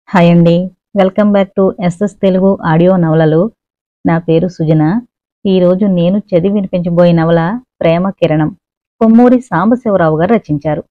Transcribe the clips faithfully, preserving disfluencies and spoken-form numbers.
Hi అండి. Welcome back to SS Telugu audio నవలలు. నా పేరు సుజన. ఈరోజు నేను చదివి వినిపించబోయే నవల ప్రేమ కిరణం. కొమ్మూరి సాంబశివరావు గారు రచించారు.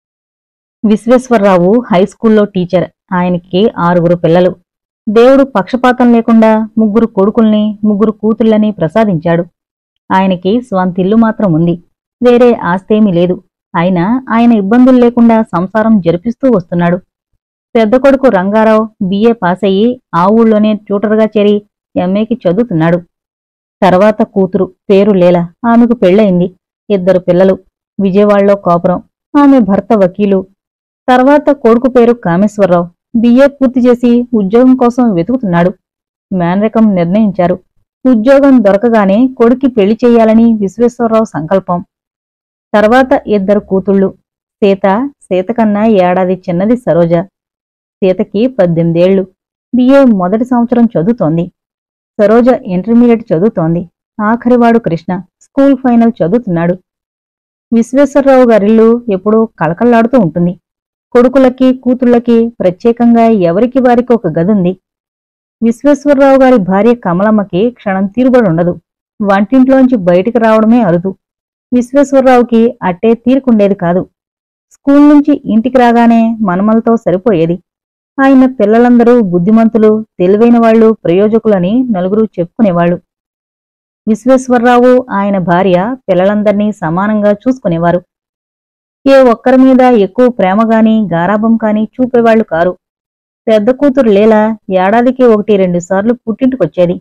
విశ్వేశ్వరరావు హైస్కూల్లో టీచర్. ఆయనకి ఆరుగురు పిల్లలు. దేవుడు పక్షపాతం లేకుండా ముగ్గురు కొడుకుల్ని ముగ్గురు కూతుళ్ళని ప్రసాదించాడు. ఆయనకి స్వంతిల్లు మాత్రం ఉంది. వేరే ఆస్తేమీ లేదు. అయినా ఆయన ఇబ్బందులు లేకుండా సంసారం జరిపిస్తూ వస్తున్నాడు. పెద్ద కొడుకు రంగారావు బిఏ పాసయ్యి ఆ ఊళ్ళోనే ట్యూటర్గా చేరి ఎంఏకి చదువుతున్నాడు. తర్వాత కూతురు పేరు లీల. ఆమెకు పెళ్ళయింది. ఇద్దరు పిల్లలు. విజయవాడలో కాపురం. ఆమె భర్త వకీలు. తర్వాత కొడుకు పేరు కామేశ్వరరావు. బిఏ పూర్తి చేసి ఉద్యోగం కోసం వెతుకుతున్నాడు. మేనరికం నిర్ణయించారు. ఉద్యోగం దొరకగానే కొడుక్కి పెళ్లి చెయ్యాలని విశ్వేశ్వరరావు సంకల్పం. తర్వాత ఇద్దరు కూతుళ్ళు. సీత, సీత కన్నా ఏడాది చిన్నది సరోజ. సీతకి పద్దెనిమిదేళ్లు. బిఏ మొదటి సంవత్సరం చదువుతోంది. సరోజ ఇంటర్మీడియట్ చదువుతోంది. ఆఖరివాడు కృష్ణ స్కూల్ ఫైనల్ చదువుతున్నాడు. విశ్వేశ్వరరావు గారిల్లు ఎప్పుడూ కళకళ్లాడుతూ ఉంటుంది. కొడుకులకి కూతుళ్ళకి ప్రత్యేకంగా ఎవరికి వారికి ఒక గదుంది. విశ్వేశ్వరరావు గారి భార్య కమలమ్మకి క్షణం తీరుబడుండదు. వంటింట్లోంచి బయటికి రావడమే అరుదు. విశ్వేశ్వరరావుకి అట్టే తీరుకుండేది కాదు. స్కూల్ నుంచి ఇంటికి రాగానే మనుమలతో సరిపోయేది. ఆయన పిల్లలందరూ బుద్ధిమంతులు, తెలివైన వాళ్లు, ప్రయోజకులని నలుగురు చెప్పుకునేవాళ్లు. విశ్వేశ్వరరావు, ఆయన భార్య పిల్లలందర్నీ సమానంగా చూసుకునేవారు. ఏ ఒక్కరి మీద ఎక్కువ ప్రేమగాని గారాబం కాని చూపేవాళ్లు కారు. పెద్ద కూతురు లీల ఏడాదికి ఒకటి రెండు సార్లు పుట్టింటికొచ్చేది.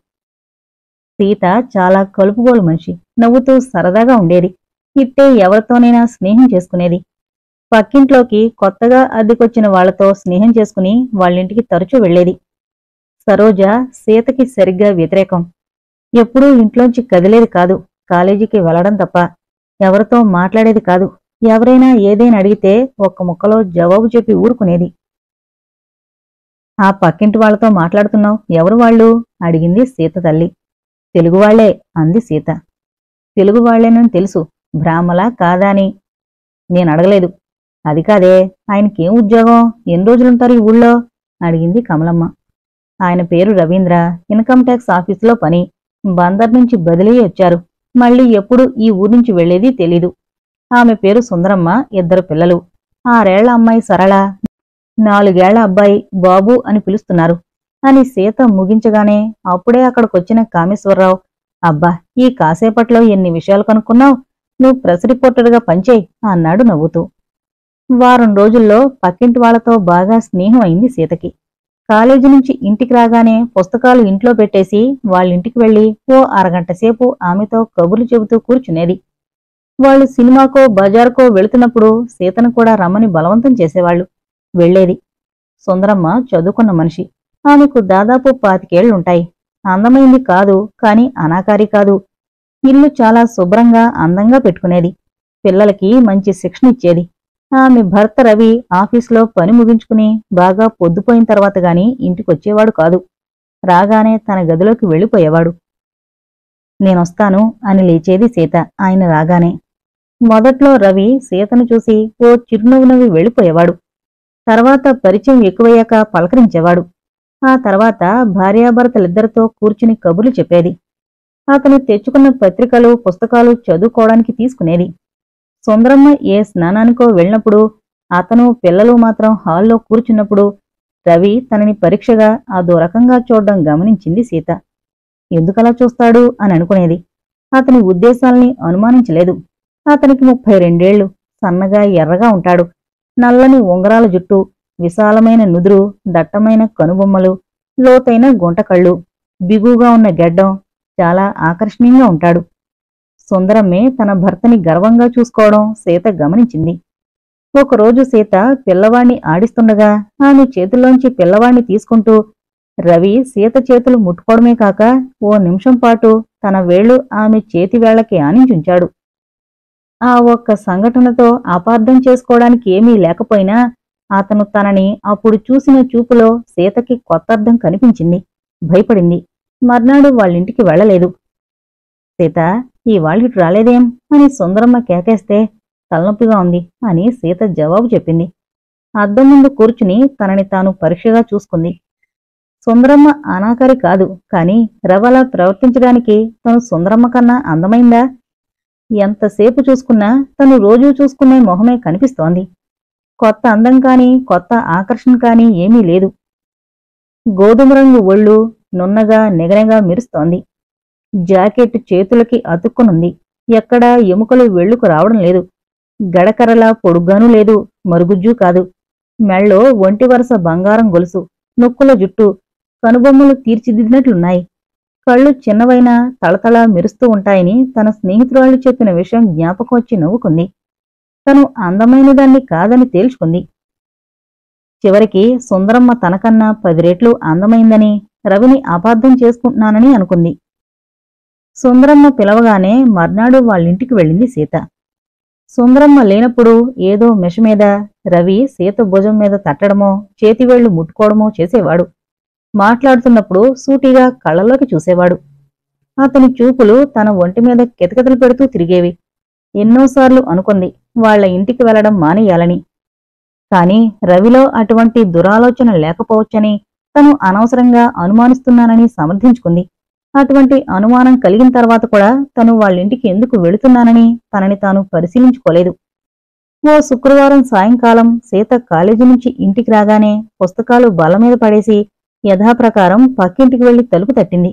సీత చాలా కలుపుగోలు మనిషి. నవ్వుతూ సరదాగా ఉండేది. ఇట్టే ఎవరితోనైనా స్నేహం చేసుకునేది. పక్కింట్లోకి కొత్తగా అద్దెకొచ్చిన వాళ్లతో స్నేహం చేసుకుని వాళ్ళింటికి తరచూ వెళ్లేది. సరోజ సీతకి సరిగ్గా వ్యతిరేకం. ఎప్పుడూ ఇంట్లోంచి కదిలేది కాదు. కాలేజీకి వెళ్లడం తప్ప ఎవరితో మాట్లాడేది కాదు. ఎవరైనా ఏదైనా అడిగితే ఒక్క ముక్కలో జవాబు చెప్పి ఊరుకునేది. ఆ పక్కింటి వాళ్లతో మాట్లాడుతున్నావు, ఎవరు వాళ్ళు? అడిగింది సీత తల్లి. తెలుగువాళ్లే అంది సీత. తెలుగువాళ్లేనని తెలుసు. బ్రాహ్మలా కాదా అని నేనడగలేదు. అది కాదే, ఆయనకేం ఉద్యోగం? ఎన్ని రోజులుంటారు ఈ ఊళ్ళో? అడిగింది కమలమ్మ. ఆయన పేరు రవీంద్ర. ఇన్కమ్ ట్యాక్స్ ఆఫీసులో పని. బందర్ నుంచి బదిలీ వచ్చారు. మళ్ళీ ఎప్పుడు ఈ ఊర్నుంచి వెళ్లేది తెలీదు. ఆమె పేరు సుందరమ్మ. ఇద్దరు పిల్లలు. ఆరేళ్ల అమ్మాయి సరళ, నాలుగేళ్ల అబ్బాయి బాబు అని పిలుస్తున్నారు అని సీత ముగించగానే అప్పుడే అక్కడికొచ్చిన కామేశ్వరరావు, అబ్బా, ఈ కాసేపట్లో ఎన్ని విషయాలు కనుక్కున్నావు? నువ్వు ప్రెస్ రిపోర్టర్గా పనిచేయి అన్నాడు నవ్వుతూ. వారం రోజుల్లో పక్కింటి వాళ్లతో బాగా స్నేహం అయింది సీతకి. కాలేజీ నుంచి ఇంటికి రాగానే పుస్తకాలు ఇంట్లో పెట్టేసి వాళ్ళింటికి వెళ్లి ఓ అరగంట సేపు ఆమెతో కబుర్లు చెబుతూ కూర్చునేది. వాళ్లు సినిమాకో బజారుకో వెళుతున్నప్పుడు సీతను కూడా రమ్మని బలవంతం చేసేవాళ్లు. వెళ్లేది. సుందరమ్మ చదువుకున్న మనిషి. ఆమెకు దాదాపు పాతికేళ్లుంటాయి. అందమైంది కాదు, కాని అనాకారి కాదు. ఇల్లు చాలా శుభ్రంగా అందంగా పెట్టుకునేది. పిల్లలకి మంచి శిక్షణ ఇచ్చేది. ఆమె భర్త రవి ఆఫీసులో పని ముగించుకుని బాగా పొద్దుపోయిన తర్వాత గాని ఇంటికొచ్చేవాడు కాదు. రాగానే తన గదిలోకి వెళ్ళిపోయేవాడు. నేనొస్తాను అని లేచేది సీత ఆయన రాగానే. మొదట్లో రవి సీతను చూసి ఓ చిరునవ్వు నవ్వి వెళ్ళిపోయేవాడు. తర్వాత పరిచయం ఎక్కువయ్యాక పలకరించేవాడు. ఆ తర్వాత భార్యాభర్తలిద్దరితో కూర్చుని కబుర్లు చెప్పేది. అతను తెచ్చుకున్న పత్రికలు పుస్తకాలు చదువుకోవడానికి తీసుకునేది. సుందరమ్మ ఏ స్నానానికో వెళ్ళినప్పుడు, అతను పిల్లలు మాత్రం హాల్లో కూర్చున్నప్పుడు రవి తనని పరీక్షగా అదో రకంగా చూడ్డం గమనించింది సీత. ఎందుకలా చూస్తాడు అని అనుకునేది. అతని ఉద్దేశాల్ని అనుమానించలేదు. అతనికి ముప్పై రెండేళ్లు. సన్నగా ఎర్రగా ఉంటాడు. నల్లని ఉంగరాల జుట్టు, విశాలమైన నుదురు, దట్టమైన కనుబొమ్మలు, లోతైన గుంటకళ్ళు, బిగుగా ఉన్న గెడ్డం. చాలా ఆకర్షణీయంగా ఉంటాడు. సుందరమ్మే తన భర్తని గర్వంగా చూసుకోవడం సీత గమనించింది. ఒకరోజు సీత పిల్లవాణ్ణి ఆడిస్తుండగా ఆమె చేతుల్లోంచి పిల్లవాణ్ణి తీసుకుంటూ రవి సీత చేతులు ముట్టుకోవడమే కాక ఓ నిమిషం పాటు తన వేళ్లు ఆమె చేతివేళ్లకి ఆనించుంచాడు. ఆ ఒక్క సంఘటనతో అపార్థం చేసుకోవడానికి ఏమీ లేకపోయినా అతను తనని అప్పుడు చూసిన చూపులో సీతకి కొత్తర్థం కనిపించింది. భయపడింది. మర్నాడు వాళ్ళింటికి వెళ్లలేదు. సీత, ఇవాళిటు రాలేదేం అని సుందరమ్మ కేకేస్తే తలనొప్పిగా ఉంది అని సీత జవాబు చెప్పింది. అద్దం ముందు కూర్చుని తనని తాను పరీక్షగా చూసుకుంది. సుందరమ్మ అనాకారి కాదు, కాని రవలా ప్రవర్తించడానికి తను సుందరమ్మ కన్నా అందమైందా? ఎంతసేపు చూసుకున్నా తను రోజూ చూసుకునే మొహమే కనిపిస్తోంది. కొత్త అందం కాని కొత్త ఆకర్షణ కాని ఏమీ లేదు. గోధుమ రంగు ఒళ్ళు నున్నగా నెగనెగా మెరుస్తోంది. జాకెట్ చేతులకి అతుక్కునుంది. ఎక్కడా ఎముకలు వెళ్లుకు రావడం లేదు. గడకరలా పొడుగ్గానూ లేదు, మరుగుజ్జూ కాదు. మెళ్ళో ఒంటి వరస బంగారం గొలుసు, నొక్కుల జుట్టు, కనుబొమ్మలు తీర్చిదిద్దినట్లున్నాయి. కళ్ళు చిన్నవైనా తళతళ మెరుస్తూ ఉంటాయని తన స్నేహితురాళ్ళు చెప్పిన విషయం జ్ఞాపకం వచ్చి నవ్వుకుంది. తను అందమైనదాన్ని కాదని తేల్చుకుంది. చివరికి సుందరమ్మ తనకన్నా పది రెట్లు అందమైందని, రవిని అపార్థం చేసుకుంటున్నానని అనుకుంది. సుందరమ్మ పిలవగానే మర్నాడు వాళ్ళింటికి వెళ్ళింది సీత. సుందరమ్మ లేనప్పుడు ఏదో మెషమీద రవి సీత భుజం మీద తట్టడమో చేతివేళ్లు ముట్టుకోవడమో చేసేవాడు. మాట్లాడుతున్నప్పుడు సూటిగా కళ్ళలోకి చూసేవాడు. అతని చూపులు తన ఒంటిమీద కితకితలు పెడుతూ తిరిగేవి. ఎన్నోసార్లు అనుకుంది వాళ్ల ఇంటికి వెళ్లడం మానేయాలని. కాని రవిలో అటువంటి దురాలోచన లేకపోవచ్చని, తను అనవసరంగా అనుమానిస్తున్నానని సమర్థించుకుంది. అటువంటి అనుమానం కలిగిన తర్వాత కూడా తను వాళ్ళింటికి ఎందుకు వెళుతున్నానని తనని తాను పరిశీలించుకోలేదు. ఓ శుక్రవారం సాయంకాలం సీత కాలేజీ నుంచి ఇంటికి రాగానే పుస్తకాలు బల్లమీద పడేసి యథాప్రకారం పక్కింటికి వెళ్లి తలుపు తట్టింది.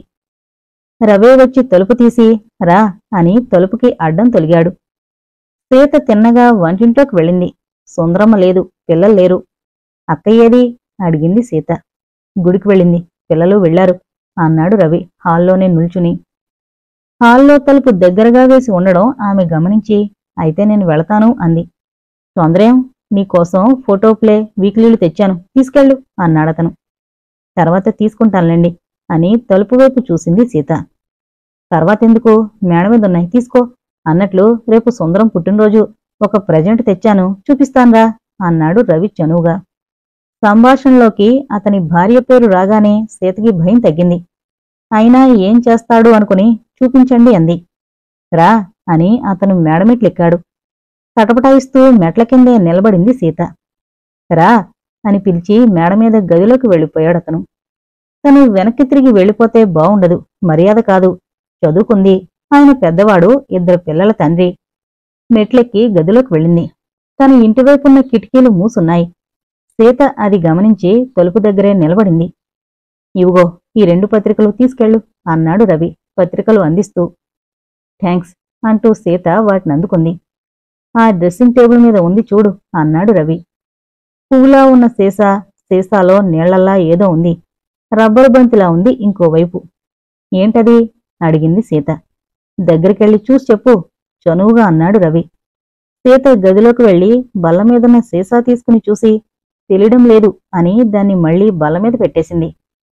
రవే వచ్చి తలుపు తీసి రా అని తలుపుకి అడ్డం తొలిగాడు. సీత తిన్నగా వంటింట్లోకి వెళ్ళింది. సుందరమ్మ లేదు, పిల్లలు లేరు. అక్కయ్యేది అడిగింది సీత. గుడికి వెళ్ళింది, పిల్లలు వెళ్లారు అన్నాడు రవి హాల్లోనే నిల్చుని. హాల్లో తలుపు దగ్గరగా వేసి ఉండడం ఆమె గమనించి అయితే నేను వెళతాను అంది. తొందరేం, నీకోసం ఫోటో ప్లే వీక్లీలు తెచ్చాను, తీసుకెళ్ళు అన్నాడతను. తర్వాత తీసుకుంటానులేండి అని తలుపు వైపు చూసింది సీత. తర్వాతెందుకు, మేడ మీదున్నాయి తీసుకో అన్నట్లు రేపు సుందరం పుట్టినరోజు, ఒక ప్రజెంట్ తెచ్చాను చూపిస్తాన్రా అన్నాడు రవి చనువుగా. సంభాషణలోకి అతని భార్య పేరు రాగానే సీతకి భయం తగ్గింది. అయినా ఏం చేస్తాడు అనుకుని చూపించండి అంది. రా అని అతను మేడమెట్లెక్కాడు. తటపటాయిస్తూ మెట్ల కిందే నిలబడింది సీత. రా అని పిలిచి మేడమీద గదిలోకి వెళ్ళిపోయాడతను. తను వెనక్కి తిరిగి వెళ్ళిపోతే బావుండదు, మర్యాద కాదు. చదువుకుంది, ఆయన పెద్దవాడు, ఇద్దరు పిల్లల తండ్రి. మెట్లెక్కి గదిలోకి వెళ్ళింది. తన ఇంటివైపున్న కిటికీలు మూసున్నాయి. సీత అది గమనించి తలుపు దగ్గరే నిలబడింది. ఇవిగో ఈ రెండు పత్రికలు తీసుకెళ్ళు అన్నాడు రవి పత్రికలు అందిస్తూ. థ్యాంక్స్ అంటూ సీత వాటినందుకుంది. ఆ డ్రెస్సింగ్ టేబుల్ మీద ఉంది చూడు అన్నాడు రవి. పువ్వులా ఉన్న సీసా, సీసాలో నీళ్లల్లా ఏదో ఉంది. రబ్బరు బంతిలా ఉంది ఇంకోవైపు. ఏంటది అడిగింది సీత. దగ్గరికెళ్ళి చూసి చెప్పు చనువుగా అన్నాడు రవి. సీత గదిలోకి వెళ్లి బల్లమీదున్న సీసా తీసుకుని చూసి తెలియడం లేదు అని దాన్ని మళ్లీ బల్లమీద పెట్టేసింది.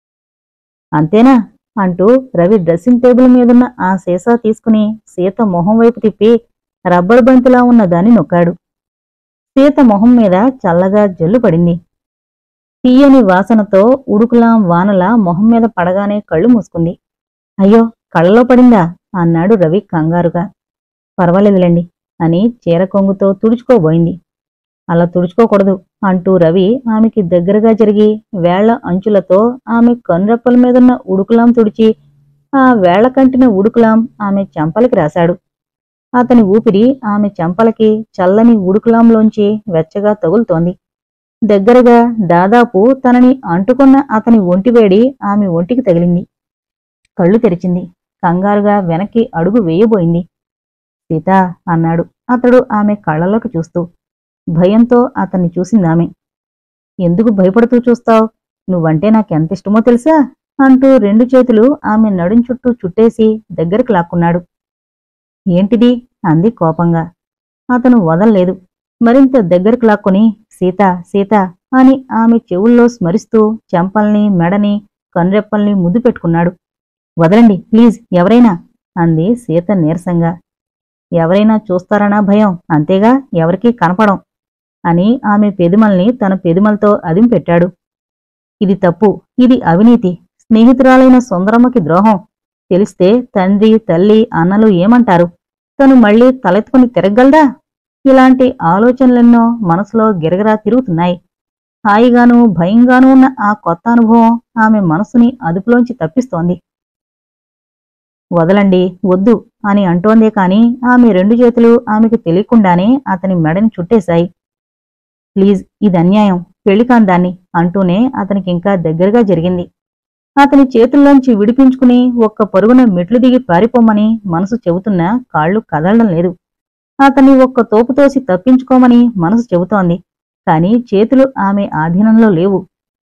అంతేనా అంటూ రవి డ్రెస్సింగ్ టేబుల్ మీదున్న ఆ సీసా తీసుకుని సీత మొహం వైపు తిప్పి రబ్బరు బంతిలా ఉన్న దాన్ని నొక్కాడు. సీత మొహం మీద చల్లగా జల్లు పడింది. తీయని వాసనతో ఉడుకులాం వానలా మొహం మీద పడగానే కళ్ళు మూసుకుంది. అయ్యో కళ్ళలో పడిందా అన్నాడు రవి కంగారుగా. పర్వాలేదులేండి అని చీర కొంగుతో తుడుచుకోబోయింది. అలా తుడుచుకోకూడదు అంటూ రవి ఆమెకి దగ్గరగా జరిగి వేళ్ల అంచులతో ఆమె కనురెప్పల మీదున్న ఉడుకులాం తుడిచి ఆ వేళ్ల కంటిన ఉడుకులాం ఆమె చెంపలకి రాశాడు. అతని ఊపిరి ఆమె చెంపలకి చల్లని ఉడుకులాంలోంచి వెచ్చగా తగులుతోంది. దగ్గరగా దాదాపు తనని అంటుకున్న అతని ఒంటివేడి ఆమె ఒంటికి తగిలింది. కళ్ళు తెరిచింది. కంగారుగా వెనక్కి అడుగు వేయబోయింది. సీతా అన్నాడు అతడు ఆమె కళ్ళలోకి చూస్తూ. భయంతో అతన్ని చూసిందామె. ఎందుకు భయపడుతూ చూస్తావ్? నువ్వంటే నాకెంతిష్టమో తెలుసా అంటూ రెండు చేతులు ఆమె నడుం చుట్టూ చుట్టేసి దగ్గరికి లాక్కున్నాడు. ఏంటిది అంది కోపంగా. అతను వదల్లేదు. మరింత దగ్గరికి లాక్కుని సీత సీత అని ఆమె చెవుల్లో స్మరిస్తూ చెంపల్ని మెడని కనురెప్పల్ని ముద్దు పెట్టుకున్నాడు. వదలండి ప్లీజ్ ఎవరైనా అంది సీత నీరసంగా. ఎవరైనా చూస్తారనా భయం, అంతేగా, ఎవరికీ కనపడం అని ఆమె పెదిమల్ని తన పెదిమలతో అదింపెట్టాడు. ఇది తప్పు, ఇది అవినీతి, స్నేహితురాలైన సుందరమ్మకి ద్రోహం. తెలిస్తే తండ్రి తల్లి అన్నలు ఏమంటారు? తను మళ్లీ తలెత్తుకుని తిరగలదా? ఇలాంటి ఆలోచనలెన్నో మనసులో గిరగిరా తిరుగుతున్నాయి. హాయిగానూ భయంగానూ ఉన్న ఆ కొత్త అనుభవం ఆమె మనసుని అదుపులోంచి తప్పిస్తోంది. వదలండి, వద్దు అని అంటోందే కాని ఆమె రెండు చేతులు ఆమెకు తెలియకుండానే అతని మెడని చుట్టేశాయి. ప్లీజ్, ఇది అన్యాయం, పెళ్లికాని దాన్ని అంటూనే అతనికింకా దగ్గరగా జరిగింది. అతని చేతుల్లోంచి విడిపించుకుని ఒక్క పరుగున మెట్లు దిగి పారిపోమని మనసు చెబుతున్నా కాళ్ళు కదలడం లేదు. అతన్ని ఒక్క తోపుతోసి తప్పించుకోమని మనసు చెబుతోంది. కాని చేతులు ఆమె ఆధీనంలో లేవు.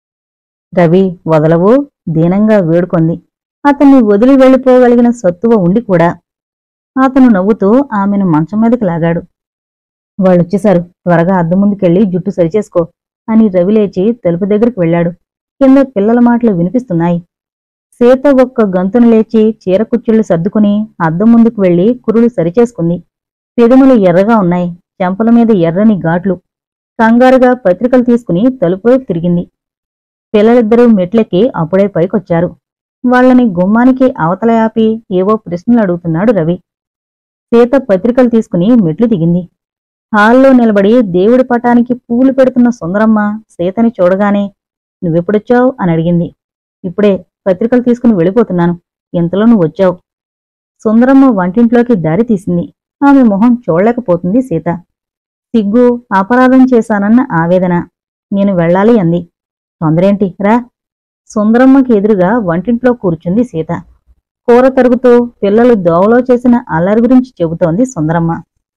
రవి, వదలవు దీనంగా వేడుకొంది. అతన్ని వదిలి వెళ్ళిపోగలిగిన సత్తువ ఉండి కూడా. అతను నవ్వుతూ ఆమెను మంచం మీదకి లాగాడు. వాళ్ళొచ్చేశారు, త్వరగా అద్దం ముందుకెళ్ళి జుట్టు సరిచేసుకో అని రవి లేచి తలుపు దగ్గరికి వెళ్లాడు. కింద పిల్లల మాటలు వినిపిస్తున్నాయి. సీత ఒక్క గంతును లేచి చీర కుచ్చిళ్లు సర్దుకుని అద్దం ముందుకు వెళ్లి కురులు సరిచేసుకుంది. పెదములు ఎర్రగా ఉన్నాయి, చెంపల మీద ఎర్రని ఘాట్లు. కంగారుగా పత్రికలు తీసుకుని తలుపు వైపు తిరిగింది. పిల్లలిద్దరూ మెట్లెక్కి అప్పుడే పైకొచ్చారు. వాళ్లని గుమ్మానికి అవతల ఆపి ఏవో ప్రశ్నలు అడుగుతున్నాడు రవి. సీత పత్రికలు తీసుకుని మెట్లు దిగింది. హాల్లో నిలబడి దేవుడి పటానికి పూలు పెడుతున్న సుందరమ్మ సీతని చూడగానే నువ్వెప్పుడొచ్చావు అని అడిగింది. ఇప్పుడే పత్రికలు తీసుకుని వెళ్ళిపోతున్నాను, ఇంతలో నువ్వు వచ్చావు. సుందరమ్మ వంటింట్లోకి దారి తీసింది. ఆమె మొహం చూడలేకపోతుంది సీత. సిగ్గు, అపరాధం చేశానన్న ఆవేదన. నేను వెళ్ళాలి అంది. తొందరేంటి, రా. సుందరమ్మకి ఎదురుగా వంటింట్లో కూర్చుంది సీత. కూర తరుగుతూ పిల్లలు దోవలో చేసిన అల్లరి గురించి చెబుతోంది సుందరమ్మ.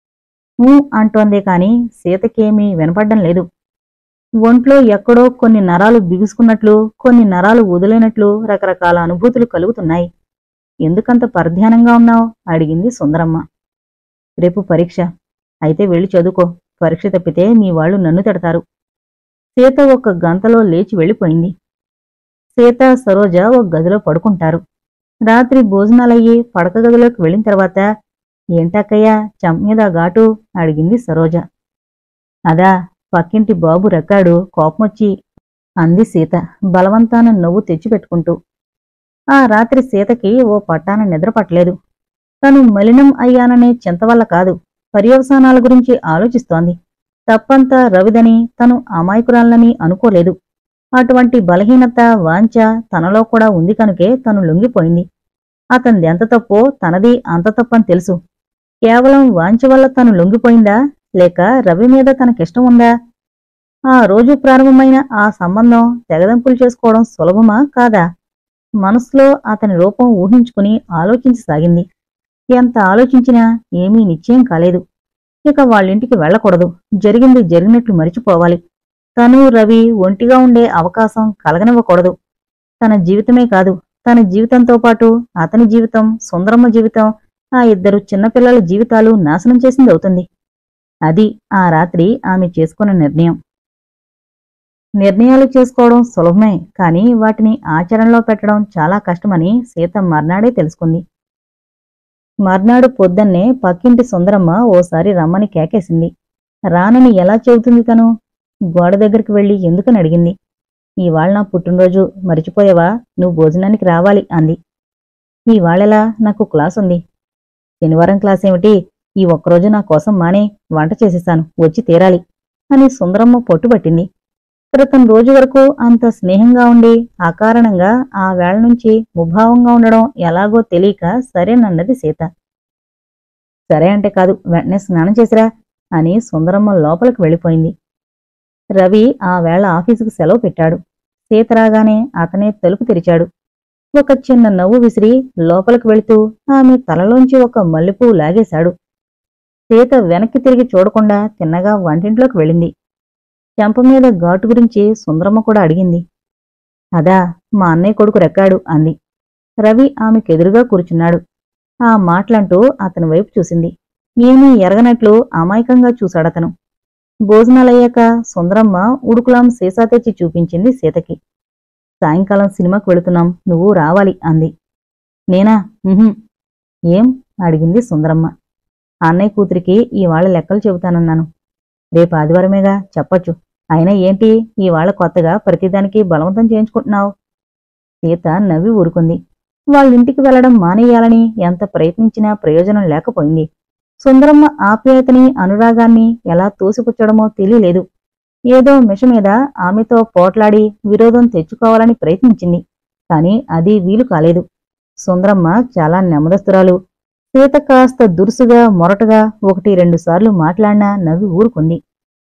ఊ అంటోందే కాని సీతకేమీ వినపడ్డం లేదు. ఒంట్లో ఎక్కడో కొన్ని నరాలు బిగుసుకున్నట్లు, కొన్ని నరాలు వదిలేనట్లు రకరకాల అనుభూతులు కలుగుతున్నాయి. ఎందుకంత పరధ్యానంగా ఉన్నావు అడిగింది సుందరమ్మ. రేపు పరీక్ష, అయితే వెళ్ళి చదువుకో. పరీక్ష తప్పితే మీ వాళ్ళు నన్ను తిడతారు. సీత ఒక్క గంటలో లేచి వెళ్ళిపోయింది. సీత, సరోజ ఒక గదిలో పడుకుంటారు. రాత్రి భోజనాలయ్యి పడక గదిలోకి వెళ్ళిన తర్వాత ఏంటక్కయ్యా చెంప మీద ఘాటు అడిగింది సరోజ. అదా, పక్కింటి బాబు రక్కాడు, కోపమొచ్చి అంది సీత బలవంతాన నవ్వు తెచ్చిపెట్టుకుంటూ. ఆ రాత్రి సీతకి ఓ పట్టాన నిద్ర పట్టలేదు. తను మలినం అయ్యాననే చింతవల్ల కాదు, పర్యవసానాల గురించి ఆలోచిస్తోంది. తప్పంతా రవిదని, తను అమాయకురాలని అనుకోలేదు. అటువంటి బలహీనత, వాంఛ తనలో కూడా ఉంది కనుకే తను లొంగిపోయింది. అతనిది ఎంత తప్పో తనది అంత తప్పని తెలుసు. కేవలం వాంఛ వల్ల తను లొంగిపోయిందా, లేక రవి మీద తనకిష్టం ఉందా? ఆ రోజు ప్రారంభమైన ఆ సంబంధం తెగదెంపులు చేసుకోవడం సులభమా కాదా? మనసులో అతని రూపం ఊహించుకుని ఆలోచించసాగింది. ఎంత ఆలోచించినా ఏమీ నిశ్చయం కాలేదు. ఇక వాళ్ళింటికి వెళ్లకూడదు, జరిగింది జరిగినట్లు మరిచిపోవాలి. తను రవి ఒంటిగా ఉండే అవకాశం కలగనివ్వకూడదు. తన జీవితమే కాదు, తన జీవితంతో పాటు అతని జీవితం, సుందరమ్మ జీవితం, ఆ ఇద్దరు చిన్నపిల్లల జీవితాలు నాశనం చేసింది అవుతుంది. అది ఆ రాత్రి ఆమె చేసుకున్న నిర్ణయం. నిర్ణయాలు చేసుకోవడం సులభమే, కాని వాటిని ఆచరణలో పెట్టడం చాలా కష్టమని సీత మర్నాడే తెలుసుకుంది. మర్నాడు పొద్దన్నే పక్కింటి సుందరమ్మ ఓసారి రమ్మని కేకేసింది. రానని ఎలా చెబుతుంది తను? గోడ దగ్గరికి వెళ్లి ఎందుకని అడిగింది. ఈవాళ నా పుట్టినరోజు, మరిచిపోయావా? నువ్వు భోజనానికి రావాలి అంది. ఈవాళెలా? నాకు క్లాసుంది. శనివారం క్లాసేమిటి? ఈ ఒక్కరోజు నా కోసం మానే, వంట చేసేశాను, వచ్చి తీరాలి అని సుందరమ్మ పట్టుబట్టింది. క్రితం రోజు వరకు అంత స్నేహంగా ఉండి అకారణంగా ఆ వేళ నుంచి ముభావంగా ఉండడం ఎలాగో తెలియక సరేనన్నది సీత. సరే అంటే కాదు, వెంటనే స్నానం చేసిరా అని సుందరమ్మ లోపలికి వెళ్ళిపోయింది. రవి ఆ వేళ ఆఫీసుకు సెలవు పెట్టాడు. సీత రాగానే అతనే తలుపు తెరిచాడు. ఒక చిన్న నవ్వు విసిరి లోపలికి వెళుతూ ఆమె తలలోంచి ఒక మల్లెపువ్వు లాగేశాడు. సీత వెనక్కి తిరిగి చూడకుండా తిన్నగా వంటింట్లోకి వెళ్ళింది. చెంప మీద ఘాటు గురించి సుందరమ్మ కూడా అడిగింది. అదా, మా అన్నయ్య కొడుకు రెక్కాడు అంది. రవి ఆమెకెదురుగా కూర్చున్నాడు. ఆ మాటలంటూ అతని వైపు చూసింది. ఏమీ ఎరగనట్లు అమాయకంగా చూశాడతను. భోజనాలయ్యాక సుందరమ్మ ఉడుకులాం సీసా తెచ్చి చూపించింది సీతకి. సాయంకాలం సినిమాకు వెళుతున్నాం, నువ్వు రావాలి అంది. నేనా? ఉహుం. ఏం అడిగింది సుందరమ్మ. అన్నయ్య కూతురికి ఈవాళ లెక్కలు చెబుతానన్నాను. రేపు ఆదివారమేగా, చెప్పొచ్చు. అయినా ఏంటి ఈవాళ కొత్తగా ప్రతిదానికి బలవంతం చేయించుకుంటున్నావు? సీత నవ్వి ఊరుకుంది. వాళ్ళింటికి వెళ్లడం మానేయాలని ఎంత ప్రయత్నించినా ప్రయోజనం లేకపోయింది. సుందరమ్మ ఆప్యాయతని, అనురాగాన్ని ఎలా తోసిపుచ్చడమో తెలియలేదు. ఏదో మిష మీద ఆమెతో పోట్లాడి విరోధం తెచ్చుకోవాలని ప్రయత్నించింది. కాని అది వీలు కాలేదు. సుందరమ్మ చాలా నెమ్మదస్తురాలు. సీత కాస్త దురుసుగా మొరటగా ఒకటి రెండు సార్లు మాట్లాడినా నవ్వి ఊరుకుంది.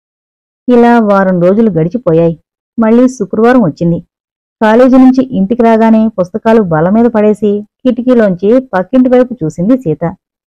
ఇలా వారం రోజులు గడిచిపోయాయి. మళ్లీ శుక్రవారం వచ్చింది. కాలేజీ నుంచి ఇంటికి రాగానే పుస్తకాలు బల్లమీద పడేసి కిటికీలోంచి పక్కింటి వైపు చూసింది సీత.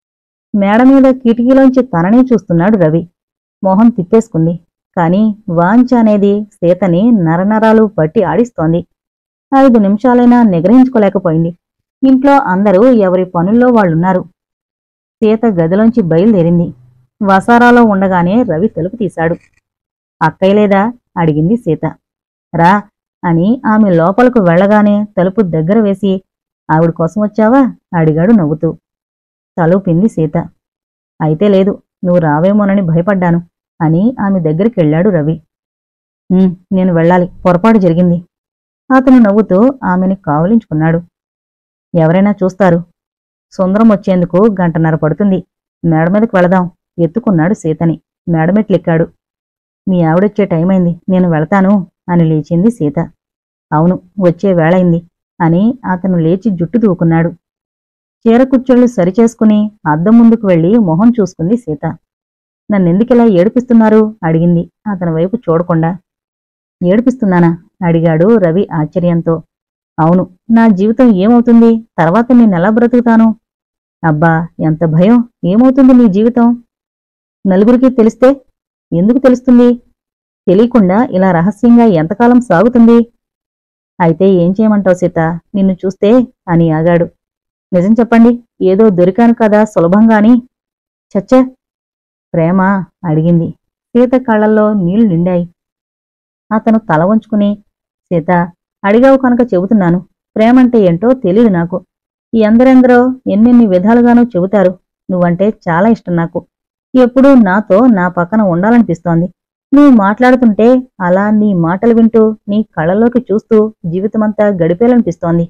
మేడమీద కిటికీలోంచి తననే చూస్తున్నాడు రవి. మొహం తిప్పేసుకుంది. కాని వాంఛ అనేది సీతని నరనరాలు పట్టి ఆడిస్తోంది. ఐదు నిమిషాలైనా నిగ్రహించుకోలేకపోయింది. ఇంట్లో అందరూ ఎవరి పనుల్లో వాళ్ళున్నారు. సీత గదిలోంచి బయలుదేరింది. వసారాలో ఉండగానే రవి తలుపు తీశాడు. అక్కయ్యలేదా? అడిగింది సీత. రా అని ఆమె లోపలకు వెళ్లగానే తలుపు దగ్గర వేసి, ఆవిడ కోసం వచ్చావా? అడిగాడు నవ్వుతూ. తలూపింది సీత. అయితే లేదు, నువ్వు రావేమోనని భయపడ్డాను అని ఆమె దగ్గరికెళ్లాడు రవి. "ఉమ్, నేను వెళ్ళాలి, పొరపాటు జరిగింది." అతను నవ్వుతూ ఆమెని కావలించుకున్నాడు. ఎవరైనా చూస్తారు. సుందరం వచ్చేందుకు గంటన్నర పడుతుంది. మేడమీదకి వెళదాం. ఎత్తుకున్నాడు సీతని. మేడమెట్లెక్కాడు. మీ ఆవిడొచ్చే టైమైంది, నేను వెళతాను అని లేచింది సీత. అవును, వచ్చే వేళయింది అని అతను లేచి జుట్టు దూకున్నాడు. చీరకుచ్చెళ్ళు సరిచేసుకుని అద్దం ముందుకు వెళ్లి మొహం చూసుకుంది సీత. నన్నెందుకిలా ఏడిపిస్తున్నారు? అడిగింది అతని వైపు చూడకుండా. ఏడిపిస్తున్నానా? అడిగాడు రవి ఆశ్చర్యంతో. అవును, నా జీవితం ఏమవుతుంది? తర్వాత నేనెలా బ్రతుకుతాను? అబ్బా, ఎంత భయం! ఏమవుతుంది నీ జీవితం? నలుగురికి తెలిస్తే? ఎందుకు తెలుస్తుంది? తెలియకుండా ఇలా రహస్యంగా ఎంతకాలం సాగుతుంది? అయితే ఏం చేయమంటావు సీత, నిన్ను చూస్తే అని ఆగాడు. నిజం చెప్పండి, ఏదో దొరికాను కదా సులభంగాని. చచ్చే, ప్రేమ? అడిగింది. సీత కళ్ళల్లో నీళ్లు నిండాయి. అతను తల వంచుకుని, సీత, అడిగావు కనుక చెబుతున్నాను. ప్రేమంటే ఏంటో తెలీదు నాకు. ఈ ఎందరెందరో ఎన్నెన్ని విధాలుగానూ చెబుతారు. నువ్వంటే చాలా ఇష్టం నాకు. ఎప్పుడూ నాతో నా పక్కన ఉండాలనిపిస్తోంది. నువ్వు మాట్లాడుతుంటే అలా నీ మాటలు వింటూ నీ కళ్ళల్లోకి చూస్తూ జీవితమంతా గడిపేయాలనిపిస్తోంది.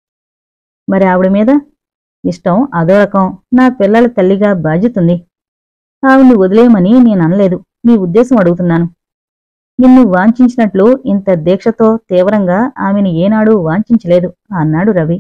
మరి ఆవిడ మీద ఇష్టం అదో రకం. నా పిల్లల తల్లిగా బాధ్యతుంది. ఆవిడ్ని వదిలేయమని నేననలేదు. నీ ఉద్దేశం అడుగుతున్నాను. నిన్ను వాంఛించినట్లు ఇంత దీక్షతో తీవ్రంగా ఆమెను ఏనాడూ వాంఛించలేదు అన్నాడు రవి.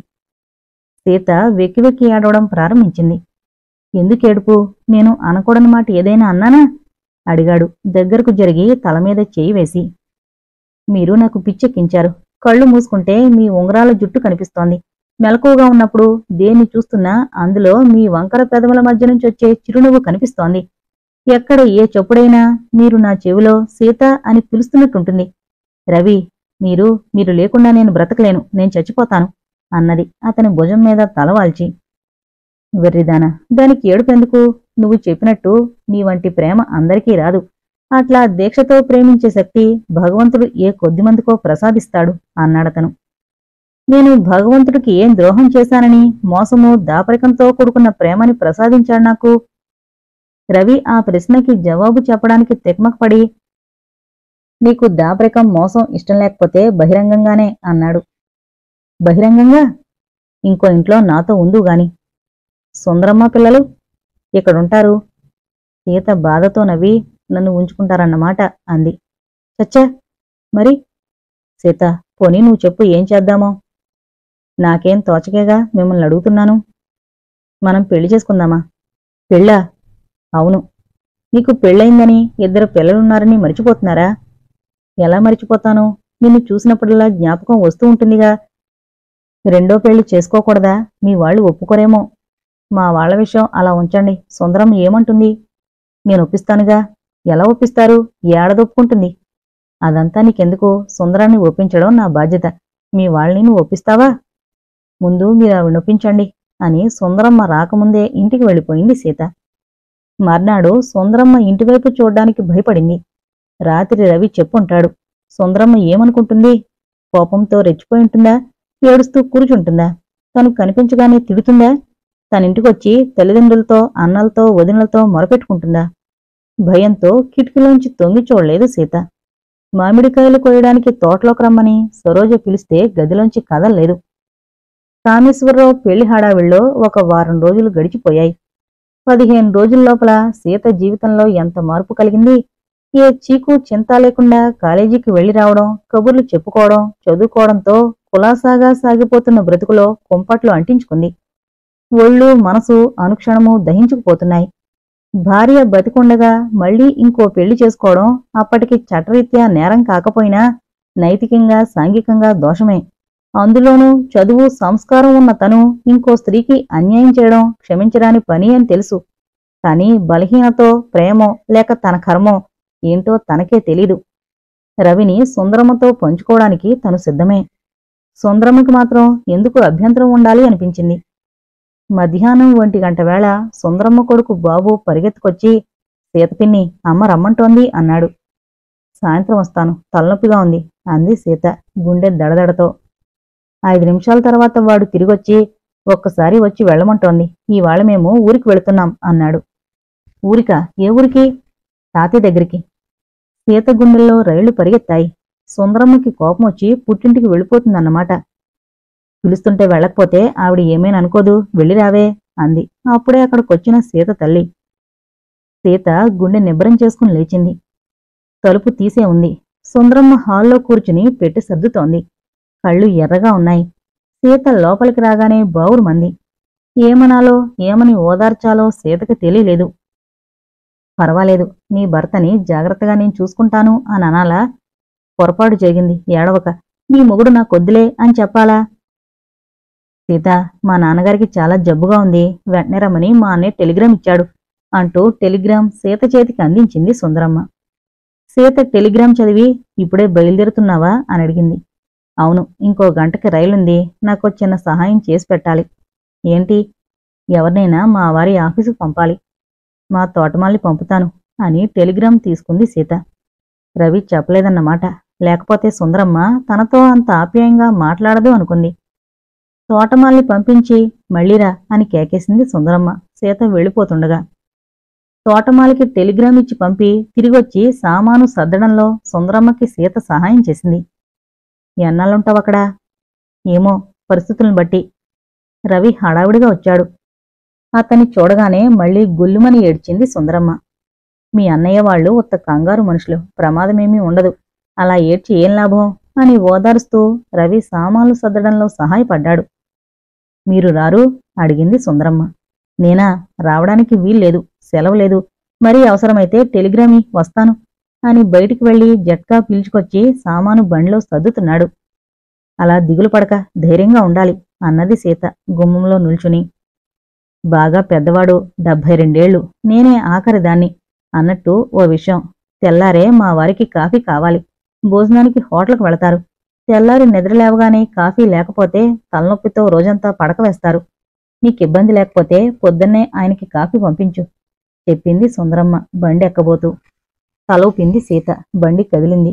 సీత వెక్కి వెక్కి ఏడవడం ప్రారంభించింది. ఎందుకేడుపు? నేను అనకూడని మాట ఏదైనా అన్నానా? అడిగాడు దగ్గరకు జరిగి తలమీద చేయి వేసి. మీరు నాకు పిచ్చెక్కించారు. కళ్ళు మూసుకుంటే మీ ఉంగరాల జుట్టు కనిపిస్తోంది. మెలకువగా ఉన్నప్పుడు దేన్ని చూస్తున్నా అందులో మీ వంకర పెదవుల మధ్య నుంచి వచ్చే చిరునవ్వు కనిపిస్తోంది. ఎక్కడ ఏ చొప్పుడైనా మీరు నా చెవిలో సీత అని పిలుస్తున్నట్టుంటుంది. రవి, మీరు మీరు లేకుండా నేను బ్రతకలేను, నేను చచ్చిపోతాను అన్నది అతని భుజం మీద తలవాల్చి. వెర్రిదానా, దానికి ఏడుపెందుకు? నువ్వు చెప్పినట్టు నీ వంటి ప్రేమ అందరికీ రాదు. అట్లా దీక్షతో ప్రేమించే శక్తి భగవంతుడు ఏ కొద్దిమందికో ప్రసాదిస్తాడు అన్నాడతను. నేను భగవంతుడికి ఏం ద్రోహం చేశానని మోసము దాపరికంతో కూడుకున్న ప్రేమని ప్రసాదించాడు నాకు? రవి ఆ ప్రశ్నకి జవాబు చెప్పడానికి తికమకపడి, నీకు దాపరికం మోసం ఇష్టం లేకపోతే బహిరంగంగానే అన్నాడు. బహిరంగంగా? ఇంకో ఇంట్లో నాతో ఉందుగాని. సుందరమ్మ పిల్లలు ఇక్కడుంటారు. సీత బాధతో నవ్వి, నన్ను ఉంచుకుంటారన్నమాట అంది. చచ్చా, మరి? సీత, పోనీ నువ్వు చెప్పు, ఏం చేద్దామో? నాకేం తోచకేగా మిమ్మల్ని అడుగుతున్నాను. మనం పెళ్లి చేసుకుందామా? పెళ్ళా? అవును. నీకు పెళ్ళయిందని, ఇద్దరు పిల్లలున్నారని మరిచిపోతున్నారా? ఎలా మరిచిపోతాను? నిన్ను చూసినప్పుడల్లా జ్ఞాపకం వస్తూ ఉంటుందిగా. రెండో పెళ్లి చేసుకోకూడదా? మీ వాళ్ళు ఒప్పుకోరేమో. మా వాళ్ల విషయం అలా ఉంచండి. సుందరం ఏమంటుంది? నేను ఒప్పిస్తానుగా. ఎలా ఒప్పిస్తారు? ఏడదొప్పుకుంటుంది. అదంతా నీకెందుకు? సుందరాన్ని ఒప్పించడం నా బాధ్యత. మీ వాళ్ళని నువ్వు ఒప్పిస్తావా? ముందు మీరు ఆవిడ ఒప్పించండి అని సుందరమ్మ రాకముందే ఇంటికి వెళ్ళిపోయింది సీత. మర్నాడు సుందరమ్మ ఇంటివైపు చూడ్డానికి భయపడింది. రాత్రి రవి చెప్పుంటాడు. సుందరమ్మ ఏమనుకుంటుంది? కోపంతో రెచ్చిపోయింటుందా? ఏడుస్తూ కూర్చుంటుందా? తను కనిపించగానే తిడుతుందా? తనింటికొచ్చి తల్లిదండ్రులతో, అన్నలతో, వదినలతో మొరపెట్టుకుంటుందా? భయంతో కిటికీలోంచి తొంగి చూడలేదు సీత. మామిడికాయలు కోయడానికి తోటలోకి రమ్మని సరోజ పిలిస్తే గదిలోంచి కదల్లేదు. కామేశ్వరరావు పెళ్లి హడావిళ్ళో ఒక వారం రోజులు గడిచిపోయాయి. పదిహేను రోజుల లోపల సీత జీవితంలో ఎంత మార్పు కలిగింది! ఏ చీకు చింత లేకుండా కాలేజీకి వెళ్లి రావడం, కబుర్లు చెప్పుకోవడం, చదువుకోవడంతో కులాసాగా సాగిపోతున్న బ్రతుకులో కుంపట్లు అంటించుకుంది. ఒళ్ళు మనసు అనుక్షణము దహించుకుపోతున్నాయి. భార్య బతికుండగా మళ్లీ ఇంకో పెళ్లి చేసుకోవడం అప్పటికి చట్టరీత్యా నేరం కాకపోయినా నైతికంగా సాంఘికంగా దోషమే. అందులోనూ చదువు సంస్కారం ఉన్న తను ఇంకో స్త్రీకి అన్యాయం చేయడం క్షమించరాని పని అని తెలుసు. కాని బలహీనతో ప్రేమో లేక తన కర్మో ఏంటో తనకే తెలీదు. రవిని సుందరమ్మతో పంచుకోవడానికి తను సిద్ధమే. సుందరమ్మకి మాత్రం ఎందుకు అభ్యంతరం ఉండాలి అనిపించింది. మధ్యాహ్నం ఒంటి గంట వేళ సుందరమ్మ కొడుకు బాబు పరిగెత్తుకొచ్చి, సీతపిన్ని అమ్మ రమ్మంటోంది అన్నాడు. సాయంత్రం వస్తాను, తలనొప్పిగా ఉంది అంది సీత గుండె దడదడతో. ఐదు నిమిషాల తర్వాత వాడు తిరిగొచ్చి, ఒక్కసారి వచ్చి వెళ్ళమంటోంది, ఈవాళ మేము ఊరికి వెళుతున్నాం అన్నాడు. ఊరికా? ఏ ఊరికి? తాతయ్య దగ్గరికి. సీత గుండెల్లో రైళ్లు పరిగెత్తాయి. సుందరమ్మకి కోపం వచ్చి పుట్టింటికి వెళ్ళిపోతుందన్నమాట. పిలుస్తుంటే వెళ్ళకపోతే ఆవిడ ఏమైనా అనుకోదు, వెళ్ళిరావే అంది అప్పుడే అక్కడికొచ్చిన సీత తల్లి. సీత గుండె నిబ్బరం చేసుకుని లేచింది. తలుపు తీసే ఉంది. సుందరమ్మ హాల్లో కూర్చుని పెట్టి సర్దుతోంది. కళ్ళు ఎర్రగా ఉన్నాయి. సీత లోపలికి రాగానే బావురుమంది. ఏమనాలో ఏమని ఓదార్చాలో సీతకి తెలియలేదు. పర్వాలేదు, నీ భర్తని జాగ్రత్తగా నేను చూసుకుంటాను అని అనాలా? పొరపాటు జరిగింది, ఏడవక. నీ మొగుడు నాకొద్దులే అని చెప్పాలా? సీత, మా నాన్నగారికి చాలా జబ్బుగా ఉంది, వెంటనే రమ్మని మా అన్నయ్య టెలిగ్రామ్ ఇచ్చాడు అంటూ టెలిగ్రామ్ సీత చేతికి అందించింది సుందరమ్మ. సీత టెలిగ్రామ్ చదివి, ఇప్పుడే బయలుదేరుతున్నావా అని అడిగింది. అవును, ఇంకో గంటకి రైలుంది, నాకు చిన్న సహాయం చేసి పెట్టాలి. ఏంటి? ఎవరినైనా మా వారి ఆఫీసుకు పంపాలి. మా తోటమాల్ని పంపుతాను అని టెలిగ్రామ్ తీసుకుంది సీత. రవి చెప్పలేదన్నమాట, లేకపోతే సుందరమ్మ తనతో అంత ఆప్యాయంగా మాట్లాడదు అనుకుంది. తోటమాల్ని పంపించి మళ్ళీరా అని కేకేసింది సుందరమ్మ సీత వెళ్ళిపోతుండగా. తోటమాలికి టెలిగ్రామ్ ఇచ్చి పంపి తిరిగొచ్చి సామాను సర్దడంలో సుందరమ్మకి సీత సహాయం చేసింది. ఎన్నాళ్ళుంటావక్కడా? ఏమో, పరిస్థితులను బట్టి. రవి హడావిడిగా వచ్చాడు. అతన్ని చూడగానే మళ్లీ గుల్లుమని ఏడ్చింది సుందరమ్మ. మీ అన్నయ్య వాళ్ళు ఉత్త కంగారు మనుషులు, ప్రమాదమేమీ ఉండదు, అలా ఏడ్చి ఏం లాభం అని ఓదారుస్తూ రవి సామాన్లు సర్దడంలో సహాయపడ్డాడు. మీరు రారు? అడిగింది సుందరమ్మ. నేనా? రావడానికి వీల్లేదు, సెలవు లేదు. మరీ అవసరమైతే టెలిగ్రామి, వస్తాను అని బయటికి వెళ్లి జట్కా పీల్చుకొచ్చి సామాను బండిలో సర్దుతున్నాడు. అలా దిగులు పడక, ధైర్యంగా ఉండాలి అన్నది సీత గుమ్మంలో నిల్చుని. బాగా పెద్దవాడు, డెబ్భై రెండేళ్లు, నేనే ఆఖరిదాన్ని అన్నట్టు ఓ విషయం. తెల్లారే మా వారికి కాఫీ కావాలి. భోజనానికి హోటల్కు వెళతారు. తెల్లారి నిద్రలేవగానే కాఫీ లేకపోతే తలనొప్పితో రోజంతా పడక వేస్తారు. నీకిబ్బంది లేకపోతే పొద్దున్నే ఆయనకి కాఫీ పంపించు చెప్పింది సుందరమ్మ బండి ఎక్కబోతూ. తలూపింది సీత. బండి కదిలింది.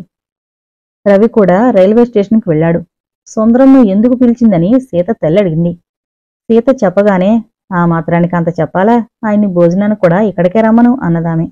రవి కూడా రైల్వే స్టేషన్కి వెళ్లాడు. సుందరమ్మ ఎందుకు పిలిచిందని సీత తెల్లడిగింది. సీత చెప్పగానే, ఆ మాత్రానికి అంత చెప్పాలా, ఆయన్ని భోజనానికి కూడా ఇక్కడికే రమ్మను అన్నదామె.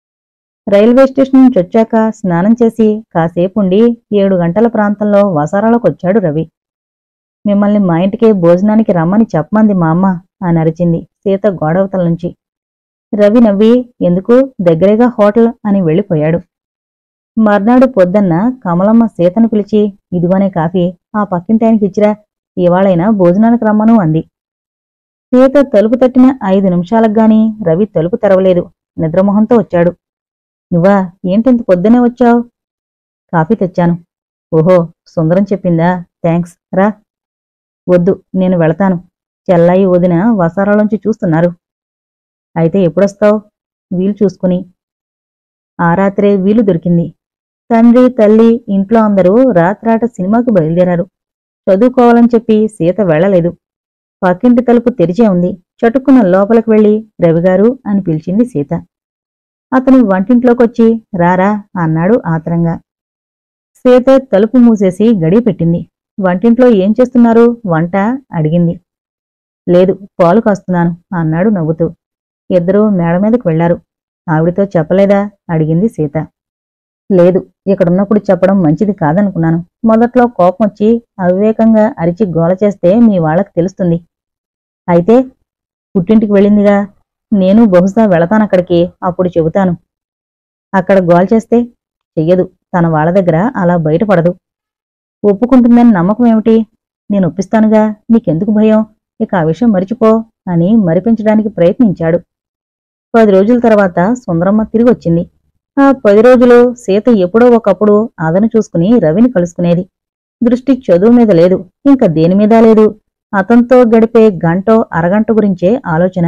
రైల్వే స్టేషన్ నుంచి వచ్చాక స్నానం చేసి కాసేపుండి ఏడు గంటల ప్రాంతంలో వసారాలకొచ్చాడు రవి. మిమ్మల్ని మా ఇంటికే భోజనానికి రమ్మని చెప్పమంది మా అమ్మ అని అరిచింది సీత గోడవతల నుంచి. రవి నవ్వి, ఎందుకు, దగ్గరేగా హోటల్ అని వెళ్ళిపోయాడు. మర్నాడు పొద్దన్న కమలమ్మ సీతను పిలిచి, ఇదిగోనే కాఫీ, ఆ పక్కింటాయనికి ఇచ్చిరా, ఇవాళైనా భోజనానికి రమ్మను అంది. సీత తలుపు తట్టిన ఐదు నిమిషాలకుగాని రవి తలుపు తెరవలేదు. నిద్రమొహంతో వచ్చాడు. నువ్వా, ఏంటింత పొద్దునే వచ్చావు? కాఫీ తెచ్చాను. ఓహో, సుందరం చెప్పిందా? థ్యాంక్స్, రా. వద్దు, నేను వెళతాను. చెల్లాయి వదిన వసారాలోంచి చూస్తున్నారు. అయితే ఎప్పుడొస్తావు? వీలు చూసుకుని. ఆ రాత్రే వీలు దొరికింది. తండ్రి తల్లి ఇంట్లో అందరూ రాత్రాట సినిమాకు బయలుదేరారు. చదువుకోవాలని చెప్పి సీత వెళ్లలేదు. పక్కింటి తలుపు తెరిచే ఉంది. చటుక్కున లోపలికి వెళ్లి, రవిగారు అని పిలిచింది సీత. అతను వంటింట్లోకొచ్చి, రారా అన్నాడు ఆత్రంగా. సీత తలుపు మూసేసి గడియ పెట్టింది. వంటింట్లో ఏం చేస్తున్నారు? వంట అడిగింది. లేదు, పాలు కాస్తున్నాను అన్నాడు నవ్వుతూ. ఇద్దరూ మేడ మీదకు వెళ్లారు. ఆవిడితో చెప్పలేదా అడిగింది సీత. లేదు, ఇక్కడున్నప్పుడు చెప్పడం మంచిది కాదనుకున్నాను. మొదట్లో కోపం వచ్చి అవివేకంగా అరిచి గోల చేస్తే మీ వాళ్లకు తెలుస్తుంది. అయితే పుట్టింటికి వెళ్ళిందిగా, నేను బహుశా వెళతానక్కడికి, అప్పుడు చెబుతాను. అక్కడ గోల్ చేస్తే చెయ్యదు. తన వాళ్ళ దగ్గర అలా బయటపడదు. ఒప్పుకుంటుందని నమ్మకం ఏమిటి? నేను ఒప్పిస్తానుగా, నీకెందుకు భయం? ఇక ఆ విషయం మరిచిపో అని మరిపించడానికి ప్రయత్నించాడు. పది రోజుల తర్వాత సుందరమ్మ తిరిగొచ్చింది. ఆ పది రోజులు సీత ఎప్పుడో ఒకప్పుడు అదను చూసుకుని రవిని కలుసుకునేది. దృష్టి చదువు మీద లేదు, ఇంకా దేనిమీదా లేదు. అతనితో గడిపే గంటో అరగంట గురించే ఆలోచన.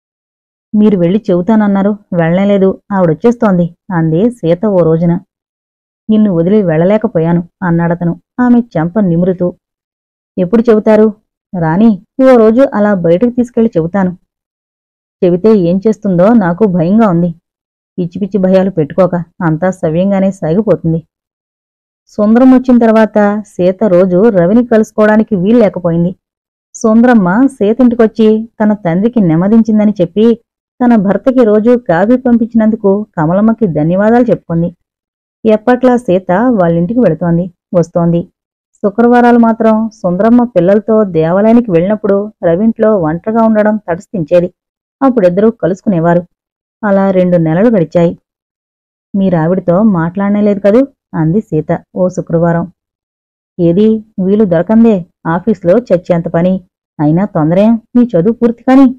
మీరు వెళ్ళి చెబుతానన్నారు, వెళ్ళనేలేదు, ఆవిడొచ్చేస్తోంది అంది సీత ఓ రోజున. నిన్ను వదిలి వెళ్ళలేకపోయాను అన్నాడతను ఆమె చెంప నిమురుతూ. ఎప్పుడు చెబుతారు? రాణి, ఓ రోజు అలా బయటకు తీసుకెళ్లి చెబుతాను. చెబితే ఏం చేస్తుందో నాకు భయంగా ఉంది. పిచ్చి పిచ్చి భయాలు పెట్టుకోక, అంతా సవ్యంగానే సాగిపోతుంది. సుందరం వచ్చిన తర్వాత సీత రోజు రవిని కలుసుకోవడానికి వీల్లేకపోయింది. సుందరమ్మ సీతింటికొచ్చి తన తండ్రికి నెమ్మదించిందని చెప్పి తన భర్తకి రోజూ కాఫీ పంపించినందుకు కమలమ్మకి ధన్యవాదాలు చెప్పుకుంది. ఎప్పట్లా సీత వాళ్ళింటికి వెళుతోంది, వస్తోంది. శుక్రవారాలు మాత్రం సుందరమ్మ పిల్లలతో దేవాలయానికి వెళ్ళినప్పుడు రవింట్లో ఒంటరిగా ఉండడం తటస్థించేది. అప్పుడిద్దరూ కలుసుకునేవారు. అలా రెండు నెలలు గడిచాయి. మీరావిడితో మాట్లాడనేలేదు కదూ అంది సీత ఓ శుక్రవారం. ఏదీ వీలు దొరకందే, ఆఫీసులో చచ్చేంత పని. అయినా తొందరేం, నీ చదువు పూర్తి కాని.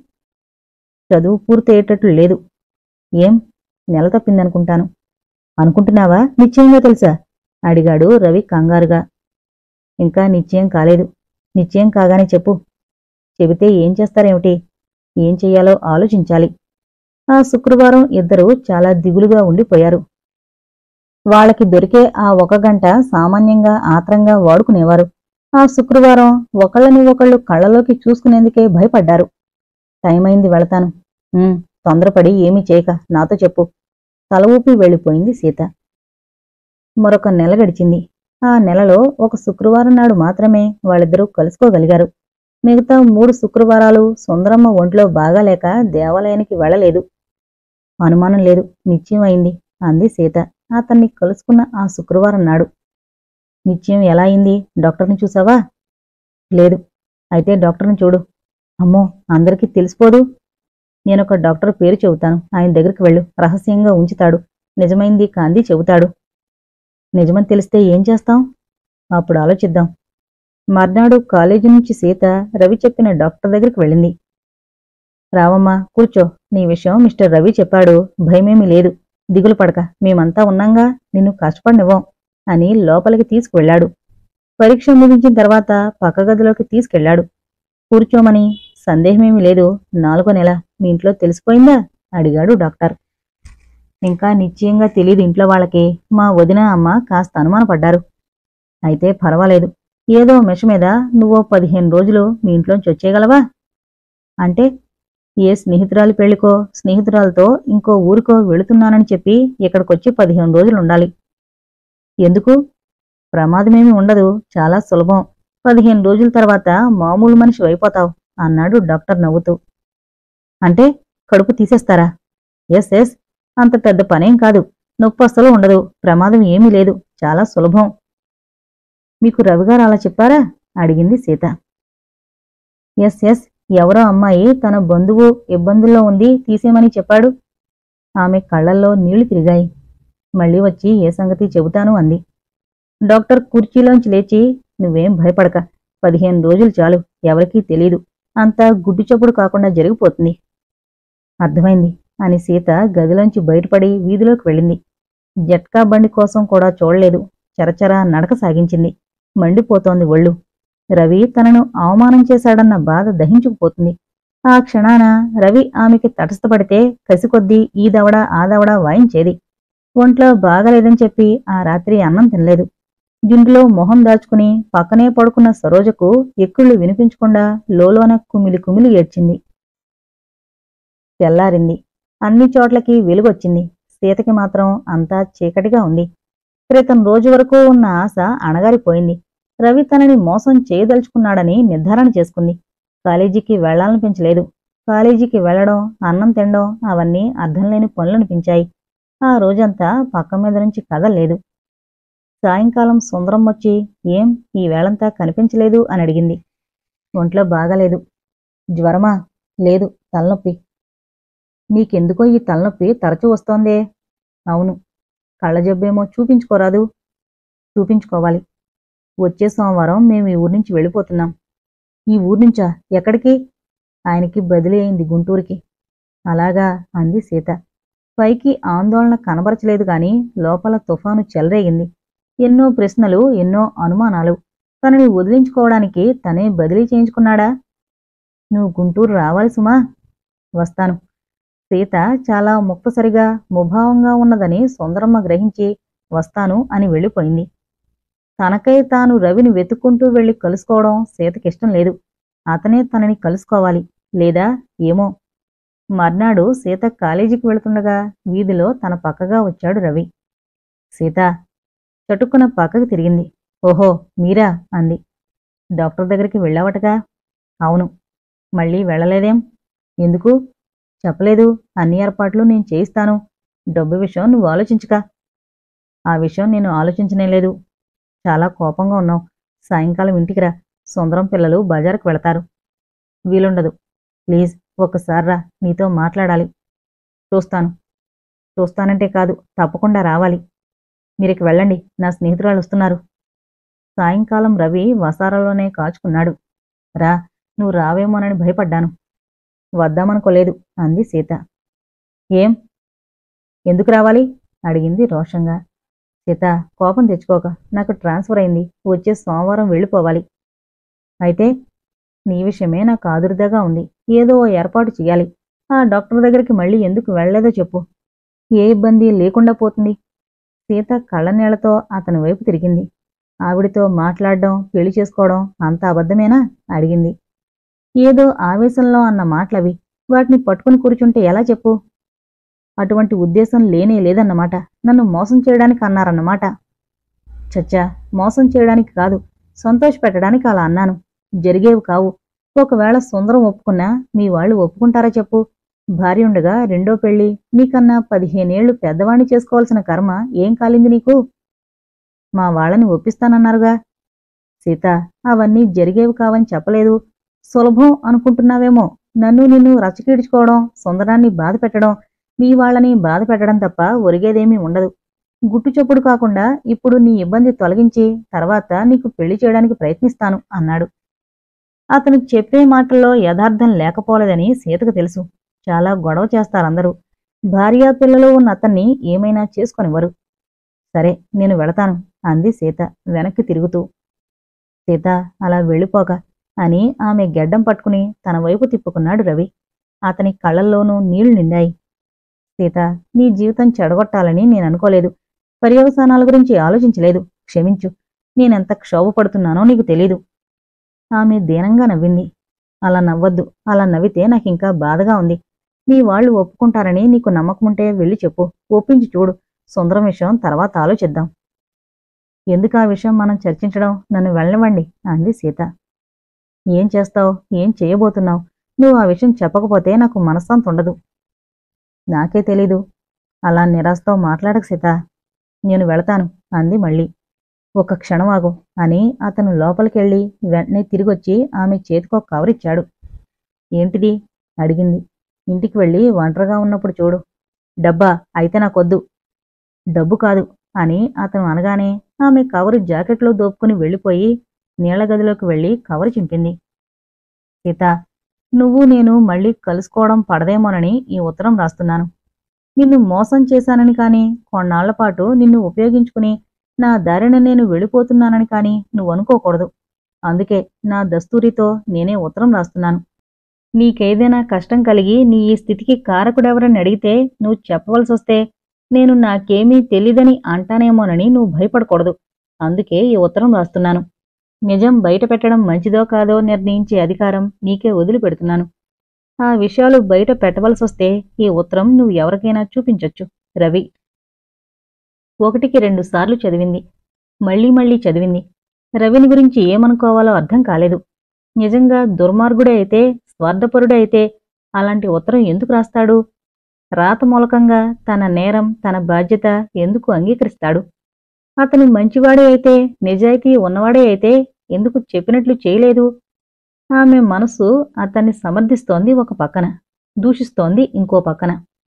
చదువు పూర్తయ్యేటట్లు లేదు. ఏం, నెల తప్పిందనుకుంటాను. అనుకుంటున్నావా, నిశ్చయంగా తెలుసా? అడిగాడు రవి కంగారుగా. ఇంకా నిశ్చయం కాలేదు. నిశ్చయం కాగానే చెప్పు. చెబితే ఏం చేస్తారేమిటి? ఏం చెయ్యాలో ఆలోచించాలి. ఆ శుక్రవారం ఇద్దరూ చాలా దిగులుగా ఉండిపోయారు. వాళ్ళకి దొరికే ఆ ఒక గంట సామాన్యంగా ఆత్రంగా వాడుకునేవారు. ఆ శుక్రవారం ఒకళ్ళని ఒకళ్ళు కళ్ళలోకి చూసుకునేందుకే భయపడ్డారు. టైమైంది, వెళతాను. ఉమ్, తొందరపడి ఏమీ చేయక నాతో చెప్పు. తల ఊపి వెళ్ళిపోయింది సీత. మరొక నెల గడిచింది. ఆ నెలలో ఒక శుక్రవారం నాడు మాత్రమే వాళ్ళిద్దరూ కలుసుకోగలిగారు. మిగతా మూడు శుక్రవారాలు సుందరమ్మ ఒంట్లో బాగాలేక దేవాలయానికి వెళ్ళలేదు. అనుమానం లేదు, నిశ్చయం అయింది అంది సీత అతన్ని కలుసుకున్న ఆ శుక్రవారం నాడు. నిశ్చయం ఎలా అయింది? డాక్టర్ని చూసావా? లేదు. అయితే డాక్టర్ని చూడు. అమ్మో, అందరికీ తెలిసిపోదు. నేనొక డాక్టర్ పేరు చెబుతాను, ఆయన దగ్గరికి వెళ్ళు. రహస్యంగా ఉంచుతాడు. నిజమైంది కాంది చెబుతాడు. నిజమని తెలిస్తే ఏం చేస్తాం? అప్పుడు ఆలోచిద్దాం. మర్నాడు కాలేజీ నుంచి సీత రవి చెప్పిన డాక్టర్ దగ్గరికి వెళ్ళింది. రావమ్మా, కూర్చో. నీ విషయం మిస్టర్ రవి చెప్పాడు. భయమేమీ లేదు. దిగులు పడక, మేమంతా ఉన్నాంగా, నిన్ను కష్టపడినివ్వం అని లోపలికి తీసుకువెళ్లాడు. పరీక్ష ముగించిన తర్వాత పక్క గదిలోకి తీసుకెళ్లాడు. కూర్చోమని. సందేహమేమీ లేదు. నాలుగో నెల మీ ఇంట్లో తెలిసిపోయిందా? అడిగాడు డాక్టర్. ఇంకా నిశ్చయంగా తెలీదు ఇంట్లో వాళ్ళకి. మా వదిన అమ్మ కాస్త అనుమానపడ్డారు. అయితే పర్వాలేదు. ఏదో మెష మీద నువ్వో పదిహేను రోజులు మీ ఇంట్లోంచి వచ్చేయగలవా? అంటే ఏ స్నేహితురాలి పెళ్లికో, స్నేహితురాలతో ఇంకో ఊరికో వెళుతున్నానని చెప్పి ఇక్కడికొచ్చి పదిహేను రోజులుండాలి. ఎందుకు? ప్రమాదమేమీ ఉండదు. చాలా సులభం. పదిహేను రోజుల తర్వాత మామూలు మనిషి అయిపోతావు అన్నాడు డాక్టర్ నవ్వుతూ. అంటే కడుపు తీసేస్తారా? ఎస్ ఎస్ అంత పెద్ద పనేం కాదు. నొప్పి అస్సలు ఉండదు. ప్రమాదం ఏమీ లేదు. చాలా సులభం. మీకు రవిగారు అలా చెప్పారా? అడిగింది సీత. ఎస్ ఎస్ ఎవరో అమ్మాయి తన బంధువు ఇబ్బందుల్లో ఉంది, తీసేమని చెప్పాడు. ఆమె కళ్లల్లో నీళ్లు తిరిగాయి. మళ్ళీ వచ్చి ఏ సంగతి చెబుతాను అంది. డాక్టర్ కుర్చీలోంచి లేచి, నువ్వేం భయపడక. పదిహేను రోజులు చాలు. ఎవరికీ తెలీదు. అంతా గుడ్డు చప్పుడు కాకుండా జరిగిపోతుంది. అర్థమైంది అని సీత గదిలోంచి బయటపడి వీధిలోకి వెళ్ళింది. జట్కా బండి కోసం కూడా చూడలేదు. చరచరా నడక సాగించింది. మండిపోతోంది ఒళ్ళు. రవి తనను అవమానం చేశాడన్న బాధ దహించుకుపోతుంది. ఆ క్షణాన రవి ఆమెకి తటస్థపడితే కసికొద్దీ ఈ దవడ ఆ దవడ వాయించేది. ఒంట్లో బాగలేదని చెప్పి ఆ రాత్రి అన్నం తినలేదు. దిండులో మొహం దాచుకుని పక్కనే పడుకున్న సరోజకు ఎక్కుళ్ళు వినిపించకుండా లోలోన కుమిలి కుమిలి ఏడ్చింది. తెల్లారింది. అన్ని చోట్లకి వెలుగొచ్చింది. సీతకి మాత్రం అంతా చీకటిగా ఉంది. క్రితం రోజు వరకు ఉన్న ఆశ అణగారిపోయింది. రవి తనని మోసం చేయదలుచుకున్నాడని నిర్ధారణ చేసుకుంది. కాలేజీకి వెళ్లాలనిపించలేదు. కాలేజీకి వెళ్లడం, అన్నం తినడం అవన్నీ అర్థంలేని పనులనిపించాయి. ఆ రోజంతా పక్క మీద నుంచి కదల్లేదు. సాయంకాలం సుందరం వచ్చి, ఏం ఈ వేళంతా కనిపించలేదు అని అడిగింది. ఒంట్లో బాగాలేదు. జ్వరమా? లేదు, తలనొప్పి. నీకెందుకో ఈ తలనొప్పి తరచూ వస్తోందే? అవును, కళ్ళజబ్బేమో చూపించుకోరాదు. చూపించుకోవాలి. వచ్చే సోమవారం మేము ఈ ఊరి నుంచి వెళ్ళిపోతున్నాం. ఈ ఊర్నుంచా? ఎక్కడికి? ఆయనకి బదిలీ అయింది గుంటూరుకి. అలాగా అంది సీత. పైకి ఆందోళన కనబరచలేదు గాని లోపల తుఫాను చెలరేగింది. ఎన్నో ప్రశ్నలు, ఎన్నో అనుమానాలు. తనని వదిలించుకోవడానికి తనే బదిలీ చేయించుకున్నాడా? నువ్వు గుంటూరు రావాలి సుమా. వస్తాను. సీత చాలా ముక్తసరిగా, ముభావంగా ఉన్నదని సుందరమ్మ గ్రహించి వస్తాను అని వెళ్ళిపోయింది. తనకై తాను రవిని వెతుక్కుంటూ వెళ్లి కలుసుకోవడం సీతకిష్టం లేదు. అతనే తనని కలుసుకోవాలి. లేదా ఏమో. మర్నాడు సీత కాలేజీకి వెళుతుండగా వీధిలో తన పక్కగా వచ్చాడు రవి. సీత చటుక్కున పక్కకి తిరిగింది. ఓహో మీరా అంది. డాక్టర్ దగ్గరికి వెళ్ళావటగా? అవును. మళ్ళీ వెళ్ళలేదేం? ఎందుకు? చెప్పలేదు. అన్ని ఏర్పాట్లు నేను చేయిస్తాను. డబ్బు విషయం నువ్వు ఆలోచించుక. ఆ విషయం నేను ఆలోచించనేలేదు. చాలా కోపంగా ఉన్నావు. సాయంకాలం ఇంటికి రా. సుందరం పిల్లలు బజారుకు వెళతారు. వీలుండదు. ప్లీజ్ ఒక్కసారి రా, నీతో మాట్లాడాలి. చూస్తాను. చూస్తానంటే కాదు, తప్పకుండా రావాలి. మీరికి వెళ్ళండి, నా స్నేహితురాలు వస్తున్నారు. సాయంకాలం రవి వసారాలోనే కాచుకున్నాడు. రా, నువ్వు రావేమోనని భయపడ్డాను. వద్దామనుకోలేదు అంది సీత. ఏం? ఎందుకు రావాలి? అడిగింది రోషంగా. సీత కోపం తెచ్చుకోక. నాకు ట్రాన్స్ఫర్ అయింది. వచ్చే సోమవారం వెళ్ళిపోవాలి. అయితే నీ విషయమే నాకు ఆదుర్దాగా ఉంది. ఏదో ఓ ఏర్పాటు చెయ్యాలి. ఆ డాక్టర్ దగ్గరికి మళ్ళీ ఎందుకు వెళ్ళలేదో చెప్పు. ఏ ఇబ్బంది లేకుండా పోతుంది. సీత కళ్ళనీళ్లతో అతని వైపు తిరిగింది. ఆవిడితో మాట్లాడడం, పెళ్లి చేసుకోవడం అంత అబద్ధమేనా? అడిగింది. ఏదో ఆవేశంలో అన్న మాటలవి. వాటిని పట్టుకుని కూర్చుంటే ఎలా చెప్పు? అటువంటి ఉద్దేశం లేనే లేదన్నమాట. నన్ను మోసం చేయడానికి అన్నారన్నమాట. చచ్చా, మోసం చేయడానికి కాదు, సంతోషపెట్టడానికి అలా అన్నాను. జరిగేవి కావు. ఒకవేళ సుందరం ఒప్పుకున్నా మీ వాళ్ళు ఒప్పుకుంటారా చెప్పు? భార్యుండగా రెండో పెళ్లి, నీకన్నా పదిహేనేళ్లు పెద్దవాణ్ణి చేసుకోవాల్సిన కర్మ ఏం కాలింది నీకు? మా వాళ్ళని ఒప్పిస్తానన్నారుగా. సీత, అవన్నీ జరిగేవి కావని చెప్పలేదు. సులభం అనుకుంటున్నావేమో. నన్ను నిన్ను రచ్చకీడ్చుకోవడం, సుందరాన్ని బాధ పెట్టడం, మీ వాళ్ళని బాధ పెట్టడం తప్ప ఒరిగేదేమీ ఉండదు. గుట్టుచప్పుడు కాకుండా ఇప్పుడు నీ ఇబ్బంది తొలగించి తర్వాత నీకు పెళ్లి చేయడానికి ప్రయత్నిస్తాను అన్నాడు. అతను చెప్పే మాటల్లో యథార్థం లేకపోలేదని సీతకు తెలుసు. చాలా గొడవ చేస్తారందరూ. భార్యా పిల్లలు ఉన్న అతన్ని ఏమైనా చేసుకొనివ్వరు. సరే, నేను వెళతాను అంది సీత వెనక్కి తిరుగుతూ. సీత అలా వెళ్ళిపోక అని ఆమె గెడ్డం పట్టుకుని తన వైపు తిప్పుకున్నాడు రవి. అతని కళ్ళల్లోనూ నీళ్లు నిండాయి. సీత, నీ జీవితం చెడగొట్టాలని నేననుకోలేదు. పర్యవసానాల గురించి ఆలోచించలేదు. క్షమించు. నేనెంత క్షోభపడుతున్నానో నీకు తెలీదు. ఆమె దీనంగా నవ్వింది. అలా నవ్వొద్దు. అలా నవ్వితే నాకింకా బాధగా ఉంది. మీ వాళ్ళు ఒప్పుకుంటారని నీకు నమ్మకముంటే వెళ్ళి చెప్పు. ఒప్పించి చూడు. సుందరం విషయం తర్వాత ఆలోచిద్దాం. ఎందుకు ఆ విషయం మనం చర్చించడం? నన్ను వెళ్ళనివ్వండి అంది సీత. ఏం చేస్తావు? ఏం చేయబోతున్నావు? నువ్వు ఆ విషయం చెప్పకపోతే నాకు మనశ్శాంతి ఉండదు. నాకే తెలీదు. అలా నిరాశతో మాట్లాడక సీత. నేను వెళతాను అంది మళ్ళీ. ఒక్క క్షణం ఆగు అని అతను లోపలికెళ్ళి వెంటనే తిరిగొచ్చి ఆమె చేతికో కవరిచ్చాడు. ఏంటిది? అడిగింది. ఇంటికి వెళ్ళి ఒంటరిగా ఉన్నప్పుడు చూడు. డబ్బా? అయితే నాకొద్దు. డబ్బు కాదు అని అతను అనగానే ఆమె కవరు జాకెట్లో దోపుకుని వెళ్ళిపోయి నీళ్లగదిలోకి వెళ్ళి కవరు చింపింది. సీత, నువ్వు నేను మళ్ళీ కలుసుకోవడం పడదేమోనని ఈ ఉత్తరం రాస్తున్నాను. నిన్ను మోసం చేశానని కాని, కొన్నాళ్లపాటు నిన్ను ఉపయోగించుకుని నా దారిన నేను వెళ్ళిపోతున్నానని కాని నువ్వనుకోకూడదు. అందుకే నా దస్తూరితో నేనే ఉత్తరం రాస్తున్నాను. నీకేదైనా కష్టం కలిగి నీ ఈ స్థితికి కారకుడెవరని అడిగితే నువ్వు చెప్పవలసొస్తే నేను నాకేమీ తెలీదని అంటానేమోనని నువ్వు భయపడకూడదు. అందుకే ఈ ఉత్తరం రాస్తున్నాను. నిజం బయట పెట్టడం మంచిదో కాదో నిర్ణయించే అధికారం నీకే వదిలిపెడుతున్నాను. ఆ విషయాలు బయట పెట్టవలసొస్తే ఈ ఉత్తరం నువ్వు ఎవరికైనా చూపించొచ్చు. రవి. ఒకటికి రెండు సార్లు చదివింది. మళ్లీ మళ్లీ చదివింది. రవిని గురించి ఏమనుకోవాలో అర్థం కాలేదు. నిజంగా దుర్మార్గుడే అయితే, స్వార్థపరుడే అయితే అలాంటి ఉత్తరం ఎందుకు రాస్తాడు? రాత మూలకంగా తన నేరం, తన బాధ్యత ఎందుకు అంగీకరిస్తాడు? అతను మంచివాడే అయితే, నిజాయితీ ఉన్నవాడే అయితే ఎందుకు చెప్పినట్లు చేయలేదు? ఆమె మనసు అతన్ని సమర్థిస్తోంది ఒక పక్కన, దూషిస్తోంది ఇంకో పక్కన.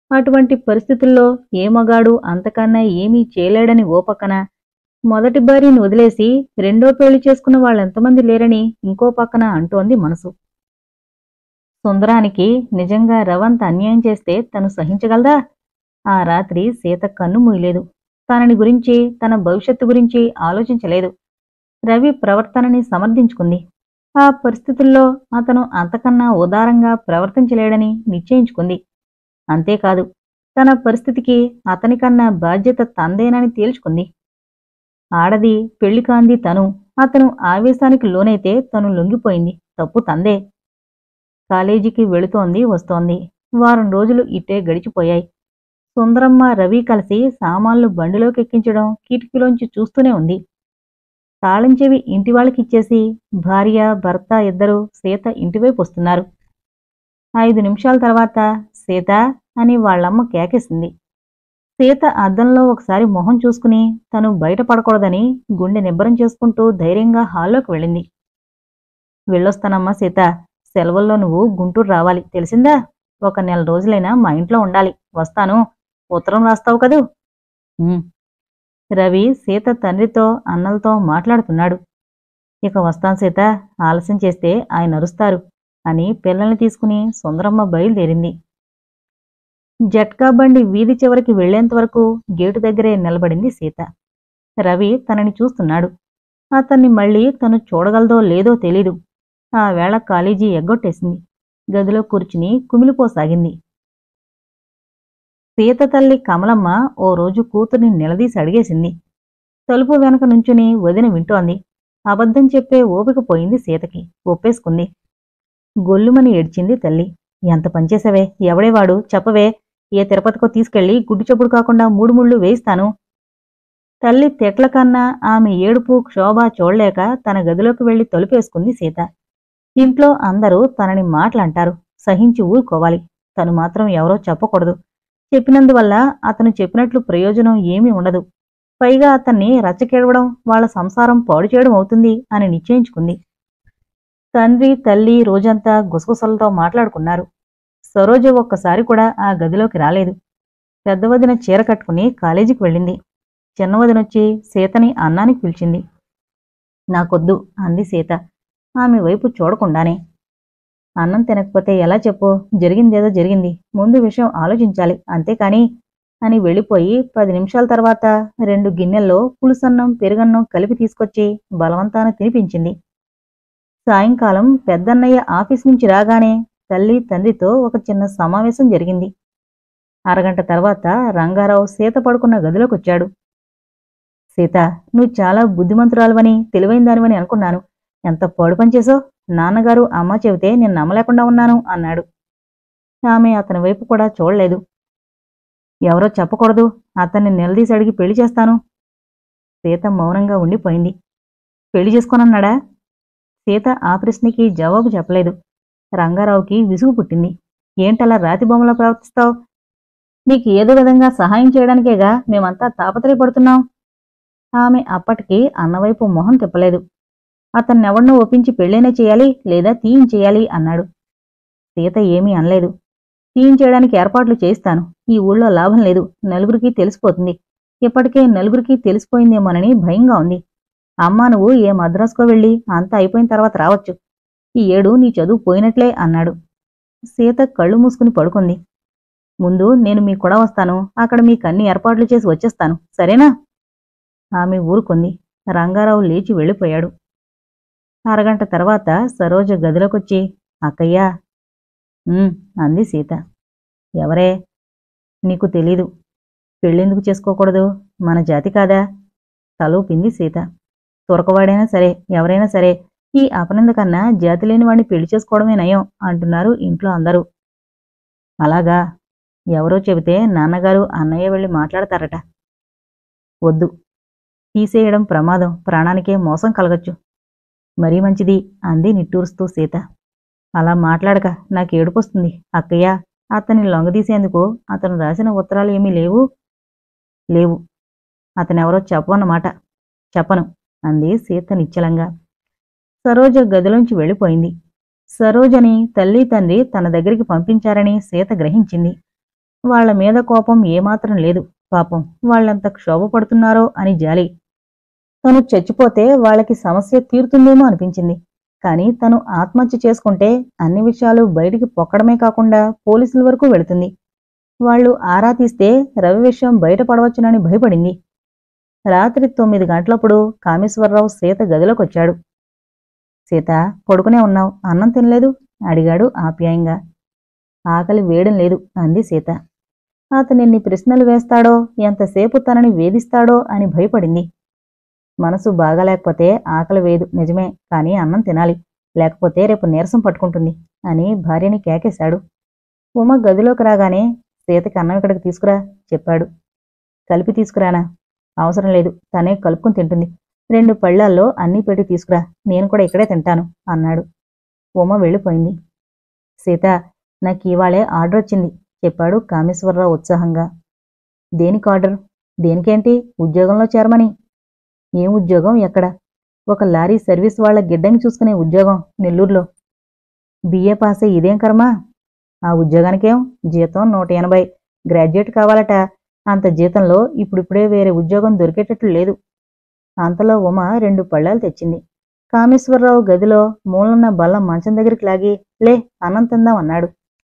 అటువంటి పరిస్థితుల్లో ఏ మగాడు అంతకన్నా ఏమీ చేయలేడని ఓ పక్కన, మొదటి భార్యని వదిలేసి రెండో పెళ్లి చేసుకున్న వాళ్ళెంతమంది లేరని ఇంకో పక్కన అంటోంది మనసు. సుందరానికి నిజంగా రవంత అన్యాయం చేస్తే తను సహించగలదా? ఆ రాత్రి సీత కన్ను మూయలేదు. తనని గురించి, తన భవిష్యత్తు గురించి ఆలోచించలేదు. రవి ప్రవర్తనని సమర్థించుకుంది. ఆ పరిస్థితుల్లో అతను అంతకన్నా ఉదారంగా ప్రవర్తించలేడని నిశ్చయించుకుంది. అంతేకాదు, తన పరిస్థితికి అతనికన్నా బాధ్యత తందేనని తేల్చుకుంది. ఆడది, పెళ్లి కాంది తను. అతను ఆవేశానికి లోనైతే తను లొంగిపోయింది. తప్పు తందే. కాలేజీకి వెళుతోంది, వస్తోంది. వారం రోజులు ఇట్టే గడిచిపోయాయి. సుందరమ్మ, రవి కలిసి సామాన్లు బండిలోకెక్కించడం కిటికీలోంచి చూస్తూనే ఉంది. తాళం చెవి ఇంటివాళ్ళకిచ్చేసి భార్య, భర్త ఇద్దరూ సీత ఇంటివైపు వస్తున్నారు. ఐదు నిమిషాల తర్వాత సీతా అని వాళ్ళమ్మ కేకేసింది. సీత అద్దంలో ఒకసారి మొహం చూసుకుని తను బయట పడకూడదని గుండె నిబ్బరం చేసుకుంటూ ధైర్యంగా హాల్లోకి వెళ్ళింది. వెళ్ళొస్తానమ్మా సీత. సెలవుల్లో నువ్వు గుంటూరు రావాలి, తెలిసిందా? ఒక నెల రోజులైనా మా ఇంట్లో ఉండాలి. వస్తాను. ఉత్తరం రాస్తావు కదూ? "ఉమ్." రవి సీత తండ్రితో, అన్నలతో మాట్లాడుతున్నాడు. ఇక వస్తాను సీత, ఆలస్యం చేస్తే ఆయన అరుస్తారు అని పిల్లల్ని తీసుకుని సుందరమ్మ బయలుదేరింది. జట్కా బండి వీధి చివరికి వెళ్లేంతవరకు గేటు దగ్గరే నిలబడింది సీత. రవి తనని చూస్తున్నాడు. అతన్ని మళ్ళీ తను చూడగలదో లేదో తెలీదు. ఆ వేళ కాలేజీ ఎగ్గొట్టేసింది. గదిలో కూర్చుని కుమిలిపోసాగింది. సీత తల్లి కమలమ్మ ఓ రోజు కూతుర్ని నిలదీసి అడిగేసింది. తలుపు వెనక నుంచుని వదిన వింటోంది. అబద్ధం చెప్పే ఓపిక పోయింది సీతకి. ఒప్పేసుకుంది. గొల్లుమని ఏడ్చింది తల్లి. ఎంత పనిచేసావే? ఎవడేవాడు? చెప్పవే. ఏ తిరుపతికో తీసుకెళ్లి గుడ్డు చప్పుడు కాకుండా మూడు ముళ్ళు వేయిస్తాను. తల్లి తెట్ల కన్నా ఆమె ఏడుపు, క్షోభ చూడలేక తన గదిలోకి వెళ్లి తలుపేసుకుంది సీత. ఇంట్లో అందరూ తనని మాటలంటారు. సహించి ఊరుకోవాలి. తను మాత్రం ఎవరో చెప్పకూడదు. చెప్పినందువల్ల అతను చెప్పినట్లు ప్రయోజనం ఏమీ ఉండదు. పైగా అతన్ని రచ్చకెడవడం వాళ్ల సంసారం పాడు చేయడం అవుతుంది అని నిశ్చయించుకుంది. తండ్రి, తల్లి రోజంతా గుసగుసలతో మాట్లాడుకున్నారు. సరోజ ఒక్కసారి కూడా ఆ గదిలోకి రాలేదు. పెద్దవదిన చీర కట్టుకుని కాలేజీకి వెళ్ళింది. చిన్నవదినొచ్చి సీతని అన్నానికి పిలిచింది. నాకొద్దు అంది సీత ఆమె వైపు చూడకుండానే. అన్నం తినకపోతే ఎలా చెప్పు? జరిగిందేదో జరిగింది. ముందు విషయం ఆలోచించాలి, అంతేకాని అని వెళ్ళిపోయి పది నిమిషాల తర్వాత రెండు గిన్నెల్లో పులుసన్నం, పెరుగన్నం కలిపి తీసుకొచ్చి బలవంతాన తినిపించింది. సాయంకాలం పెద్దన్నయ్య ఆఫీస్ నుంచి రాగానే తల్లి, తండ్రితో ఒక చిన్న సమావేశం జరిగింది. అరగంట తర్వాత రంగారావు సీత పడుకున్న గదిలోకొచ్చాడు. సీత, నువ్వు చాలా బుద్ధిమంతురాలువని, తెలివైందానివని అనుకున్నాను. ఎంత పాడు పనిచేసావు. నాన్నగారు, అమ్మ చెబితే నేను నమ్మలేకుండా ఉన్నాను అన్నాడు. ఆమె అతని వైపు కూడా చూడలేదు. ఎవరో చెప్పకూడదు. అతన్ని నిలదీసి అడిగి పెళ్లి చేస్తాను. సీత మౌనంగా ఉండిపోయింది. పెళ్లి చేసుకోనన్నాడా? సీత ఆ ప్రశ్నకి జవాబు చెప్పలేదు. రంగారావుకి విసుగు పుట్టింది. ఏంటలా రాతి బొమ్మలా ప్రవర్తిస్తావు? నీకు ఏదో విధంగా సహాయం చేయడానికేగా మేమంతా తాపత్రయపడుతున్నాం. ఆమె అప్పటికి అన్నవైపు మొహం తిప్పలేదు. అతన్నెవడ్నో ఒప్పించి పెళ్ళైనా చేయాలి, లేదా తీయించేయాలి అన్నాడు. సీత ఏమీ అనలేదు. తీయించేయడానికి ఏర్పాట్లు చేయిస్తాను. ఈ ఊళ్ళో లాభం లేదు. నలుగురికి తెలిసిపోతుంది. ఇప్పటికే నలుగురికి తెలిసిపోయిందేమోనని భయంగా ఉంది. అమ్మా, నువ్వు ఏ మద్రాసుకో వెళ్ళి అంతా అయిపోయిన తర్వాత రావచ్చు. ఈ ఏడు నీ చదువు పోయినట్లే అన్నాడు. సీత కళ్ళు మూసుకుని పడుకుంది. ముందు నేను మీ కూడా వస్తాను. అక్కడ మీకన్ని ఏర్పాట్లు చేసి వచ్చేస్తాను, సరేనా? ఆమె ఊరుకుంది. రంగారావు లేచి వెళ్ళిపోయాడు. అరగంట తర్వాత సరోజ గదిలోకొచ్చి, అక్కయ్యా. "ఉమ్" అంది సీత. ఎవరే? నీకు తెలీదు. పెళ్ళెందుకు చేసుకోకూడదు? మన జాతి కాదా? తలూపింది సీత. తురకవాడైనా సరే, ఎవరైనా సరే, ఈ అపనింద కన్నా జాతి లేని వాణ్ణి పెళ్లి చేసుకోవడమే నయం అంటున్నారు ఇంట్లో అందరూ. అలాగా? ఎవరో చెబితే నాన్నగారు, అన్నయ్య వెళ్ళి మాట్లాడతారట. వద్దు. తీసేయడం ప్రమాదం. ప్రాణానికే మోసం కలగచ్చు. మరీ మంచిది అంది నిట్టూరుస్తూ సీత. అలా మాట్లాడక, నాకేడుపొస్తుంది. అక్కయ్య, అతన్ని లొంగదీసేందుకు అతను రాసిన ఉత్తరాలు ఏమీ లేవు? లేవు. అతనెవరో చెప్పవన్నమాట. చెప్పను అంది సీత నిశ్చలంగా. సరోజ గదిలోంచి వెళ్ళిపోయింది. సరోజని తల్లి, తండ్రి తన దగ్గరికి పంపించారని సీత గ్రహించింది. వాళ్ల మీద కోపం ఏమాత్రం లేదు. పాపం వాళ్ళెంత క్షోభపడుతున్నారో అని జాలి. తను చచ్చిపోతే వాళ్ళకి సమస్య తీరుతుందేమో అనిపించింది. కాని తను ఆత్మహత్య చేసుకుంటే అన్ని విషయాలు బయటికి పొక్కడమే కాకుండా పోలీసుల వరకు వెళుతుంది. వాళ్లు ఆరా తీస్తే రవి విషయం బయటపడవచ్చునని భయపడింది. రాత్రి తొమ్మిది గంటలప్పుడు కామేశ్వరరావు సీత గదిలోకొచ్చాడు. సీత, పడుకునే ఉన్నావు, అన్నం తినలేదు అడిగాడు ఆప్యాయంగా. ఆకలి వేయడం లేదు అంది సీత. అతనెన్ని ప్రశ్నలు వేస్తాడో, ఎంతసేపు తనని వేధిస్తాడో అని భయపడింది. మనసు బాగాలేకపోతే ఆకలి వేయదు నిజమే, కాని అన్నం తినాలి, లేకపోతే రేపు నీరసం పట్టుకుంటుంది అని భార్యని కేకేశాడు. ఉమ గదిలోకి రాగానే సీతకి అన్నం ఇక్కడికి తీసుకురా చెప్పాడు. కలిపి తీసుకురానా? అవసరం లేదు, తనే కలుపుకుని తింటుంది. రెండు పళ్ళాల్లో అన్నీ పెట్టి తీసుకురా, నేను కూడా ఇక్కడే తింటాను అన్నాడు. ఉమ వెళ్ళిపోయింది. సీత, నాకు ఇవాళే ఆర్డర్ వచ్చింది చెప్పాడు కామేశ్వరరావు ఉత్సాహంగా. దేనికి ఆర్డర్? దేనికేంటి? ఉద్యోగంలో చేరమని. ఏం ఉద్యోగం? ఎక్కడ? ఒక లారీ సర్వీస్ వాళ్ల గిడ్డంగి చూసుకునే ఉద్యోగం నెల్లూరులో. బిఏ పాసే ఇదేం కర్మ? ఆ ఉద్యోగానికేం? జీతం నూట ఎనభై. గ్రాడ్యుయేట్ కావాలట. అంత జీతంలో ఇప్పుడిప్పుడే వేరే ఉద్యోగం దొరికేటట్లు లేదు. అంతలో ఉమ రెండు పళ్ళాలు తెచ్చింది. కామేశ్వరరావు గదిలో మూలన్న బల్ల మంచం దగ్గరికి లాగి, లే అన్నం తిందాం అన్నాడు.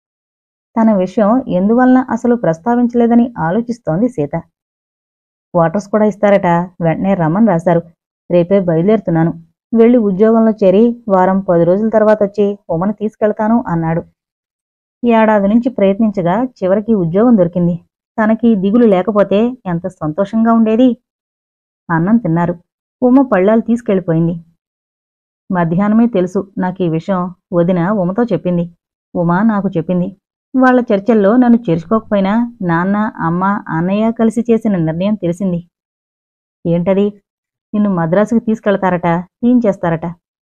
తన విషయం ఎందువలన అసలు ప్రస్తావించలేదని ఆలోచిస్తోంది సీత. క్వార్టర్స్ కూడా ఇస్తారట, వెంటనే రమ్మని రాశారు. రేపే బయలుదేరుతున్నాను. వెళ్లి ఉద్యోగంలో చేరి వారం పది రోజుల తర్వాత వచ్చి ఉమను తీసుకెళ్తాను అన్నాడు. ఏడాది నుంచి ప్రయత్నించగా చివరికి ఉద్యోగం దొరికింది. తనకి దిగులు లేకపోతే ఎంత సంతోషంగా ఉండేది. అన్నం తిన్నారు. ఉమ పళ్ళాలు తీసుకెళ్ళిపోయింది. మధ్యాహ్నమే తెలుసు నాకు ఈ విషయం. వదిన ఉమతో చెప్పింది. ఉమ నాకు చెప్పింది. వాళ్ల చర్చల్లో నన్ను చేర్చుకోకపోయినా నాన్న, అమ్మ, అన్నయ్య కలిసి చేసిన నిర్ణయం తెలిసింది. ఏంటది? నిన్ను మద్రాసుకు తీసుకెళ్తారట, తీయించేస్తారట.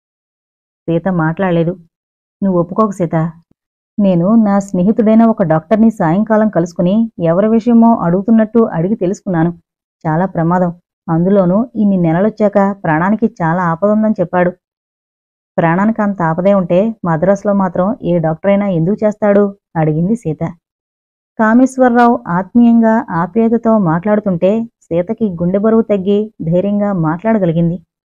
సీత మాట్లాడలేదు. నువ్వు ఒప్పుకోకు సీత. నేను నా స్నేహితుడైన ఒక డాక్టర్ని సాయంకాలం కలుసుకుని ఎవరి విషయమో అడుగుతున్నట్టు అడిగి తెలుసుకున్నాను. చాలా ప్రమాదం. అందులోనూ ఇన్ని నెలలొచ్చాక ప్రాణానికి చాలా ఆపదుందని చెప్పాడు. ప్రాణానికి అంత ఆపదే ఉంటే మద్రాసులో మాత్రం ఏ డాక్టరైనా ఎందుకు చేస్తాడు అడిగింది సీత. కామేశ్వరరావు ఆత్మీయంగా ఆప్యాయతతో మాట్లాడుతుంటే సీతకి గుండె బరువు తగ్గి ధైర్యంగా మాట్లాడగలిగింది.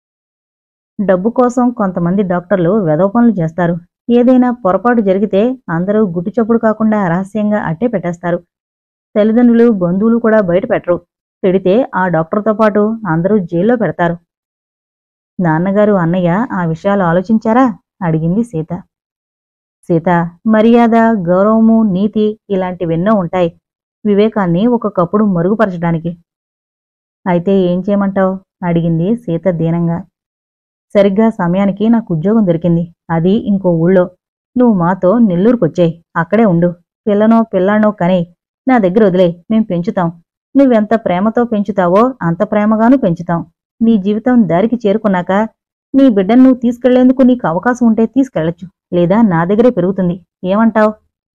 డబ్బు కోసం కొంతమంది డాక్టర్లు వెధవ పనులు చేస్తారు. ఏదైనా పొరపాటు జరిగితే అందరూ గుట్టుచప్పుడు కాకుండా రహస్యంగా అట్టే పెట్టేస్తారు. తల్లిదండ్రులు, బంధువులు కూడా బయట పెట్టరు. పెడితే ఆ డాక్టర్తో పాటు అందరూ జైల్లో పెడతారు. నాన్నగారు, అన్నయ్య ఆ విషయాలు ఆలోచించారా అడిగింది సీత. సీత, మర్యాద, గౌరవము, నీతి ఇలాంటివెన్నో ఉంటాయి వివేకాన్ని ఒక్కొక్కప్పుడు మరుగుపరచడానికి. అయితే ఏం చేయమంటావు అడిగింది సీత దీనంగా. సరిగ్గా సమయానికి నాకు ఉద్యోగం దొరికింది. అది ఇంకో ఊళ్ళో. నువ్వు మాతో నెల్లూరుకొచ్చాయి. అక్కడే ఉండు. పిల్లనో పిల్లానో కనేయ్. నా దగ్గర వదిలే, మేం పెంచుతాం. నువ్వెంత ప్రేమతో పెంచుతావో అంత ప్రేమగానూ పెంచుతాం. నీ జీవితం దారికి చేరుకున్నాక నీ బిడ్డను నువ్వు తీసుకెళ్లేందుకు నీకు అవకాశం ఉంటే తీసుకెళ్లొచ్చు, లేదా నా దగ్గరే పెరుగుతుంది. ఏమంటావ్?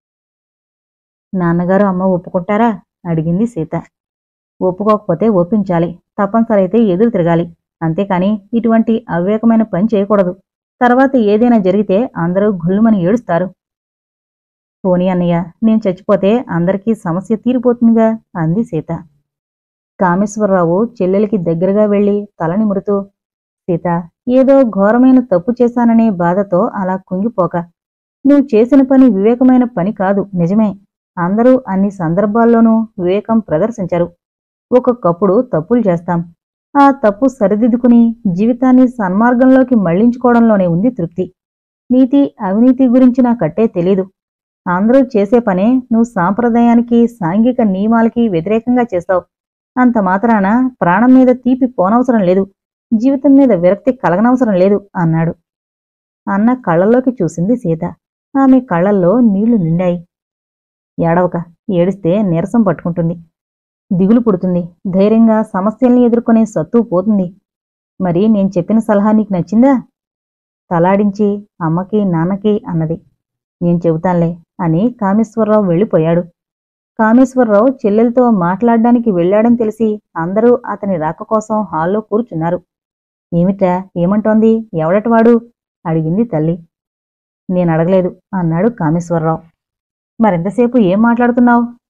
నాన్నగారు, అమ్మ ఒప్పుకుంటారా అడిగింది సీత. ఒప్పుకోకపోతే ఒప్పించాలి. తప్పనిసరైతే ఎదురు తిరగాలి. అంతేకాని ఇటువంటి అవివేకమైన పని చేయకూడదు. తర్వాత ఏదైనా జరిగితే అందరూ గుల్లుమని ఏడుస్తారు. పోనీ అన్నయ్య, నేను చచ్చిపోతే అందరికీ సమస్య తీరిపోతుందిగా అంది సీత. కామేశ్వరరావు చెల్లెలికి దగ్గరగా వెళ్లి తల నిమురుతూ, సీత, ఏదో ఘోరమైన తప్పు చేశాననే బాధతో అలా కుంగిపోక. నువ్వు చేసిన పని వివేకమైన పని కాదు, నిజమే. అందరూ అన్ని సందర్భాల్లోనూ వివేకం ప్రదర్శించరు. ఒక్కొక్కప్పుడు తప్పులు చేస్తాం. ఆ తప్పు సరిదిద్దుకుని జీవితాన్ని సన్మార్గంలోకి మళ్లించుకోవడంలోనే ఉంది తృప్తి. నీతి, అవినీతి గురించి నాకట్టే తెలీదు. అందరూ చేసే పనే నువ్వు సాంప్రదాయానికి, సాంఘిక నియమాలకి వ్యతిరేకంగా చేస్తావు. అంత మాత్రాన ప్రాణం మీద తీపి పోనవసరం లేదు, జీవితం మీద విరక్తి కలగనవసరం లేదు అన్నాడు. అన్న కళ్లల్లోకి చూసింది సీత. ఆమె కళ్లల్లో నీళ్లు నిండాయి. ఏడవక, ఏడిస్తే నీరసం పట్టుకుంటుంది, దిగులు పుడుతుంది, ధైర్యంగా సమస్యల్ని ఎదుర్కొనే సత్తు పోతుంది. మరి నేను చెప్పిన సలహా నీకు నచ్చిందా? తలాడించి అమ్మకి, నాన్నకి అన్నది. నేను చెబుతాన్లే అని కామేశ్వరరావు వెళ్ళిపోయాడు. కామేశ్వరరావు చెల్లెలతో మాట్లాడ్డానికి వెళ్లాడని తెలిసి అందరూ అతని రాక కోసం హాల్లో కూర్చున్నారు. ఏమిట్రా, ఏమంటోంది? ఎవడటవాడు అడిగింది తల్లి. నేనడగలేదు అన్నాడు కామేశ్వరరావు. మరెంతసేపు ఏం మాట్లాడుతున్నావు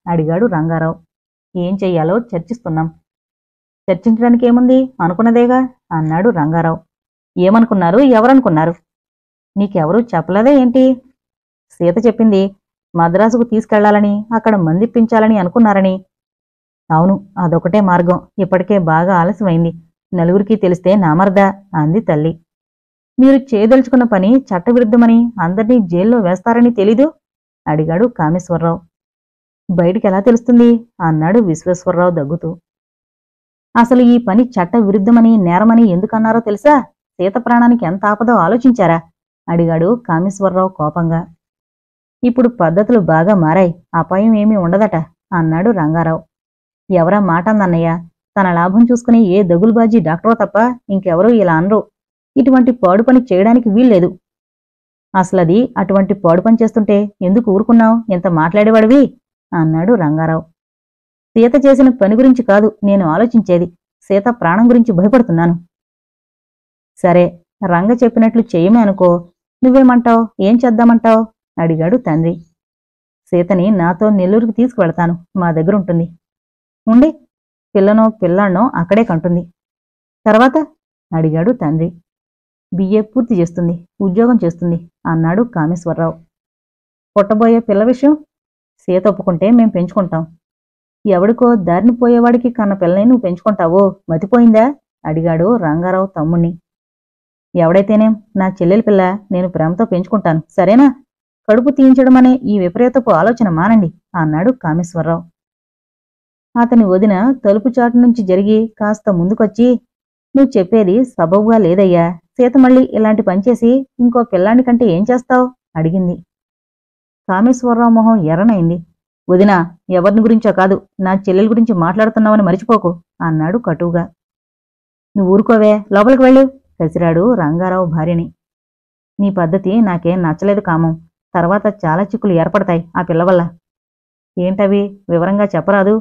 అడిగాడు రంగారావు. ఏం చెయ్యాలో చర్చిస్తున్నాం. చర్చించడానికి ఏముంది, అనుకున్నదేగా అన్నాడు రంగారావు. ఏమనుకున్నారు, ఎవరనుకున్నారు? నీకెవరూ చెప్పలేదా ఏంటి? సీత చెప్పింది. మద్రాసుకు తీసుకెళ్లాలని, అక్కడ మందిప్పించాలని అనుకున్నారని. అవును, అదొకటే మార్గం. ఇప్పటికే బాగా ఆలస్యమైంది. నలుగురికి తెలిస్తే నామర్దా అంది తల్లి. మీరు చేయదలుచుకున్న పని చట్టవిరుద్ధమని, అందర్నీ జైల్లో వేస్తారని తెలీదు అడిగాడు కామేశ్వరరావు. బయటికెలా తెలుస్తుంది అన్నాడు విశ్వేశ్వరరావు దగ్గుతూ. అసలు ఈ పని చట్ట విరుద్ధమని, నేరమని ఎందుకన్నారో తెలుసా? సీత ప్రాణానికి ఎంత ఆపదో ఆలోచించారా అడిగాడు కామేశ్వరరావు కోపంగా. ఇప్పుడు పద్ధతులు బాగా మారాయి, అపాయం ఏమీ ఉండదట అన్నాడు రంగారావు. ఎవరా మాటందన్నయ్య? తన లాభం చూసుకుని ఏ దగులుబాజీ డాక్టరో తప్ప ఇంకెవరూ ఇలా అనరు. ఇటువంటి పాడు పని చేయడానికి వీల్లేదు. అసలది అటువంటి పాడు పని చేస్తుంటే ఎందుకు ఊరుకున్నావు? ఎంత మాట్లాడేవాడివి అన్నాడు రంగారావు. సీత చేసిన పని గురించి కాదు నేను ఆలోచించేది, సీత ప్రాణం గురించి భయపడుతున్నాను. సరే, రంగ చెప్పినట్లు చెయ్యమే అనుకో. నువ్వేమంటావ్? ఏం చేద్దామంటావ్ అడిగాడు తండ్రి. సీతని నాతో నెల్లూరుకి తీసుకువెళతాను, మా దగ్గరుంటుంది. ఉండి పిల్లనో పిల్లాణ్ణో అక్కడే కంటుంది. తర్వాత అడిగాడు తండ్రి. బిఏ పూర్తి చేస్తుంది, ఉద్యోగం చేస్తుంది అన్నాడు కామేశ్వరరావు. పుట్టబోయే పిల్ల విషయం సీత ఒప్పుకుంటే మేం పెంచుకుంటాం. ఎవడికో దారిని పోయేవాడికి కన్న పిల్లని నువ్వు పెంచుకుంటావో మతిపోయిందా అడిగాడు రంగారావు తమ్ముణ్ణి. ఎవడైతేనేం నా చెల్లెలి పిల్ల నేను ప్రేమతో పెంచుకుంటాను, సరేనా? కడుపు తీయించడమనే ఈ విపరీతపు ఆలోచన మానండి అన్నాడు కామేశ్వరరావు. అతని వదిన తలుపు చాటు నుంచి జరిగి కాస్త ముందుకొచ్చి, నువ్వు చెప్పేది సబబుగా లేదయ్యా. సీత మళ్ళీ ఇలాంటి పనిచేసి ఇంకో పిల్లాని కంటే ఏం చేస్తావు అడిగింది. కామేశ్వరరావు మొహం ఎర్రనైంది. వదినా, ఎవరిని గురించో కాదు, నా చెల్లెల గురించి మాట్లాడుతున్నావని మరిచిపోకు అన్నాడు కటువుగా. నువ్వు ఊరుకోవే, లోపలికి వెళ్ళు కసిరాడు రంగారావు భార్యని. నీ పద్ధతి నాకేం నచ్చలేదు కామం. తర్వాత చాలా చిక్కులు ఏర్పడతాయి ఆ పిల్ల వల్ల. ఏంటవి, వివరంగా చెప్పరాదు?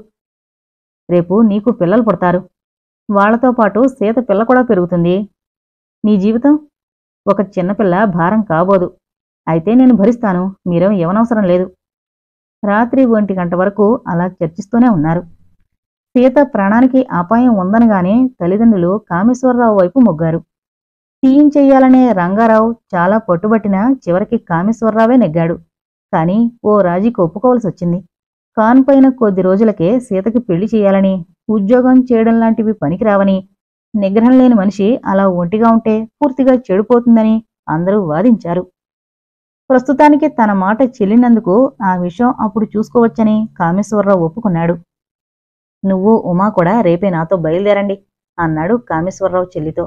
రేపు నీకు పిల్లలు పుడతారు. వాళ్లతో పాటు సీత పిల్ల కూడా పెరుగుతుంది. నీ జీవితం ఒక చిన్నపిల్ల భారం కాబోదు. అయితే నేను భరిస్తాను, మీరేం ఇవ్వనవసరం లేదు. రాత్రి ఒంటి గంట వరకు అలా చర్చిస్తూనే ఉన్నారు. సీత ప్రాణానికి అపాయం ఉందనగానే తల్లిదండ్రులు కామేశ్వరరావు వైపు మొగ్గారు. తీయించెయ్యాలనే రంగారావు చాలా పట్టుబట్టినా చివరికి కామేశ్వరరావే నెగ్గాడు. కాని ఓ రాజీకి ఒప్పుకోవలసి వచ్చింది. కాన్పైన కొద్ది రోజులకే సీతకి పెళ్లి చెయ్యాలని, ఉద్యోగం చేయడం లాంటివి పనికిరావని, నిగ్రహం లేని మనిషి అలా ఒంటిగా ఉంటే పూర్తిగా చెడిపోతుందని అందరూ వాదించారు. ప్రస్తుతానికి తన మాట చెల్లినందుకు ఆ విషయం అప్పుడు చూసుకోవచ్చని కామేశ్వరరావు ఒప్పుకున్నాడు. నువ్వు ఉమా కూడా రేపే నాతో బయలుదేరండి అన్నాడు కామేశ్వరరావు చెల్లితో.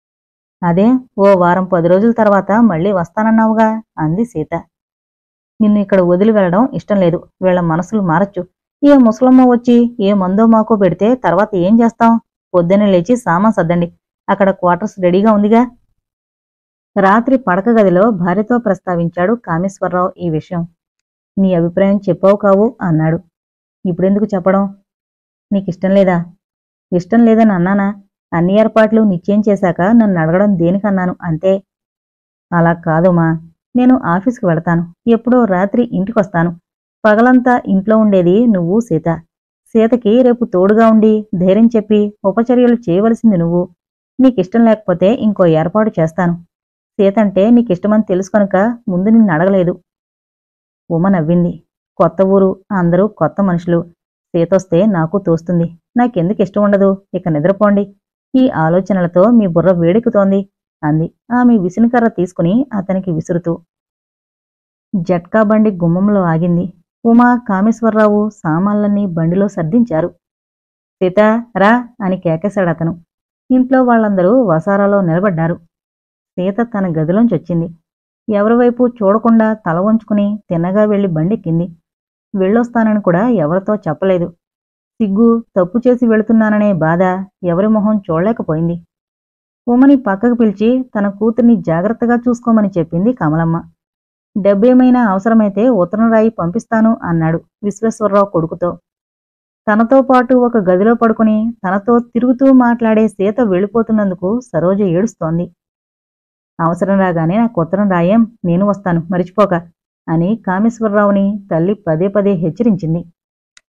అదే, ఓ వారం పది రోజుల తర్వాత మళ్ళీ వస్తానన్నావుగా అంది సీత. నిన్ను ఇక్కడ వదిలి వెళ్లడం ఇష్టం లేదు. వీళ్ల మనసులు మారచ్చు. ఏ ముసలమ్మ వచ్చి ఏ మందో మాకో పెడితే తర్వాత ఏం చేస్తాం? పొద్దున్నే లేచి సామాన్ సర్దండి, అక్కడ క్వార్టర్స్ రెడీగా ఉందిగా. రాత్రి పడక గదిలో భార్యతో ప్రస్తావించాడు కామేశ్వరరావు ఈ విషయం. నీ అభిప్రాయం చెప్పావు కావు అన్నాడు. ఇప్పుడెందుకు చెప్పడం? నీకిష్టం లేదా? ఇష్టం లేదని అన్నానా? అన్ని ఏర్పాట్లు నిశ్చయం చేశాక నన్ను అడగడం దేనికన్నాను అంతే. అలా కాదుమా, నేను ఆఫీస్కి వెళతాను. ఎప్పుడో రాత్రి ఇంటికొస్తాను. పగలంతా ఇంట్లో ఉండేది నువ్వు సీత. సీతకి రేపు తోడుగా ఉండి ధైర్యం చెప్పి ఉపచర్యలు చేయవలసింది నువ్వు. నీకిష్టం లేకపోతే ఇంకో ఏర్పాటు చేస్తాను. సీతంటే నీకిష్టమని తెలుసు కనుక ముందు నిన్ను అడగలేదు. ఉమ నవ్వింది. కొత్త ఊరు, అందరూ కొత్త మనుషులు. సీతొస్తే నాకు తోస్తుంది. నాకెందుకు ఇష్టం ఉండదు? ఇక నిద్రపోండి. ఈ ఆలోచనలతో మీ బుర్ర వేడెక్కుతోంది అంది ఆమె విసినికర్ర తీసుకుని అతనికి విసురుతూ. జట్కా బండి గుమ్మంలో ఆగింది. ఉమా, కామేశ్వరరావు సామాన్లన్నీ బండిలో సర్దించారు. సీత రా అని కేకేశాడతను. ఇంట్లో వాళ్ళందరూ వసారాలో నిలబడ్డారు. సీత తన గదిలోంచొచ్చింది. ఎవరివైపు చూడకుండా తల వంచుకుని తిన్నగా వెళ్లి బండెక్కింది. వెళ్ళొస్తానని కూడా ఎవరితో చెప్పలేదు. సిగ్గు, తప్పు చేసి వెళుతున్నాననే బాధ ఎవరి మొహం చూడలేకపోయింది. ఉమని పక్కకు పిలిచి తన కూతుర్ని జాగ్రత్తగా చూసుకోమని చెప్పింది కమలమ్మ. డబ్బేమైనా అవసరమైతే ఉత్తరం రాయి పంపిస్తాను అన్నాడు విశ్వేశ్వరరావు కొడుకుతో. తనతో పాటు ఒక గదిలో పడుకుని తనతో తిరుగుతూ మాట్లాడే సీత వెళ్ళిపోతున్నందుకు సరోజ ఏడుస్తోంది. అవసరం రాగానే నాకు ఉత్తరం రాయేం, నేను వస్తాను మరిచిపోక అని కామేశ్వరరావుని తల్లి పదే పదే హెచ్చరించింది.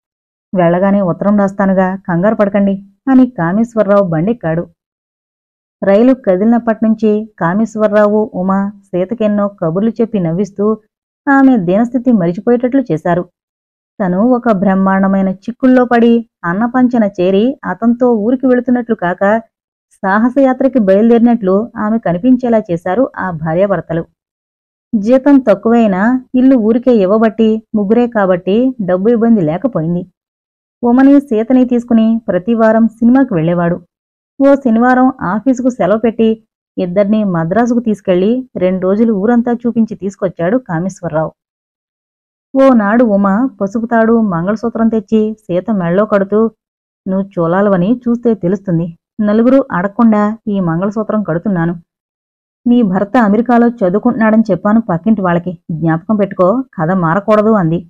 వెళ్ళగానే ఉత్తరం రాస్తానుగా, కంగారు పడకండి అని కామేశ్వరరావు బండెక్కాడు. రైలు కదిలినప్పటినుంచి కామేశ్వరరావు, ఉమా సీతకెన్నో కబుర్లు చెప్పి నవ్విస్తూ ఆమె దీనస్థితి మరిచిపోయేటట్లు చేశారు. తను ఒక బ్రహ్మాండమైన చిక్కుల్లో పడి అన్నపంచన చేరి అతనితో ఊరికి వెళుతున్నట్లు కాక సాహసయాత్రకి బయలుదేరినట్లు ఆమె కనిపించేలా చేశారు ఆ భార్యాభర్తలు. జీతం తక్కువైనా ఇల్లు ఊరికే ఇవ్వబట్టి, ముగ్గురే కాబట్టి డబ్బు ఇబ్బంది లేకపోయింది. ఉమని సీతని తీసుకుని ప్రతివారం సినిమాకి వెళ్లేవాడు. ఓ శనివారం ఆఫీసుకు సెలవు పెట్టి ఇద్దరినీ మద్రాసుకు తీసుకెళ్లి రెండు రోజులు ఊరంతా చూపించి తీసుకొచ్చాడు కామేశ్వరరావు. ఓనాడు ఉమ పసుపుతాడు మంగళసూత్రం తెచ్చి సీత మెళ్ళో కడుతూ, నువ్వు చూలాలవని చూస్తే తెలుస్తుంది. నలుగురు అడగకుండా ఈ మంగళసూత్రం కడుతున్నాను. నీ భర్త అమెరికాలో చదువుకుంటున్నాడని చెప్పాను పక్కింటి వాళ్ళకి, జ్ఞాపకం పెట్టుకో, కథ మారకూడదు అంది.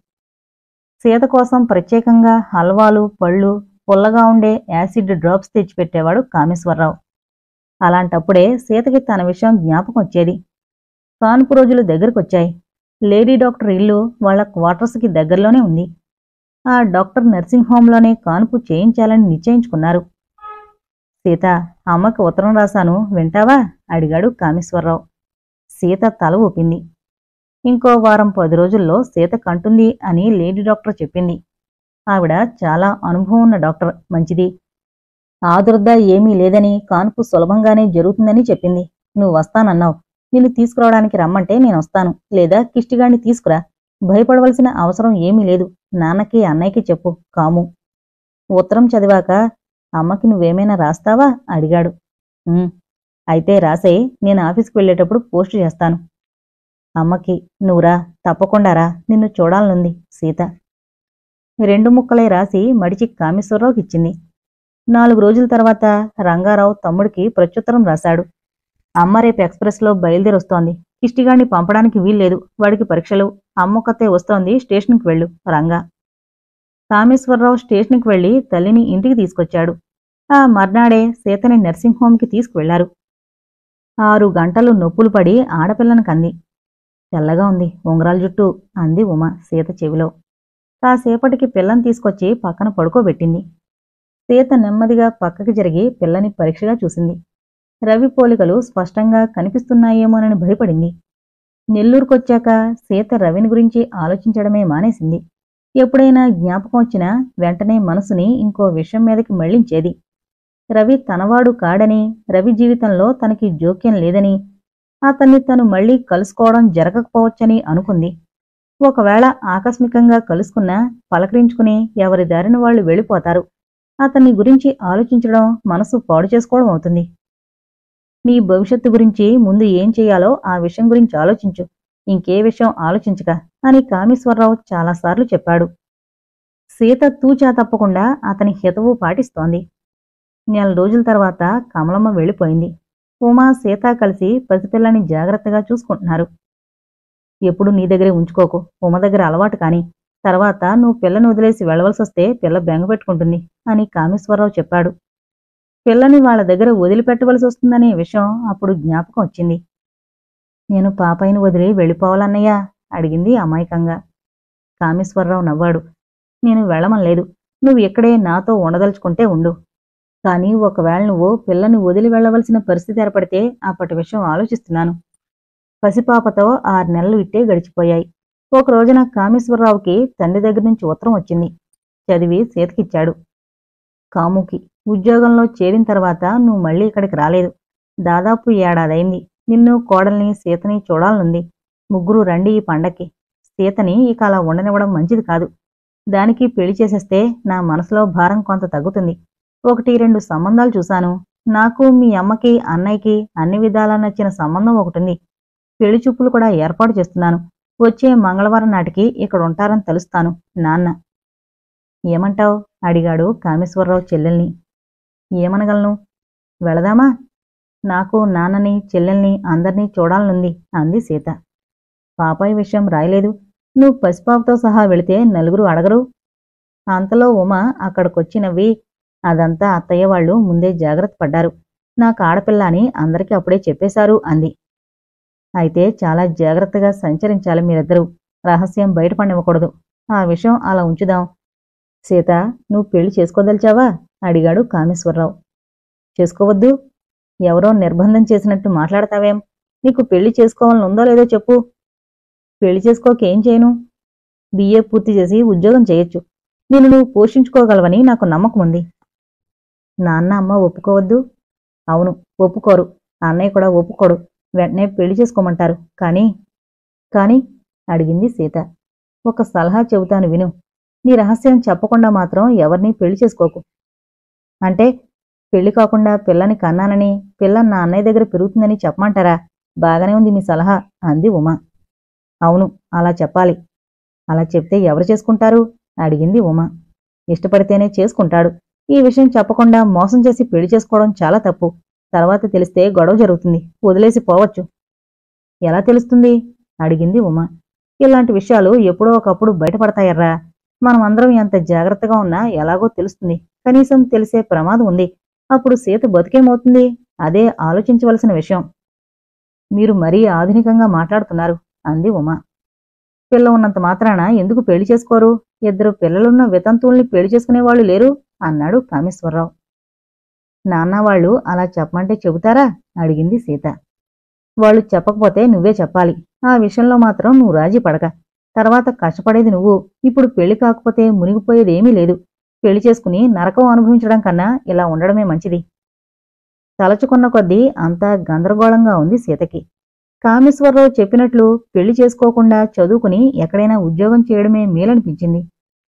సీత కోసం ప్రత్యేకంగా హల్వాలు, పళ్ళు, పుల్లగా ఉండే యాసిడ్ డ్రాప్స్ తెచ్చిపెట్టేవాడు కామేశ్వరరావు. అలాంటప్పుడే సీతకి తన విషయం జ్ఞాపకం వచ్చేది. కాన్పు రోజులు దగ్గరకొచ్చాయి. లేడీ డాక్టర్ ఇల్లు వాళ్ల క్వార్టర్స్కి దగ్గరలోనే ఉంది. ఆ డాక్టర్ నర్సింగ్ హోంలోనే కాన్పు చేయించాలని నిశ్చయించుకున్నారు. సీత, అమ్మకి ఉత్తరం రాశాను, వింటావా అడిగాడు కామేశ్వరరావు. సీత తల ఊపింది. ఇంకో వారం పది రోజుల్లో సీత కంటుంది అని లేడీ డాక్టర్ చెప్పింది. ఆవిడ చాలా అనుభవం ఉన్న డాక్టర్, మంచిది. ఆదుర్ద ఏమీ లేదని, కాన్పు సులభంగానే జరుగుతుందని చెప్పింది. నువ్వు వస్తానన్నావు. నిన్ను తీసుకురావడానికి రమ్మంటే నేనొస్తాను, లేదా కిష్టిగాడిని తీసుకురా. భయపడవలసిన అవసరం ఏమీ లేదు. నాన్నకి అన్నయ్యకి చెప్పు. కాము. ఉత్తరం చదివాక అమ్మకి నువ్వేమైనా రాస్తావా అడిగాడు. అయితే రాసేయ్, నేను ఆఫీస్కి వెళ్ళేటప్పుడు పోస్టు చేస్తాను. అమ్మకి నువ్వురా, తప్పకుండా రా, నిన్ను చూడాలనుంది సీత. రెండు ముక్కలే రాసి మడిచి కామేశ్వరరావుకి ఇచ్చింది. నాలుగు రోజుల తర్వాత రంగారావు తమ్ముడికి ప్రత్యుత్తరం రాశాడు. అమ్మ రేపు ఎక్స్ప్రెస్లో బయలుదేరొస్తోంది. కిష్టిగాడిని పంపడానికి వీల్లేదు, వాడికి పరీక్షలు. అమ్మొక్కతే వస్తోంది, స్టేషన్కి వెళ్ళు రంగా. కామేశ్వరరావు స్టేషన్కి వెళ్లి తల్లిని ఇంటికి తీసుకొచ్చాడు. ఆ మర్నాడే సీతని నర్సింగ్ హోంకి తీసుకువెళ్లారు. ఆరు గంటలు నొప్పులు పడి ఆడపిల్లను కంది. తెల్లగా ఉంది ఉంగరాల జుట్టు అంది ఉమ సీత చెవిలో. కాసేపటికి పిల్లని తీసుకొచ్చి పక్కన పడుకోబెట్టింది. సీత నెమ్మదిగా పక్కకి జరిగి పిల్లని పరీక్షగా చూసింది. రవి పోలికలు స్పష్టంగా కనిపిస్తున్నాయేమోనని భయపడింది. నెల్లూరుకొచ్చాక సీత రవిని గురించి ఆలోచించడమే మానేసింది. ఎప్పుడైనా జ్ఞాపకం వచ్చినా వెంటనే మనసుని ఇంకో విషయం మీదకి మళ్లించేది. రవి తనవాడు కాడని, రవి జీవితంలో తనకి జోక్యం లేదని, అతన్ని తను మళ్లీ కలుసుకోవడం జరగకపోవచ్చని అనుకుంది. ఒకవేళ ఆకస్మికంగా కలుసుకున్నా పలకరించుకుని ఎవరి దారిన వాళ్లు వెళ్ళిపోతారు. అతన్ని గురించి ఆలోచించడం మనసు పాడు చేసుకోవడం అవుతుంది. నీ భవిష్యత్తు గురించి ముందు ఏం చెయ్యాలో ఆ విషయం గురించి ఆలోచించు, ఇంకే విషయం ఆలోచించక అని కామేశ్వరరావు చాలాసార్లు చెప్పాడు. సీత తూచా తప్పకుండా అతని హితవు పాటిస్తోంది. నెల రోజుల తర్వాత కమలమ్మ వెళ్ళిపోయింది. ఉమా, సీత కలిసి పసిపిల్లని జాగ్రత్తగా చూసుకుంటున్నారు. ఎప్పుడు నీ దగ్గరే ఉంచుకోకు, ఉమ దగ్గర అలవాటు కాని, తర్వాత నువ్వు పిల్లని వదిలేసి వెళ్లవలసొస్తే పిల్ల బెంగ పెట్టుకుంటుంది అని కామేశ్వరరావు చెప్పాడు. పిల్లని వాళ్ల దగ్గర వదిలిపెట్టవలసి వస్తుందనే విషయం అప్పుడు జ్ఞాపకం వచ్చింది. నేను పాపాయిని వదిలి వెళ్ళిపోవాలన్నయ్యా అడిగింది అమాయకంగా. కామేశ్వరరావు నవ్వాడు. నేను వెళ్ళమనలేదు, నువ్వు ఇక్కడే నాతో ఉండదలుచుకుంటే ఉండు. కానీ ఒకవేళ నువ్వు పిల్లని వదిలి వెళ్లవలసిన పరిస్థితి ఏర్పడితే అప్పటి విషయం ఆలోచిస్తున్నాను. పసిపాపతో ఆరు నెలలు ఇట్టే గడిచిపోయాయి. ఒక రోజున కామేశ్వరరావుకి తండ్రి దగ్గర నుంచి ఉత్తరం వచ్చింది. చదివి సీతకిచ్చాడు. కాముకి ఉద్యోగంలో చేరిన తర్వాత నువ్వు మళ్ళీ ఇక్కడికి రాలేదు. దాదాపు ఏడాదైంది. నిన్ను, కోడల్ని, సీతని చూడాలనుంది. ముగ్గురు రండి ఈ పండక్కి. సీతని ఇక అలా ఉండనివ్వడం మంచిది కాదు. దానికి పెళ్లి చేసేస్తే నా మనసులో భారం కొంత తగ్గుతుంది. ఒకటి రెండు సంబంధాలు చూశాను. నాకు మీ అమ్మకి, అన్నయ్యకి అన్ని విధాలా నచ్చిన సంబంధం ఒకటుంది. పెళ్లి చూపులు కూడా ఏర్పాటు చేస్తున్నాను. వచ్చే మంగళవారం నాటికి ఇక్కడ ఉంటారని తెలుస్తాను. నాన్న. ఏమంటావ్ అడిగాడు కామేశ్వరరావు చెల్లెల్ని. ఏమనగలను? వెళదామా? నాకు నాన్నని, చెల్లెల్ని అందర్నీ చూడాలనుంది అంది సీత. పాపాయి విషయం రాయలేదు. నువ్వు పసిపాపతో సహా వెళితే నలుగురు అడగరు. అంతలో ఉమ అక్కడికొచ్చి నవ్వి, అదంతా అత్తయ్య వాళ్ళు ముందే జాగ్రత్త పడ్డారు. నాకు ఆడపిల్ల అని అందరికీ అప్పుడే చెప్పేశారు అంది. అయితే చాలా జాగ్రత్తగా సంచరించాలి మీరిద్దరూ. రహస్యం బయటపడినివ్వకూడదు. ఆ విషయం అలా ఉంచుదాం. సీత, నువ్వు పెళ్లి చేసుకోదలిచావా? అడిగాడు కామేశ్వరరావు. చేసుకోవద్దు? ఎవరో నిర్బంధం చేసినట్టు మాట్లాడతావేం? నీకు పెళ్లి చేసుకోవాలనుందో లేదో చెప్పు. పెళ్లి చేసుకోకేం చేయను? బిఏ పూర్తి చేసి ఉద్యోగం చేయొచ్చు. నిన్ను నువ్వు పోషించుకోగలవని నాకు నమ్మకముంది. నాన్న అమ్మ ఒప్పుకోవద్దు? అవును, ఒప్పుకోరు. అన్నయ్య కూడా ఒప్పుకోడు. వెంటనే పెళ్లి చేసుకోమంటారు. కానీ కాని అడిగింది సీత. ఒక సలహా చెబుతాను విను. నీ రహస్యం చెప్పకుండా మాత్రం ఎవరినీ పెళ్లి చేసుకోకు. అంటే పెళ్లి కాకుండా పిల్లని కన్నానని, పిల్ల నా అన్నయ్య దగ్గర పెరుగుతుందని చెప్పమంటారా? బాగానే ఉంది మీ సలహా అంది ఉమ. అవును, అలా చెప్పాలి. అలా చెప్తే ఎవరు చేసుకుంటారు? అడిగింది ఉమ. ఇష్టపడితేనే చేసుకుంటాడు. ఈ విషయం చెప్పకుండా మోసం చేసి పెళ్లి చేసుకోవడం చాలా తప్పు. తర్వాత తెలిస్తే గొడవ జరుగుతుంది. వదిలేసి పోవచ్చు. ఎలా తెలుస్తుంది? అడిగింది ఉమ. ఇలాంటి విషయాలు ఎప్పుడో ఒకప్పుడు బయటపడతాయర్రా. మనమందరం ఎంత జాగ్రత్తగా ఉన్నా ఎలాగో తెలుస్తుంది. కనీసం తెలిసే ప్రమాదం ఉంది. అప్పుడు సీత బతికేమవుతుంది? అదే ఆలోచించవలసిన విషయం. మీరు మరీ ఆధునికంగా మాట్లాడుతున్నారు అంది ఉమ. పిల్ల ఉన్నంత మాత్రాన ఎందుకు పెళ్లి చేసుకోరు? ఇద్దరు పిల్లలున్న వితంతువుల్ని పెళ్లి చేసుకునేవాళ్లు లేరు అన్నాడు కామేశ్వరరావు. నాన్నవాళ్లు అలా చెప్పమంటే చెబుతారా? అడిగింది సీత. వాళ్ళు చెప్పకపోతే నువ్వే చెప్పాలి. ఆ విషయంలో మాత్రం నువ్వు రాజీ పడక. తర్వాత కష్టపడేది నువ్వు. ఇప్పుడు పెళ్లి కాకపోతే మునిగిపోయేదేమీ లేదు. పెళ్లి చేసుకుని నరకం అనుభవించడం కన్నా ఇలా ఉండడమే మంచిది. తలచుకున్న కొద్దీ అంతా గందరగోళంగా ఉంది సీతకి. కామేశ్వరరావు చెప్పినట్లు పెళ్లి చేసుకోకుండా చదువుకుని ఎక్కడైనా ఉద్యోగం చేయడమే మేలనిపించింది.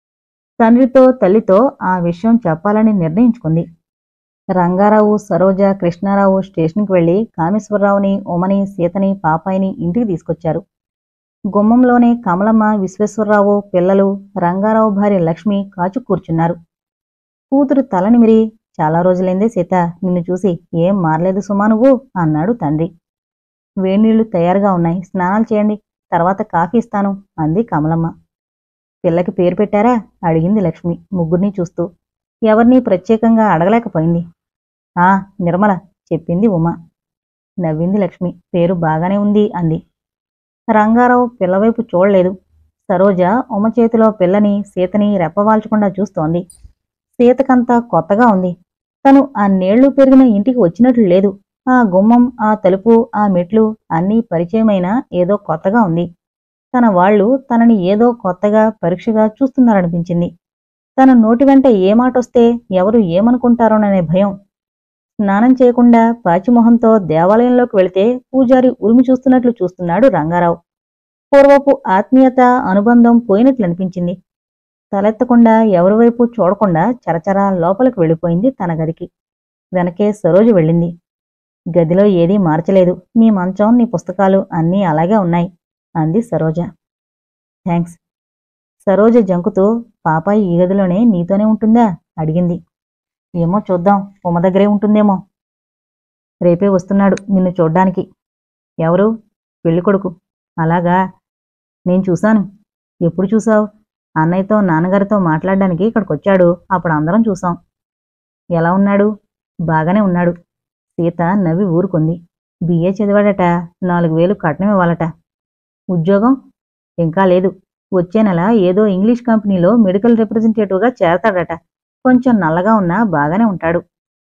తండ్రితో తల్లితో ఆ విషయం చెప్పాలని నిర్ణయించుకుంది. రంగారావు, సరోజ, కృష్ణారావు స్టేషన్కి వెళ్లి కామేశ్వరరావుని, ఉమని, సీతని, పాపాయిని ఇంటికి తీసుకొచ్చారు. గుమ్మంలోనే కమలమ్మ, విశ్వేశ్వరరావు, పిల్లలు, రంగారావు భార్య లక్ష్మి కాచు కూర్చున్నారు. కూతురు తలనిమిరి, చాలా రోజులైందే సీత, నిన్ను చూసి. ఏం మారలేదు సుమా నువ్వు అన్నాడు తండ్రి. వేణీళ్లు తయారుగా ఉన్నాయి, స్నానాలు చేయండి, తర్వాత కాఫీ ఇస్తాను అంది కమలమ్మ. పిల్లకి పేరు పెట్టారా? అడిగింది లక్ష్మి ముగ్గురిని చూస్తూ. ఎవరినీ ప్రత్యేకంగా అడగలేకపోయింది. ఆ, నిర్మల చెప్పింది ఉమ. నవ్వింది లక్ష్మి. పేరు బాగానే ఉంది అంది. రంగారావు పిల్లవైపు చూడలేదు. సరోజ ఉమ చేతిలో పిల్లని, సీతని రెప్పవాల్చకుండా చూస్తోంది. సీతకంతా కొత్తగా ఉంది. తను ఆ నేళ్లు పెరిగిన ఇంటికి వచ్చినట్లు లేదు. ఆ గుమ్మం, ఆ తలుపు, ఆ మెట్లు అన్నీ పరిచయమైనా ఏదో కొత్తగా ఉంది. తన వాళ్లు తనని ఏదో కొత్తగా, పరీక్షగా చూస్తున్నారనిపించింది. తన నోటి వెంట ఏ మాటొస్తే ఎవరు ఏమనుకుంటారోననే భయం. స్నానం చేయకుండా పాచిమొహంతో దేవాలయంలోకి వెళితే పూజారి ఉరిమి చూస్తున్నట్లు చూస్తున్నాడు రంగారావు. పూర్వపు ఆత్మీయత, అనుబంధం పోయినట్లనిపించింది. తలెత్తకుండా ఎవరివైపు చూడకుండా చరచరా లోపలికి వెళ్ళిపోయింది తన గదికి. వెనకే సరోజ వెళ్ళింది. గదిలో ఏదీ మార్చలేదు. నీ మంచం, నీ పుస్తకాలు అన్నీ అలాగే ఉన్నాయి అంది సరోజ. థ్యాంక్స్. సరోజ జంకుతూ, పాపాయి ఈ గదిలోనే నీతోనే ఉంటుందా అడిగింది. ఏమో చూద్దాం, ఉమ దగ్గరే ఉంటుందేమో. రేపే వస్తున్నాడు నిన్ను చూడ్డానికి. ఎవరు? పెళ్ళికొడుకు. అలాగా? నేను చూశాను. ఎప్పుడు చూశావు? అన్నయ్యతో నాన్నగారితో మాట్లాడడానికి ఇక్కడికొచ్చాడు. అప్పుడు అందరం చూశాం. ఎలా ఉన్నాడు? బాగానే ఉన్నాడు. సీత నవ్వి ఊరుకుంది. బిఏ చదివాడట. నాలుగు వేలు కట్నం ఇవ్వాలట. ఉద్యోగం? ఇంకా లేదు. వచ్చే నెల ఏదో ఇంగ్లీష్ కంపెనీలో మెడికల్ రిప్రజెంటేటివ్గా చేరతాడట. కొంచెం నల్లగా ఉన్నా బాగానే ఉంటాడు.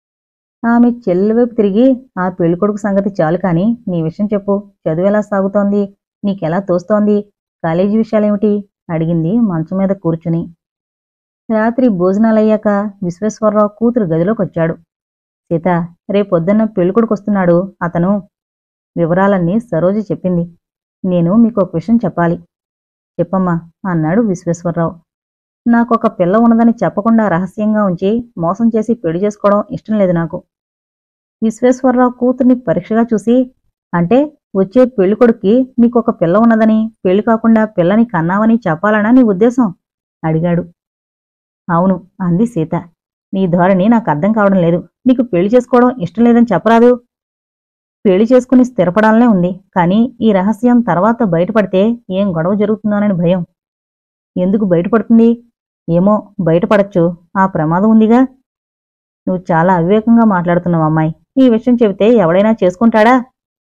ఆమె చెల్లెలి వైపు తిరిగి, ఆ పెళ్ళికొడుకు సంగతి చాలు కాని నీ విషయం చెప్పు. చదువెలా సాగుతోంది? నీకెలా తోస్తోంది? కాలేజీ విషయాలేమిటి? అడిగింది మంచం మీద కూర్చుని. రాత్రి భోజనాలయ్యాక విశ్వేశ్వరరావు కూతురు గదిలోకొచ్చాడు. సీత, రేపొద్దున్న పెళ్ళికొడుకొస్తున్నాడు. అతను వివరాలన్నీ సరోజ చెప్పింది. నేను మీకు ఒక విషయం చెప్పాలి. చెప్పమ్మా అన్నాడు విశ్వేశ్వరరావు. నాకొక పిల్ల ఉన్నదని చెప్పకుండా రహస్యంగా ఉంచి మోసం చేసి పెళ్లి చేసుకోవడం ఇష్టం లేదు నాకు. విశ్వేశ్వరరావు కూతుర్ని పరీక్షగా చూసి, అంటే వచ్చే పెళ్ళికొడుక్కి నీకొక పిల్ల ఉన్నదని, పెళ్లి కాకుండా పిల్లని కన్నావని చెప్పాలనా నీ ఉద్దేశం? అడిగాడు. అవును అంది సీత. నీ ధోరణి నాకు అర్థం కావడం లేదు. నీకు పెళ్లి చేసుకోవడం ఇష్టం లేదని చెప్పరాదు. పెళ్లి చేసుకుని స్థిరపడాలనే ఉంది. కానీ ఈ రహస్యం తర్వాత బయటపడితే ఏం గొడవ జరుగుతుందోనని భయం. ఎందుకు బయటపడుతుంది? ఏమో, బయటపడచ్చు. ఆ ప్రమాదం ఉందిగా. నువ్వు చాలా అవివేకంగా మాట్లాడుతున్నావు అమ్మాయి. ఈ విషయం చెబితే ఎవడైనా చేసుకుంటాడా?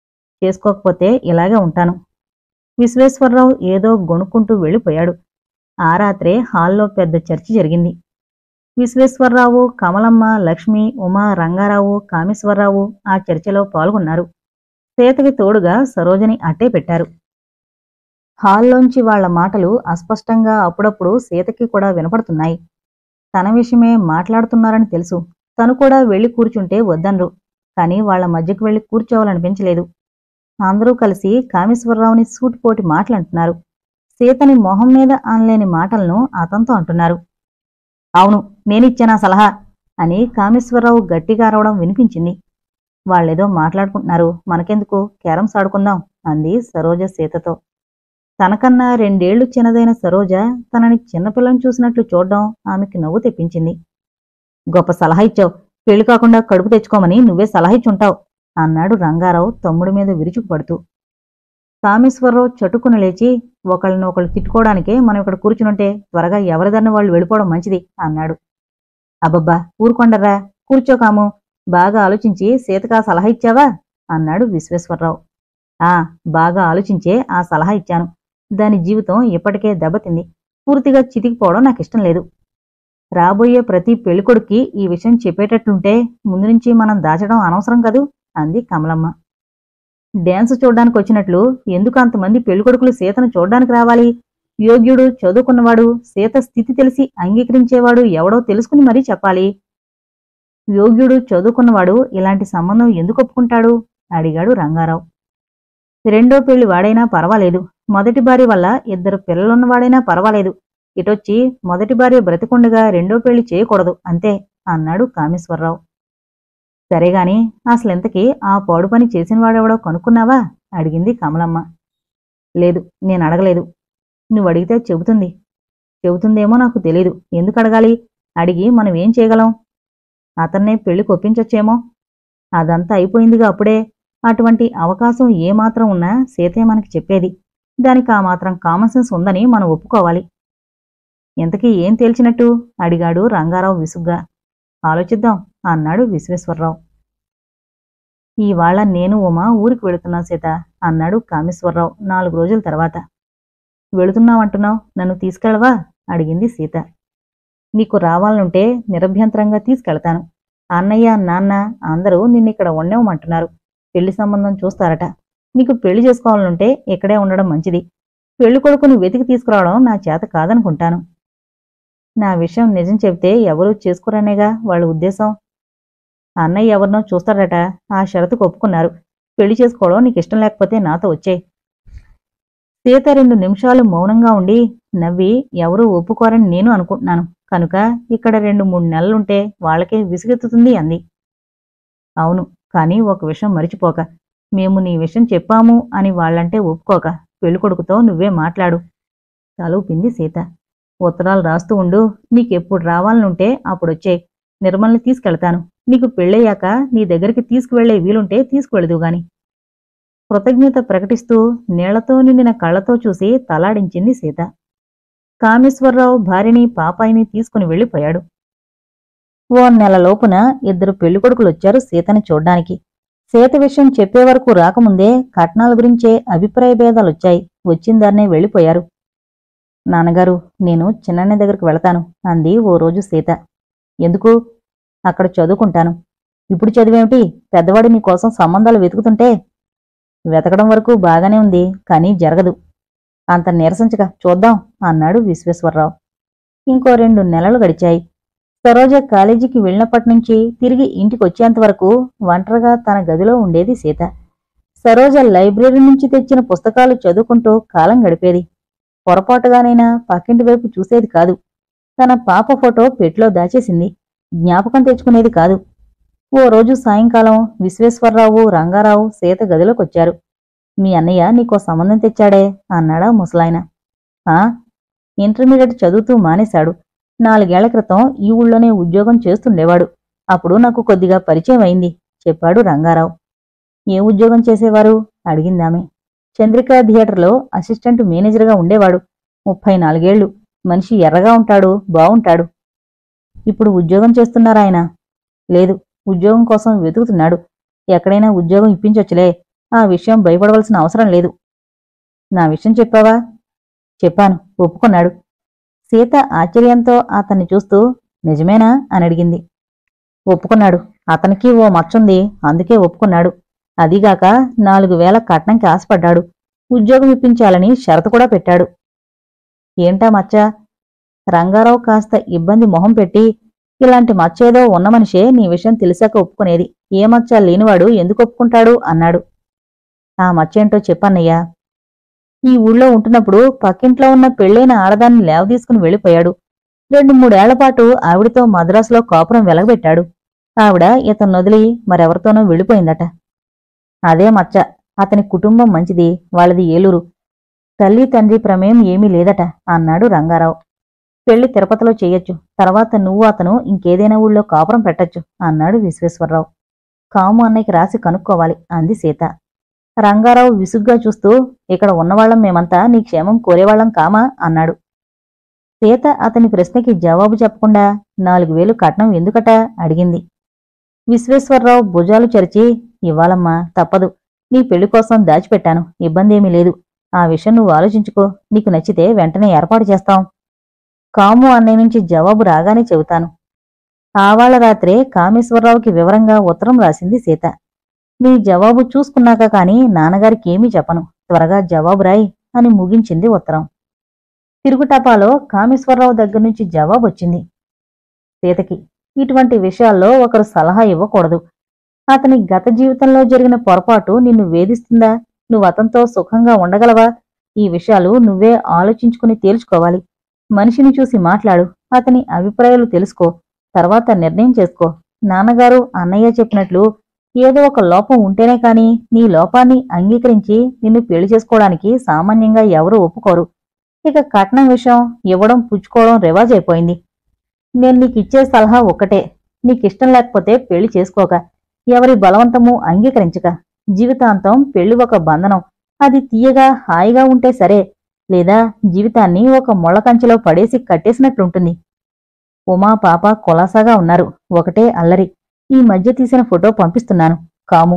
చేసుకోకపోతే ఇలాగే ఉంటాను. విశ్వేశ్వరరావు ఏదో గొణుక్కుంటూ వెళ్ళిపోయాడు. ఆ రాత్రే హాల్లో పెద్ద చర్చ జరిగింది. విశ్వేశ్వరరావు, కమలమ్మ, లక్ష్మి, ఉమా, రంగారావు, కామేశ్వరరావు ఆ చర్చలో పాల్గొన్నారు. సీతకి తోడుగా సరోజని అట్టే పెట్టారు. హాల్లోంచి వాళ్ల మాటలు అస్పష్టంగా అప్పుడప్పుడు సీతకి కూడా వినపడుతున్నాయి. తన విషయమే మాట్లాడుతున్నారని తెలుసు. తను కూడా వెళ్లి కూర్చుంటే వద్దన్రు. కాని వాళ్ల మధ్యకు వెళ్లి కూర్చోవాలనిపించలేదు. అందరూ కలిసి కామేశ్వరరావుని సూటిపోటి మాటలంటున్నారు. సీతని మొహం మీద అనలేని మాటలను అతనితో అంటున్నారు. అవును, నేనిచ్చానా సలహా అని కామేశ్వరరావు గట్టిగా అరవడం వినిపించింది. వాళ్ళేదో మాట్లాడుకుంటున్నారు, మనకెందుకు, క్యారమ్స్ ఆడుకుందాం అంది సరోజ సీతతో. తనకన్నా రెండేళ్లు చిన్నదైన సరోజ తనని చిన్నపిల్లని చూసినట్లు చూడ్డం ఆమెకి నవ్వు తెప్పించింది. గొప్ప సలహా ఇచ్చావు, పెళ్లి కాకుండా కడుపు తెచ్చుకోమని నువ్వే సలహా ఇచ్చుంటావు అన్నాడు రంగారావు తమ్ముడి మీద విరుచుకుపడుతూ. కామేశ్వరరావు చటుకున లేచి, ఒకళ్ళని ఒకళ్ళు తిట్టుకోవడానికే మనం ఇక్కడ కూర్చునుంటే త్వరగా ఎవరిదన్న వాళ్ళు వెళ్ళిపోవడం మంచిది అన్నాడు. అబ్బబ్బా, ఊరుకొండర్రా, కూర్చోకాము, బాగా ఆలోచించి సీతకా సలహా ఇచ్చావా అన్నాడు విశ్వేశ్వరరావు. ఆ బాగా ఆలోచించే ఆ సలహా ఇచ్చాను. దాని జీవితం ఇప్పటికే దెబ్బతింది. పూర్తిగా చితికిపోవడం నాకిష్టం లేదు. రాబోయే ప్రతి పెళ్ళికొడుక్కి ఈ విషయం చెప్పేటట్లుంటే ముందు నుంచి మనం దాచడం అనవసరం కదూ అంది కమలమ్మ. డ్యాన్స్ చూడ్డానికి వచ్చినట్లు ఎందుకు అంతమంది పెళ్ళికొడుకులు సీతను చూడ్డానికి రావాలి? యోగ్యుడు, చదువుకున్నవాడు, సీత స్థితి తెలిసి అంగీకరించేవాడు ఎవడో తెలుసుకుని మరీ చెప్పాలి. యోగ్యుడు, చదువుకున్నవాడు ఇలాంటి సంబంధం ఎందుకు ఒప్పుకుంటాడు అడిగాడు రంగారావు. రెండో పెళ్లి వాడైనా పర్వాలేదు, మొదటి భార్య వల్ల ఇద్దరు పిల్లలున్నవాడైనా పర్వాలేదు. ఇటొచ్చి మొదటి భార్య బ్రతికుండగా రెండో పెళ్లి చేయకూడదు అంతే అన్నాడు కామేశ్వరరావు. సరేగాని అసలెంతకీ ఆ పాడు పని చేసినవాడెవడో కనుక్కున్నావా అడిగింది కమలమ్మ. లేదు, నేనడగలేదు. నువ్వడిగితే చెబుతుంది. చెబుతుందేమో నాకు తెలీదు. ఎందుకు అడగాలి? అడిగి మనం ఏం చేయగలం? అతన్నే పెళ్లి కొప్పించొచ్చేమో. అదంతా అయిపోయిందిగా అప్పుడే. అటువంటి అవకాశం ఏమాత్రం ఉన్నా సీతే మనకి చెప్పేది. దానికి ఆ మాత్రం కామన్ సెన్స్ ఉందని మనం ఒప్పుకోవాలి. ఇంతకీ ఏం తేల్చినట్టు అడిగాడు రంగారావు విసుగ్గా. ఆలోచిద్దాం అన్నాడు విశ్వేశ్వరరావు. ఇవాళ నేను ఉమా ఊరికి వెళుతున్నాం సీత అన్నాడు కామేశ్వరరావు నాలుగు రోజుల తర్వాత. వెళుతున్నావంటున్నావు, నన్ను తీసుకెళ్ళవా అడిగింది సీత. నీకు రావాలనుంటే నిరభ్యంతరంగా తీసుకెళ్తాను. అన్నయ్య, నాన్న అందరూ నిన్నిక్కడ ఉండేవమంటున్నారు. పెళ్లి సంబంధం చూస్తారట. నీకు పెళ్లి చేసుకోవాలనుంటే ఇక్కడే ఉండడం మంచిది. పెళ్లి కొడుకుని వెతికి తీసుకురావడం నా చేత కాదనుకుంటాను. నా విషయం నిజం చెబితే ఎవరూ చేసుకోరనేగా వాళ్ళ ఉద్దేశం. అన్నయ్య ఎవరినో చూస్తాడట. ఆ షరతుకు ఒప్పుకున్నారు. పెళ్లి చేసుకోవడం నీకిష్టం లేకపోతే నాతో వచ్చేయ్. సీత రెండు నిమిషాలు మౌనంగా ఉండి నవ్వి, ఎవరూ ఒప్పుకోరని నేను అనుకుంటున్నాను కనుక ఇక్కడ రెండు మూడు నెలలుంటే వాళ్ళకే విసుగెత్తుతుంది అంది. అవును, కానీ ఒక విషయం మరిచిపోక, మేము నీ విషయం చెప్పాము అని వాళ్ళంటే ఒప్పుకోక పెళ్ళికొడుకుతో నువ్వే మాట్లాడు తలూపింది సీత. ఉత్తరాలు రాస్తూ ఉండు. నీకెప్పుడు రావాలనుంటే అప్పుడొచ్చేయ్. నిర్మల్ని తీసుకెళ్తాను. నీకు పెళ్ళయ్యాక నీ దగ్గరికి తీసుకువెళ్లే వీలుంటే తీసుకువెళదువుగాని. కృతజ్ఞత ప్రకటిస్తూ నీళ్లతో నిండిన కళ్లతో చూసి తలాడించింది సీత. కామేశ్వరరావు భార్యని, పాపాయిని తీసుకుని వెళ్లిపోయాడు. ఓ నెలలోపున ఇద్దరు పెళ్ళికొడుకులొచ్చారు సీతని చూడ్డానికి. సీత విషయం చెప్పే వరకు రాకముందే కట్నాల గురించే అభిప్రాయ భేదాలొచ్చాయి. వచ్చిందాన్నే వెళ్లిపోయారు. నాన్నగారు, నేను చిన్నన్న దగ్గరికి వెళతాను అంది ఓ రోజు సీత. ఎందుకు? అక్కడ చదువుకుంటాను. ఇప్పుడు చదివేమిటి? పెద్దవాడు నీకోసం సంబంధాలు వెతుకుతుంటే. వెతకడం వరకు బాగానే ఉంది, కానీ జరగదు. అంత నీరసించక చూద్దాం అన్నాడు విశ్వేశ్వరరావు. ఇంకో రెండు నెలలు గడిచాయి. సరోజ కాలేజీకి వెళ్ళినప్పటినుంచి తిరిగి ఇంటికొచ్చేంతవరకు ఒంటరిగా తన గదిలో ఉండేది సీత. సరోజ లైబ్రరీ నుంచి తెచ్చిన పుస్తకాలు చదువుకుంటూ కాలం గడిపేది. పొరపాటుగానైనా పక్కింటి వైపు చూసేది కాదు. తన పాప ఫోటో పెట్లో దాచేసింది. జ్ఞాపకం తెచ్చుకునేది కాదు. ఓ రోజు సాయంకాలం విశ్వేశ్వరరావు, రంగారావు సీత గదిలోకొచ్చారు. మీ అన్నయ్య నీకో సంబంధం తెచ్చాడే అన్నాడా ముసలాయన. ఆ, ఇంటర్మీడియట్ చదువుతూ మానేశాడు. నాలుగేళ్ల క్రితం ఈ ఊళ్ళోనే ఉద్యోగం చేస్తుండేవాడు. అప్పుడు నాకు కొద్దిగా పరిచయం అయింది చెప్పాడు రంగారావు. ఏ ఉద్యోగం చేసేవారు అడిగిందామె. చంద్రికా థియేటర్లో అసిస్టెంట్ మేనేజర్గా ఉండేవాడు. ముప్పై నాలుగేళ్లు. మనిషి ఎర్రగా ఉంటాడు, బావుంటాడు. ఇప్పుడు ఉద్యోగం చేస్తున్నారాయన? లేదు, ఉద్యోగం కోసం వెతుకుతున్నాడు. ఎక్కడైనా ఉద్యోగం ఇప్పించొచ్చులే. ఆ విషయం భయపడవలసిన అవసరం లేదు. నా విషయం చెప్పావా? చెప్పాను, ఒప్పుకున్నాడు. సీత ఆశ్చర్యంతో అతన్ని చూస్తూ నిజమేనా అని అడిగింది. ఒప్పుకున్నాడు. అతనికి ఓ మచ్చుంది, అందుకే ఒప్పుకున్నాడు. అదీగాక నాలుగు వేల కట్నంకి ఆశపడ్డాడు. ఉద్యోగం ఇప్పించాలని షరతు కూడా పెట్టాడు. ఏంటా మచ్చ? రంగారావు కాస్త ఇబ్బంది మొహం పెట్టి, ఇలాంటి మచ్చేదో ఉన్న మనిషే నీ విషయం తెలిసాక ఒప్పుకునేది. ఏ మచ్చ లేనివాడు ఎందుకు ఒప్పుకుంటాడు అన్నాడు. ఆ మచ్చేంటో చెప్పన్నయ్యా. ఈ ఊళ్ళో ఉంటున్నప్పుడు పక్కింట్లో ఉన్న పెళ్ళైన ఆడదాన్ని లేవదీసుకుని వెళ్ళిపోయాడు. రెండు మూడేళ్లపాటు ఆవిడతో మద్రాసులో కాపురం వెలగబెట్టాడు. ఆవిడ ఇతను వదిలి మరెవరితోనో వెళ్ళిపోయిందట. అదే మచ్చ. అతని కుటుంబం మంచిది, వాళ్ళది ఏలూరు. తల్లి తండ్రి ప్రమేయం ఏమీ లేదట అన్నాడు రంగారావు. పెళ్లి తిరుపతిలో చెయ్యొచ్చు, తర్వాత నువ్వు అతను ఇంకేదైనా ఊళ్ళో కాపురం పెట్టొచ్చు అన్నాడు విశ్వేశ్వరరావు. కాము అన్నయ్యకి రాసి కనుక్కోవాలి అంది సీత. రంగారావు విసుగ్గా చూస్తూ, ఇక్కడ ఉన్నవాళ్లం మేమంతా నీ క్షేమం కోరేవాళ్లం కామా అన్నాడు. సీత అతని ప్రశ్నకి జవాబు చెప్పకుండా నాలుగు వేలు కట్నం ఎందుకట అడిగింది. విశ్వేశ్వరరావు భుజాలు చరిచి, ఇవ్వాలమ్మా, తప్పదు. నీ పెళ్లి కోసం దాచిపెట్టాను, ఇబ్బందేమీ లేదు. ఆ విషయం నువ్వు ఆలోచించుకో, నీకు నచ్చితే వెంటనే ఏర్పాటు చేస్తాం. కాము అన్నయ్య నుంచి జవాబు రాగానే చెబుతాను. ఆవాళ్ల రాత్రే కామేశ్వరరావుకి వివరంగా ఉత్తరం రాసింది సీత. నీ జవాబు చూసుకున్నాక కాని నాన్నగారికి ఏమీ చెప్పను, త్వరగా జవాబు రాయి అని ముగించింది ఉత్తరం. తిరుగుటపాలో కామేశ్వరరావు దగ్గర్నుంచి జవాబు వచ్చింది. సీతకి ఇటువంటి విషయాల్లో ఒకరు సలహా ఇవ్వకూడదు. అతని గత జీవితంలో జరిగిన పొరపాటు నిన్ను వేధిస్తుందా? నువ్వు అతనితో సుఖంగా ఉండగలవా? ఈ విషయాలు నువ్వే ఆలోచించుకుని తేల్చుకోవాలి. మనిషిని చూసి మాట్లాడు, అతని అభిప్రాయాలు తెలుసుకో, తర్వాత నిర్ణయం చేసుకో. నాన్నగారు అన్నయ్య చెప్పినట్లు ఏదో ఒక లోపం ఉంటేనే కాని నీ లోపాన్ని అంగీకరించి నిన్ను పెళ్లి చేసుకోవడానికి సామాన్యంగా ఎవరూ ఒప్పుకోరు. ఇక కట్నం విషయం ఇవ్వడం పుచ్చుకోవడం రివాజైపోయింది. నేను నీకిచ్చే సలహా ఒక్కటే, నీకిష్టం లేకపోతే పెళ్లి చేసుకోక, ఎవరి బలవంతమూ అంగీకరించక. జీవితాంతం పెళ్లి ఒక బంధనం, అది తీయగా హాయిగా ఉంటే సరే, లేదా జీవితాన్ని ఒక ముళ్ళకంచెలో పడేసి కట్టేసినట్లుంటుంది. ఉమా పాప కులాసాగా ఉన్నారు, ఒకటే అల్లరి. ఈ మధ్య తీసిన ఫోటో పంపిస్తున్నాను. కాము.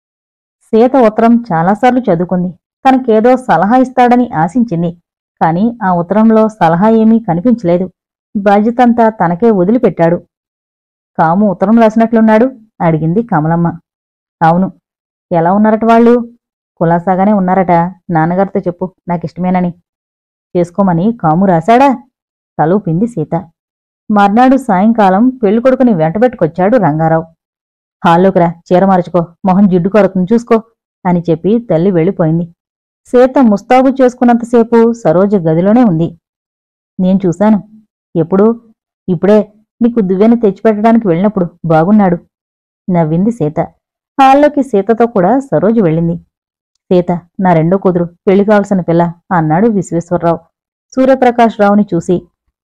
సీత ఉత్తరం చాలాసార్లు చదువుకుంది. తనకేదో సలహా ఇస్తాడని ఆశించింది. కాని ఆ ఉత్తరంలో సలహా ఏమీ కనిపించలేదు. బాధ్యతంతా తనకే వదిలిపెట్టాడు. కాము ఉత్తరం రాసినట్లున్నాడు అడిగింది కమలమ్మ. అవును. ఎలా ఉన్నారట వాళ్ళు? కులాసాగానే ఉన్నారట. నాన్నగారితో చెప్పు, నాకిష్టమేనని. చేసుకోమని కాము రాశాడా? తలూపింది సీత. మర్నాడు సాయంకాలం పెళ్ళికొడుకుని వెంటబెట్టుకొచ్చాడు రంగారావు. హాల్లోకి రా, చీర మార్చుకో, మొహం జిడ్డు కొడుకుని చూసుకో అని చెప్పి తల్లి వెళ్ళిపోయింది. సీత ముస్తాబు చేసుకున్నంతసేపు సరోజ గదిలోనే ఉంది. నేను చూశాను. ఎప్పుడు? ఇప్పుడే, నీకు దువ్వెన తెచ్చిపెట్టడానికి వెళ్ళినప్పుడు. బాగున్నాడు నవ్వింది సీత. హాల్లోకి సీతతో కూడా సరోజ వెళ్ళింది. సీత నా రెండో కూతురు, పెళ్లి కావలసిన పిల్ల అన్నాడు విశ్వేశ్వరరావు సూర్యప్రకాష్ రావుని చూసి.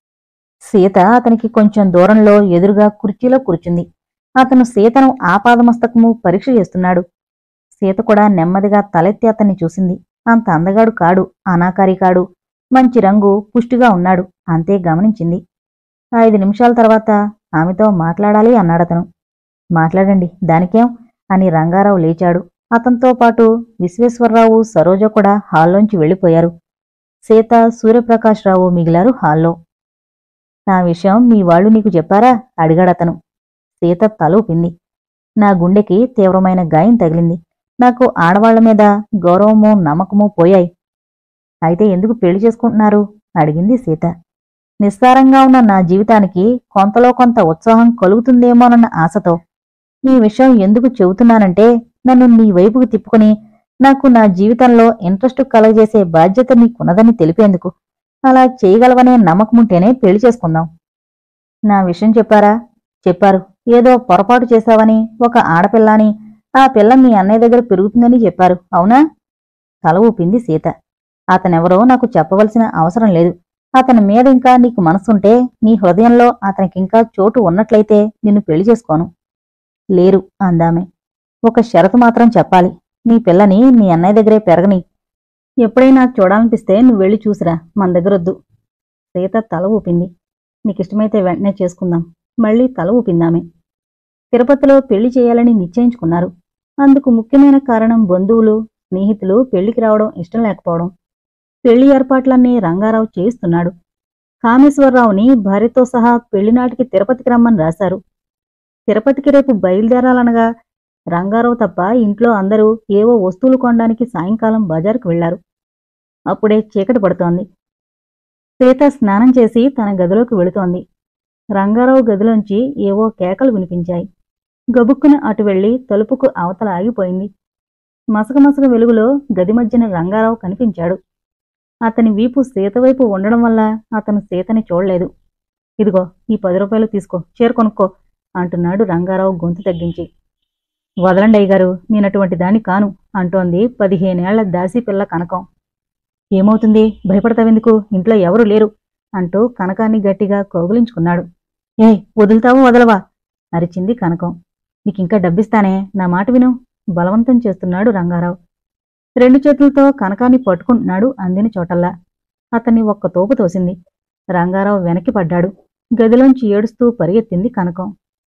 సీత అతనికి కొంచెం దూరంలో ఎదురుగా కుర్చీలో కూర్చుంది. అతను సీతను ఆపాదమస్తకము పరీక్ష చేస్తున్నాడు. సీత కూడా నెమ్మదిగా తలెత్తి అతన్ని చూసింది. అంత అందగాడు కాడు, అనాకారి కాడు, మంచి రంగు, పుష్టిగా ఉన్నాడు, అంతే గమనించింది. ఐదు నిమిషాల తర్వాత ఆమెతో మాట్లాడాలి అన్నాడతను. మాట్లాడండి, దానికేం అని రంగారావు లేచాడు. అతనితో పాటు విశ్వేశ్వరరావు సరోజ కూడా హాల్లోంచి వెళ్ళిపోయారు. సీత సూర్యప్రకాశ్రావు మిగిలారు హాల్లో. నా విషయం మీ వాళ్ళు నీకు చెప్పారా అడిగాడతను. సీత తల ఊపింది. నా గుండెకి తీవ్రమైన గాయం తగిలింది. నాకు ఆడవాళ్ల మీద గౌరవమూ నమ్మకమూ పోయాయి. అయితే ఎందుకు పెళ్లి చేసుకుంటున్నారు అడిగింది సీత. నిస్సారంగా ఉన్న నా జీవితానికి కొంతలో కొంత ఉత్సాహం కలుగుతుందేమోనన్న ఆశతో. ఈ విషయం ఎందుకు చెబుతున్నానంటే, నన్ను నీ వైపుకు తిప్పుకుని నాకు నా జీవితంలో ఇంట్రెస్టు కలగజేసే బాధ్యత నీకున్నదని తెలిపేందుకు. అలా చేయగలవనే నమ్మకముంటేనే పెళ్లి చేసుకుందాం. నా విషయం చెప్పారా? చెప్పారు. ఏదో పొరపాటు చేశావని, ఒక ఆడపిల్లని, ఆ పిల్ల మీ అన్నయ్య దగ్గర పెరుగుతుందని చెప్పారు. అవునా? తల ఊపింది సీత. అతనెవరో నాకు చెప్పవలసిన అవసరం లేదు. అతని మీద ఇంకా నీకు మనసుంటే, నీ హృదయంలో అతనికింకా చోటు ఉన్నట్లయితే నిన్ను పెళ్లి చేసుకోను. లేరు అందామె. ఒక షరతు మాత్రం చెప్పాలి. నీ పిల్లని నీ అన్నయ్య దగ్గరే పెరగని. ఎప్పుడైనా చూడాలనిపిస్తే నువ్వెళ్ళి చూసిరా, మన దగ్గరొద్దు. సీత తల ఊపింది. నీకిష్టమైతే వెంటనే చేసుకుందాం. మళ్లీ తల ఊపిందామె. తిరుపతిలో పెళ్లి చేయాలని నిశ్చయించుకున్నారు. అందుకు ముఖ్యమైన కారణం బంధువులు, స్నేహితులు పెళ్లికి రావడం ఇష్టం లేకపోవడం. పెళ్లి ఏర్పాట్లన్నీ రంగారావు చేయిస్తున్నాడు. కామేశ్వరరావుని భార్యతో సహా పెళ్లినాటికి తిరుపతికి రమ్మని రాశారు. తిరుపతికి రేపు బయలుదేరాలనగా రంగారావు తప్ప ఇంట్లో అందరూ ఏవో వస్తువులు కొనడానికి సాయంకాలం బజారుకు వెళ్లారు. అప్పుడే చీకటి పడుతోంది. సీత స్నానం చేసి తన గదిలోకి వెళుతోంది. రంగారావు గదిలోంచి ఏవో కేకలు వినిపించాయి. గబుక్కున అటు వెళ్లి తలుపుకు అవతల ఆగిపోయింది. మసకమసక వెలుగులో గది మధ్యన రంగారావు కనిపించాడు. అతని వీపు సీతవైపు ఉండడం వల్ల అతను సీతని చూడలేదు. ఇదిగో ఈ పది రూపాయలు తీసుకో, చీర కొనుక్కో అంటున్నాడు రంగారావు గొంతు తగ్గించి. వదలండి అయ్యగారు, నేనటువంటి దాన్ని కాను అంటోంది పదిహేనేళ్ల దాసీ పిల్ల కనకం. ఏమవుతుంది, భయపడతావెందుకు, ఇంట్లో ఎవరూ లేరు అంటూ కనకాన్ని గట్టిగా కౌగిలించుకున్నాడు. ఏయ్, వదులుతావో వదలవా అరిచింది కనకం. నీకింకా డబ్బిస్తానే, నా మాట విను బలవంతం చేస్తున్నాడు రంగారావు. రెండు చేతులతో కనకాన్ని పట్టుకుంటున్నాడు అందిన చోటల్లా. అతన్ని ఒక్క తోపు తోసింది. రంగారావు వెనక్కి పడ్డాడు. గదిలోంచి ఏడుస్తూ పరిగెత్తింది కనకం.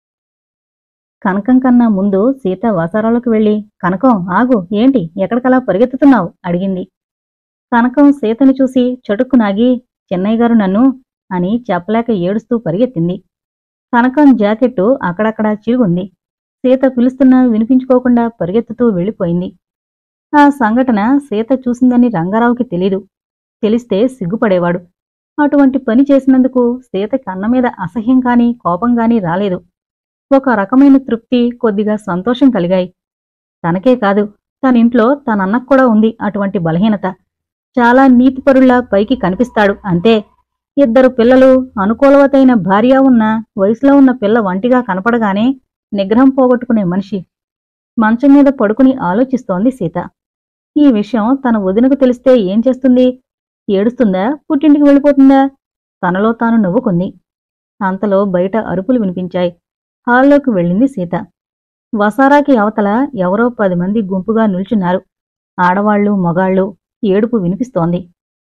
కనకం కన్నా ముందు సీత వసారాలోకి వెళ్లి, కనకం ఆగు, ఏంటి ఎక్కడికలా పరిగెత్తుతున్నావు అడిగింది. కనకం సీతని చూసి చటుక్కునాగి, చెన్నయ్య గారు నన్ను అని చెప్పలేక ఏడుస్తూ పరిగెత్తింది. కనకం జాకెట్టు అక్కడక్కడా చిరుగుంది. సీత పిలుస్తున్నా వినిపించుకోకుండా పరిగెత్తుతూ వెళ్ళిపోయింది. ఆ సంఘటన సీత చూసిందని రంగారావుకి తెలీదు. తెలిస్తే సిగ్గుపడేవాడు. అటువంటి పని చేసినందుకు సీతకి అన్నమీద అసహ్యం కాని కోపం గాని రాలేదు. ఒక రకమైన తృప్తి, కొద్దిగా సంతోషం కలిగాయి. తనకే కాదు, తనింట్లో తనన్నకు కూడా ఉంది అటువంటి బలహీనత. చాలా నీతిపరుల్లా పైకి కనిపిస్తాడు అంతే. ఇద్దరు పిల్లలు, అనుకూలవతైన భార్య ఉన్న వయసులో ఉన్న పిల్ల వంటిగా కనపడగానే నిగ్రహం పోగొట్టుకునే మనిషి. మంచం మీద పడుకుని ఆలోచిస్తోంది సీత. ఈ విషయం తన వదినకు తెలిస్తే ఏం చేస్తుంది? ఏడుస్తుందా, పుట్టింటికి వెళ్ళిపోతుందా? తనలో తాను నవ్వుకుంది. అంతలో బయట అరుపులు వినిపించాయి. హాల్లోకి వెళ్ళింది సీత. వసారాకి అవతల ఎవరో పది మంది గుంపుగా నిల్చున్నారు. ఆడవాళ్లు, మగాళ్ళు. ఏడుపు వినిపిస్తోంది.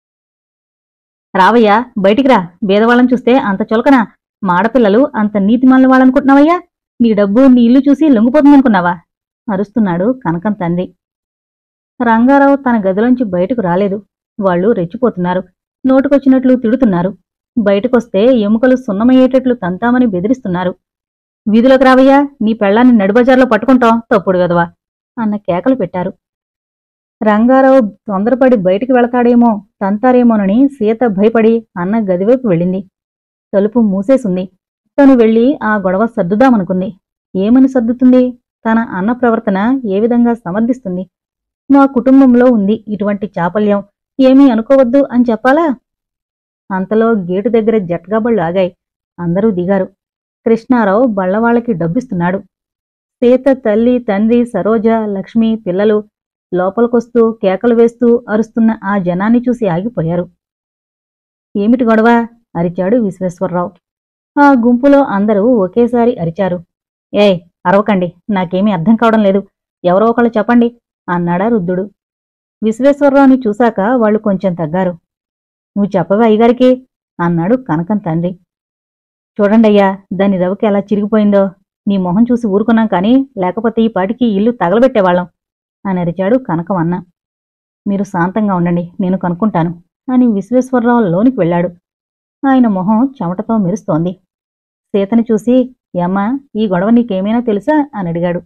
రావయ్యా, బయటికి రా, బీదవాళ్ళని చూస్తే అంత చులకనా? మాడపిల్లలు అంత నీతిమాలిన వాళ్ళనుకుంటున్నావయ్యా? నీ డబ్బు, నీ ఇల్లు చూసి లొంగిపోతుందనుకున్నావా అరుస్తున్నాడు కనకం తండ్రి. రంగారావు తన గదిలోంచి బయటకు రాలేదు. వాళ్లు రెచ్చిపోతున్నారు. నోటుకొచ్చినట్లు తిడుతున్నారు. బయటకొస్తే ఎముకలు సున్నమయ్యేటట్లు తంతామని బెదిరిస్తున్నారు. వీధిలోకి రావయ్యా, నీ పెళ్లాన్ని నడిబజార్లో పట్టుకుంటాం తప్పుడు గదవా అన్న కేకలు పెట్టారు. రంగారావు తొందరపడి బయటికి వెళతాడేమో, తంతారేమోనని సీత భయపడి అన్న గదివైపు వెళ్ళింది. తలుపు మూసేసుంది. తను వెళ్లి ఆ గొడవ సర్దుదామనుకుంది. ఏమని సర్దుతుంది? తన అన్న ప్రవర్తన ఏ విధంగా సమర్థిస్తుంది? మా కుటుంబంలో ఉంది ఇటువంటి చాపల్యం, ఏమీ అనుకోవద్దు అని చెప్పాలా? అంతలో గేటు దగ్గర జట్గాబళ్ళు ఆగాయి. అందరూ దిగారు. కృష్ణారావు బళ్లవాళ్లకి డబ్బిస్తున్నాడు. సీత తల్లి, తండ్రి, సరోజ, లక్ష్మి, పిల్లలు లోపలికొస్తూ కేకలు వేస్తూ అరుస్తున్న ఆ జనాన్ని చూసి ఆగిపోయారు. ఏమిటి గొడవ? అరిచాడు విశ్వేశ్వరరావు. ఆ గుంపులో అందరూ ఒకేసారి అరిచారు. ఏయ్, అరవకండి, నాకేమీ అర్థం కావడం లేదు, ఎవరో ఒకళ్ళు చెప్పండి అన్నాడా రుద్దుడు. విశ్వేశ్వరరావుని చూశాక వాళ్లు కొంచెం తగ్గారు. నువ్వు చెప్పవే అయ్యగారికి అన్నాడు కనకం తండ్రి. చూడండయ్యా, దాని రవికి ఎలా చిరిగిపోయిందో. నీ మొహం చూసి ఊరుకున్నాం కానీ లేకపోతే ఈ పాటికి ఇల్లు తగలబెట్టేవాళ్లం అని అరిచాడు కనకం అన్న. మీరు శాంతంగా ఉండండి, నేను కనుక్కుంటాను అని విశ్వేశ్వరరావు లోనికి వెళ్ళాడు. ఆయన మొహం చెమటతో మెరుస్తోంది. సీతని చూసి, యమ్మా, ఈ గొడవ నీకేమైనా తెలుసా అని అడిగాడు.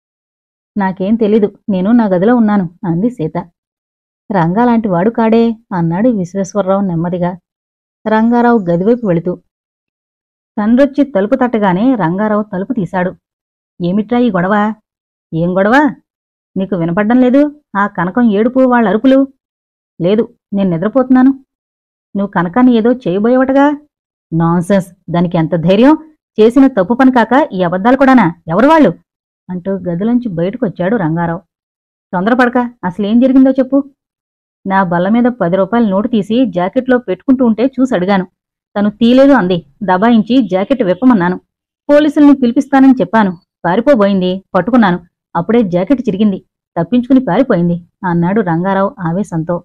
నాకేం తెలీదు, నేను నా గదిలో ఉన్నాను అంది సీత. రంగాలాంటి వాడు కాడే అన్నాడు విశ్వేశ్వరరావు నెమ్మదిగా, రంగారావు గదివైపు వెళుతూ. తండ్రొచ్చి తలుపు తట్టగానే రంగారావు తలుపు తీశాడు. ఏమిట్రా ఈ గొడవ? ఏం గొడవ? నీకు వినపడ్డం లేదు? ఆ కనకం ఏడుపు, వాళ్ళ అరుపులు? లేదు, నేను నిద్రపోతున్నాను. నువ్వు కనకాన్ని ఏదో చేయబోయేవటగా? నాన్సెన్స్, దానికి ఎంత ధైర్యం? చేసిన తప్పు పని కాక ఈ అబద్ధాలు కూడానా? ఎవరు వాళ్ళు అంటూ గదిలోంచి బయటకొచ్చాడు రంగారావు. తొందరపడక, అసలేం జరిగిందో చెప్పు. నా బల్ల మీద పది రూపాయల నోటు తీసి జాకెట్లో పెట్టుకుంటూ ఉంటే చూసి అడిగాను. తను తీలేదు అంది. దబాయించి జాకెట్ విప్పమన్నాను. పోలీసుల్ని పిలిపిస్తానని చెప్పాను. పారిపోబోయింది, పట్టుకున్నాను. అప్పుడే జాకెట్ చిరిగింది, తప్పించుకుని పారిపోయింది అన్నాడు రంగారావు ఆవేశంతో.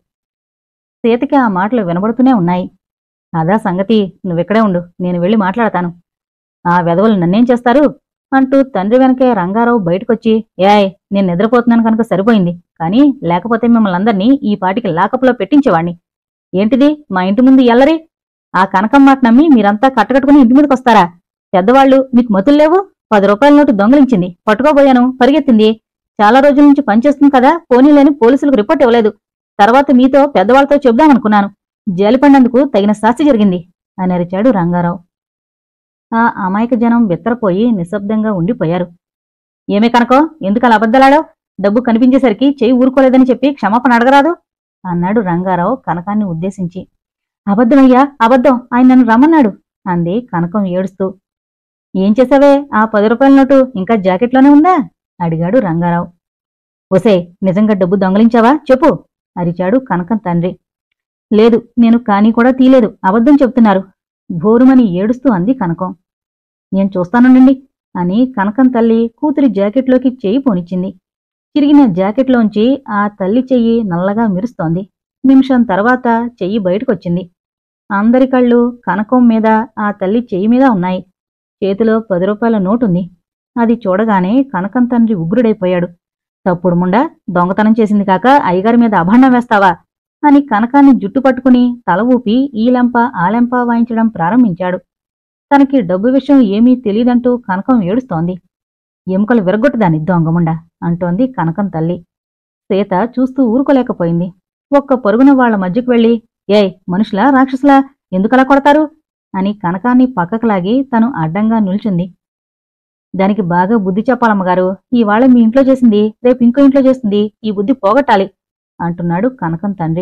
సీతకి ఆ మాటలు వినబడుతూనే ఉన్నాయి. అదా సంగతి, నువ్వెక్కడే ఉండు, నేను వెళ్ళి మాట్లాడతాను. ఆ వెధవలు నన్నేం చేస్తారు అంటూ తండ్రి వెనకే రంగారావు బయటకొచ్చి, ఏయ్, నేను నిద్రపోతున్నాను కనుక సరిపోయింది, కానీ లేకపోతే మిమ్మల్ని అందర్నీ ఈ పాటికి లాకప్లో పెట్టించేవాణ్ణి. ఏంటిది, మా ఇంటి ముందు ఎల్లరి? ఆ కనకం మాట నమ్మి మీరంతా కట్టకట్టుకుని ఇంటి మీదకొస్తారా? పెద్దవాళ్లు మీకు మతులు లేవు? పది రూపాయల నోటు దొంగలించింది, పట్టుకోబోయాను, పరిగెత్తింది. చాలా రోజుల నుంచి పనిచేస్తుంది కదా, పోనీలేని పోలీసులకు రిపోర్ట్ ఇవ్వలేదు. తర్వాత మీతో పెద్దవాళ్లతో చెబుదామనుకున్నాను. జాలిపడినందుకు తగిన శాస్తి జరిగింది అని అరిచాడు రంగారావు. ఆ అమాయక జనం బిత్తరపోయి నిశ్శబ్దంగా ఉండిపోయారు. ఏమే కనకం, ఎందుకలా అబద్దలాడావు? డబ్బు కనిపించేసరికి చెయ్యి ఊరుకోలేదని చెప్పి క్షమాపణ అడగరాదు అన్నాడు రంగారావు కనకాన్ని ఉద్దేశించి. అబద్ధమయ్యా, అబద్ధం, ఆయన నన్ను రమ్మన్నాడు అంది కనకం ఏడుస్తూ. ఏం చేసావే? ఆ పది రూపాయల నోటు ఇంకా జాకెట్లోనే ఉందా అడిగాడు రంగారావు. ఒసే, నిజంగా డబ్బు దొంగలించావా? చెప్పు అరిచాడు కనకం తండ్రి. లేదు, నేను కానీ కూడా తీలేదు, అబద్ధం చెప్తున్నారు భోరుమని ఏడుస్తూ అంది కనకం. నేను చూస్తానుండండి అని కనకం తల్లి కూతురి జాకెట్లోకి చెయ్యి పోనిచ్చింది. చిరిగిన జాకెట్లోంచి ఆ తల్లి చెయ్యి నల్లగా మెరుస్తోంది. నిమిషం తర్వాత చెయ్యి బయటకొచ్చింది. అందరి కళ్ళు కనకం మీద, ఆ తల్లి చెయ్యి మీద ఉన్నాయి. చేతిలో పది రూపాయల నోటుంది. అది చూడగానే కనకం తండ్రి ఉగ్రుడైపోయాడు. తప్పుడు ముండా, దొంగతనం చేసింది కాక అయ్యగారి మీద అభాండం వేస్తావా అని కనకాన్ని జుట్టు పట్టుకుని తల ఊపి ఈలెంప ఆలెంప వాయించడం ప్రారంభించాడు. తనకి డబ్బు విషయం ఏమీ తెలీదంటూ కనకం ఏడుస్తోంది. ఎముకలు విరగొట్టుదాని దొంగముండా అంటోంది కనకం తల్లి. సీత చూస్తూ ఊరుకోలేకపోయింది. ఒక్క పరుగున వాళ్ల మధ్యకు వెళ్లి, ఏయ్ మనుషులా రాక్షసులా, ఎందుకలా కొడతారు అని కనకాన్ని పక్కకు లాగి తను అడ్డంగా నిల్చుంది. దానికి బాగా బుద్ధి చెప్పాలమ్మగారు. ఇవాళ మీ ఇంట్లో చేసింది రేపు ఇంకో ఇంట్లో చేస్తుంది, ఈ బుద్ధి పోగొట్టాలి అంటున్నాడు కనకం తండ్రి.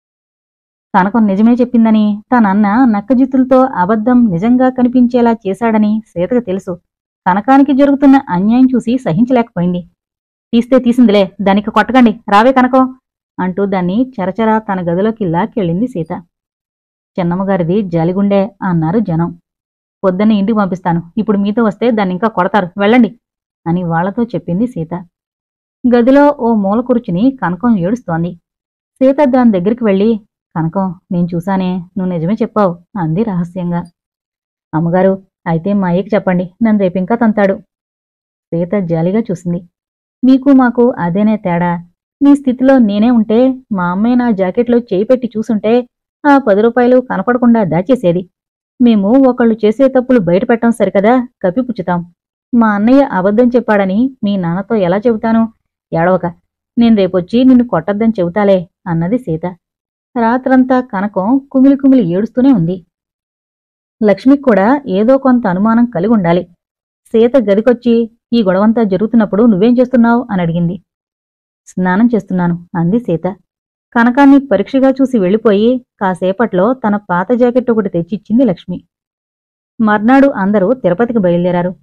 కనకం నిజమే చెప్పిందని, తనన్న నక్కజిత్తులతో అబద్ధం నిజంగా కనిపించేలా చేశాడని సీతకు తెలుసు. కనకానికి జరుగుతున్న అన్యాయం చూసి సహించలేకపోయింది. తీస్తే తీసిందిలే, దానికి కొట్టకండి, రావే కనకం అంటూ దాన్ని చరచరా తన గదిలోకి లాక్కెళ్ళింది సీత. చిన్నమ్మగారిది జాలిగుండే అన్నారు జనం. పొద్దున్నే ఇంటికి పంపిస్తాను, ఇప్పుడు మీతో వస్తే దాన్ని ఇంకా కొడతారు, వెళ్ళండి అని వాళ్లతో చెప్పింది సీత. గదిలో ఓ మూల కూర్చుని కనకం ఏడుస్తోంది. సీత దాని దగ్గరికి వెళ్ళి, కనకం, నేను చూశానే, నువ్వు నిజమే చెప్పావు అంది రహస్యంగా. అమ్మగారు, అయితే మా అయ్యకి చెప్పండి, నన్ను రేపింకా తంతాడు. సీత జాలిగా చూసింది. మీకు మాకు అదేనే తేడా. మీ స్థితిలో నేనే ఉంటే మా అమ్మాయి నా జాకెట్లో చేయి పెట్టి చూసుంటే ఆ పది రూపాయలు కనపడకుండా దాచేసేది. మేము ఒకళ్ళు చేసే తప్పులు బయటపెట్టం సరికదా, కప్పిపుచ్చుతాం. మా అన్నయ్య అబద్ధం చెప్పాడని మీ నాన్నతో ఎలా చెబుతాను? ఏడవక, నేను రేపొచ్చి నిన్ను కొట్టద్దని చెబుతాలే అన్నది సీత. రాత్రంతా కనకం కుమిలి కుమిలి ఏడుస్తూనే ఉంది. లక్ష్మికి కూడా ఏదో కొంత అనుమానం కలిగుండాలి. సీత గదికొచ్చి, ఈ గొడవంతా జరుగుతున్నప్పుడు నువ్వేం చేస్తున్నావు అని అడిగింది. స్నానం చేస్తున్నాను అంది సీత. కనకాన్ని పరీక్షగా చూసి వెళ్ళిపోయి కాసేపట్లో తన పాత జాకెట్ ఒకటి తెచ్చిచ్చింది లక్ష్మి. మర్నాడు అందరూ తిరుపతికి బయలుదేరారు.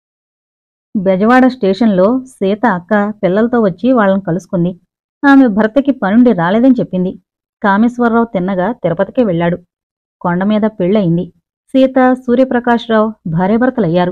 బెజవాడ స్టేషన్లో సీత అక్క పిల్లలతో వచ్చి వాళ్ళని కలుసుకుంది. ఆమె భర్తకి పనుండి రాలేదని చెప్పింది. కామేశ్వరరావు తిన్నగా తిరుపతికే వెళ్లాడు. కొండమీద పెళ్లయింది. సీత, సూర్యప్రకాశ్రావు భార్యాభర్తలయ్యారు.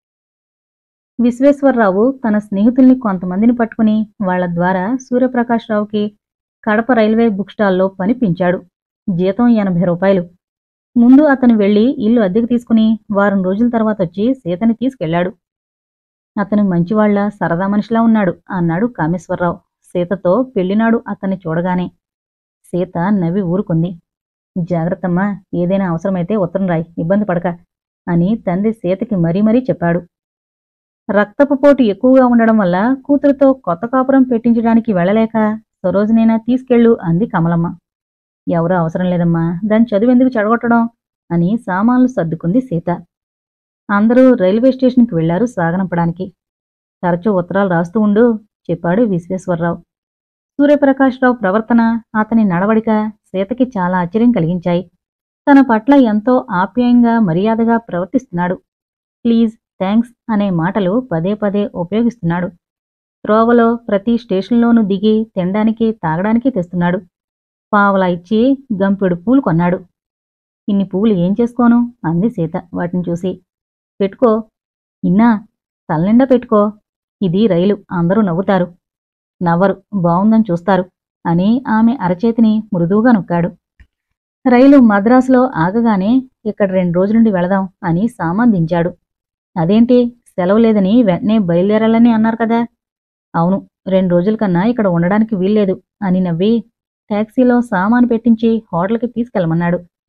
విశ్వేశ్వరరావు తన స్నేహితుల్ని కొంతమందిని పట్టుకుని వాళ్ల ద్వారా సూర్యప్రకాశ్రావుకి కడప రైల్వే బుక్ స్టాల్లో పనిపించాడు. జీతం ఎనభై రూపాయలు. ముందు అతను వెళ్లి ఇల్లు అద్దెకు తీసుకుని వారం రోజుల తర్వాతొచ్చి సీతని తీసుకెళ్లాడు. అతను మంచివాళ్ల సరదా మనిషిలా ఉన్నాడు అన్నాడు కామేశ్వరరావు సీతతో పెళ్లినాడు అతన్ని చూడగానే. సీత నవ్వి ఊరుకుంది. జాగ్రత్తమ్మా, ఏదైనా అవసరమైతే ఉత్తరం రాయి, ఇబ్బంది పడక అని తండ్రి సీతకి మరీ మరీ చెప్పాడు. రక్తపు పోటు ఎక్కువగా ఉండడం వల్ల కూతురుతో కొత్త కాపురం పెట్టించడానికి వెళ్లలేక సరోజనైనా తీసుకెళ్ళు అంది కమలమ్మ. ఎవరూ అవసరం లేదమ్మా, దాని చదువెందుకు చెడగొట్టడం అని సామాన్లు సర్దుకుంది సీత. అందరూ రైల్వే స్టేషన్కి వెళ్లారు సాగనంపడానికి. తరచూ ఉత్తరాలు రాస్తూ ఉండు చెప్పాడు విశ్వేశ్వరరావు. సూర్యప్రకాశ్రావు ప్రవర్తన, అతని నడవడిక సీతకి చాలా ఆశ్చర్యం కలిగించాయి. తన పట్ల ఎంతో ఆప్యాయంగా మర్యాదగా ప్రవర్తిస్తున్నాడు. ప్లీజ్, థ్యాంక్స్ అనే మాటలు పదే పదే ఉపయోగిస్తున్నాడు. త్రోవలో ప్రతి స్టేషన్లోనూ దిగి తినడానికి తాగడానికి తెస్తున్నాడు. పావలా ఇచ్చి గంపెడు పూలు కొన్నాడు. ఇన్ని పువ్వులు ఏం చేసుకోను అంది సీత వాటిని చూసి. పెట్టుకో. ఇన్నా, తలనిండా పెట్టుకో. ఇది రైలు, అందరూ నవ్వుతారు. నవ్వరు, బావుందని చూస్తారు అని ఆమె అరచేతిని మృదువుగా నొక్కాడు. రైలు మద్రాసులో ఆగగానే ఇక్కడ రెండు రోజులుండి వెళదాం అని సామాన్ దించాడు. అదేంటి, సెలవు లేదని వెంటనే బయలుదేరాలని అన్నారు కదా. అవును, రెండు రోజుల కన్నా ఇక్కడ ఉండడానికి వీల్లేదు అని నవ్వి టాక్సీలో సామాను పెట్టించి హోటల్కి తీసుకెళ్ళమన్నాడు.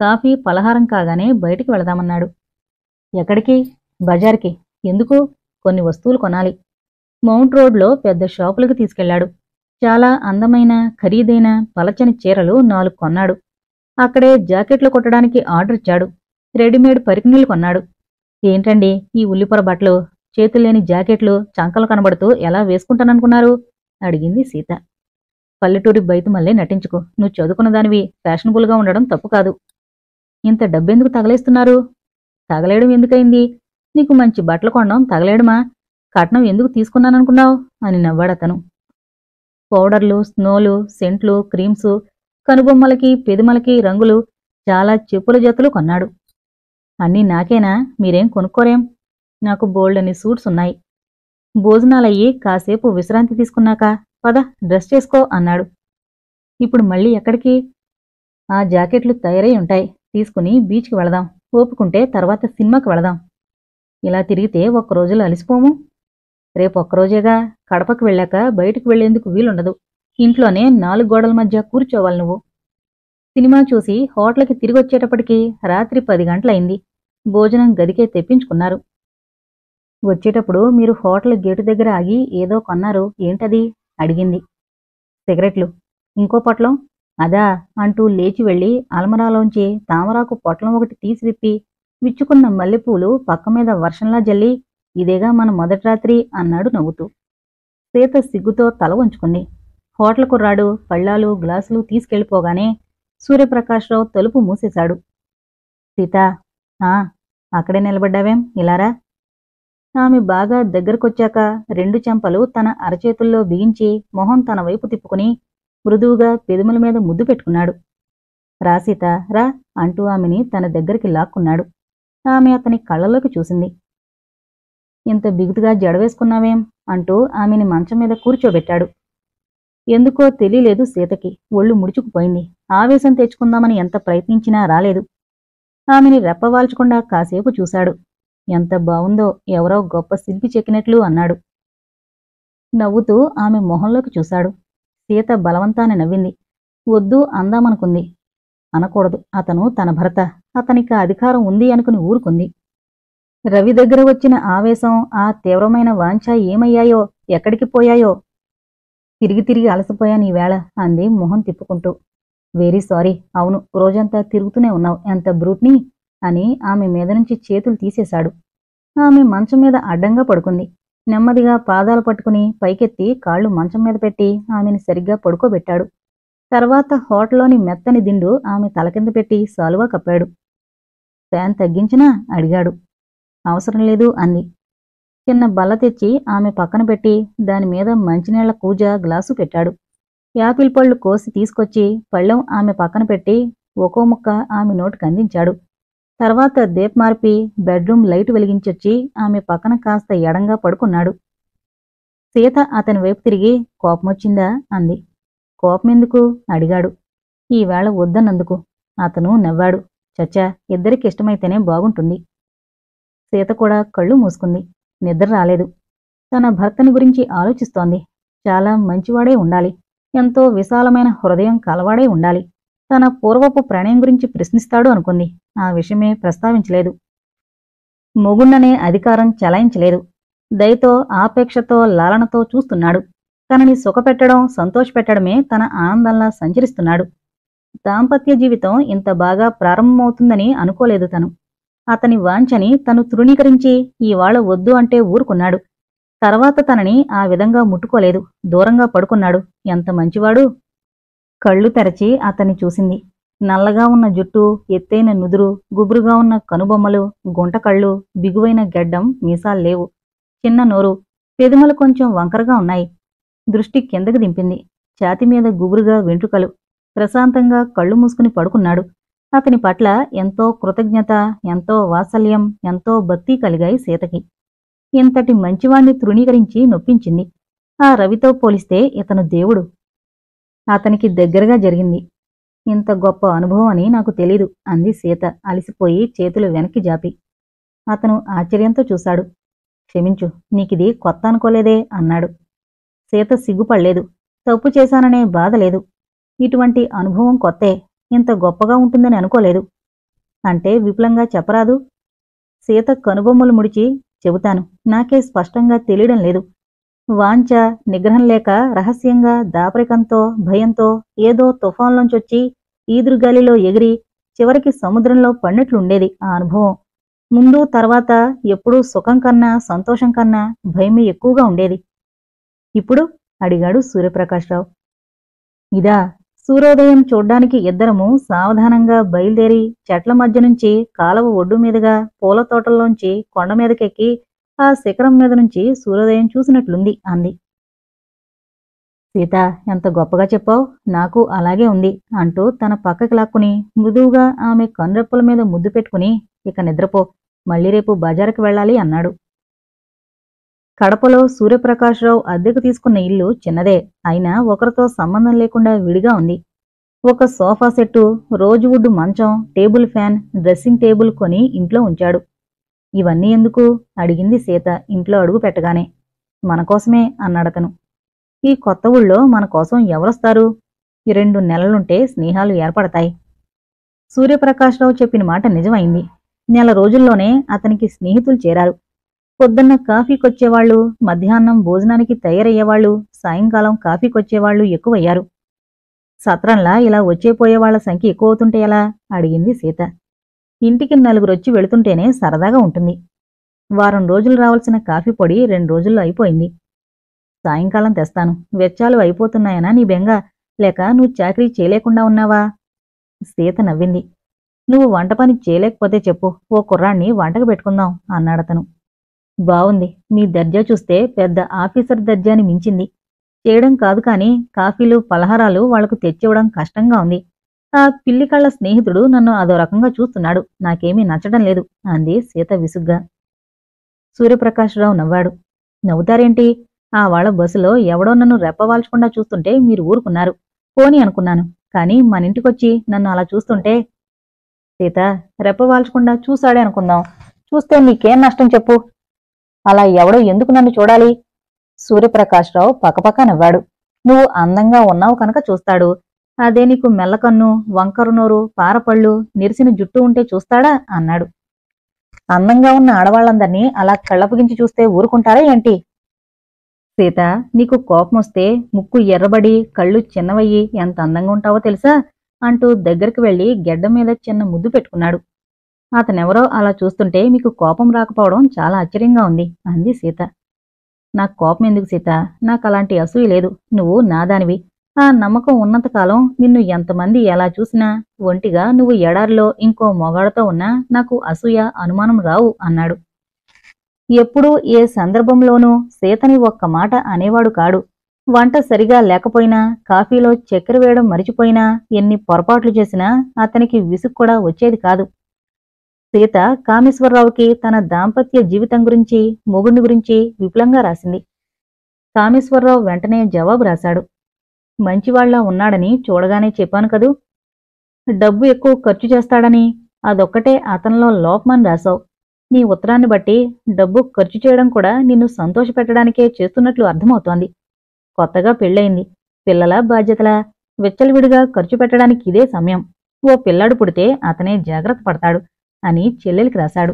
కాఫీ పలహారం కాగానే బయటికి వెళదామన్నాడు. ఎక్కడికి? బజార్కి. ఎందుకు? కొన్ని వస్తువులు కొనాలి. మౌంట్ రోడ్లో పెద్ద షాపులకు తీసుకెళ్లాడు. చాలా అందమైన ఖరీదైన పలచని చీరలు నాలుగు కొన్నాడు. అక్కడే జాకెట్లు కుట్టడానికి ఆర్డర్ ఇచ్చాడు. రెడీమేడ్ పరికిణీలు కొన్నాడు. ఏంటండి ఈ ఉల్లిపొర బట్టలు, చేతుల్లేని జాకెట్లు చంకలు కనబడుతూ ఎలా వేసుకుంటాననుకున్నారు? అడిగింది సీత. పల్లెటూరి బయతుమల్లే నటించుకో. నువ్వు చదువుకున్న దానివి, ఫ్యాషనబుల్గా ఉండడం తప్పు కాదు. ఇంత డబ్బెందుకు తగలేస్తున్నారు? తగలేయడం ఎందుకయింది? నీకు మంచి బట్టలు కొనడం తగలేయడమా? కట్నం ఎందుకు తీసుకున్నాననుకున్నావు అని నవ్వాడతను. పౌడర్లు, స్నోలు, సెంట్లు, క్రీమ్సు, కనుబొమ్మలకి పెదిమలకి రంగులు, చాలా చెప్పుల జతలు కొన్నాడు. అన్నీ నాకేనా? మీరేం కొనుక్కోరేం? నాకు బోల్డని సూట్స్ ఉన్నాయి. భోజనాలయ్యి కాసేపు విశ్రాంతి తీసుకున్నాక పద డ్రెస్ చేసుకో అన్నాడు. ఇప్పుడు మళ్ళీ ఎక్కడికి? ఆ జాకెట్లు తయారై ఉంటాయి, తీసుకుని బీచ్కి వెళదాం. ఓపుకుంటే తర్వాత సినిమాకి వెళదాం. ఇలా తిరిగితే ఒక్కరోజులో అలిసిపోము. రేపొక్కరోజేగా. కడపకి వెళ్ళాక బయటికి వెళ్లేందుకు వీలుండదు. ఇంట్లోనే నాలుగు గోడల మధ్య కూర్చోవాలి నువ్వు. సినిమా చూసి హోటల్కి తిరిగొచ్చేటప్పటికి రాత్రి పది గంటలయింది. భోజనం గదికే తెప్పించుకున్నారు. వచ్చేటప్పుడు మీరు హోటల్ గేటు దగ్గర ఆగి ఏదో కొన్నారు, ఏంటది? అడిగింది. సిగరెట్లు. ఇంకో పొట్లం? అదా అంటూ లేచి వెళ్లి అల్మరాలోంచి తామరాకు పొట్లం ఒకటి తీసి విప్పి విచ్చుకున్న మల్లెపూలు పక్కమీద వర్షంలా జల్లి, ఇదేగా మన మొదటి రాత్రి అన్నాడు నవ్వుతూ. సీత సిగ్గుతో తల వంచుకుంది. హోటల్ కుర్రాడు పళ్ళాలు గ్లాసులు తీసుకెళ్లిపోగానే సూర్యప్రకాశ్రావు తలుపు మూసేశాడు. సీతా, ఆ అక్కడే నిలబడ్డావేం, ఇలారా. ఆమె బాగా దగ్గరకొచ్చాక రెండు చెంపలు తన అరచేతుల్లో బిగించి మొహం తన వైపు తిప్పుకుని మృదువుగా పెదుముల మీద ముద్దు పెట్టుకున్నాడు. రా సీత, రా అంటూ ఆమెని తన దగ్గరికి లాక్కున్నాడు. ఆమె అతని కళ్ళలోకి చూసింది. ఇంత బిగుతుగా జడవేసుకున్నావేం అంటూ ఆమెని మంచం మీద కూర్చోబెట్టాడు. ఎందుకో తెలియలేదు సీతకి. ఒళ్ళు ముడుచుకుపోయింది. ఆవేశం తెచ్చుకుందామని ఎంత ప్రయత్నించినా రాలేదు. ఆమెని రెప్పవాల్చకుండా కాసేపు చూశాడు. ఎంత బావుందో, ఎవరో గొప్ప శిల్పి చెక్కినట్లు అన్నాడు. నవ్వుతూ ఆమె మొహంలోకి చూశాడు. సీత బలవంతాన నవ్వింది. వద్దు అందామనుకుంది. అనకూడదు. అతను తన భర్త, అతనికి అధికారం ఉంది అనుకుని ఊరుకుంది. రవి దగ్గర వచ్చిన ఆవేశం, ఆ తీవ్రమైన వాంఛ ఏమయ్యాయో, ఎక్కడికి పోయాయో. తిరిగి తిరిగి అలసిపోయాను ఈవేళ అంది మొహం తిప్పుకుంటూ. Very sorry. అవును, రోజంతా తిరుగుతూనే ఉన్నావు, ఎంత బ్రూట్ని అని ఆమె మీద నుంచి చేతులు తీసేశాడు. ఆమె మంచం మీద అడ్డంగా పడుకుంది. నెమ్మదిగా పాదాలు పట్టుకుని పైకెత్తి కాళ్లు మంచం మీద పెట్టి ఆమెని సరిగ్గా పడుకోబెట్టాడు. తర్వాత హోటల్లోని మెత్తని దిండు ఆమె తలకింద పెట్టి సాలువా కప్పాడు. ఫ్యాన్ తగ్గించినా అడిగాడు. అవసరం లేదు అంది. చిన్న బల్ల తెచ్చి ఆమె పక్కన పెట్టి దానిమీద మంచినీళ్ల కూజ గ్లాసు పెట్టాడు. యాపిల్ పళ్ళు కోసి తీసుకొచ్చి పళ్ళెం ఆమె పక్కన పెట్టి ఒక్కో ముక్క ఆమె నోటికి అందించాడు. తర్వాత దీప్ మార్పి బెడ్రూమ్ లైటు వెలిగించొచ్చి ఆమె పక్కన కాస్త ఎడంగా పడుకున్నాడు. సీత అతని వైపు తిరిగి, కోపమొచ్చిందా అంది. కోపమెందుకు అడిగాడు. ఈవేళ వద్దన్నందుకు. అతను నవ్వాడు. చచ్చా, ఇద్దరికి ఇష్టమైతేనే బాగుంటుంది. సీత కూడా కళ్ళు మూసుకుంది. నిద్ర రాలేదు. తన భర్తని గురించి ఆలోచిస్తోంది. చాలా మంచివాడే ఉండాలి. ఎంతో విశాలమైన హృదయం కలవాడే ఉండాలి. తన పూర్వపు ప్రణయం గురించి ప్రశ్నిస్తాడు అనుకుంది. ఆ విషయమే ప్రస్తావించలేదు. మొగుణ్ణనే అధికారం చెలాయించలేదు. దయతో, ఆపేక్షతో, లాలనతో చూస్తున్నాడు. తనని సుఖపెట్టడం, సంతోషపెట్టడమే తన ఆనందంలా సంచరిస్తున్నాడు. దాంపత్య జీవితం ఇంత బాగా ప్రారంభమవుతుందని అనుకోలేదు తను. అతని వాంఛని తను తృణీకరించి ఈవాళ వద్దు అంటే ఊరుకున్నాడు. తర్వాత తనని ఆ విధంగా ముట్టుకోలేదు. దూరంగా పడుకున్నాడు. ఎంత మంచివాడు. కళ్ళు తెరచి అతన్ని చూసింది. నల్లగా ఉన్న జుట్టు, ఎత్తైన నుదురు, గుబురుగా ఉన్న కనుబొమ్మలు, గుంటకళ్ళు, బిగువైన గెడ్డం, మీసాల్లేవు. చిన్న నోరు, పెదిమలు కొంచెం వంకరగా ఉన్నాయి. దృష్టి కిందకి దింపింది. ఛాతిమీద గుబురుగా వెంట్రుకలు. ప్రశాంతంగా కళ్ళు మూసుకుని పడుకున్నాడు. అతని పట్ల ఎంతో కృతజ్ఞత, ఎంతో వాత్సల్యం, ఎంతో భక్తి కలిగాయి సీతకి. ఇంతటి మంచివాణ్ణి తృణీకరించి నొప్పించింది. ఆ రవితో పోలిస్తే ఇతను దేవుడు. అతనికి దగ్గరగా జరిగింది. ఇంత గొప్ప అనుభవం అని నాకు తెలీదు అంది సీత అలిసిపోయి చేతులు వెనక్కి జాపి. అతను ఆశ్చర్యంతో చూశాడు. క్షమించు, నీకిది కొత్త అనుకోలేదే అన్నాడు. సీత సిగ్గుపడలేదు. తప్పు చేశాననే బాధ లేదు. ఇటువంటి అనుభవం కొత్తే. ఇంత గొప్పగా ఉంటుందని అనుకోలేదు. అంటే విపులంగా చెప్పరాదు? సీత కనుబొమ్మలు ముడిచి, చెబుతాను. నాకే స్పష్టంగా తెలియడం లేదు. వాంఛ, నిగ్రహం లేక రహస్యంగా, దాపరికంతో, భయంతో ఏదో తుఫాన్లోంచొచ్చి ఈదురుగాలిలో ఎగిరి చివరికి సముద్రంలో పడినట్లుండేది ఆ అనుభవం. ముందు తర్వాత ఎప్పుడూ సుఖం కన్నా, సంతోషం కన్నా భయమే ఎక్కువగా ఉండేది. ఇప్పుడు? అడిగాడు సూర్యప్రకాశ్రావు. ఇదా? సూర్యోదయం చూడ్డానికి ఇద్దరము సావధానంగా బయలుదేరి చెట్ల మధ్య నుంచి కాలవ ఒడ్డు మీదుగా పూల తోటల్లోంచి కొండమీదకెక్కి ఆ శిఖరం మీద నుంచి సూర్యోదయం చూసినట్లుంది అంది. సీత, ఎంత గొప్పగా చెప్పావు, నాకు అలాగే ఉంది అంటూ తన పక్కకి లాక్కుని మృదువుగా ఆమె కనురెప్పల మీద ముద్దు పెట్టుకుని, ఇక నిద్రపో, మళ్ళీ రేపు బజారుకి వెళ్ళాలి అన్నాడు. కడపలో సూర్యప్రకాశ్రావు అద్దెకు తీసుకున్న ఇల్లు చిన్నదే, అయినా ఒకరితో సంబంధం లేకుండా విడిగా ఉంది. ఒక సోఫా సెట్టు, రోజువుడ్ మంచం, టేబుల్ ఫ్యాన్, డ్రెస్సింగ్ టేబుల్ కొని ఇంట్లో ఉంచాడు. ఇవన్నీ ఎందుకు? అడిగింది సీత ఇంట్లో అడుగు పెట్టగానే. మనకోసమే అన్నాడతను. ఈ కొత్త ఊళ్ళో మనకోసం ఎవరొస్తారు? రెండు నెలలుంటే స్నేహాలు ఏర్పడతాయి. సూర్యప్రకాశ్రావు చెప్పిన మాట నిజమైంది. నెల రోజుల్లోనే అతనికి స్నేహితులు చేరారు. పొద్దున్న కాఫీకొచ్చేవాళ్లు, మధ్యాహ్నం భోజనానికి తయారయ్యేవాళ్లు, సాయంకాలం కాఫీకొచ్చేవాళ్లు ఎక్కువయ్యారు. సత్రంలా ఇలా వచ్చేపోయేవాళ్ల సంఖ్య ఎక్కువవుతుంటే ఎలా? అడిగింది సీత. ఇంటికి నలుగురొచ్చి వెళుతుంటేనే సరదాగా ఉంటుంది. వారం రోజులు రావాల్సిన కాఫీ పొడి రెండు రోజుల్లో అయిపోయింది. సాయంకాలం తెస్తాను. వెచ్చాలు అయిపోతున్నాయనా నీ బెంగ, లేక నువ్వు చాకరీ చేయలేకుండా ఉన్నావా? సీత నవ్వింది. నువ్వు వంట పని చేయలేకపోతే చెప్పు, ఓ కుర్రాణ్ణి వంటకు పెట్టుకుందాం అన్నాడతను. బావుంది. మీ దర్జా చూస్తే పెద్ద ఆఫీసర్ దర్జాని మించింది. చేయడం కాదు కాని కాఫీలు, పలహారాలు వాళ్లకు తెచ్చివ్వడం కష్టంగా ఉంది. ఆ పిల్లి కళ్ళ స్నేహితుడు నన్ను అదో రకంగా చూస్తున్నాడు. నాకేమీ నచ్చడం లేదు అంది సీత విసుగ్గా. సూర్యప్రకాశ్రావు నవ్వాడు. నవ్వుతారేంటి? ఆ వాళ్ల బస్సులో ఎవడో నన్ను రెప్పవాల్చకుండా చూస్తుంటే మీరు ఊరుకున్నారు. పోనీ అనుకున్నాను. కాని మనింటికొచ్చి నన్ను అలా చూస్తుంటే. సీత, రెప్పవాల్చకుండా చూశాడే అనుకుందాం. చూస్తే నీకేం నష్టం చెప్పు? అలా ఎవడో ఎందుకు నన్ను చూడాలి? సూర్యప్రకాశ్రావు పకపక నవ్వాడు. నువ్వు అందంగా ఉన్నావు కనుక చూస్తాడు. అదే నీకు మెల్లకన్ను, వంకరు నోరు, పారపళ్ళు, నిరిసిన జుట్టు ఉంటే చూస్తాడా అన్నాడు. అందంగా ఉన్న ఆడవాళ్లందర్నీ అలా కళ్ళపగించి చూస్తే ఊరుకుంటారా ఏంటి? సీత, నీకు కోపమొస్తే ముక్కు ఎర్రబడి కళ్ళు చిన్నవయ్యి ఎంత అందంగా ఉంటావో తెలుసా అంటూ దగ్గరికి వెళ్లి గెడ్డ మీద చిన్న ముద్దు పెట్టుకున్నాడు. అతనెవరో అలా చూస్తుంటే మీకు కోపం రాకపోవడం చాలా ఆశ్చర్యంగా ఉంది అంది సీత. నాకు కోపం ఎందుకు సీత? నాకలాంటి అసూయ లేదు. నువ్వు నాదానివి. ఆ నమ్మకం ఉన్నంతకాలం నిన్ను ఎంతమంది ఎలా చూసినా ఒంటిగా నువ్వు ఎడారిలో ఇంకో మొగాడుతో ఉన్నా నాకు అసూయ, అనుమానం రావు అన్నాడు. ఎప్పుడూ ఏ సందర్భంలోనూ సీతని ఒక్క మాట అనేవాడు కాడు. వంట సరిగా లేకపోయినా, కాఫీలో చక్కెర వేయడం మరిచిపోయినా, ఎన్ని పొరపాట్లు చేసినా అతనికి విసుగు కూడా వచ్చేది కాదు. సీత కామేశ్వరరావుకి తన దాంపత్య జీవితం గురించి, మొగుడిని గురించి విపులంగా రాసింది. కామేశ్వరరావు వెంటనే జవాబు రాశాడు. మంచివాళ్లా ఉన్నాడని చూడగానే చెప్పాను కదూ. డబ్బు ఎక్కువ ఖర్చు చేస్తాడని, అదొక్కటే అతనిలో లోపమని రాశావు. నీ ఉత్తరాన్ని బట్టి డబ్బు ఖర్చు చేయడం కూడా నిన్ను సంతోషపెట్టడానికే చేస్తున్నట్లు అర్థమవుతోంది. కొత్తగా పెళ్ళయింది. పిల్లల బాధ్యతలా విచ్చలవిడిగా ఖర్చు పెట్టడానికి ఇదే సమయం. ఓ పిల్లాడు పుడితే అతనే జాగ్రత్త పడతాడు అని చెల్లెలికి రాశాడు.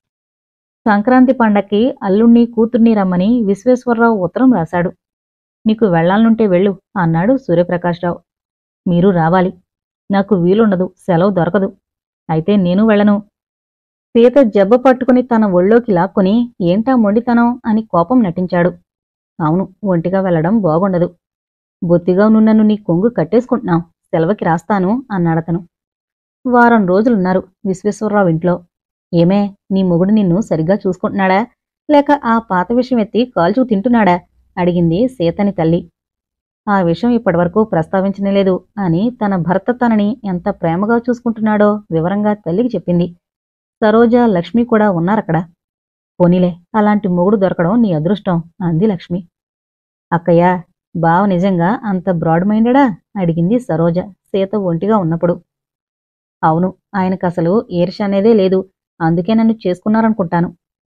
సంక్రాంతి పండక్కి అల్లుణ్ణి, కూతుర్ని రమ్మని విశ్వేశ్వరరావు ఉత్తరం రాశాడు. నీకు వెళ్లాలనుంటే వెళ్ళు అన్నాడు సూర్యప్రకాశ్రావు. మీరు రావాలి. నాకు వీలుండదు, సెలవు దొరకదు. అయితే నేను వెళ్ళను. సీత జబ్బ పట్టుకుని తన ఒళ్ళోకి లాక్కుని ఏంటా మొండితనం అని కోపం నటించాడు. అవును, ఒంటిగా వెళ్లడం బాగుండదు. బొత్తిగా నువ్వు నన్ను నీ కొంగు కట్టేసుకుంటున్నావు. సెలవుకి రాస్తాను అన్నాడతను. వారం రోజులున్నారు విశ్వేశ్వరరావు ఇంట్లో. ఏమే, నీ మొగుడు నిన్ను సరిగ్గా చూసుకుంటున్నాడా, లేక ఆ పాత విషయం ఎత్తి కాల్చూ తింటున్నాడా అడిగింది సీతని తల్లి. ఆ విషయం ఇప్పటివరకు ప్రస్తావించనేలేదు అని తన భర్త తనని ఎంత ప్రేమగా చూసుకుంటున్నాడో వివరంగా తల్లికి చెప్పింది. సరోజ, లక్ష్మి కూడా ఉన్నారక్కడ. పోనీలే, అలాంటి మొగుడు దొరకడం నీ అదృష్టం అంది లక్ష్మి. అక్కయ్య, బావ నిజంగా అంత బ్రాడ్ మైండెడా అడిగింది సరోజ సీత ఒంటిగా ఉన్నప్పుడు. అవును, ఆయనకసలు ఈర్ష్య అనేదే లేదు. అందుకే నన్ను చేసుకున్నారనుకుంటాను.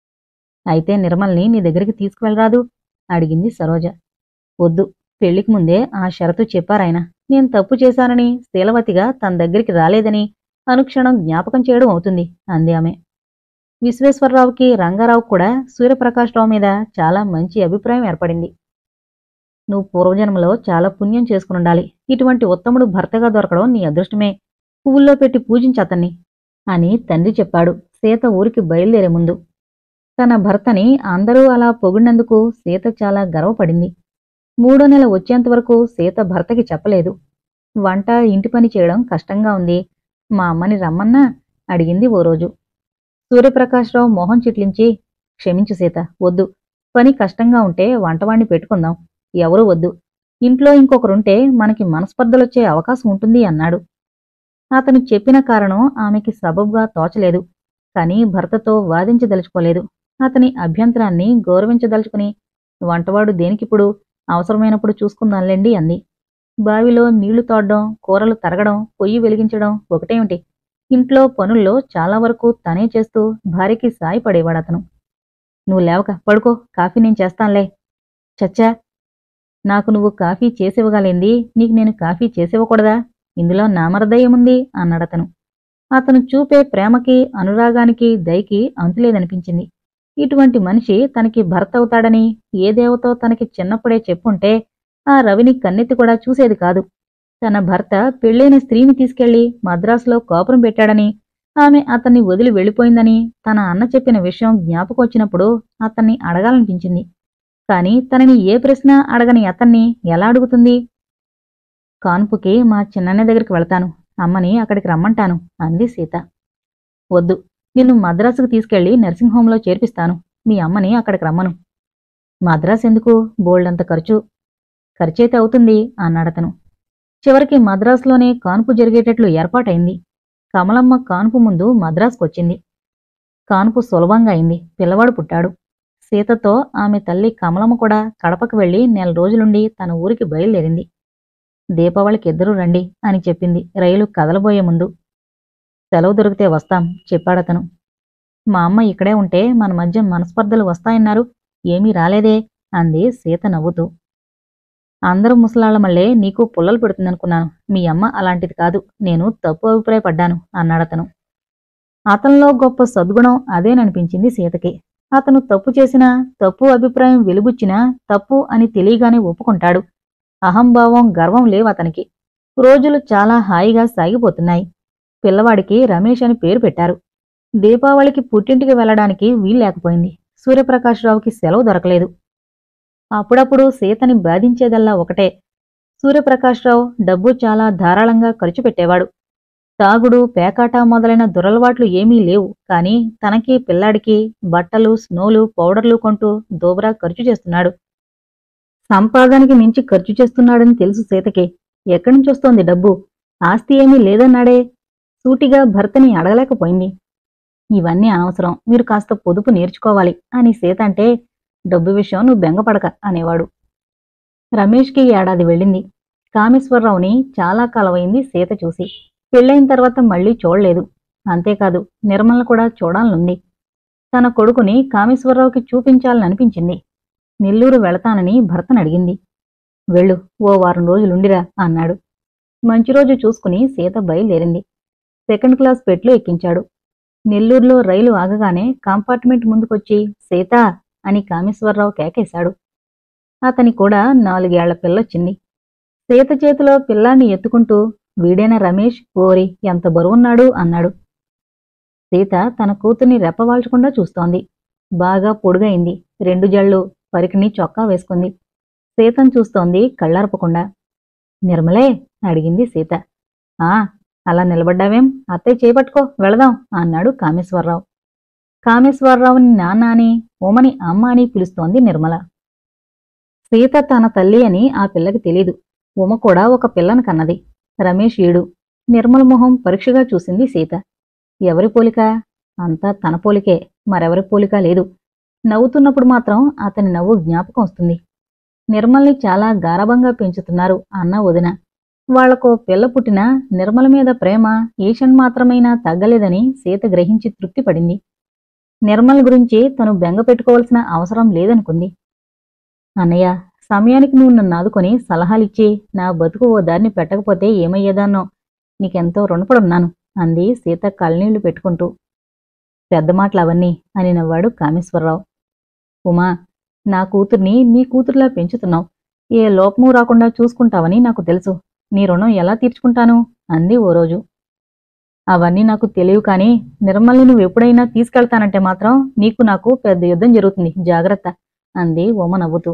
అయితే నిర్మల్ని నీ దగ్గరికి తీసుకువెళ్ళరాదు అడిగింది సరోజ. వద్దు, పెళ్లికి ముందే ఆ షరతు చెప్పారాయన. నేను తప్పు చేశానని, శీలవతిగా తన దగ్గరికి రాలేదని, అనుక్షణం జ్ఞాపకం చేయడం అవుతుంది అంది ఆమె. విశ్వేశ్వరరావుకి రంగారావు కూడా సూర్యప్రకాశ్రావు మీద చాలా మంచి అభిప్రాయం ఏర్పడింది. నువ్వు పూర్వజన్మలో చాలా పుణ్యం చేసుకునుండాలి. ఇటువంటి ఉత్తముడు భర్తగా దొరకడం నీ అదృష్టమే. పువ్వుల్లో పెట్టి పూజించతన్ని అని తండ్రి చెప్పాడు సీత ఊరికి బయలుదేరే ముందు. తన భర్తని అందరూ అలా పొగిడినందుకు సీత చాలా గర్వపడింది. మూడో నెల వచ్చేంతవరకు సీత భర్తకి చెప్పలేదు. వంట ఇంటి పని చేయడం కష్టంగా ఉంది, మా అమ్మని రమ్మన్నా అడిగింది ఓ రోజు. సూర్యప్రకాశ్రావు మొహం చిట్లించి, క్షమించు సీత, వద్దు. పని కష్టంగా ఉంటే వంటవాణ్ణి పెట్టుకుందాం. ఎవరూ వద్దు. ఇంట్లో ఇంకొకరుంటే మనకి మనస్పర్ధలొచ్చే అవకాశం ఉంటుంది అన్నాడు. అతను చెప్పిన కారణం ఆమెకి సబబుగా తోచలేదు. కాని భర్తతో వాదించదలుచుకోలేదు. అతని అభ్యంతరాన్ని గౌరవించదలుచుకుని, వంటవాడు దేనికిప్పుడు, అవసరమైనప్పుడు చూసుకుందాంలేండి అంది. బావిలో నీళ్లు తోడ్డం, కూరలు తరగడం, పొయ్యి వెలిగించడం ఒకటేమిటి, ఇంట్లో పనుల్లో చాలా వరకు తనే చేస్తూ భార్యకి సాయపడేవాడతను. నువ్వు లేవక పడుకో, కాఫీ నేను చేస్తాన్లే. చచ్చా, నాకు నువ్వు కాఫీ చేసివ్వగాలేంది, నీకు నేను కాఫీ చేసివ్వకూడదా? ఇందులో నా మరదయ్యముంది అన్నాడతను. అతను చూపే ప్రేమకి, అనురాగానికి, దయకి అంతులేదనిపించింది. ఇటువంటి మనిషి తనకి భర్త అవుతాడని ఏ దేవతో తనకి చిన్నప్పుడే చెప్పుంటే ఆ రవిని కన్నెత్తి కూడా చూసేది కాదు. తన భర్త పెళ్ళైన స్త్రీని తీసుకెళ్లి మద్రాసులో కాపురం పెట్టాడని, ఆమె అతన్ని వదిలి వెళ్ళిపోయిందని తన అన్న చెప్పిన విషయం జ్ఞాపకొచ్చినప్పుడు అతన్ని అడగాలనిపించింది. కాని తనని ఏ ప్రశ్న అడగని అతన్ని ఎలా అడుగుతుంది? కాన్పుకి మా చిన్నన్న దగ్గరికి వెళతాను, అమ్మని అక్కడికి రమ్మంటాను అంది సీత. వద్దు, నిన్ను మద్రాసుకు తీసుకెళ్లి నర్సింగ్ హోంలో చేర్పిస్తాను. మీ అమ్మని అక్కడికి రమ్మను. మద్రాసు ఎందుకు? బోల్డంత ఖర్చు. ఖర్చయితే అవుతుంది అన్నాడతను. చివరికి మద్రాసులోనే కాన్పు జరిగేటట్లు ఏర్పాటైంది. కమలమ్మ కాన్పు ముందు మద్రాసుకొచ్చింది. కాన్పు సులభంగా అయింది. పిల్లవాడు పుట్టాడు. సీతతో ఆమె తల్లి కమలమ్మ కూడా కడపకు వెళ్లి నెల రోజులుండి తన ఊరికి బయలుదేరింది. దీపావళికి ఇద్దరూ రండి అని చెప్పింది రైలు కదలబోయే ముందు. సెలవు దొరికితే వస్తాం చెప్పాడతను. మా అమ్మ ఇక్కడే ఉంటే మన మధ్య మనస్పర్ధలు వస్తాయన్నారు, ఏమీ రాలేదే అంది సీత నవ్వుతూ. అందరూ ముసలాళ్లమళ్లే నీకు పుల్లలు పెడుతుందనుకున్నాను. మీ అమ్మ అలాంటిది కాదు. నేను తప్పు అభిప్రాయపడ్డాను అన్నాడతను. అతనిలో గొప్ప సద్గుణం అదేననిపించింది సీతకి. అతను తప్పు చేసినా, తప్పు అభిప్రాయం వెలుబుచ్చినా తప్పు అని తెలియగానే ఒప్పుకుంటాడు. అహంభావం, గర్వం లేవతనికి. రోజులు చాలా హాయిగా సాగిపోతున్నాయి. పిల్లవాడికి రమేష్ అని పేరు పెట్టారు. దీపావళికి పుట్టింటికి వెళ్లడానికి వీల్లేకపోయింది. సూర్యప్రకాశ్రావుకి సెలవు దొరకలేదు. అప్పుడప్పుడు సీతని బాధించేదల్లా ఒకటే, సూర్యప్రకాశ్రావు డబ్బు చాలా ధారాళంగా ఖర్చు పెట్టేవాడు. తాగుడు, పేకాట మొదలైన దురలవాట్లు ఏమీ లేవు, కాని తనకి పిల్లాడికి బట్టలు, స్నోలు, పౌడర్లు కొంటూ దోబరా ఖర్చు చేస్తున్నాడు. సంపాదనకి మించి ఖర్చు చేస్తున్నాడని తెలుసు సీతకి. ఎక్కడినుంచొస్తోంది డబ్బు? ఆస్తి ఏమీ లేదన్నాడే. సూటిగా భర్తని అడగలేకపోయింది. ఇవన్నీ అనవసరం, మీరు కాస్త పొదుపు నేర్చుకోవాలి అని సీత అంటే, డబ్బు విషయం నువ్వు బెంగపడక అనేవాడు. రమేష్కి ఏడాది వెళ్ళింది. కామేశ్వరరావుని చాలా కాలమైంది సీత చూసి. పెళ్ళైన తర్వాత మళ్లీ చూడలేదు. అంతేకాదు, నిర్మలను కూడా చూడాలనుంది. తన కొడుకుని కామేశ్వరరావుకి చూపించాలననిపించింది. నెల్లూరు వెళతానని భర్తనడిగింది. వెళ్ళు, ఓ వారం రోజులుండిరా అన్నాడు. మంచి రోజు చూసుకుని సీత బయలుదేరింది. సెకండ్ క్లాస్ పెట్లు ఎక్కించాడు. నెల్లూరులో రైలు ఆగగానే కంపార్ట్మెంట్ ముందుకొచ్చి సీతా అని కామేశ్వరరావు కేకేశాడు. అతని కూడా నాలుగేళ్ల పిల్లొచ్చింది. సీత చేతిలో పిల్లాన్ని ఎత్తుకుంటూ, వీడేనా రమేష్? ఓరి ఎంత బరువున్నాడు అన్నాడు. సీత తన కూతుర్ని రెప్పవాల్చకుండా చూస్తోంది. బాగా పొడుగైంది. రెండు జళ్ళు, పరికిణి చొక్కా వేసుకుంది. సీతను చూస్తోంది కళ్ళార్పకుండా. నిర్మలే అడిగింది సీత. ఆ, అలా నిలబడ్డావేం? అత్తయ్య చేపట్టుకో, వెళదాం అన్నాడు కామేశ్వరరావు. కామేశ్వరరావుని నాన్న అని, ఉమని అమ్మ అని పిలుస్తోంది నిర్మల. సీత తన తల్లి అని ఆ పిల్లకి తెలీదు. ఉమ కూడా ఒక పిల్లను కన్నది. రమేష్ ఏడు. నిర్మల మొహం పరీక్షగా చూసింది సీత. ఎవరి పోలిక? అంతా తన పోలికే, మరెవరి పోలిక లేదు. నవ్వుతున్నప్పుడు మాత్రం అతని నవ్వు జ్ఞాపకం వస్తుంది. నిర్మల్ని చాలా గారభంగా పెంచుతున్నారు అన్న వదిన. వాళ్లకో పిల్ల పుట్టినా నిర్మల మీద ప్రేమ ఈషన్ మాత్రమైనా తగ్గలేదని సీత గ్రహించి తృప్తిపడింది. నిర్మల్ గురించి తను బెంగ పెట్టుకోవాల్సిన అవసరం లేదనుకుంది. అన్నయ్య, సమయానికి నువ్వు నన్ను ఆదుకొని సలహాలిచ్చి నా బతుకు ఓ దారిని పెట్టకపోతే ఏమయ్యేదాన్నో. నీకెంతో రుణపడున్నాను. అంది సీత కళ్ళనీళ్లు పెట్టుకుంటూ. పెద్ద మాటలవన్నీ అని నవ్వాడు కామేశ్వరరావు. ఉమా, నా కూతుర్ని నీ కూతురులా పెంచుతున్నావు. ఏ లోపమూ రాకుండా చూసుకుంటావని నాకు తెలుసు. నీ రుణం ఎలా తీర్చుకుంటాను అంది ఓ రోజు. అవన్నీ నాకు తెలియవు కాని నిర్మల్ని నువ్వెప్పుడైనా తీసుకెళ్తానంటే మాత్రం నీకు నాకు పెద్ద యుద్ధం జరుగుతుంది, జాగ్రత్త అంది ఉమ నవ్వుతూ.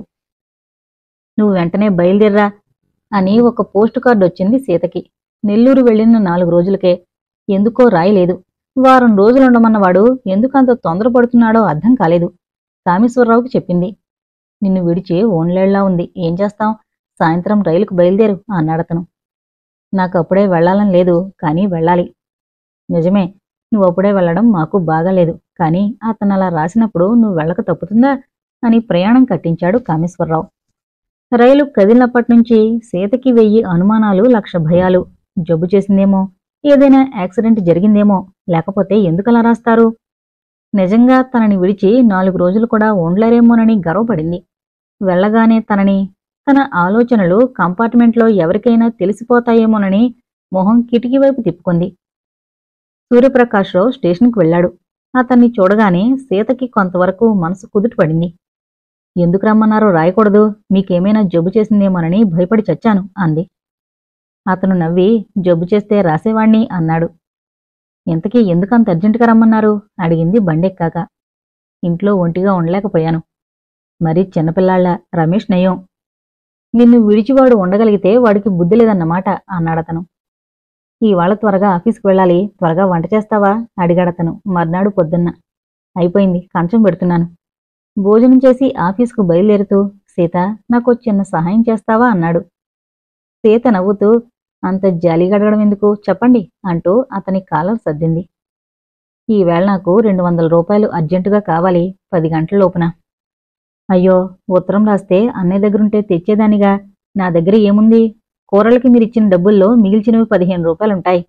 నువ్వు వెంటనే బయలుదేర్రా అని ఒక పోస్టు కార్డు వచ్చింది సీతకి. నెల్లూరు వెళ్ళిన నాలుగు రోజులకే. ఎందుకో రాయలేదు. వారం రోజులుండమన్నవాడు ఎందుకంత తొందరపడుతున్నాడో అర్థం కాలేదు. కామేశ్వరరావుకి చెప్పింది. నిన్ను విడిచి ఓన్లేళ్లా ఉంది, ఏం చేస్తాం, సాయంత్రం రైలుకు బయలుదేరు అన్నాడతను. నాకప్పుడే వెళ్లాలని లేదు, కానీ వెళ్ళాలి. నిజమే, నువ్వప్పుడే వెళ్లడం మాకు బాగాలేదు, కానీ అతనలా రాసినప్పుడు నువ్వు వెళ్ళక తప్పుతుందా అని ప్రయాణం కట్టించాడు కామేశ్వరరావు. రైలు కదిలినప్పటినుంచి సీతకి వెయ్యి అనుమానాలు, లక్ష భయాలు. జబ్బు చేసిందేమో, ఏదైనా యాక్సిడెంట్ జరిగిందేమో, లేకపోతే ఎందుకలా రాస్తారు? నిజంగా తనని విడిచి నాలుగు రోజులు కూడా ఉండలేరేమోనని గర్వపడింది. వెళ్లగానే తనని, తన ఆలోచనలు కంపార్ట్మెంట్లో ఎవరికైనా తెలిసిపోతాయేమోనని మొహం కిటికీ వైపు తిప్పుకుంది. సూర్యప్రకాశ్రావు స్టేషన్కు వెళ్లాడు. అతన్ని చూడగానే సీతకి కొంతవరకు మనసు కుదుటపడింది. ఎందుకు రమ్మన్నారో రాయకూడదు, మీకేమైనా జబ్బు చేసిందేమోనని భయపడి చచ్చాను అంది. అతను నవ్వి, జబ్బు చేస్తే రాసేవాణ్ణి అన్నాడు. ఇంతకీ ఎందుకంత అర్జెంటుగా రమ్మన్నారు అడిగింది బండెక్కాక. ఇంట్లో ఒంటిగా ఉండలేకపోయాను. మరీ చిన్నపిల్లాళ్ళ రమేష్ నయం. నిన్ను విడిచివాడు ఉండగలిగితే వాడికి బుద్ధి లేదన్నమాట అన్నాడతను. ఇవాళ త్వరగా ఆఫీసుకు వెళ్ళాలి, త్వరగా వంట చేస్తావా అడిగాడతను మర్నాడు పొద్దున్న. అయిపోయింది, కంచం పెడుతున్నాను. భోజనం చేసి ఆఫీసుకు బయలుదేరుతూ, సీత, నాకో చిన్న సహాయం చేస్తావా అన్నాడు. సీత నవ్వుతూ, అంత జాలిగడగడం ఎందుకు, చెప్పండి అంటూ అతని కాలర్ సర్దింది. ఈవేళ నాకు రెండు వందల రూపాయలు అర్జెంటుగా కావాలి, పది గంటల లోపున. అయ్యో, ఉత్తరం రాస్తే అన్నయ్య దగ్గరుంటే తెచ్చేదానిగా, నా దగ్గర ఏముంది, కూరలకి మీరిచ్చిన డబ్బుల్లో మిగిల్చినవి పదిహేను రూపాయలుంటాయి.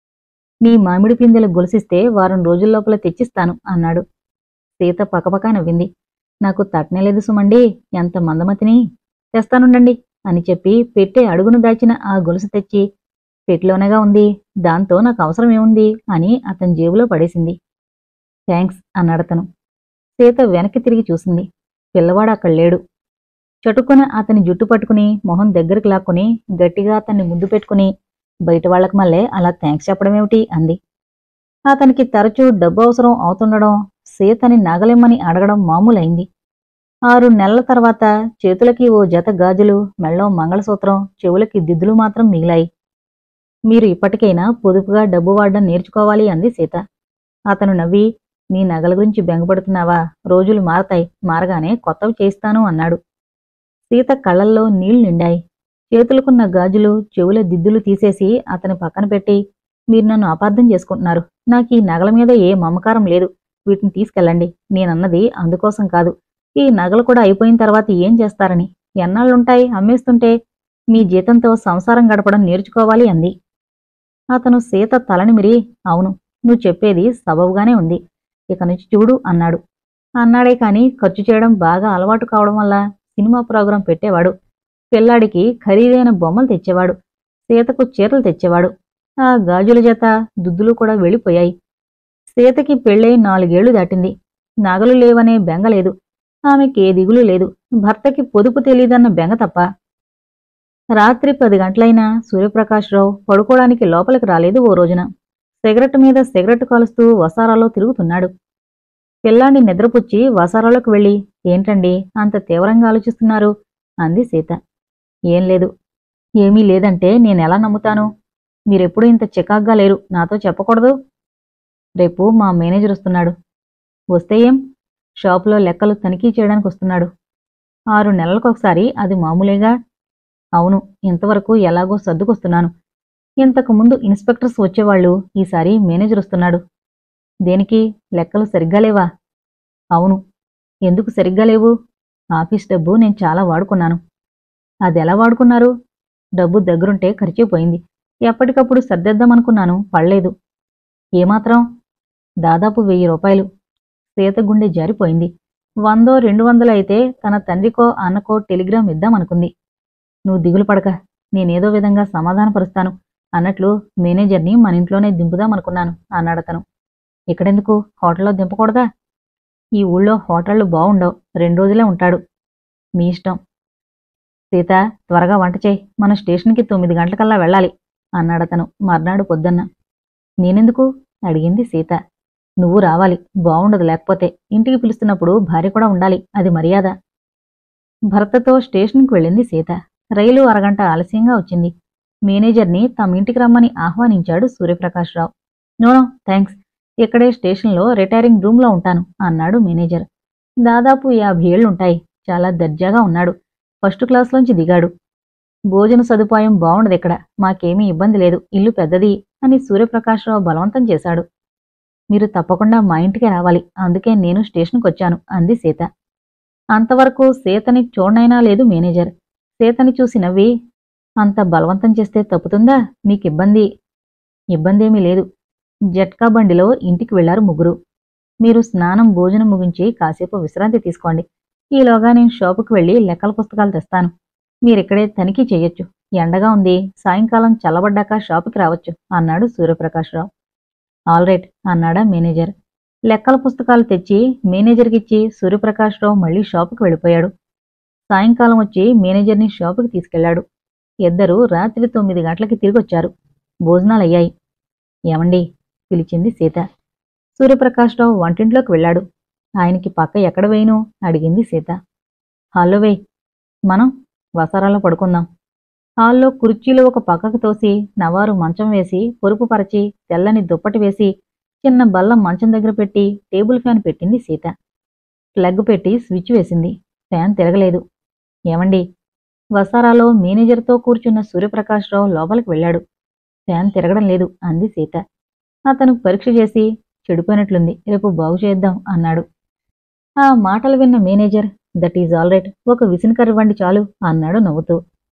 నీ మామిడి పిందెల గొలుసిస్తే వారం రోజుల్లోపల తెచ్చిస్తాను అన్నాడు. సీత పకపకా నవ్వింది. నాకు తట్టనేలేదు సుమండి, ఎంత మందమతిని. తెస్తానుండండి అని చెప్పి పెట్టే అడుగును దాచిన ఆ గొలుసు తెచ్చి, పెట్టిలోనేగా ఉంది, దాంతో నాకు అవసరమేముంది అని అతని జేబులో పడేసింది. థ్యాంక్స్ అన్నాడతను. సీత వెనక్కి తిరిగి చూసింది. పిల్లవాడు అక్కడ లేడు. చటుక్కున అతని జుట్టు పట్టుకుని మొహం దగ్గరికి లాక్కుని గట్టిగా అతన్ని ముద్దు పెట్టుకుని, బయట వాళ్లకు మళ్ళే అలా థ్యాంక్స్ చెప్పడమేమిటి అంది. అతనికి తరచూ డబ్బు అవసరం అవుతుండడం, సీతని నగలిమ్మని అడగడం మామూలైంది. ఆరు నెలల తర్వాత చేతులకి ఓ జత గాజులు, మెళ్ళో మంగళసూత్రం, చెవులకి దిద్దులు మాత్రం మిగిలాయి. మీరు ఇప్పటికైనా పొదుపుగా డబ్బు వాడడం నేర్చుకోవాలి అంది సీత. అతను నవ్వి, నీ నగల గురించి బెంగపడుతున్నావా, రోజులు మారతాయి, మారగానే కొత్తవి చేయిస్తాను అన్నాడు. సీత కళ్ళల్లో నీళ్లు నిండాయి. చేతులకున్న గాజులు, చెవుల దిద్దులు తీసేసి అతని పక్కన పెట్టి, మీరు నన్ను అపార్థం చేసుకుంటున్నారు, నాకు ఈ నగల మీద ఏ మమకారం లేదు, వీటిని తీసుకెళ్ళండి. నేనన్నది అందుకోసం కాదు, ఈ నగలు కూడా అయిపోయిన తర్వాత ఏం చేస్తారని. ఎన్నాళ్ళుంటాయి అమ్మేస్తుంటే, మీ జీతంతో సంసారం గడపడం నేర్చుకోవాలి అంది. అతను సీత తలనిమిరి, అవును, నువ్వు చెప్పేది సబబుగానే ఉంది, ఇక నుంచి చూడు అన్నాడు. అన్నాడే కాని ఖర్చు చేయడం బాగా అలవాటు కావడం వల్ల సినిమా ప్రోగ్రాం పెట్టేవాడు. పిల్లాడికి ఖరీదైన బొమ్మలు తెచ్చేవాడు. సీతకు చీరలు తెచ్చేవాడు. ఆ గాజుల జత, దుద్దులు కూడా వెళ్ళిపోయాయి. సీతకి పెళ్ళై నాలుగేళ్లు దాటింది. నగలు లేవనే బెంగలేదు. ఆమెకే దిగులు లేదు. భర్తకి పొదుపు తెలీదన్న బెంగ తప్ప. రాత్రి పది గంటలైనా సూర్యప్రకాశ్రావు పడుకోవడానికి లోపలికి రాలేదు. ఓ రోజున సిగరెట్ మీద సిగరెట్ కాలుస్తూ వసారాలో తిరుగుతున్నాడు. పిల్లాన్ని నిద్రపుచ్చి వసారాలోకి వెళ్ళి, ఏంటండి అంత తీవ్రంగా ఆలోచిస్తున్నారు అంది సీత. ఏం లేదు. ఏమీ లేదంటే నేనెలా నమ్ముతాను? మీరెప్పుడూ ఇంత చికాగ్గా లేరు, నాతో చెప్పకూడదు? రేపు మా మేనేజర్ వస్తున్నాడు. వస్తే ఏం? షాపులో లెక్కలు తనిఖీ చేయడానికి వస్తున్నాడు. ఆరు నెలలకొకసారి అది మామూలేగా. అవును, ఇంతవరకు ఎలాగో సర్దుకొస్తున్నాను. ఇంతకుముందు ఇన్స్పెక్టర్స్ వచ్చేవాళ్లు, ఈసారి మేనేజర్ వస్తున్నాడు. దేనికి? లెక్కలు సరిగ్గా లేవా? అవును. ఎందుకు సరిగ్గా లేవు? ఆఫీస్ డబ్బు నేను చాలా వాడుకున్నాను. అదెలా వాడుకున్నారు? డబ్బు దగ్గరుంటే ఖర్చయిపోయింది. ఎప్పటికప్పుడు సర్దేద్దామనుకున్నాను, పడలేదు. ఏమాత్రం? దాదాపు వెయ్యి రూపాయలు. సీత గుండె జారిపోయింది. వందో రెండు వందలు అయితే తన తండ్రికో అన్నకో టెలిగ్రామ్ ఇద్దామనుకుంది. నువ్వు దిగులు పడక, నేనేదో విధంగా సమాధానపరుస్తాను. అన్నట్లు మేనేజర్ని మన ఇంట్లోనే దింపుదామనుకున్నాను అన్నాడతను. ఇక్కడెందుకు? హోటల్లో దింపకూడదా? ఈ ఊళ్ళో హోటళ్లు బావుండవు. రెండు రోజులే ఉంటాడు. మీ ఇష్టం. సీత, త్వరగా వంట చేయి. మనం స్టేషన్కి తొమ్మిది గంటలకల్లా వెళ్ళాలి అన్నాడతను మర్నాడు పొద్దున్న. నేనెందుకు? అడిగింది సీత. నువ్వు రావాలి. బావుండదు లేకపోతే. ఇంటికి పిలుస్తున్నప్పుడు భార్య కూడా ఉండాలి. అది మర్యాద. భర్తతో స్టేషన్కి వెళ్ళింది సీత. రైలు అరగంట ఆలస్యంగా వచ్చింది. మేనేజర్ని తమింటికి రమ్మని ఆహ్వానించాడు సూర్యప్రకాశ్రావు. No no thanks. ఇక్కడే స్టేషన్లో రిటైరింగ్ రూంలో ఉంటాను అన్నాడు మేనేజర్. దాదాపు యాభై ఏళ్లుంటాయి. చాలా దర్జాగా ఉన్నాడు. ఫస్ట్ క్లాస్లోంచి దిగాడు. భోజన సదుపాయం బావుండదిక్కడ. మాకేమీ ఇబ్బంది లేదు. ఇల్లు పెద్దది అని సూర్యప్రకాశ్రావు బలవంతం చేశాడు. మీరు తప్పకుండా మా ఇంటికే రావాలి. అందుకే నేను స్టేషన్కొచ్చాను అంది సీత. అంతవరకు సీతని చూడనైనా లేదు మేనేజర్. సీతని చూసి నవ్వి, అంత బలవంతం చేస్తే తప్పుతుందా? మీకిబ్బంది? ఇబ్బందేమీ లేదు. జట్కా బండిలో ఇంటికి వెళ్లారు ముగ్గురు. మీరు స్నానం భోజనం ముగించి కాసేపు విశ్రాంతి తీసుకోండి. ఈలోగా నేను షాపుకి వెళ్లి లెక్కల పుస్తకాలు తెస్తాను. మీరిక్కడే తనిఖీ చెయ్యొచ్చు. ఎండగా ఉంది. సాయంకాలం చల్లబడ్డాక షాపుకి రావచ్చు అన్నాడు సూర్యప్రకాశ్రావు. ఆల్రైట్ అన్నాడా మేనేజర్. లెక్కల పుస్తకాలు తెచ్చి మేనేజర్కిచ్చి సూర్యప్రకాశ్రావు మళ్లీ షాపుకి వెళ్ళిపోయాడు. సాయంకాలం వచ్చి మేనేజర్ని షాపుకి తీసుకెళ్లాడు. ఇద్దరూ రాత్రి తొమ్మిది గంటలకి తిరిగొచ్చారు. భోజనాలయ్యాయి. ఏమండి? పిలిచింది సీత. సూర్యప్రకాశ్రావు వంటింట్లోకి వెళ్లాడు. ఆయనకి పక్క ఎక్కడ వేయను? అడిగింది సీత. హాల్లో వేయ్. మనం వసారాలో పడుకుందాం. హాల్లో కుర్చీలు ఒక పక్కకు తోసి నవారు మంచం వేసి పొరుపు పరచి తెల్లని దుప్పటి వేసి చిన్న బల్ల మంచం దగ్గర పెట్టి టేబుల్ ఫ్యాన్ పెట్టింది సీత. ప్లగ్ పెట్టి స్విచ్ వేసింది. ఫ్యాన్ తిరగలేదు. ఏమండి? వసారాలో మేనేజర్తో కూర్చున్న సూర్యప్రకాశ్రావు లోపలికి వెళ్లాడు. ఫ్యాన్ తిరగడం లేదు అంది సీత. అతను పరీక్ష చేసి చెడిపోయినట్లుంది. రేపు బాగు చేద్దాం అన్నాడు. ఆ మాటలు విన్న manager, that is all right. ఒక విసినకర్రివ్వండి చాలు అన్నాడు నవ్వుతూ.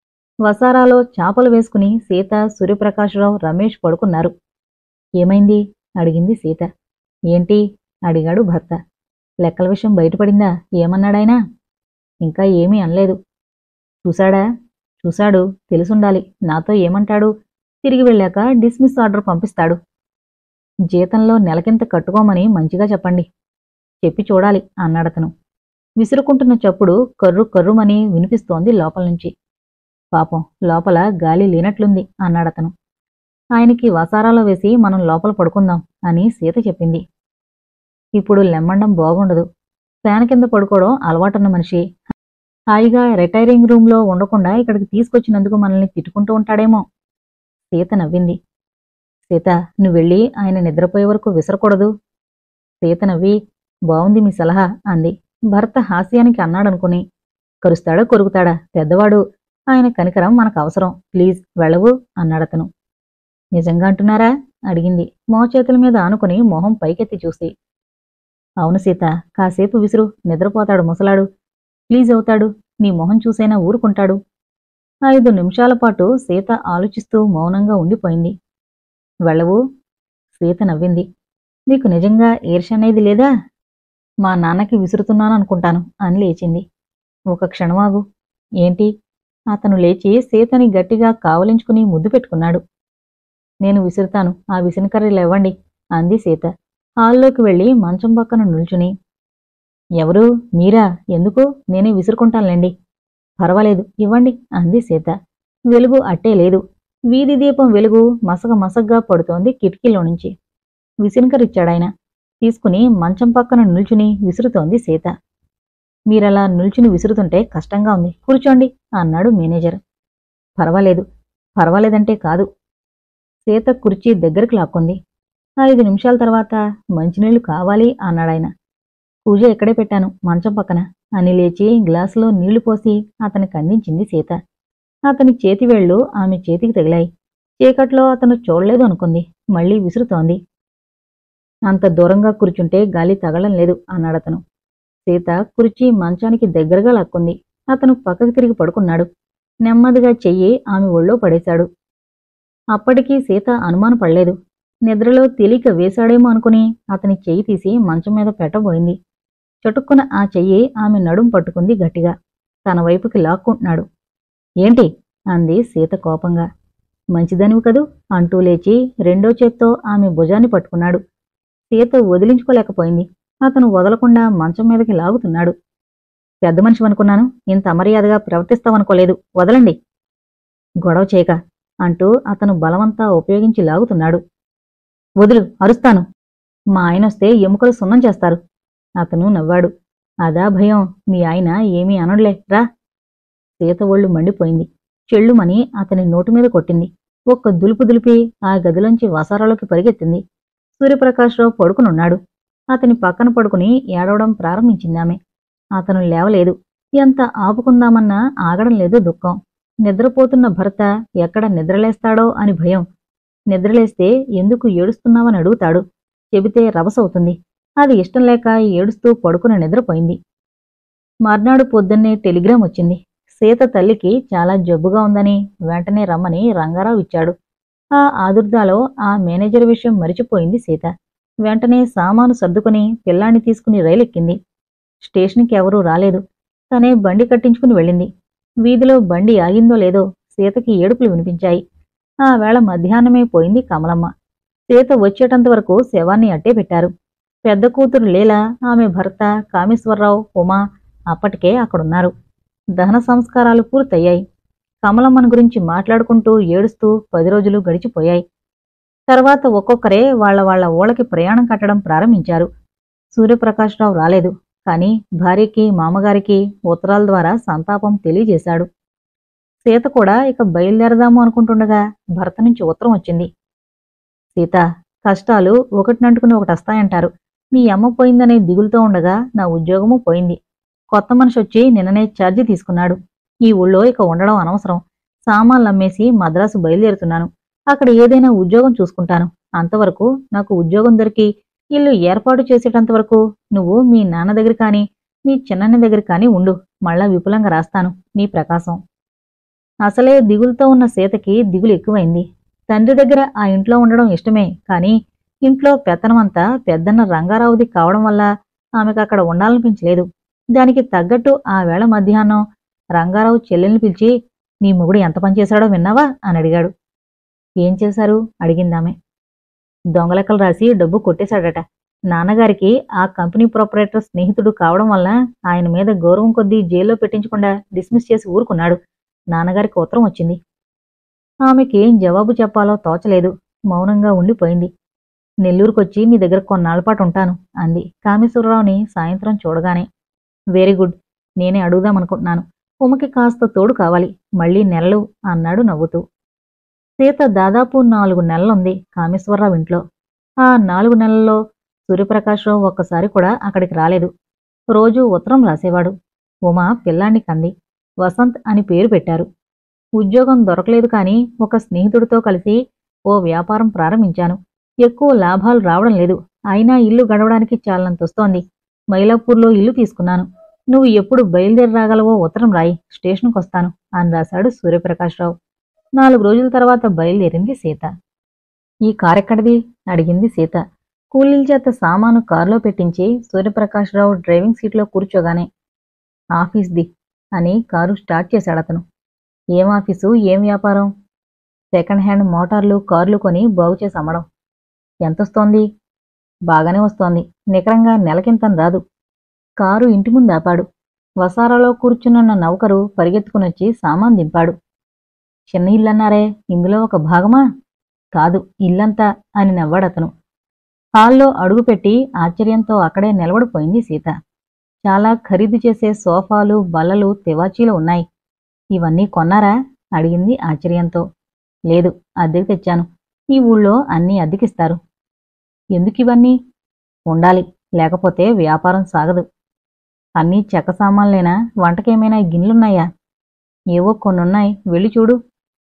వసారాలో చాపలు వేసుకుని సీత, సూర్యప్రకాశ్రావు, రమేష్ పడుకున్నారు. ఏమైంది? అడిగింది సీత. ఏంటి? అడిగాడు భర్త. లెక్కల విషయం బయటపడిందా? ఏమన్నాడాయనా? ఇంకా ఏమీ అనలేదు. చూశాడా? చూశాడు. తెలుసుండాలి. నాతో ఏమంటాడు? తిరిగి వెళ్ళాక డిస్మిస్ ఆర్డర్ పంపిస్తాడు. జీతంలో నెలకింత కట్టుకోమని మంచిగా చెప్పండి. చెప్పి చూడాలి అన్నాడతను. విసురుకుంటున్న చప్పుడు కర్రు కర్రుమని వినిపిస్తోంది లోపల్నుంచి. పాపం లోపల గాలి లేనట్లుంది అన్నాడతను. ఆయనకి వసారాలో వేసి మనం లోపల పడుకుందాం అని సీత చెప్పింది. ఇప్పుడు లెమ్మండం బాగుండదు. ఫ్యాన్ కింద పడుకోవడం అలవాటున్న మనిషి హాయిగా రిటైరింగ్ రూంలో ఉండకుండా ఇక్కడికి తీసుకొచ్చినందుకు మనల్ని తిట్టుకుంటూ ఉంటాడేమో. సీత నవ్వింది. సీత, నువ్వెళ్ళి ఆయన నిద్రపోయే వరకు విసరకూడదు. సీత నవ్వి, బావుంది మీ సలహా అంది. భర్త హాస్యానికి అన్నాడనుకుని. కరుస్తాడా కొరుకుతాడా? పెద్దవాడు. ఆయన కనికరం మనకవసరం. ప్లీజ్ వెళ్ళవు అన్నాడతను. నిజంగా అంటున్నారా? అడిగింది మోచేతుల మీద ఆనుకుని మొహం పైకెత్తి చూసి. అవును సీత, కాసేపు విసురు. నిద్రపోతాడు ముసలాడు. ప్లీజ్ అవుతాడు. నీ మొహం చూసైనా ఊరుకుంటాడు. ఐదు నిమిషాల పాటు సీత ఆలోచిస్తూ మౌనంగా ఉండిపోయింది. వెళ్ళవు? సీత నవ్వింది. నీకు నిజంగా ఈర్ష్యనేది లేదా? మా నాన్నకి విసురుతున్నాననుకుంటాను అని లేచింది. ఒక క్షణమాగు. ఏంటి? అతను లేచి సీతని గట్టిగా కావలించుకుని ముద్దు పెట్టుకున్నాడు. నేను విసురుతాను. ఆ విసినకర్రీలివ్వండి అంది సీత హాల్లోకి వెళ్లి మంచం పక్కన నిల్చుని. ఎవరు? మీరా? ఎందుకు? నేనే విసురుకుంటానులేండి. పర్వాలేదు, ఇవ్వండి అంది సీత. వెలుగు అట్టే లేదు. వీధి దీపం వెలుగు మసగ మసగ్గా పడుతోంది కిటికీలో నుంచి. విసినకరిచ్చాడాయన. తీసుకుని మంచం పక్కన నిల్చుని విసురుతోంది సీత. మీరలా నిల్చుని విసురుతుంటే కష్టంగా ఉంది. కూర్చోండి అన్నాడు మేనేజర్. పర్వాలేదు. పర్వాలేదంటే కాదు. సీత కుర్చీ దగ్గరకు లాక్కుంది. ఐదు నిమిషాల తర్వాత మంచినీళ్లు కావాలి అన్నాడాయన. పూజ ఇక్కడే పెట్టాను, మంచం పక్కన అని లేచి గ్లాసులో నీళ్లు పోసి అతనికి అందించింది సీత. అతని చేతివేళ్లు ఆమె చేతికి తగిలాయి. చీకట్లో అతను చూడలేదు అనుకుంది. మళ్లీ విసురుతోంది. అంత దూరంగా కూర్చుంటే గాలి తగలం లేదు అన్నాడతను. సీత కుర్చీ మంచానికి దగ్గరగా లాక్కుంది. అతను పక్కకి తిరిగి పడుకున్నాడు. నెమ్మదిగా చెయ్యి ఆమె ఒళ్ళో పడేశాడు. అప్పటికీ సీత అనుమానపడలేదు. నిద్రలో తేలిక వేశాడేమో అనుకుని అతని చెయ్యి తీసి మంచం మీద పెట్టబోయింది. చటుక్కున ఆ చెయ్యి ఆమె నడుం పట్టుకుంది గట్టిగా. తన వైపుకి లాక్కుంటున్నాడు. ఏంటి? అంది సీత కోపంగా. మంచిదనివి కదూ అంటూ లేచి రెండో చేత్తో ఆమె భుజాన్ని పట్టుకున్నాడు. సీత వదిలించుకోలేకపోయింది. అతను వదలకుండా మంచం మీదకి లాగుతున్నాడు. పెద్ద మనిషివనుకున్నాను, ఇంత అమర్యాదగా ప్రవర్తిస్తావనుకోలేదు. వదలండి. గొడవ చేయక అంటూ అతను బలవంతా ఉపయోగించి లాగుతున్నాడు. వదులు, అరుస్తాను. మా ఆయనొస్తే ఎముకలు సున్నం చేస్తారు. అతను నవ్వాడు. అదా భయం, మీ ఆయన ఏమీ అనడులే, రా. సీత ఒళ్ళు మండిపోయింది. చెళ్ళుమని అతని నోటిమీద కొట్టింది. ఒక్క దులుపు దులిపి ఆ గదిలోంచి వసారాలోకి పరిగెత్తింది. సూర్యప్రకాశ్రావు పడుకునున్నాడు. అతని పక్కన పడుకుని ఏడవడం ప్రారంభించిందామె. అతను లేవలేదు. ఎంత ఆపుకుందామన్నా ఆగడం లేదు దుఃఖం. నిద్రపోతున్న భర్త ఎక్కడ నిద్రలేస్తాడో అని భయం. నిద్రలేస్తే ఎందుకు ఏడుస్తున్నావని అడుగుతాడు. చెబితే రభసవుతుంది. అది ఇష్టం లేక ఏడుస్తూ పడుకుని నిద్రపోయింది. మర్నాడు పొద్దున్నే టెలిగ్రామ్ వచ్చింది. సీత తల్లికి చాలా జబ్బుగా ఉందని వెంటనే రమ్మని రంగారావు ఇచ్చాడు. ఆ ఆదుర్దాలో ఆ మేనేజర్ విషయం మరిచిపోయింది సీత. వెంటనే సామాను సర్దుకుని పిల్లాన్ని తీసుకుని రైలెక్కింది. స్టేషన్కి ఎవరూ రాలేదు. తనే బండి కట్టించుకుని వెళ్ళింది. వీధిలో బండి ఆగిందో లేదో సీతకి ఏడుపులు వినిపించాయి. ఆ వేళ మధ్యాహ్నమే పోయింది కమలమ్మ. సీత వచ్చేటంతవరకు శవాన్ని అట్టే పెట్టారు. పెద్ద కూతురు లీల, ఆమె భర్త కామేశ్వరరావు, ఉమా అప్పటికే అక్కడున్నారు. దహన సంస్కారాలు పూర్తయ్యాయి. కమలమ్మను గురించి మాట్లాడుకుంటూ ఏడుస్తూ పది రోజులు గడిచిపోయాయి. తర్వాత ఒక్కొక్కరే వాళ్ల వాళ్ల ఊళ్ళకి ప్రయాణం కట్టడం ప్రారంభించారు. సూర్యప్రకాశ్రావు రాలేదు. కాని భార్యకి, మామగారికి ఉత్తరాల ద్వారా సంతాపం తెలియజేశాడు. సీత కూడా ఇక బయలుదేరదాము అనుకుంటుండగా భర్త నుంచి ఉత్తరం వచ్చింది. సీత, కష్టాలు ఒకటినంటుకుని ఒకటొస్తాయంటారు. మీ అమ్మ పోయిందనే దిగులుతో ఉండగా నా ఉద్యోగమూ పోయింది. కొత్త మనిషొచ్చి నిన్ననే ఛార్జీ తీసుకున్నాడు. ఈ ఊళ్ళో ఇక ఉండడం అనవసరం. సామాన్లమ్మేసి మద్రాసు బయలుదేరుతున్నాను. అక్కడ ఏదైనా ఉద్యోగం చూసుకుంటాను. అంతవరకు నాకు ఉద్యోగం దొరికి ఇల్లు ఏర్పాటు చేసేటంతవరకు నువ్వు మీ నాన్న దగ్గర కాని మీ చిన్నన్న దగ్గర కాని ఉండు. మళ్ళా విపులంగా రాస్తాను. నీ ప్రకాశం. అసలే దిగులుతో ఉన్న సీతకి దిగులు ఎక్కువైంది. తండ్రి దగ్గర ఆ ఇంట్లో ఉండడం ఇష్టమే. కాని ఇంట్లో పెత్తనమంతా పెద్దన్న రంగారావుది కావడం వల్ల ఆమెకక్కడ ఉండాలనిపించలేదు. దానికి తగ్గట్టు ఆ వేళ మధ్యాహ్నం రంగారావు చెల్లెల్ని పిలిచి, నీ మొగుడు ఎంత పనిచేశాడో విన్నావా అని అడిగాడు. ఏం చేశారు అడిగిందామె. దొంగలెక్కలు రాసి డబ్బు కొట్టేశాడట. నాన్నగారికి ఆ కంపెనీ ప్రొపరేటర్ స్నేహితుడు కావడం వల్ల ఆయన మీద గౌరవం కొద్దీ జైల్లో పెట్టించకుండా డిస్మిస్ చేసి ఊరుకున్నాడు. నాన్నగారికి ఉత్తరం వచ్చింది. ఆమెకేం జవాబు చెప్పాలో తోచలేదు. మౌనంగా ఉండిపోయింది. నెల్లూరుకొచ్చి నీ దగ్గర కొన్నాళ్లపాటు ఉంటాను అంది కామేశ్వరరావుని సాయంత్రం చూడగానే. Very good. నేనే అడుగుదామనుకుంటున్నాను. ఉమకి కాస్త తోడు కావాలి. మళ్లీ నెలలు అన్నాడు నవ్వుతూ. సీత దాదాపు నాలుగు నెలలుంది కామేశ్వరరావు ఇంట్లో. ఆ నాలుగు నెలల్లో సూర్యప్రకాశ్రావు ఒక్కసారి కూడా అక్కడికి రాలేదు. రోజూ ఉత్తరం రాసేవాడు. ఉమా పిల్లాన్ని కంది. వసంత్ అని పేరు పెట్టారు. ఉద్యోగం దొరకలేదు కాని ఒక స్నేహితుడితో కలిసి ఓ వ్యాపారం ప్రారంభించాను. ఎక్కువ లాభాలు రావడం లేదు. అయినా ఇల్లు గడవడానికి చాలనంతొస్తోంది. మైలాపూర్లో ఇల్లు తీసుకున్నాను. నువ్వు ఎప్పుడు బయలుదేరి రాగలవో ఉత్తరం రాయి. స్టేషన్కొస్తాను అని రాశాడు సూర్యప్రకాశ్రావు. నాలుగు రోజుల తర్వాత బయలుదేరింది సీత. ఈ కారెక్కడిది అడిగింది సీత. కూలీల చేత సామాను కారులో పెట్టించి సూర్యప్రకాశ్రావు డ్రైవింగ్ సీట్లో కూర్చోగానే. ఆఫీస్ది అని కారు స్టార్ట్ చేశాడతను. ఏం ఆఫీసు, ఏం వ్యాపారం? సెకండ్ హ్యాండ్ మోటార్లు, కార్లు కొని బాగుచేసి అమ్మడం. ఎంతొస్తోంది? బాగానే వస్తోంది. నికరంగా నెలకింతని రాదు. కారు ఇంటి ముందు ఆపాడు. వసారాలో కూర్చునున్న నౌకరు పరిగెత్తుకునొచ్చి సామాన్ దింపాడు. చిన్న ఇల్లన్నారే, ఇందులో ఒక భాగమా? కాదు, ఇల్లంతా అని నవ్వాడతను. హాల్లో అడుగుపెట్టి ఆశ్చర్యంతో అక్కడే నిలబడిపోయింది సీత. చాలా ఖరీదు చేసే సోఫాలు, బల్లలు, తివాచీలు ఉన్నాయి. ఇవన్నీ కొన్నారా అడిగింది ఆశ్చర్యంతో. లేదు, అద్దెకి తెచ్చాను. ఈ ఊళ్ళో అన్నీ అద్దెకిస్తారు. ఎందుకివన్నీ? ఉండాలి, లేకపోతే వ్యాపారం సాగదు. అన్నీ చెక్క సామాన్లేనా? వంటకేమైనా గిన్నెలున్నాయా? ఏవో కొన్నున్నాయి, వెళ్ళి చూడు.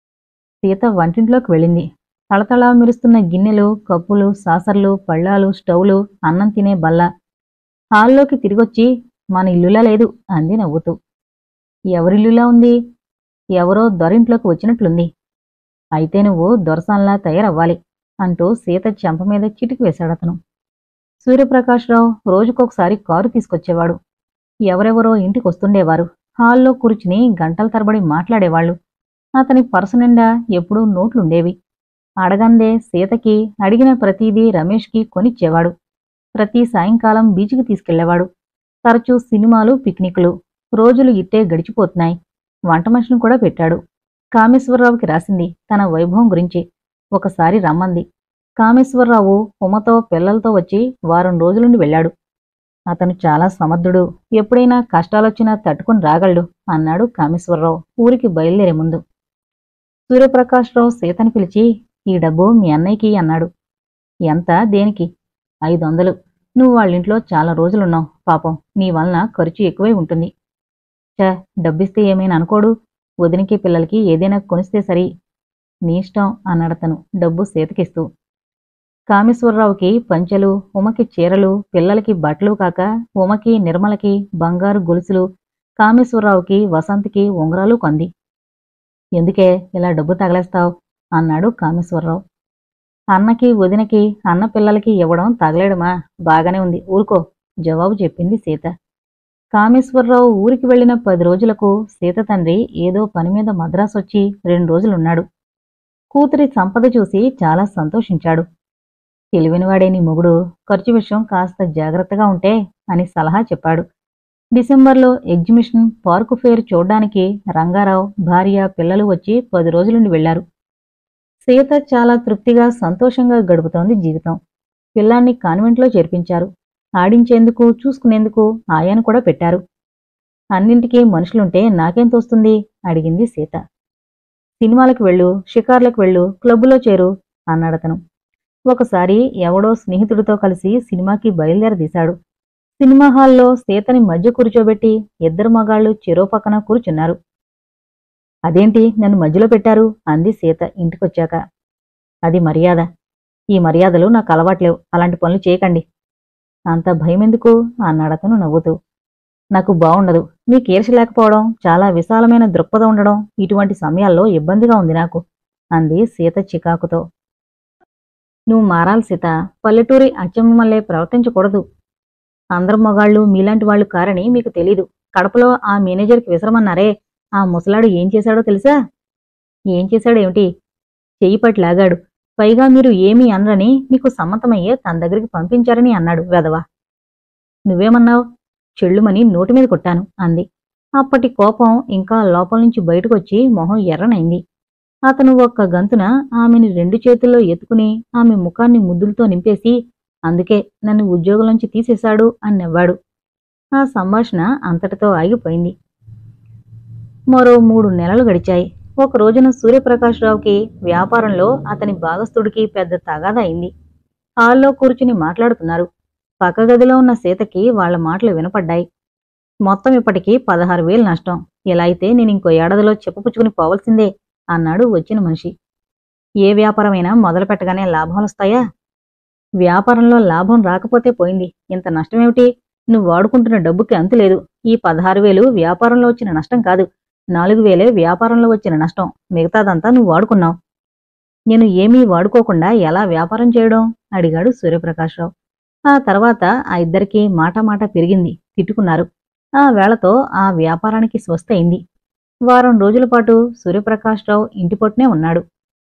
సీత వంటింట్లోకి వెళ్ళింది. తళతళా మెరుస్తున్న గిన్నెలు, కప్పులు, సాసర్లు, పళ్ళాలు, స్టవ్లు, అన్నం తినే బల్ల. హాల్లోకి తిరిగొచ్చి మన ఇల్లులా లేదు అంది నవ్వుతూ. ఎవరిల్లులా ఉంది? ఎవరో దొరింట్లోకి వచ్చినట్లుంది. అయితే నువ్వు దొరసాన్లా తయారవ్వాలి అంటూ సీత చెంపమీద చిటికి వేశాడతను. సూర్యప్రకాశ్రావు రోజుకొకసారి కారు తీసుకొచ్చేవాడు. ఎవరెవరో ఇంటికొస్తుండేవారు. హాల్లో కూర్చుని గంటల తరబడి మాట్లాడేవాళ్లు. అతని పర్సు నిండా ఎప్పుడూ నోట్లుండేవి. అడగందే సీతకి అడిగిన ప్రతీదీ రమేష్కి కొనిచ్చేవాడు. ప్రతి సాయంకాలం బీచ్కి తీసుకెళ్లేవాడు. తరచూ సినిమాలు, పిక్నిక్లు. రోజులు ఇట్టే గడిచిపోతున్నాయి. వంట మనిషిని కూడా పెట్టాడు. కామేశ్వరరావుకి రాసింది తన వైభవం గురించి. ఒకసారి రమ్మంది. కామేశ్వరరావు ఉమతో పిల్లలతో వచ్చి వారం రోజులుండి వెళ్ళాడు. అతను చాలా సమర్థుడు. ఎప్పుడైనా కష్టాలొచ్చినా తట్టుకుని రాగలడు అన్నాడు కామేశ్వరరావు ఊరికి బయలుదేరే ముందు. సూర్యప్రకాశ్రావు సీతని పిలిచి, ఈ డబ్బు మీ అన్నయ్యకి అన్నాడు. ఎంత? దేనికి? ఐదొందలు. నువ్వు వాళ్ళింట్లో చాలా రోజులున్నావు. పాపం నీ వలన ఖర్చు ఎక్కువై ఉంటుంది. చ డబ్బిస్తే ఏమైనా అనుకోడు. వదినికి పిల్లలకి ఏదైనా కొనిస్తే సరి. నీ ఇష్టం అన్నాడతను డబ్బు సీతకిస్తూ. కామేశ్వరరావుకి పంచెలు, ఉమకి చీరలు, పిల్లలకి బట్టలు కాక ఉమకి, నిర్మలకి బంగారు గొలుసులు, కామేశ్వరరావుకి, వసంతికి ఉంగరాలు కొంది. ఎందుకే ఇలా డబ్బు తగలేస్తావు అన్నాడు కామేశ్వరరావు. అన్నకి, వదినకి, అన్న పిల్లలకి ఇవ్వడం తగలేడమా? బాగానే ఉంది, ఊరుకో జవాబు చెప్పింది సీత. కామేశ్వరరావు ఊరికి వెళ్లిన పది రోజులకు సీత తండ్రి ఏదో పనిమీద మద్రాసొచ్చి రెండు రోజులున్నాడు. కూతురి సంపద చూసి చాలా సంతోషించాడు. తెలివినవాడే నీ మొగుడు, ఖర్చు విషయం కాస్త జాగ్రత్తగా ఉంటే అని సలహా చెప్పాడు. డిసెంబర్లో ఎగ్జిబిషన్, పార్కు ఫేర్ చూడ్డానికి రంగారావు, భార్య, పిల్లలు వచ్చి పది రోజులుండి వెళ్లారు. సీత చాలా తృప్తిగా, సంతోషంగా గడుపుతోంది జీవితం. పిల్లాన్ని కాన్వెంట్లో చేర్పించారు. ఆడించేందుకు, చూసుకునేందుకు ఆయాను కూడా పెట్టారు. అన్నింటికీ మనుషులుంటే నాకేం తోస్తుంది అడిగింది సీత. సినిమాలకు వెళ్ళు, షికార్లకు వెళ్ళు, క్లబ్బులో చేరు అన్నాడతను. ఒకసారి ఎవడో స్నేహితుడితో కలిసి సినిమాకి బయలుదేరదీశాడు. సినిమా హాల్లో సీతని మధ్య కూర్చోబెట్టి ఇద్దరు మగాళ్లు చెరో పక్కన కూర్చున్నారు. అదేంటి నన్ను మధ్యలో పెట్టారు అంది సీత ఇంటికొచ్చాక. అది మర్యాద. ఈ మర్యాదలు నాకు అలవాట్లేవు. అలాంటి పనులు చేయకండి. అంత భయమెందుకు అన్నాడతను నవ్వుతూ. నాకు బావుండదు. మీకీర్ష లేకపోవడం, చాలా విశాలమైన దృక్పథం ఉండడం ఇటువంటి సమయాల్లో ఇబ్బందిగా ఉంది నాకు అంది సీత చికాకుతో. నువ్వు మారాలి సీత. పల్లెటూరి అచ్చమ్మమల్లే ప్రవర్తించకూడదు. అందరు మగాళ్ళు మీలాంటి వాళ్ళు కారని మీకు తెలీదు. కడపలో ఆ మేనేజర్కి విసరమన్నారే, ఆ ముసలాడు ఏం చేశాడో తెలుసా? ఏం చేశాడేమిటి? చెయ్యి పట్టి లాగాడు. పైగా మీరు ఏమీ అనరని మీకు సమ్మతమయ్యే తన దగ్గరికి పంపించారని అన్నాడు వెధవ. నువ్వేమన్నావు? చెళ్ళుమని నోటిమీద కొట్టాను అంది. అప్పటి కోపం ఇంకా లోపల నుంచి బయటకొచ్చి మొహం ఎర్రనైంది. అతను ఒక్క గంతున ఆమెని రెండు చేతుల్లో ఎత్తుకుని ఆమె ముఖాన్ని ముద్దులతో నింపేసి, అందుకే నన్ను ఉద్యోగంలోంచి తీసేశాడు అని నవ్వాడు. ఆ సంభాషణ అంతటితో ఆగిపోయింది. మరో మూడు నెలలు గడిచాయి. ఒక రోజున సూర్యప్రకాశ్రావుకి వ్యాపారంలో అతని భాగస్థుడికి పెద్ద తగాదా అయింది. హాల్లో కూర్చుని మాట్లాడుతున్నారు. పక్క గదిలో ఉన్న సీతకి వాళ్ల మాటలు వినపడ్డాయి. మొత్తం ఇప్పటికీ పదహారు వేలు నష్టం. ఇలా అయితే నేను ఇంకో ఏడాదిలో చెప్పుపుచ్చుకుని పోవలసిందే అన్నాడు వచ్చిన మనిషి. ఏ వ్యాపారమైనా మొదలు పెట్టగానే లాభాలొస్తాయా? వ్యాపారంలో లాభం రాకపోతే పోయింది. ఇంత నష్టమేమిటి? నువ్వు వాడుకుంటున్న డబ్బుకి అంతులేదు. ఈ పదహారు వేలు వ్యాపారంలో వచ్చిన నష్టం కాదు. నాలుగు వేలే వ్యాపారంలో వచ్చిన నష్టం. మిగతాదంతా నువ్వు వాడుకున్నావు. నేను ఏమీ వాడుకోకుండా ఎలా వ్యాపారం చేయడం అడిగాడు సూర్యప్రకాశ్రావు. ఆ తర్వాత ఆ ఇద్దరికీ మాటామాట పెరిగింది. తిట్టుకున్నారు. ఆ వేళతో ఆ వ్యాపారానికి స్వస్థయింది. వారం రోజుల పాటు సూర్యప్రకాశ్రావు ఇంటిపొట్టునే ఉన్నాడు.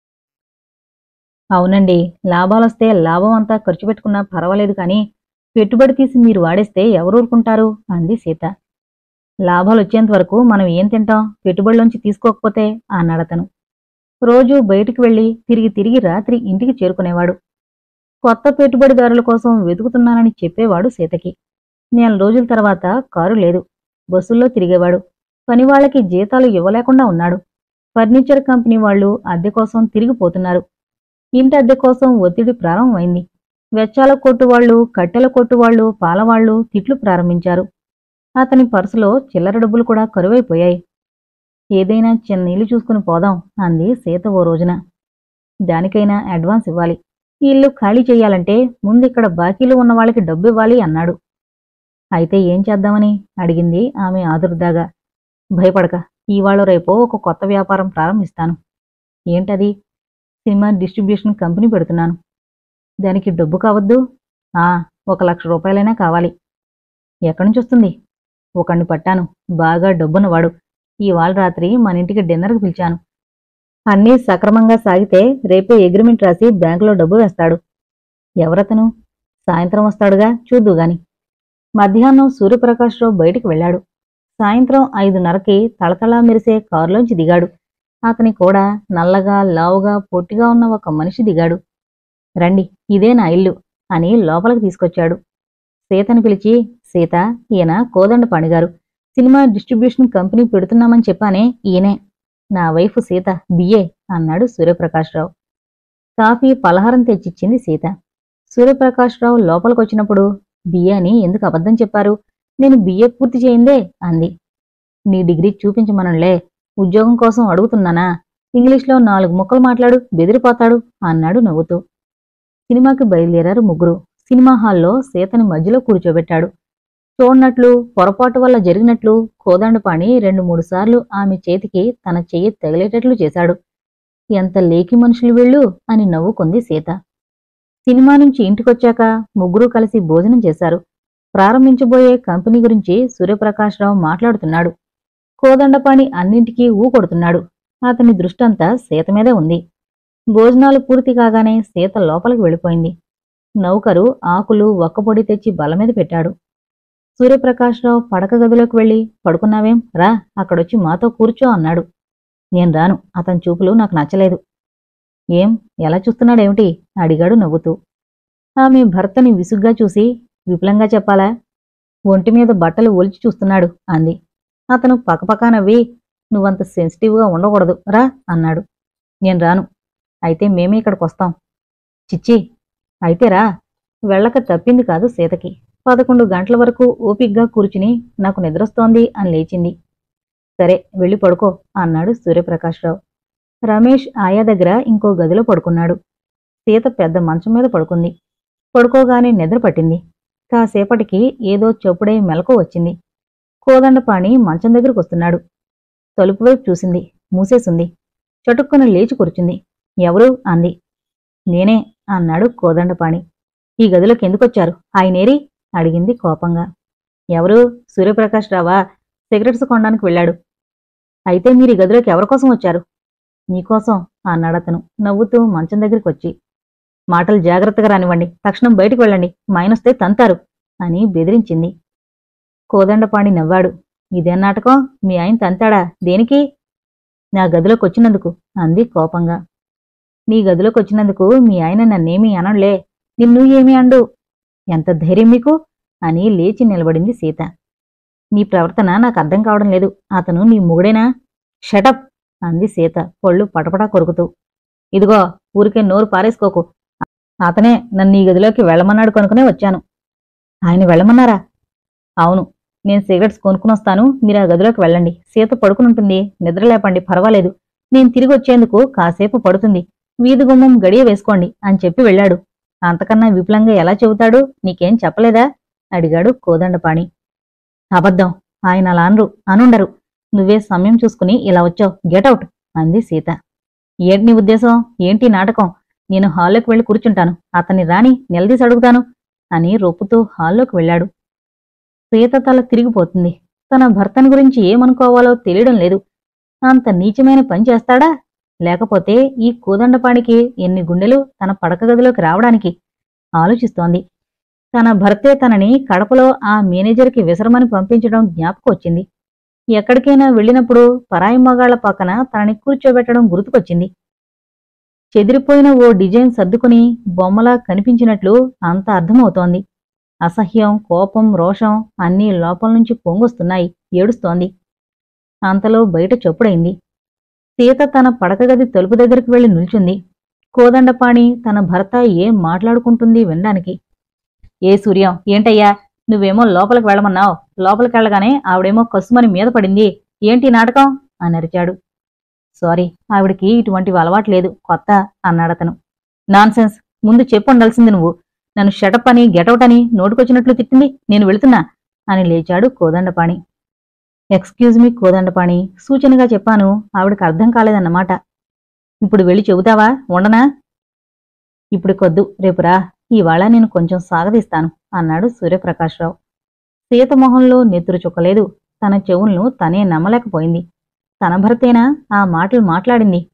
అవునండి, లాభాలొస్తే లాభం అంతా ఖర్చు పెట్టుకున్నా పర్వాలేదు కానీ పెట్టుబడి తీసి మీరు వాడేస్తే ఎవరూరుకుంటారు అంది సీత. లాభాలొచ్చేంతవరకు మనం ఏం తింటాం? పెట్టుబడిలోంచి తీసుకోకపోతే అన్నాడతను. రోజూ బయటికి వెళ్లి తిరిగి తిరిగి రాత్రి ఇంటికి చేరుకునేవాడు. కొత్త పెట్టుబడిదారుల కోసం వెతుకుతున్నానని చెప్పేవాడు సీతకి. నెల రోజుల తర్వాత కారు లేదు. బస్సుల్లో తిరిగేవాడు. పనివాళ్లకి జీతాలు ఇవ్వలేకుండా ఉన్నాడు. ఫర్నిచర్ కంపెనీ వాళ్లు అద్దె కోసం తిరిగిపోతున్నారు. ఇంటి అద్దె కోసం ఒత్తిడి ప్రారంభమైంది. వెచ్చాల కొట్టువాళ్లు, కట్టెల కొట్టువాళ్లు, పాలవాళ్లు తిట్లు ప్రారంభించారు. అతని పర్సులో చిల్లర డబ్బులు కూడా కరువైపోయాయి. ఏదైనా చిన్న ఇల్లు చూసుకుని పోదాం అంది సీత ఓ రోజున. దానికైనా అడ్వాన్స్ ఇవ్వాలి. ఈ ఇల్లు ఖాళీ చెయ్యాలంటే ముందిక్కడ బాకీలు ఉన్న వాళ్ళకి డబ్బివ్వాలి అన్నాడు. అయితే ఏం చేద్దామని అడిగింది ఆమె ఆదుర్దాగా. భయపడక, ఇవాళ రేపో ఒక కొత్త వ్యాపారం ప్రారంభిస్తాను. ఏంటది? సినిమా డిస్ట్రిబ్యూషన్ కంపెనీ పెడుతున్నాను. దానికి డబ్బు కావద్దు? ఆ ఒక లక్ష రూపాయలైనా కావాలి. ఎక్కడ్నుంచొస్తుంది? ఒకణ్ణి పట్టాను, బాగా డబ్బున్నవాడు. ఇవాళ రాత్రి మన ఇంటికి డిన్నర్కి పిలిచాను. అన్నీ సక్రమంగా సాగితే రేపే అగ్రిమెంట్ రాసి బ్యాంకులో డబ్బు వేస్తాడు. ఎవరతను? సాయంత్రం వస్తాడుగా, చూద్దుగాని. మధ్యాహ్నం సూర్యప్రకాశ్రావు బయటికి వెళ్ళాడు. సాయంత్రం ఐదున్నరకి తళతళా మెరిసే కారులోంచి దిగాడు. అతని కూడా నల్లగా లావుగా పొట్టిగా ఉన్న ఒక మనిషి దిగాడు. రండి, ఇదే నా ఇల్లు అని లోపలికి తీసుకొచ్చాడు. సీతని పిలిచి, సీత, ఈయన కోదండపాణిగారు, సినిమా డిస్ట్రిబ్యూషన్ కంపెనీ పెడుతున్నామని చెప్పానే, ఈయనే. నా వైఫ్ సీత, బిఏ అన్నాడు సూర్యప్రకాశ్రావు. కాఫీ పలహారం తెచ్చిచ్చింది సీత. సూర్యప్రకాశ్రావు లోపలికొచ్చినప్పుడు, బిఏ అని ఎందుకు అబద్ధం చెప్పారు? నేను బిఏ పూర్తి చేయిందే అంది. నీ డిగ్రీ చూపించమనంలే, ఉద్యోగం కోసం అడుగుతున్నానా? ఇంగ్లీష్లో నాలుగు ముక్కలు మాట్లాడు, బెదిరిపోతాడు అన్నాడు నవ్వుతూ. సినిమాకి బయలుదేరారు ముగ్గురు. సినిమా హాల్లో సీతని మధ్యలో కూర్చోబెట్టాడు. చూడనట్లు, పొరపాటు వల్ల జరిగినట్లు కోదండపాణి రెండు మూడు సార్లు ఆమె చేతికి తన చెయ్యి తగిలేటట్లు చేశాడు. ఎంత లేకి మనుషులు వీళ్ళు అని నవ్వుకుంది సీత. సినిమా నుంచి ఇంటికొచ్చాక ముగ్గురూ కలిసి భోజనం చేశారు. ప్రారంభించబోయే కంపెనీ గురించి సూర్యప్రకాశ్రావు మాట్లాడుతున్నాడు. కోదండపాణి అన్నింటికీ ఊ కొడుతున్నాడు. అతని దృష్టంతా సీత మీదే ఉంది. భోజనాలు పూర్తి కాగానే సీత లోపలికి వెళ్ళిపోయింది. నౌకరు ఆకులు ఒక్కపొడి తెచ్చి బల్లమీద పెట్టాడు. సూర్యప్రకాశ్రావు పడక గదిలోకి వెళ్ళి, పడుకున్నావేం, రా అక్కడొచ్చి మాతో కూర్చో అన్నాడు. నేను రాను, అతని చూపులు నాకు నచ్చలేదు. ఏం, ఎలా చూస్తున్నాడేమిటి అడిగాడు నవ్వుతూ. ఆమె భర్తని విసుగ్గా చూసి, విపులంగా చెప్పాలా? ఒంటిమీద బట్టలు ఒలిచి చూస్తున్నాడు అంది. అతను పకపకా నవ్వి, నువ్వంత సెన్సిటివ్గా ఉండకూడదు, రా అన్నాడు. నేను రాను. అయితే మేమే ఇక్కడికొస్తాం. చిచ్చి, అయితే రా. వెళ్ళక తప్పింది కాదు సీతకి. పదకొండు గంటల వరకు ఓపిగ్గా కూర్చుని నాకు నిద్రొస్తోంది అని లేచింది. సరే, వెళ్ళి పడుకో అన్నాడు సూర్యప్రకాశ్రావు. రమేష్ ఆయా దగ్గర ఇంకో గదిలో పడుకున్నాడు. సీత పెద్ద మంచం మీద పడుకుంది. పడుకోగానే నిద్ర పట్టింది. కాసేపటికి ఏదో చప్పుడై మెలకు వచ్చింది. కోదండపాణి మంచం దగ్గరకు వస్తున్నాడు. తలుపు వైపు చూసింది. మూసేసుంది. చటుక్కున లేచి కూర్చుంది. ఎవరు అంది. నేనే అన్నాడు కోదండపాణి. ఈ గదిలోకి ఎందుకొచ్చారు? ఆయనేరి అడిగింది కోపంగా. ఎవరు? సూర్యప్రకాష్ రావా? సిగరెట్స్ కొనడానికి వెళ్ళాడు. అయితే మీరు ఈ గదిలోకి ఎవరికోసం వచ్చారు? నీకోసం అన్నాడతను నవ్వుతూ మంచం దగ్గరికి వచ్చి. మాటలు జాగ్రత్తగా రానివ్వండి, తక్షణం బయటికి వెళ్ళండి, మైనొస్తే తంతారు అని బెదిరించింది. కోదండపాణి నవ్వాడు. ఇదేం నాటకం? మీ ఆయన తంతాడా? దేనికి? నా గదిలోకి వచ్చినందుకు అంది కోపంగా. నీ గదిలోకి వచ్చినందుకు మీ ఆయన నన్నేమీ అనలే, నిన్ను ఏమీ అండు. ఎంత ధైర్యం మీకు అని లేచి నిలబడింది సీత. నీ ప్రవర్తన నాకు అర్థం కావడం లేదు. అతను నీ మొగుడేనా? షటప్ అంది సీత పళ్ళు పటపటా కొరుకుతూ. ఇదిగో, ఊరికే నోరు పారేసుకోకు. అతనే నన్ను ఈ గదిలోకి వెళ్ళమన్నాడు కనుకునే వచ్చాను. ఆయన వెళ్ళమన్నారా? అవును. నేను సిగరెట్స్ కొనుక్కునొస్తాను, మీరు ఆ గదిలోకి వెళ్ళండి. సీత పడుకునుంటుంది, నిద్రలేపండి, పర్వాలేదు. నేను తిరిగి వచ్చేందుకు కాసేపు పడుతుంది. వీధి గుమ్మం గడియ వేసుకోండి అని చెప్పి వెళ్ళాడు. అంతకన్నా విపులంగా ఎలా చెబుతాడు? నీకేం చెప్పలేదా అడిగాడు కోదండపాణి. అబద్ధం. ఆయన అలా అనరు, అనుండరు. నువ్వే సమయం చూసుకుని ఇలా వచ్చావు. గెటౌట్ అంది సీత. ఏంటి నీ ఉద్దేశం? ఏంటి నాటకం? నేను హాల్లోకి వెళ్ళి కూర్చుంటాను, అతన్ని రాని నిలదీసి అడుగుతాను అని రొప్పుతూ హాల్లోకి వెళ్ళాడు. సీత తల తిరిగిపోతుంది. తన భర్తని గురించి ఏమనుకోవాలో తెలియడం లేదు. అంత నీచమైన పని చేస్తాడా? లేకపోతే ఈ కోదండపాణికి ఎన్ని గుండెలు తన పడక గదిలోకి రావడానికి? ఆలోచిస్తోంది. తన భర్తే తనని కడపలో ఆ మేనేజర్కి విసరమని పంపించడం జ్ఞాపకం వచ్చింది. ఎక్కడికైనా వెళ్ళినప్పుడు పరాయి మగాళ్ల పక్కన తనని కూర్చోబెట్టడం గుర్తుకొచ్చింది. చెదిరిపోయిన ఓ డిజైన్ సర్దుకుని బొమ్మలా కనిపించినట్లు అంత అర్థమవుతోంది. అసహ్యం, కోపం, రోషం అన్నీ లోపల నుంచి పొంగొస్తున్నాయి. ఏడుస్తోంది. అంతలో బయట చప్పుడైంది. సీత తన పడకగది తలుపు దగ్గరికి వెళ్లి నిల్చుంది. కోదండపాణి తన భర్త ఏం మాట్లాడుకుంటుంది వినడానికి. ఏ సూర్యం, ఏంటయ్యా, నువ్వేమో లోపలికి వెళ్ళమన్నావు. లోపలికెళ్లగానే ఆవిడేమో కసుమని మీద పడింది. ఏంటి నాటకం అని అరిచాడు. సారీ, ఆవిడికి ఇటువంటివి అలవాట్లేదు, కొత్త అన్నాడతను. నాన్సెన్స్, ముందు చెప్పు ఉండాల్సింది నువ్వు. నన్ను షటప్ అని గెటౌట్ అని నోటుకొచ్చినట్లు తిట్టింది, నేను వెళుతున్నా అని లేచాడు కోదండపాణి. ఎక్స్క్యూజ్ మీ కోదండపాణి, సూచనగా చెప్పాను, ఆవిడకి అర్థం కాలేదన్నమాట. ఇప్పుడు వెళ్ళి చెబుతావా? ఉండనా? ఇప్పుడు కొద్దు, రేపురా. ఇవాళ నేను కొంచెం సాగదీస్తాను అన్నాడు సూర్యప్రకాశ్రావు. సీత మొహంలో నెత్తురు చుక్కలేదు. తన చెవులను తనే నమ్మలేకపోయింది. తన భర్తేనా ఆ మాటలు మాట్లాడింది?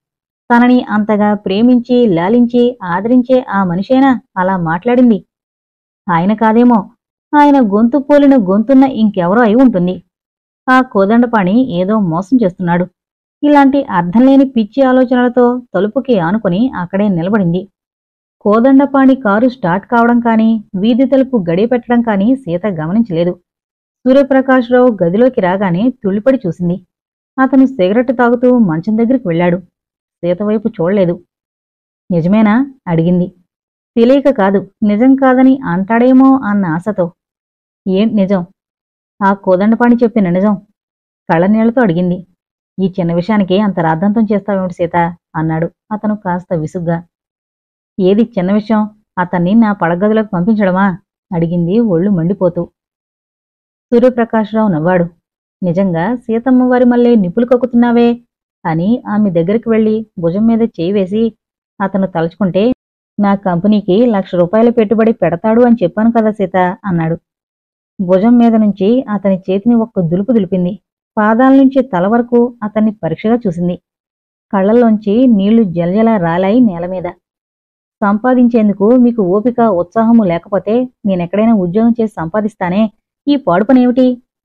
తనని అంతగా ప్రేమించి లాలించి ఆదరించే ఆ మనిషేనా అలా మాట్లాడింది? ఆయన కాదేమో, ఆయన గొంతు పోలిన గొంతున్న ఇంకెవరో అయి ఉంటుంది. ఆ కోదండపాణి ఏదో మోసం చేస్తున్నాడు. ఇలాంటి అర్థంలేని పిచ్చి ఆలోచనలతో తలుపుకి ఆనుకుని అక్కడే నిలబడింది. కోదండపాణి కారు స్టార్ట్ కావడం కానీ, వీధి తలుపు గడియపెట్టడం కానీ సీత గమనించలేదు. సూర్యప్రకాశ్రావు గదిలోకి రాగానే తుళ్ళిపడి చూసింది. అతను సిగరెట్ తాగుతూ మంచం దగ్గరికి వెళ్ళాడు. సీతవైపు చూడలేదు. నిజమేనా అడిగింది. తెలియక కాదు, నిజం కాదని అంటాడేమో అన్న ఆశతో. ఏం నిజం? ఆ కోదండపాణి చెప్పిన నిజం. కళ్ళనీళ్లతో అడిగింది. ఈ చిన్న విషయానికి అంత రాద్ధాంతం చేస్తావేమిటి సీత అన్నాడు అతను కాస్త విసుగ్గా. ఏది చిన్న విషయం? అతన్ని నా పడగదిలోకి పంపించడమా అడిగింది ఒళ్ళు మండిపోతూ. సూర్యప్రకాశ్రావు నవ్వాడు. నిజంగా సీతమ్మ వారి మళ్ళీ నిప్పులు కక్కుతున్నావే అని ఆమె దగ్గరికి వెళ్లి భుజం మీద చేయి వేసి, అతను తలుచుకుంటే నా కంపెనీకి లక్ష రూపాయల పెట్టుబడి పెడతాడు అని చెప్పాను కదా సీత అన్నాడు. భుజం మీద నుంచి అతని చేతిని ఒక్క దులుపు దులిపింది. పాదాల నుంచి తల వరకు అతన్ని పరీక్షగా చూసింది. కళ్లల్లోంచి నీళ్లు జలజల రాలాయి నేలమీద. సంపాదించేందుకు మీకు ఓపిక ఉత్సాహము లేకపోతే నేనెక్కడైనా ఉద్యోగం చేసి సంపాదిస్తానే, ఈ పాడు పనేమిటి?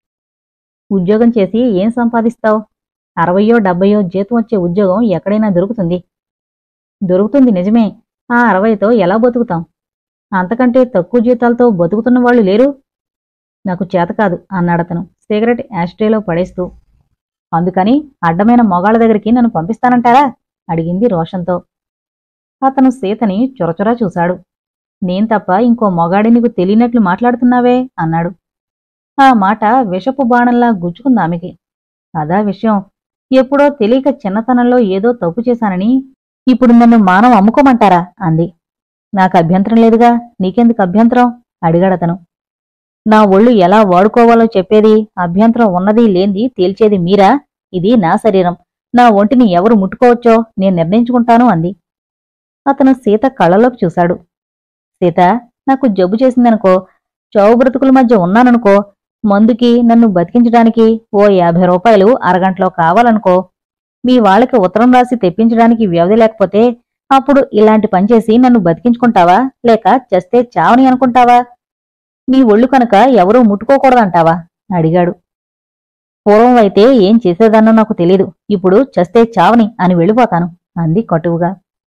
ఉద్యోగం చేసి ఏం సంపాదిస్తావు? అరవయో డెబ్బయో జీతం వచ్చే ఉద్యోగం ఎక్కడైనా దొరుకుతుంది. దొరుకుతుంది నిజమే. ఆ అరవైతో ఎలా బతుకుతాం? అంతకంటే తక్కువ జీతాలతో బతుకుతున్న వాళ్ళు లేరు. నాకు చేతకాదు అన్నాడతను సిగరెట్ యాస్ట్రేలో పడేస్తూ. అందుకని అడ్డమైన మొగాళ్ల దగ్గరికి నన్ను పంపిస్తానంటారా అడిగింది రోషంతో. అతను సీతని చొరచొరా చూశాడు. నేను తప్ప ఇంకో మొగాడి నీకు తెలియనట్లు మాట్లాడుతున్నావే అన్నాడు. ఆ మాట విషపు బాణంలా గుచ్చుకుందామెకి. అదా విషయం. ఎప్పుడో తెలియక చిన్నతనంలో ఏదో తప్పు చేశానని ఇప్పుడు నన్ను మానం అమ్ముకోమంటారా అంది. నాకు అభ్యంతరం లేదుగా, నీకెందుకు అభ్యంతరం అడిగాడతను. నా ఒళ్ళు ఎలా వాడుకోవాలో చెప్పేది, అభ్యంతరం ఉన్నది లేంది తేల్చేది మీరా? ఇది నా శరీరం. నా ఒంటిని ఎవరు ముట్టుకోవచ్చో నేను నిర్ణయించుకుంటాను అంది. అతను సీత కళ్ళలోకి చూశాడు. సీత, నాకు జబ్బు చేసిందనుకో, చావు బ్రతుకుల మధ్య ఉన్నాననుకో, మందుకి నన్ను బతికించడానికి ఓ యాభై రూపాయలు అరగంటలో కావాలనుకో, మీ వాళ్ళకి ఉత్తరం రాసి తెప్పించడానికి వ్యవధి లేకపోతే అప్పుడు ఇలాంటి పనిచేసి నన్ను బతికించుకుంటావా, లేక చస్తే చావని అనుకుంటావా? నీ ఒళ్ళు కనుక ఎవరూ ముట్టుకోకూడదంటావా అడిగాడు. పూర్వం అయితే ఏం చేసేదాన్నో నాకు తెలీదు, ఇప్పుడు చస్తే చావని అని వెళ్ళిపోతాను అంది కటువుగా.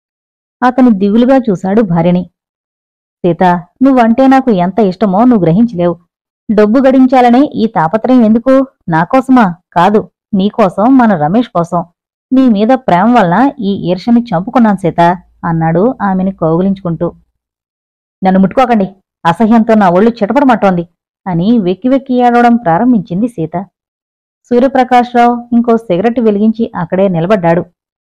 అతను దిగులుగా చూశాడు భార్యని. సీత, నువ్వంటే నాకు ఎంత ఇష్టమో నువ్వు గ్రహించలేవు. డబ్బు గడించాలనే ఈ తాపత్రయం ఎందుకు? నాకోసమా? కాదు, నీకోసం, మన రమేష్ కోసం. నీ మీద ప్రేమ వలన ఈ ఈర్షని చంపుకున్నాను సీత అన్నాడు ఆమెని కౌగిలించుకుంటూ. నన్ను ముట్టుకోకండి, అసహ్యంతో నా ఒళ్ళు చిటపడమట్టోంది అని వెక్కి వెక్కి ఏడవడం ప్రారంభించింది సీత. సూర్యప్రకాశ్రావు ఇంకో సిగరెట్ వెలిగించి అక్కడే నిలబడ్డాడు.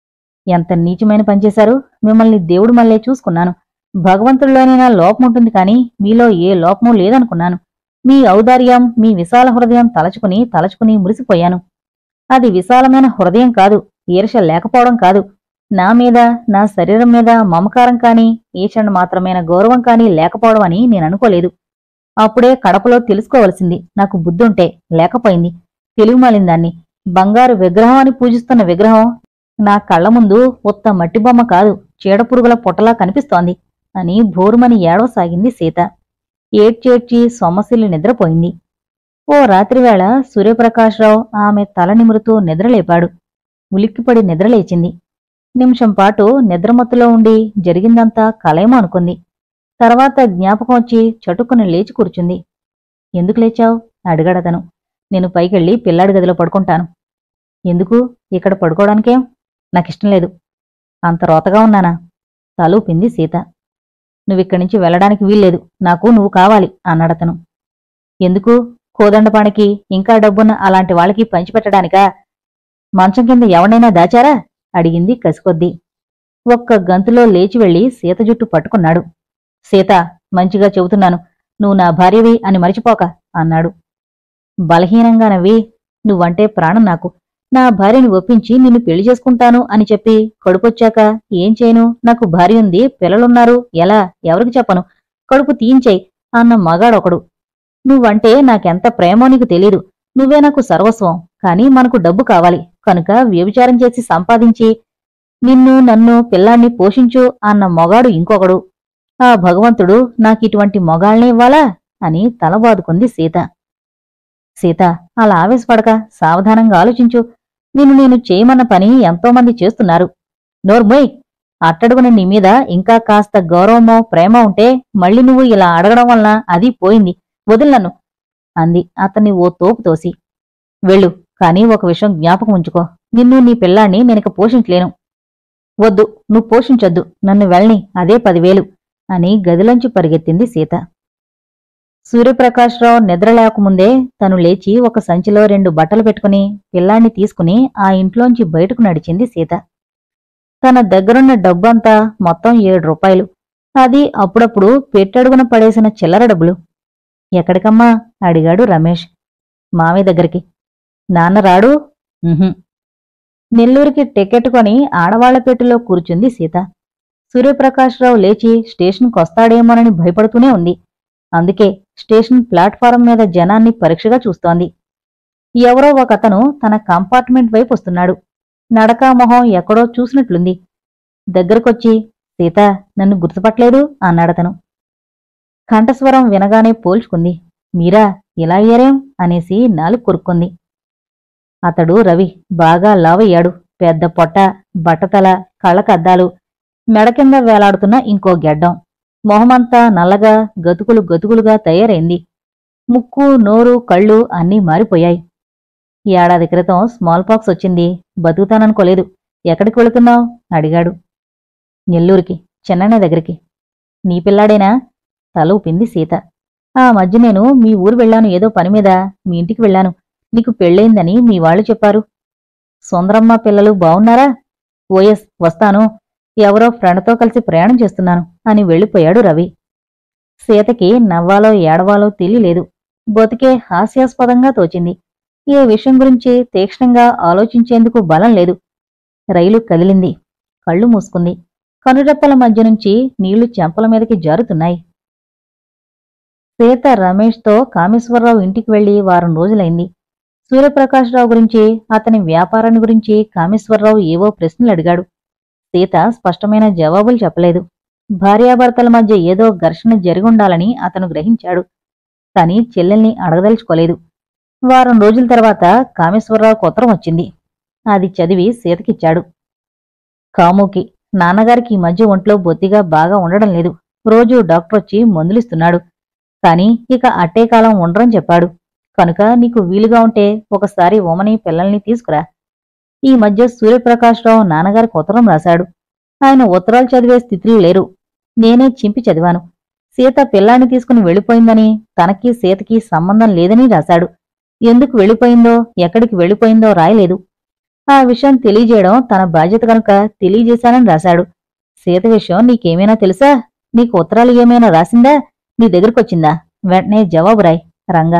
ఎంత నీచమైన పనిచేశారు? మిమ్మల్ని దేవుడు మళ్ళీ చూసుకున్నాను. భగవంతుడిలోనే నా లోపముంటుంది కాని మీలో ఏ లోపమూ లేదనుకున్నాను. మీ ఔదార్యం, మీ విశాల హృదయం తలచుకుని తలచుకుని మురిసిపోయాను. అది విశాలమైన హృదయం కాదు, ఈర్ష లేకపోవడం కాదు, నా మీద, నా శరీరం మీద మమకారం కాని, ఈషణ మాత్రమైన గౌరవం కాని లేకపోవడం అని నేననుకోలేదు. అప్పుడే కడపలో తెలుసుకోవలసింది. నాకు బుద్ధుంటే లేకపోయింది. తెలివిమాలిందాన్ని. బంగారు విగ్రహం అని పూజిస్తున్న విగ్రహం నా కళ్ల ముందు ఉత్త మట్టిబొమ్మ కాదు, చీడపురుగుల పొట్టలా కనిపిస్తోంది అని భోరుమని ఏడవసాగింది సీత. ఏడ్చేడ్చి సొమ్మసిల్లి నిద్రపోయింది. ఓ రాత్రివేళ సూర్యప్రకాశ్రావు ఆమె తల నిమురుతూ నిద్రలేపాడు. ఉలిక్కిపడి నిద్రలేచింది. నిమిషంపాటు నిద్రమత్తులో ఉండి జరిగిందంతా కలయమో అనుకుంది. తర్వాత జ్ఞాపకం వచ్చి చటుక్కుని లేచి కూర్చుంది. ఎందుకు లేచావు అడిగాడతను. నేను పైకెళ్ళి పిల్లాడి గదిలో పడుకుంటాను. ఎందుకు? ఇక్కడ పడుకోవడానికేం? నాకిష్టం లేదు. అంత రోతగా ఉన్నానా? తలూపింది సీత. నువ్విక్కడి నుంచి వెళ్లడానికి వీల్లేదు, నాకు నువ్వు కావాలి అన్నాడతను. ఎందుకు? కోదండపానికి, ఇంకా డబ్బున్న అలాంటి వాళ్ళకి పంచిపెట్టడానికా? మంచం కింద ఎవడైనా దాచారా అడిగింది కసికొద్దీ. ఒక్క గంతులో లేచి వెళ్లి సీత జుట్టు పట్టుకున్నాడు. సీత, మంచిగా చెబుతున్నాను, నువ్వు నా భార్యవి అని మరిచిపోక అన్నాడు. బలహీనంగా నవ్వి, నువ్వంటే ప్రాణం నాకు. నా భార్యని ఒప్పించి నిన్ను పెళ్లి చేసుకుంటాను అని చెప్పి కడుపొచ్చాక ఏం చేయను? నాకు భార్య ఉంది, పిల్లలున్నారు. ఎలా? ఎవరికి చెప్పను? కడుపు తీయించేయి అన్న మగాడొకడు. నువ్వంటే నాకెంత ప్రేమో నీకు తెలీదు. నువ్వే నాకు సర్వస్వం. కాని మనకు డబ్బు కావాలి కనుక వ్యభిచారం చేసి సంపాదించి నిన్ను నన్ను పిల్లాన్ని పోషించు అన్న మొగాడు ఇంకొకడు. ఆ భగవంతుడు నాకిటువంటి మొగాళ్నే ఇవ్వాలా అని తలబాదుకుంది సీత. సీత, అలా ఆవేశపడక సావధానంగా ఆలోచించు. నిన్ను నేను చేయమన్న పని ఎంతోమంది చేస్తున్నారు. నోర్మోయ్, అట్టడుగున నీమీద ఇంకా కాస్త గౌరవమో ప్రేమ ఉంటే మళ్ళీ నువ్వు ఇలా అడగడం వలన అది పోయింది. వదిలినన్ను అంది అతన్ని ఓ తోపు తోసి. వెళ్ళు, కాని ఒక విషయం జ్ఞాపకం ఉంచుకో. నిన్ను నీ పిల్లాన్ని నేనిక పోషించలేను. వద్దు, నువ్వు పోషించొద్దు, నన్ను వెళ్ళని, అదే పదివేలు అని గదిలోంచి పరిగెత్తింది సీత. సూర్యప్రకాశ్రావు నిద్రలేకముందే తను లేచి ఒక సంచిలో రెండు బట్టలు పెట్టుకుని పిల్లాన్ని తీసుకుని ఆ ఇంట్లోంచి బయటకు నడిచింది సీత. తన దగ్గరున్న డబ్బంతా మొత్తం ఏడు రూపాయలు. అది అప్పుడప్పుడు పెట్టడుగున పడేసిన చిల్లర డబ్బులు. ఎక్కడికమ్మా అడిగాడు రమేష్. మామయ్య దగ్గరికి. నాన్న రాడు? ఉహుం. నెల్లూరికి టికెట్ కొని ఆడవాళ్ల పెట్టెలో కూర్చుంది సీత. సూర్యప్రకాశ్రావు లేచి స్టేషన్కొస్తాడేమోనని భయపడుతూనే ఉంది. అందుకే స్టేషన్ ప్లాట్ఫారం మీద జనాన్ని పరీక్షగా చూస్తోంది. ఎవరో ఒకతను తన కంపార్ట్మెంట్ వైపు వస్తున్నాడు. నడకా మొహం ఎక్కడో చూసినట్లుంది. దగ్గరకొచ్చి, సీత, నన్ను గుర్తుపట్లేదు అన్నాడతను. కంఠస్వరం వినగానే పోల్చుకుంది. మీరా, ఇలా అయ్యారేం అనేసి నాలుగు కొరుక్కుంది. అతడు రవి. బాగా లావయ్యాడు. పెద్ద పొట్ట, బట్టతల, కళ్ళకద్దాలు, మెడ కింద వేలాడుతున్న ఇంకో గెడ్డం. మొహమంతా నల్లగా గతుకులు గతుకులుగా తయారైంది. ముక్కు, నోరు, కళ్ళు అన్నీ మారిపోయాయి. ఏడాది క్రితం స్మాల్ పాక్స్ వచ్చింది. బతుకుతాననుకోలేదు. ఎక్కడికి వెళుతున్నావు అడిగాడు. నెల్లూరికి, చిన్ననే దగ్గరికి. నీ పిల్లాడేనా? తల ఊపింది సీత. ఆ మధ్య నేను మీ ఊరు వెళ్ళాను, ఏదో పనిమీద. మీ ఇంటికి వెళ్ళాను. నీకు పెళ్ళయిందని మీ వాళ్ళు చెప్పారు. సుందరమ్మ పిల్లలు బావున్నారా? ఓఎస్, వస్తాను. ఎవరో ఫ్రెండ్తో కలిసి ప్రయాణం చేస్తున్నాను అని వెళ్ళిపోయాడు రవి. సీతకి నవ్వాలో ఏడవాలో తెలియలేదు. బతికే హాస్యాస్పదంగా తోచింది. ఏ విషయం గురించి తీక్ష్ణంగా ఆలోచించేందుకు బలం లేదు. రైలు కదిలింది. కళ్ళు మూసుకుంది. కనురెప్పల మధ్య నుంచి నీళ్లు చెంపల మీదకి జారుతున్నాయి. సీత రమేష్తో కామేశ్వరరావు ఇంటికి వెళ్లి వారం రోజులైంది. సూర్యప్రకాశ్రావు గురించి, అతని వ్యాపారాన్ని గురించి కామేశ్వరరావు ఏవో ప్రశ్నలు అడిగాడు. సీత స్పష్టమైన జవాబులు చెప్పలేదు. భార్యాభర్తల మధ్య ఏదో ఘర్షణ జరిగుండాలని అతను గ్రహించాడు. కాని చెల్లెల్ని అడగదలుచుకోలేదు. వారం రోజుల తర్వాత కామేశ్వరరావుకు ఉత్తరం వచ్చింది. అది చదివి సీతకిచ్చాడు. కాముకి, నాన్నగారికి ఈ మధ్య ఒంట్లో బొత్తిగా బాగా ఉండడం లేదు. రోజూ డాక్టరొచ్చి మందులిస్తున్నాడు. కాని ఇక అట్టే కాలం ఉండరని చెప్పాడు. కనుక నీకు వీలుగా ఉంటే ఒకసారి ఓమని పిల్లల్ని తీసుకురా. ఈ మధ్య సూర్యప్రకాశ్రావు నాన్నగారికి ఉత్తరం రాశాడు. ఆయన ఉత్తరాలు చదివే స్థితిలో లేరు. నేనే చింపి చదివాను. సీత పిల్లాన్ని తీసుకుని వెళ్ళిపోయిందని, తనకి సీతకి సంబంధం లేదని రాశాడు. ఎందుకు వెళ్ళిపోయిందో, ఎక్కడికి వెళ్ళిపోయిందో రాయలేదు. ఆ విషయం తెలియజేయడం తన బాధ్యత కనుక తెలియజేశానని రాశాడు. సీత విషయం నీకేమైనా తెలుసా? నీకు ఉత్తరాలు ఏమైనా రాసిందా? నీ దగ్గరకొచ్చిందా? వెంటనే జవాబు రాయ్. రంగా.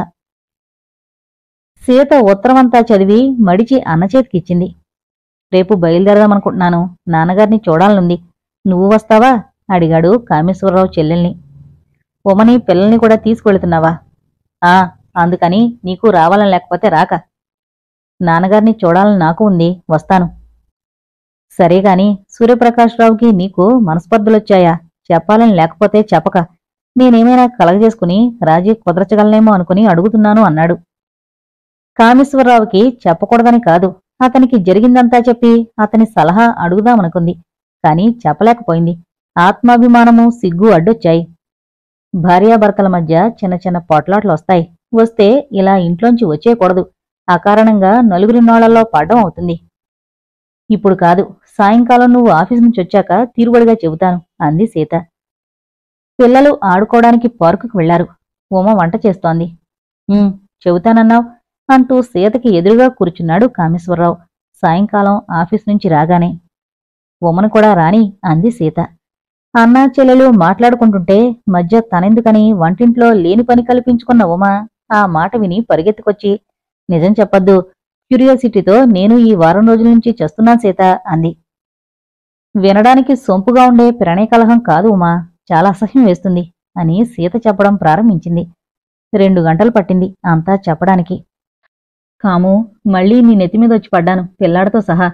సీత ఉత్తరమంతా చదివి మడిచి అన్నచేతికిచ్చింది. రేపు బయలుదేరదామనుకుంటున్నాను. నాన్నగారిని చూడాలనుంది. నువ్వు వస్తావా అడిగాడు కామేశ్వరరావు చెల్లెల్ని. ఉమని పిల్లల్ని కూడా తీసుకువెళుతున్నావా? ఆ, అందుకని నీకు రావాలని లేకపోతే రాక. నాన్నగారిని చూడాలని నాకు ఉంది. వస్తాను. సరేగాని సూర్యప్రకాశ్రావుకి నీకు మనస్పర్ధలొచ్చాయా? చెప్పాలని లేకపోతే చెప్పక. నేనేమైనా కలగజేసుకుని రాజీ కుదరచగలనేమో అనుకుని అడుగుతున్నాను అన్నాడు. కామేశ్వరరావుకి చెప్పకూడదని కాదు, అతనికి జరిగిందంతా చెప్పి అతని సలహా అడుగుదామనుకుంది. కాని చెప్పలేకపోయింది. ఆత్మాభిమానము, సిగ్గు అడ్డొచ్చాయి. భార్యాభర్తల మధ్య చిన్న చిన్న పొట్లాట్లొస్తాయి. వస్తే ఇలా ఇంట్లోంచి వచ్చేయకూడదు. అకారణంగా నలుగురి నోళ్లలో పడ్డం అవుతుంది. ఇప్పుడు కాదు, సాయంకాలం నువ్వు ఆఫీసు నుంచి వచ్చాక తీరుబడిగా చెబుతాను అంది సీత. పిల్లలు ఆడుకోవడానికి పార్కుకు వెళ్లారు. ఉమ వంట చేస్తోంది. ఉమ్, చెబుతానన్నావు అంటూ సీతకి ఎదురుగా కూర్చున్నాడు కామేశ్వరరావు. సాయంకాలం ఆఫీసు నుంచి రాగానే. ఉమను కూడా రాని అంది సీత. అన్నా చెల్లెలు మాట్లాడుకుంటుంటే మధ్య తనెందుకని వంటింట్లో లేని పని కల్పించుకున్న ఉమ ఆ మాట విని పరిగెత్తుకొచ్చి, నిజం చెప్పొద్దు, క్యూరియాసిటీతో నేను ఈ వారం రోజుల నుంచి చేస్తున్నాను సీత అంది. వినడానికి సొంపుగా ఉండే ప్రణయకలహం కాదు ఉమా, చాలా అసహ్యం వేస్తుంది అని సీత చెప్పడం ప్రారంభించింది. రెండు గంటలు పట్టింది అంతా చెప్పడానికి. కాము, మళ్లీ నీ నెత్తిమీదొచ్చి పడ్డాను పిల్లాడితో సహా.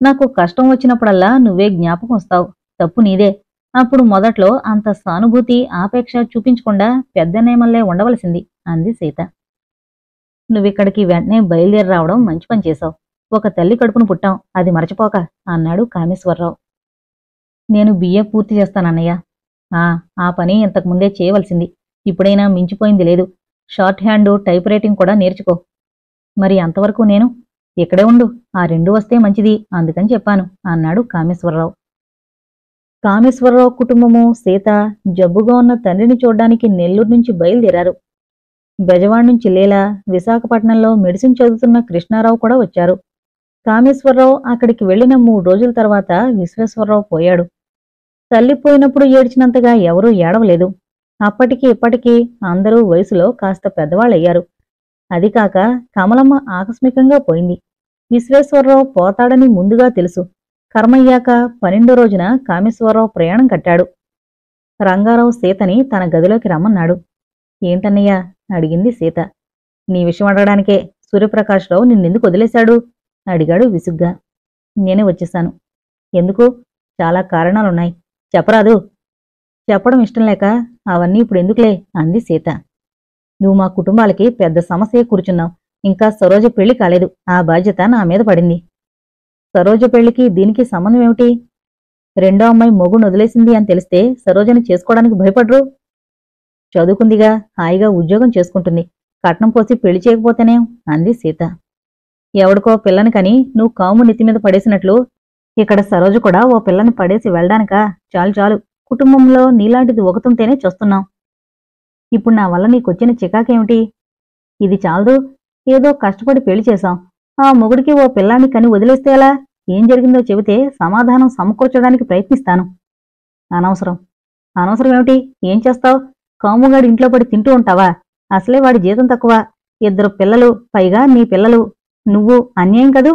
నాకు కష్టం వచ్చినప్పుడల్లా నువ్వే జ్ఞాపకం వస్తావు. తప్పు నీదే. అప్పుడు మొదట్లో అంత సానుభూతి, ఆపేక్ష చూపించకుండా పెద్దనేమల్లే ఉండవలసింది అంది సీత. నువ్విక్కడికి వెంటనే బయలుదేరి రావడం మంచి పని చేశావు. ఒక తల్లి కడుపును పుట్టాం, అది మరచిపోక అన్నాడు కామేశ్వరరావు. నేను బిఏ పూర్తి చేస్తానన్నయ్య. ఆ ఆ పని ఇంతకుముందే చేయవలసింది. ఇప్పుడైనా మించిపోయింది లేదు. షార్ట్ హ్యాండు, టైప్ రైటింగ్ కూడా నేర్చుకో. మరి అంతవరకు నేను ఇక్కడే ఉండు. ఆ రెండు వస్తే మంచిది, అందుకని చెప్పాను అన్నాడు కామేశ్వరరావు. కామేశ్వరరావు కుటుంబము, సీత జబ్బుగా ఉన్న తండ్రిని చూడ్డానికి నెల్లూరు నుంచి బయలుదేరారు. బెజవాడ నుంచి లీల, విశాఖపట్నంలో మెడిసిన్ చదువుతున్న కృష్ణారావు కూడా వచ్చారు. కామేశ్వరరావు అక్కడికి వెళ్లిన మూడు రోజుల తర్వాత విశ్వేశ్వరరావు పోయాడు. తల్లిపోయినప్పుడు ఏడ్చినంతగా ఎవరూ ఏడవలేదు. అప్పటికి ఇప్పటికీ అందరూ వయసులో కాస్త పెద్దవాళ్ళయ్యారు. అదికాక కమలమ్మ ఆకస్మికంగా పోయింది. విశ్వేశ్వరరావు పోతాడని ముందుగా తెలుసు. కర్మయ్యాక పన్నెండో రోజున కామేశ్వరరావు ప్రయాణం కట్టాడు. రంగారావు సీతని తన గదిలోకి రమ్మన్నాడు. ఏంటన్నయ్యా అడిగింది సీత. నీ విషయం అడగడానికే. సూర్యప్రకాశ్రావు నిన్నెందుకు వదిలేశాడు అడిగాడు విసుగ్గా. నేనే వచ్చేశాను. ఎందుకు? చాలా కారణాలున్నాయి. చెప్పరాదు. చెప్పడం ఇష్టం లేక అవన్నీ ఇప్పుడు ఎందుకులే అంది సీత. నువ్వు మా కుటుంబాలకి పెద్ద సమస్య కూర్చున్నావు. ఇంకా సరోజ పెళ్లి కాలేదు. ఆ బాధ్యత నా మీద పడింది. సరోజ పెళ్లికి దీనికి సంబంధం ఏమిటి? రెండో అమ్మాయి మొగుడు వదిలేసింది అని తెలిస్తే సరోజని చేసుకోవడానికి భయపడ్రు? చదువుకుందిగా, హాయిగా ఉద్యోగం చేసుకుంటుంది. కట్నం పోసి పెళ్లి చేయకపోతేనే అంది సీత. ఎవడికో పిల్లని కని నువ్వు కాము నెత్తిమీద పడేసినట్లు ఇక్కడ సరోజ కూడా ఓ పిల్లని పడేసి వెళ్డానికా? చాలు చాలు. కుటుంబంలో నీలాంటిది ఒకతుంటేనే చూస్తున్నాం. ఇప్పుడు నా వల్ల నీకొచ్చిన చికాకేమిటి? ఇది చాలదు. ఏదో కష్టపడి పెళ్లి చేశాం. ఆ మొగుడికి ఓ పిల్లాన్ని కని వదిలేస్తే ఎలా? ఏం జరిగిందో చెబితే సమాధానం సమకూర్చడానికి ప్రయత్నిస్తాను. అనవసరం. అనవసరం ఏమిటి? ఏం చేస్తావు? కాముగాడి ఇంట్లో పడి తింటూ ఉంటావా? అసలే వాడి జీతం తక్కువ. ఇద్దరు పిల్లలు, పైగా నీ పిల్లలు. నువ్వు అన్యాయం కదూ?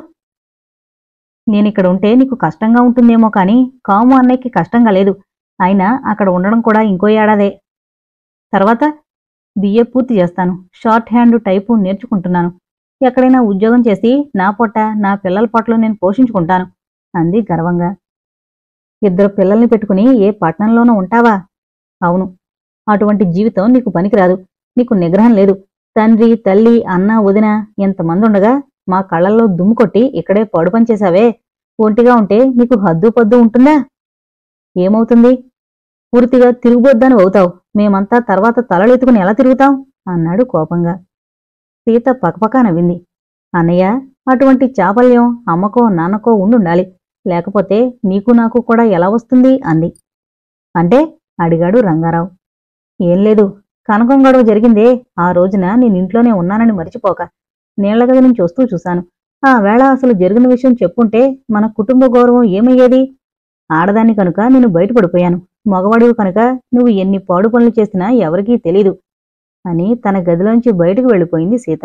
నేనిక్కడ ఉంటే నీకు కష్టంగా ఉంటుందేమో కాని కాము అన్నయ్యకి కష్టంగా లేదు. అయినా అక్కడ ఉండడం కూడా ఇంకో ఏడాదే. తర్వాత బిఏ పూర్తి చేస్తాను. షార్ట్ హ్యాండ్ టైపు నేర్చుకుంటున్నాను. ఎక్కడైనా ఉద్యోగం చేసి నా పొట్ట, నా పిల్లల పొట్టలో నేను పోషించుకుంటాను అంది గర్వంగా. ఇద్దరు పిల్లల్ని పెట్టుకుని ఏ పట్టణంలోనూ ఉంటావా? అవును. అటువంటి జీవితం నీకు పనికిరాదు. నీకు నిగ్రహం లేదు. తండ్రి, తల్లి, అన్న, వదిన ఎంతమంది ఉండగా మా కళ్ళల్లో దుమ్ము కొట్టి ఇక్కడే పడు పనిచేశావే. ఒంటిగా ఉంటే నీకు హద్దు పద్దు ఉంటుందా? ఏమవుతుంది? పూర్తిగా తిరుగుబోద్దని అవుతావు. మేమంతా తర్వాత తలలెత్తుకుని ఎలా తిరుగుతాం అన్నాడు కోపంగా. సీత పకపకా నవ్వింది. అన్నయ్య, అటువంటి చాపల్యం అమ్మకో నాన్నకో ఉండుండాలి. లేకపోతే నీకు నాకు కూడా ఎలా వస్తుంది అంది. అంటే అడిగాడు రంగారావు. ఏం లేదు. కనకం గొడవ జరిగిందే, ఆ రోజున నేనింట్లోనే ఉన్నానని మరిచిపోక నీళ్లగది నుంచి వస్తూ చూశాను. ఆ వేళ అసలు జరిగిన విషయం చెప్పుంటే మన కుటుంబ గౌరవం ఏమయ్యేది? ఆడదాన్ని కనుక నేను బయటపడిపోయాను. మగవాడివి కనుక నువ్వు ఎన్ని పాడు పనులు చేసినా ఎవరికీ తెలీదు అని తన గదిలోంచి బయటకు వెళ్ళిపోయింది సీత.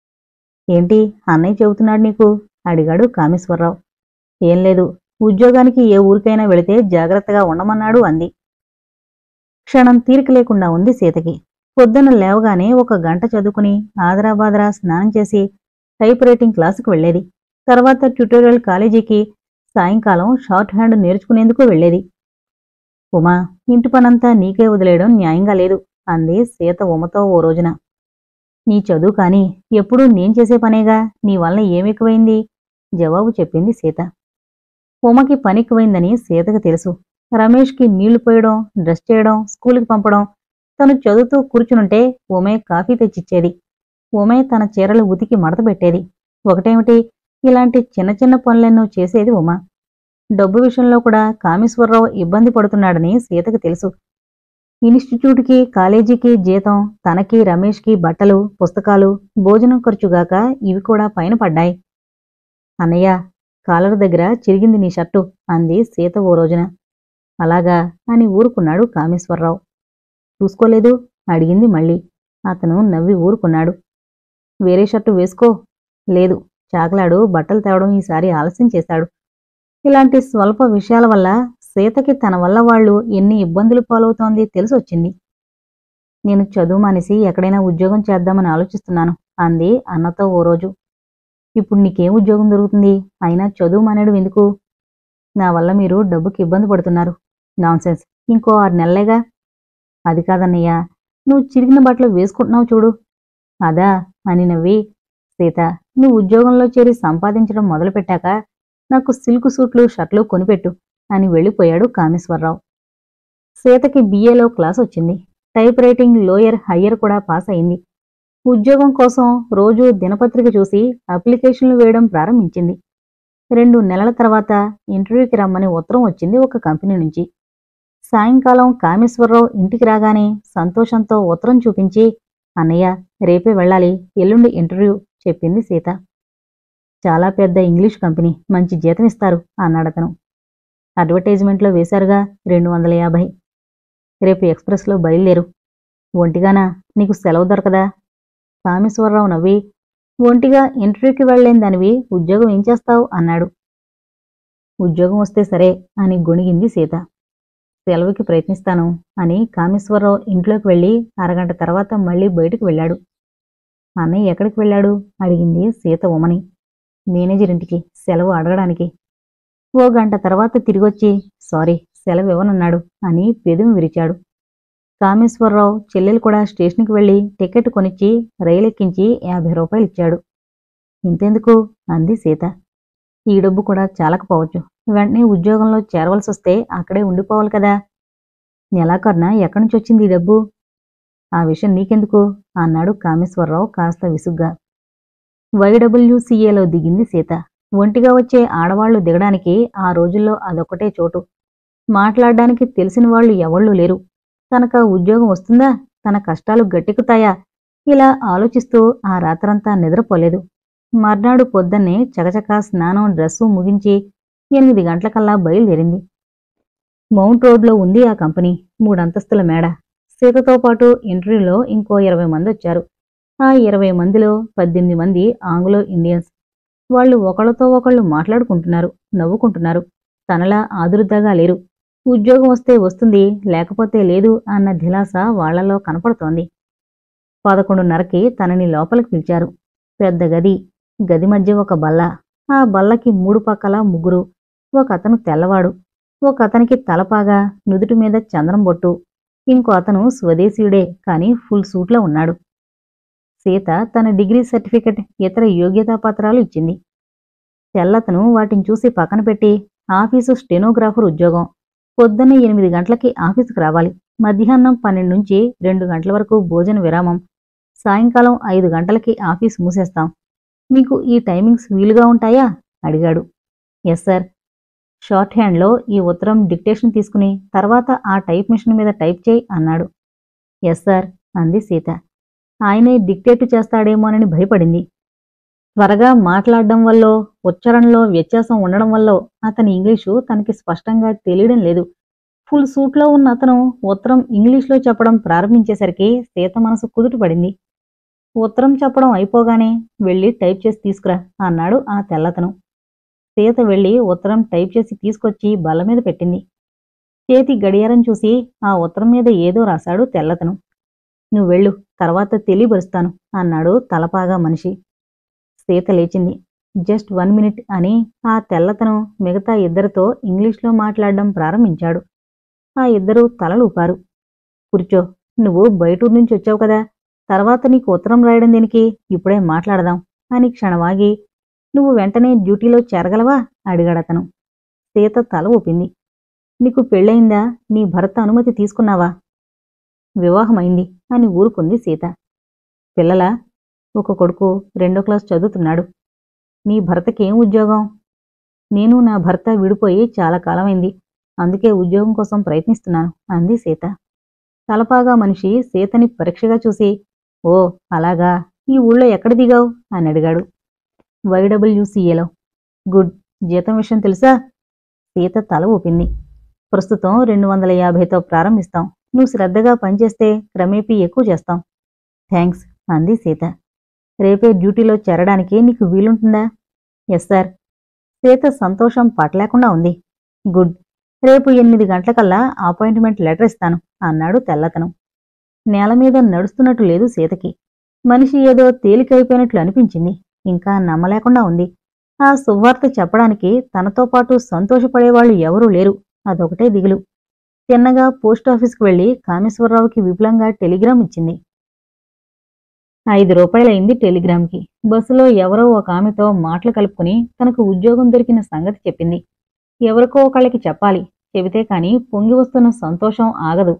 ఏంటి అన్నయ్య చెబుతున్నాడు నీకు అడిగాడు కామేశ్వరరావు. ఏం లేదు. ఉద్యోగానికి ఏ ఊరికైనా వెళితే జాగ్రత్తగా ఉండమన్నాడు అంది. క్షణం తీరిక లేకుండా ఉంది సీతకి. పొద్దున్న లేవగానే ఒక గంట చదువుకుని ఆదరాబాదరా స్నానం చేసి టైప్ రైటింగ్ క్లాసుకు వెళ్లేది. తర్వాత ట్యుటోరియల్ కాలేజీకి, సాయంకాలం షార్ట్ హ్యాండ్ నేర్చుకునేందుకు వెళ్లేది. ఉమా, ఇంటి పనంతా నీకే వదిలేయడం న్యాయంగా లేదు అంది సీత ఉమతో ఓ రోజున. నీ చదువు కాని ఎప్పుడూ నేను చేసే పనేగా, నీ వల్ల ఏమెక్కువైంది జవాబు చెప్పింది సీత. ఉమకి పనెక్కువైందని సీతకు తెలుసు. రమేష్కి నీళ్లు పోయడం, డ్రెస్ చేయడం, స్కూలుకి పంపడం, తను చదువుతూ కూర్చునుంటే ఉమే కాఫీ తెచ్చిచ్చేది. ఉమే తన చీరలు ఉతికి మడతపెట్టేది. ఒకటేమిటి, ఇలాంటి చిన్న చిన్న పనులెన్నో చేసేది ఉమ. డబ్బు విషయంలో కూడా కామేశ్వరరావు ఇబ్బంది పడుతున్నాడని సీతకు తెలుసు. ఇన్స్టిట్యూట్కి, కాలేజీకి జీతం, తనకి రమేష్కి బట్టలు, పుస్తకాలు, భోజనం ఖర్చుగాక ఇవి కూడా పైన పడ్డాయి. అన్నయ్య, కాలర్ దగ్గర చిరిగింది నీ షర్టు అంది సీత ఓ రోజున. అలాగా అని ఊరుకున్నాడు కామేశ్వరరావు. చూసుకోలేదు అడిగింది మళ్ళీ. అతను నవ్వి ఊరుకున్నాడు. వేరే షర్టు వేసుకో. లేదు, చాకలాడు బట్టలు తేవడం ఈసారి ఆలస్యం చేశాడు. ఇలాంటి స్వల్ప విషయాల వల్ల సీతకి తన వల్ల వాళ్లు ఎన్ని ఇబ్బందులు పాలవుతోంది తెలిసొచ్చింది. నేను చదువు మానేసి ఎక్కడైనా ఉద్యోగం చేద్దామని ఆలోచిస్తున్నాను అంది అన్నతో ఓ రోజు. ఇప్పుడు నీకేం ఉద్యోగం దొరుకుతుంది? అయినా చదువు మానేయడం ఎందుకు? నా వల్ల మీరు డబ్బుకి ఇబ్బంది పడుతున్నారు. నాన్సెన్స్. ఇంకో ఆరు నెలలేగా. అది కాదన్నయ్య, నువ్వు చిరిగిన బట్టలు వేసుకుంటున్నావు చూడు. అదా అని నవ్వి, సీత, నువ్వు ఉద్యోగంలో చేరి సంపాదించడం మొదలుపెట్టాక నాకు సిల్క్ సూట్లు షర్ట్లు కొనిపెట్టు అని వెళ్ళిపోయాడు కామేశ్వరరావు. సీతకి బిఏలో క్లాస్ వచ్చింది. టైప్ రైటింగ్ లోయర్ హయ్యర్ కూడా పాస్ అయింది. ఉద్యోగం కోసం రోజూ దినపత్రిక చూసి అప్లికేషన్లు వేయడం ప్రారంభించింది. రెండు నెలల తర్వాత ఇంటర్వ్యూకి రమ్మని ఉత్తరం వచ్చింది ఒక కంపెనీ నుంచి. సాయంకాలం కామేశ్వరరావు ఇంటికి రాగానే సంతోషంతో ఉత్తరం చూపించి, అన్నయ్య, రేపే వెళ్ళాలి, ఎల్లుండి ఇంటర్వ్యూ చెప్పింది సీత. చాలా పెద్ద ఇంగ్లీష్ కంపెనీ, మంచి జీతం ఇస్తారు అన్నాడతను. అడ్వర్టైజ్మెంట్లో వేశారుగా, రెండు వందల యాభై. రేపు ఎక్స్ప్రెస్లో బయలుదేరు. ఒంటిగానా? నీకు సెలవు దొరకదా? కామేశ్వరరావు నవ్వి, ఒంటిగా ఇంటర్వ్యూకి వెళ్లేని దానివి ఉద్యోగం ఏం చేస్తావు అన్నాడు. ఉద్యోగం వస్తే సరే అని గొణిగింది సీత. సెలవుకి ప్రయత్నిస్తాను అని కామేశ్వరరావు ఇంట్లోకి వెళ్ళి అరగంట తర్వాత మళ్లీ బయటకు వెళ్ళాడు. అన్నయ్య ఎక్కడికి వెళ్ళాడు అడిగింది సీత ఉమని. మేనేజర్ ఇంటికి, సెలవు అడగడానికి. ఓ గంట తర్వాత తిరిగొచ్చి, సారీ, సెలవు ఇవ్వనున్నాడు అని పెదవి విరిచాడు. కామేశ్వరరావు చెల్లెలు కూడా స్టేషన్కి వెళ్లి టికెట్ కొనిచ్చి రైలెక్కించి యాభై రూపాయలు ఇచ్చాడు. ఇంతెందుకు అంది సీత. ఈ డబ్బు కూడా చాలకపోవచ్చు. వెంటనే ఉద్యోగంలో చేరవలసి వస్తే అక్కడే ఉండిపోవాలి కదా. నెలాఖరున ఎక్కడి నుంచి వచ్చింది ఈ డబ్బు? ఆ విషయం నీకెందుకు అన్నాడు కామేశ్వరరావు కాస్త విసుగ్గా. వైడబ్ల్యూసీఏలో దిగింది సీత. ఒంటిగా వచ్చే ఆడవాళ్లు దిగడానికి ఆ రోజుల్లో అదొక్కటే చోటు. మాట్లాడడానికి తెలిసిన వాళ్లు ఎవళ్ళూ లేరు. తనకా ఉద్యోగం వస్తుందా? తన కష్టాలు గట్టెక్కుతాయా? ఇలా ఆలోచిస్తూ ఆ రాత్రంతా నిద్రపోలేదు. మర్నాడు పొద్దున్నే చకచకా స్నానం డ్రెస్సు ముగించి ఎనిమిది గంటలకల్లా బయలుదేరింది. మౌంట్ రోడ్లో ఉంది ఆ కంపెనీ. మూడంతస్తుల మేడ. సీతతో పాటు ఇంటర్వ్యూలో ఇంకో ఇరవై మంది వచ్చారు. ఆ ఇరవై మందిలో పద్దెనిమిది మంది ఆంగ్లో ఇండియన్స్. వాళ్లు ఒకళ్ళతో ఒకళ్ళు మాట్లాడుకుంటున్నారు, నవ్వుకుంటున్నారు. తనలా ఆదురుద్దగా లేరు. ఉద్యోగం వస్తే వస్తుంది, లేకపోతే లేదు అన్న ధిలాస వాళ్లలో కనపడుతోంది. పదకొండున్నరకి తనని లోపలికి పిలిచారు. పెద్ద గది. గది మధ్య ఒక బల్ల. ఆ బల్లకి మూడు పక్కల ముగ్గురు. ఒక అతను తెల్లవాడు, ఒక అతనికి తలపాగా, నుదుటి మీద చంద్రం బొట్టు. ఇంకో అతను స్వదేశీయుడే, కాని ఫుల్ సూట్లో ఉన్నాడు. సీత తన డిగ్రీ సర్టిఫికెట్, ఇతర యోగ్యతా పత్రాలు ఇచ్చింది. తెల్లతను వాటిని చూసి పక్కన పెట్టి, ఆఫీసు స్టెనోగ్రాఫర్ ఉద్యోగం. పొద్దున్న ఎనిమిది గంటలకి ఆఫీసుకు రావాలి. మధ్యాహ్నం పన్నెండు నుంచి రెండు గంటల వరకు భోజన విరామం. సాయంకాలం ఐదు గంటలకి ఆఫీస్ మూసేస్తాం. మీకు ఈ టైమింగ్స్ వీలుగా ఉంటాయా అడిగాడు. Yes sir. షార్ట్ హ్యాండ్లో ఈ ఉత్తరం డిక్టేషన్ తీసుకుని తర్వాత ఆ టైప్ మిషన్ మీద టైప్ చేయి అన్నాడు. ఎస్ సార్ అంది సీత. ఆయనే డిక్టేట్ చేస్తాడేమోనని భయపడింది. త్వరగా మాట్లాడడం వల్లో, ఉచ్చారణలో వ్యత్యాసం ఉండడం వల్లో అతని ఇంగ్లీషు తనకి స్పష్టంగా తెలియడం లేదు. ఫుల్ సూట్లో ఉన్న అతను ఉత్తరం ఇంగ్లీష్లో చెప్పడం ప్రారంభించేసరికి సీత మనసు కుదుటపడింది. ఉత్తరం చెప్పడం అయిపోగానే వెళ్ళి టైప్ చేసి తీసుకురా అన్నాడు ఆ తెల్లతను. సీత వెళ్ళి ఉత్తరం టైప్ చేసి తీసుకొచ్చి బల్ల మీద పెట్టింది. చేతి గడియారం చూసి ఆ ఉత్తరం మీద ఏదో రాశాడు తెల్లతను. నువ్వు వెళ్ళు, తర్వాత తెలియబరుస్తాను అన్నాడు తలపాగా మనిషి. సీత లేచింది. జస్ట్ వన్ మినిట్ అని ఆ తెల్లతను మిగతా ఇద్దరితో ఇంగ్లీష్లో మాట్లాడడం ప్రారంభించాడు. ఆ ఇద్దరూ తలలూపారు. కూర్చో, నువ్వు బయటూరు నుంచి వచ్చావు కదా, తర్వాత నీకు ఉత్తరం రాయడం దేనికి, ఇప్పుడే మాట్లాడదాం అని క్షణవాగి, నువ్వు వెంటనే డ్యూటీలో చేరగలవా అడిగాడతను. సీత తల ఊపింది. నీకు పెళ్ళయిందా? నీ భర్త అనుమతి తీసుకున్నావా? వివాహమైంది అని ఊరుకుంది సీత. పిల్లలా? ఒక కొడుకు రెండో క్లాస్ చదువుతున్నాడు. నీ భర్తకేం ఉద్యోగం? నేను నా భర్త విడిపోయి చాలా కాలమైంది, అందుకే ఉద్యోగం కోసం ప్రయత్నిస్తున్నాను అంది సీత. తలపాగా మనిషి సీతని పరీక్షగా చూసి, ఓ అలాగా, ఈ ఊళ్ళో ఎక్కడ దిగావు అని అడిగాడు. వైడబ్ల్యూసీఏలో. గుడ్. జీతం విషయం తెలుసా? సీత తల ఊపింది. ప్రస్తుతం రెండు వందల యాభైతో ప్రారంభిస్తాం. నువ్వు శ్రద్ధగా పనిచేస్తే క్రమేపీ ఎక్కువ చేస్తాం. థ్యాంక్స్ అంది సీత. రేపే డ్యూటీలో చేరడానికి నీకు వీలుంటుందా? Yes sir. సీత సంతోషం పట్టలేకుండా ఉంది. గుడ్. రేపు ఎనిమిది గంటలకల్లా అపాయింట్మెంట్ లెటర్ ఇస్తాను అన్నాడు తెల్లతను. నేల మీద నడుస్తున్నట్టు లేదు సీతకి. మనిషి ఏదో తేలికైపోయినట్లు అనిపించింది. ఇంకా నమ్మలేకుండా ఉంది. ఆ శుభవార్త చెప్పడానికి తనతో పాటు సంతోషపడేవాళ్లు ఎవరూ లేరు. అదొకటే దిగులు. తిన్నగా పోస్టాఫీసుకు వెళ్లి కామేశ్వరరావుకి విపులంగా టెలిగ్రామ్ ఇచ్చింది. ఐదు రూపాయలైంది టెలిగ్రామ్కి. బస్సులో ఎవరో ఒక ఆమెతో మాటలు కలుపుకుని తనకు ఉద్యోగం దొరికిన సంగతి చెప్పింది. ఎవరికో ఒకళ్ళకి చెప్పాలి. చెబితే కాని పొంగి వస్తున్న సంతోషం ఆగదు.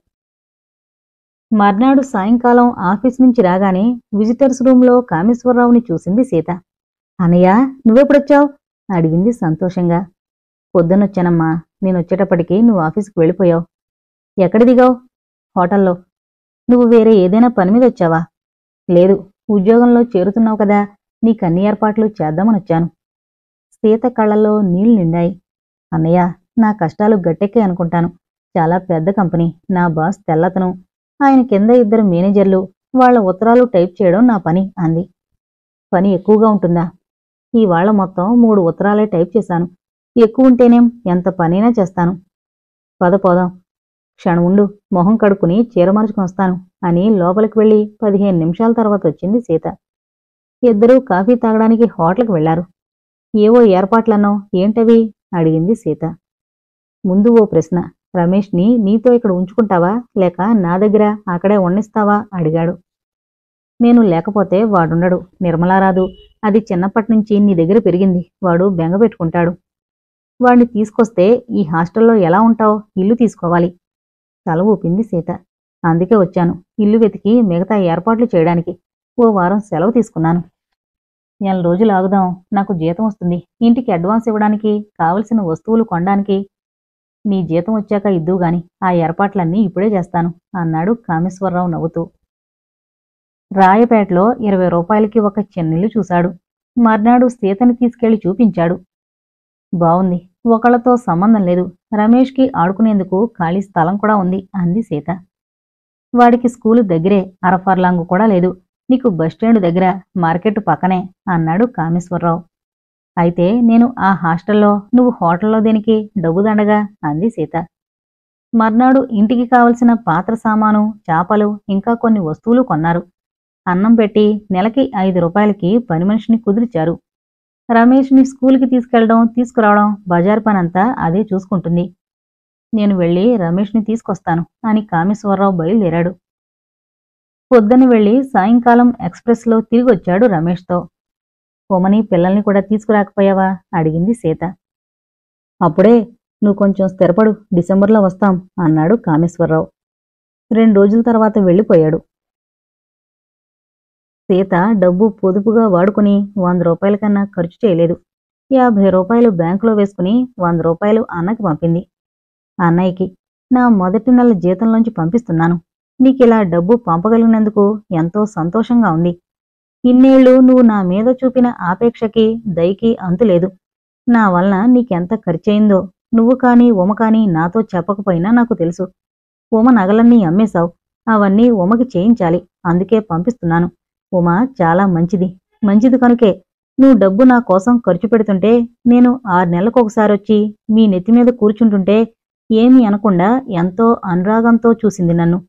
మర్నాడు సాయంకాలం ఆఫీస్ నుంచి రాగానే విజిటర్స్ రూంలో కామేశ్వరరావుని చూసింది సీత. అన్నయ్య, నువ్వెప్పుడొచ్చావు? అడిగింది సంతోషంగా. పొద్దునొచ్చానమ్మా. నేనొచ్చేటప్పటికి నువ్వు ఆఫీసుకు వెళ్ళిపోయావు. ఎక్కడ దిగావు? హోటల్లో. నువ్వు వేరే ఏదైనా పని మీద వచ్చావా? లేదు, ఉద్యోగంలో చేరుతున్నావు కదా, నీకన్ని ఏర్పాట్లు చేద్దామనొచ్చాను. సీత కళ్ళల్లో నీళ్లు నిండాయి. అన్నయ్య, నా కష్టాలు గట్టెక్కే అనుకుంటాను. చాలా పెద్ద కంపెనీ. నా బాస్ తెల్లతను. ఆయన కింద ఇద్దరు మేనేజర్లు. వాళ్ల ఉత్తరాలు టైప్ చేయడం నా పని అంది. పని ఎక్కువగా ఉంటుందా? ఇవాళ మొత్తం మూడు ఉత్తరాలే టైప్ చేశాను. ఎక్కువుంటేనేం, ఎంత పనైనా చేస్తాను. పద పోదాం. క్షణముండు, మొహం కడుక్కుని చీర మార్చుకుని వస్తాను అని లోపలికి వెళ్లి పదిహేను నిమిషాల తర్వాత వచ్చింది సీత. ఇద్దరూ కాఫీ తాగడానికి హోటల్కి వెళ్లారు. ఏవో ఏర్పాట్లన్నో, ఏంటవి? అడిగింది సీత. ముందు ఓ ప్రశ్న. రమేష్ని నీతో ఇక్కడ ఉంచుకుంటావా, లేక నా దగ్గర అక్కడే ఉండిస్తావా అడిగాడు. నేను లేకపోతే వాడుండడు. నిర్మలారాదు. అది చిన్నప్పటినుంచి నీ దగ్గర పెరిగింది. వాడు బెంగ పెట్టుకుంటాడు. వాణ్ణి తీసుకొస్తే ఈ హాస్టల్లో ఎలా ఉంటావు? ఇల్లు తీసుకోవాలి. తల ఊపింది సీత. అందుకే వచ్చాను. ఇల్లు వెతికి మిగతా ఏర్పాట్లు చేయడానికి. ఓ వారం సెలవు తీసుకున్నాను. నెల రోజులు ఆగుదాం. నాకు జీతం వస్తుంది. ఇంటికి అడ్వాన్స్ ఇవ్వడానికి, కావలసిన వస్తువులు కొనడానికి. నీ జీతం వచ్చాక ఇద్దువుగాని. ఆ ఏర్పాట్లన్నీ ఇప్పుడే చేస్తాను అన్నాడు కామేశ్వరరావు నవ్వుతూ. రాయపేటలో ఇరవై రూపాయలకి ఒక చిన్నిల్లు చూశాడు. మర్నాడు సీతని తీసుకెళ్లి చూపించాడు. బావుంది. ఒకళ్లతో సంబంధం లేదు. రమేష్కి ఆడుకునేందుకు ఖాళీ స్థలం కూడా ఉంది అంది సీత. వాడికి స్కూలు దగ్గరే. అరఫర్లాంగు కూడా లేదు. నీకు బస్టాండు దగ్గర, మార్కెట్ పక్కనే అన్నాడు కామేశ్వరరావు. అయితే నేను ఆ హాస్టల్లో, నువ్వు హోటల్లో దేనికి? డబ్బు దండగా అంది సీత. మర్నాడు ఇంటికి కావలసిన పాత్ర సామాను, చాపలు, ఇంకా కొన్ని వస్తువులు కొన్నారు. అన్నం పెట్టి నెలకి ఐదు రూపాయలకి పని మనిషిని కుదిర్చారు. రమేష్ని స్కూలుకి తీసుకెళ్లడం, తీసుకురావడం, బజారు పనంతా అదే చూసుకుంటుంది. నేను వెళ్ళి రమేష్ని తీసుకొస్తాను అని కామేశ్వరరావు బయలుదేరాడు. పొద్దున వెళ్లి సాయంకాలం ఎక్స్ప్రెస్లో తిరిగొచ్చాడు రమేష్తో. ఉమని పిల్లల్ని కూడా తీసుకురాకపోయావా అడిగింది సీత. అప్పుడే. నువ్వు కొంచెం స్థిరపడు, డిసెంబర్లో వస్తాం అన్నాడు కామేశ్వరరావు. రెండు రోజుల తర్వాత వెళ్ళిపోయాడు. సీత డబ్బు పొదుపుగా వాడుకుని వంద రూపాయల కన్నా ఖర్చు చేయలేదు. యాభై రూపాయలు బ్యాంకులో వేసుకుని వంద రూపాయలు అన్నకి పంపింది. అన్నయ్యకి, నా మొదటి నెల జీతంలోంచి పంపిస్తున్నాను. నీకిలా డబ్బు పంపగలిగినందుకు ఎంతో సంతోషంగా ఉంది. ఇన్నేళ్లు నువ్వు నా మీద చూపిన ఆపేక్షకి, దయకి అంతులేదు. నా వలన నీకెంత ఖర్చయిందో నువ్వు కాని, ఉమ కాని నాతో చెప్పకపోయినా నాకు తెలుసు. ఉమ నగలన్నీ అమ్మేశావు. అవన్నీ ఉమకి చేయించాలి. అందుకే పంపిస్తున్నాను. ఉమ చాలా మంచిది. మంచిది కనుకే నువ్వు డబ్బు నా కోసం ఖర్చు పెడుతుంటే, నేను ఆరు నెలలకొకసారొచ్చి మీ నెత్తిమీద కూర్చుంటుంటే ఏమీ అనకుండా ఎంతో అనురాగంతో చూసింది నన్ను.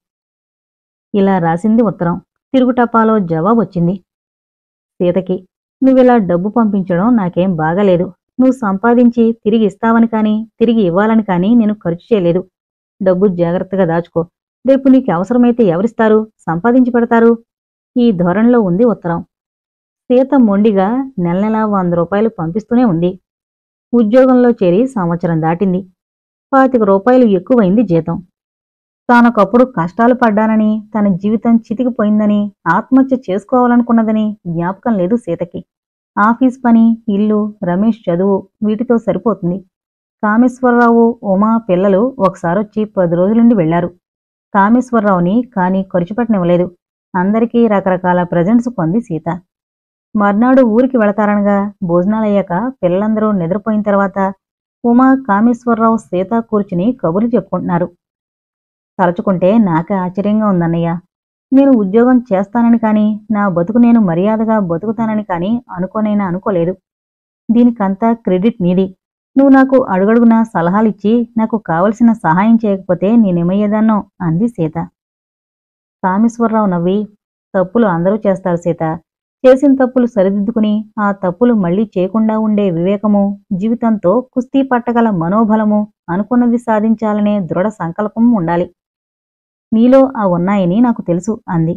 ఇలా రాసింది ఉత్తరం. తిరుగుటపాలో జవాబొచ్చింది. సీతకి, నువ్విలా డబ్బు పంపించడం నాకేం బాగాలేదు. నువ్వు సంపాదించి తిరిగి ఇస్తావని కాని, తిరిగి ఇవ్వాలని కాని నేను ఖర్చు చేయలేదు. డబ్బు జాగ్రత్తగా దాచుకో. రేపు నీకు అవసరమైతే ఎవరిస్తారు? సంపాదించి పెడతారు? ఈ ధోరణిలో ఉంది ఉత్తరం. సీత మొండిగా నెల నెలా వంద రూపాయలు పంపిస్తూనే ఉంది. ఉద్యోగంలో చేరి సంవత్సరం దాటింది. పాతిక రూపాయలు ఎక్కువైంది జీతం. తానొకప్పుడు కష్టాలు పడ్డానని, తన జీవితం చితికిపోయిందని, ఆత్మహత్య చేసుకోవాలనుకున్నదని జ్ఞాపకం లేదు సీతకి. ఆఫీస్ పని, ఇల్లు, రమేష్ చదువు వీటితో సరిపోతుంది. కామేశ్వరరావు, ఉమా పిల్లలు ఒకసారొచ్చి పది రోజులుండి వెళ్లారు. కామేశ్వరరావుని కాని ఖర్చు పెట్టనివ్వలేదు. అందరికీ రకరకాల ప్రజెంట్స్ కొంది సీత. మర్నాడు ఊరికి వెళతారనగా భోజనాలయ్యాక పిల్లలందరూ నిద్రపోయిన తర్వాత ఉమా, కామేశ్వరరావు, సీత కూర్చుని కబుర్లు చెప్పుకుంటున్నారు. తలచుకుంటే నాకే ఆశ్చర్యంగా ఉందన్నయ్య. నేను ఉద్యోగం చేస్తానని కాని, నా బతుకు నేను మర్యాదగా బతుకుతానని కాని అనుకోనైనా అనుకోలేదు. దీనికంతా క్రెడిట్ నీది. నువ్వు నాకు అడుగడుగునా సలహాలిచ్చి నాకు కావలసిన సహాయం చేయకపోతే నేనేమయ్యేదాన్నో అంది సీత. కామేశ్వరరావు నవ్వి, తప్పులు అందరూ చేస్తారు సీత. చేసిన తప్పులు సరిదిద్దుకుని ఆ తప్పులు మళ్లీ చేయకుండా ఉండే వివేకము, జీవితంతో కుస్తీ పట్టగల మనోబలము, అనుకున్నది సాధించాలనే దృఢ సంకల్పం ఉండాలి. నీలో ఆ ఉన్నాయని నాకు తెలుసు అంది.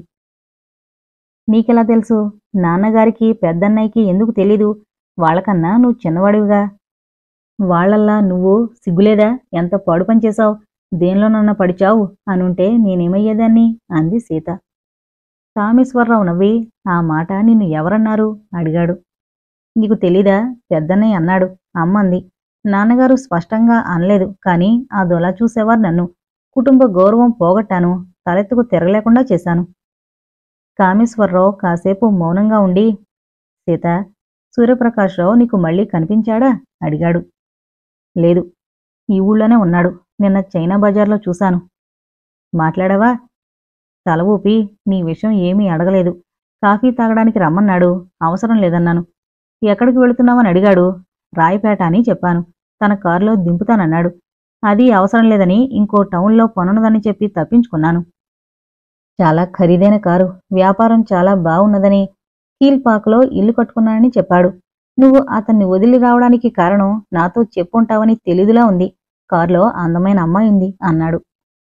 నీకెలా తెలుసు? నాన్నగారికి పెద్దన్నయ్యకి ఎందుకు తెలీదు? వాళ్లకన్నా నువ్వు చిన్నవాడివిగా. వాళ్లల్లా నువ్వు సిగ్గులేదా? ఎంత పాడు పని చేశావు? దేనిలోనన్నా పడిచావు అనుంటే నేనేమయ్యేదాన్ని అంది సీత. కామేశ్వరరావు నవ్వి, ఆ మాట నిన్ను ఎవరన్నారు అడిగాడు. నీకు తెలీదా? పెద్దన్నయ్య అన్నాడు. అమ్మంది. నాన్నగారు స్పష్టంగా అనలేదు, కాని ఆ దొలా చూసేవారు నన్ను. కుటుంబ గౌరవం పోగొట్టాను, తలెత్తుకు తిరగలేకుండా చేశాను. కామేశ్వరరావు కాసేపు మౌనంగా ఉండి, సీత, సూర్యప్రకాశ్రావు నీకు మళ్ళీ కనిపించాడా అడిగాడు. లేదు, ఈ ఊళ్ళోనే ఉన్నాడు. నిన్న చైనా బజార్లో చూశాను. మాట్లాడావా? తల ఊపి, నీ విషయం ఏమీ అడగలేదు. కాఫీ తాగడానికి రమ్మన్నాడు. అవసరం లేదన్నాను. ఎక్కడికి వెళుతున్నావని అడిగాడు. రాయపేట అని చెప్పాను. తన కారులో దింపుతానన్నాడు. అది అవసరం లేదని ఇంకో టౌన్లో పనున్నదని చెప్పి తప్పించుకున్నాను. చాలా ఖరీదైన కారు, వ్యాపారం చాలా బావున్నదని, కీల్పాక్లో ఇల్లు కట్టుకున్నానని చెప్పాడు. నువ్వు అతన్ని వదిలి రావడానికి కారణం నాతో చెప్పుంటావని తెలీదులా ఉంది. కారులో అందమైన అమ్మాయి ఉంది అన్నాడు.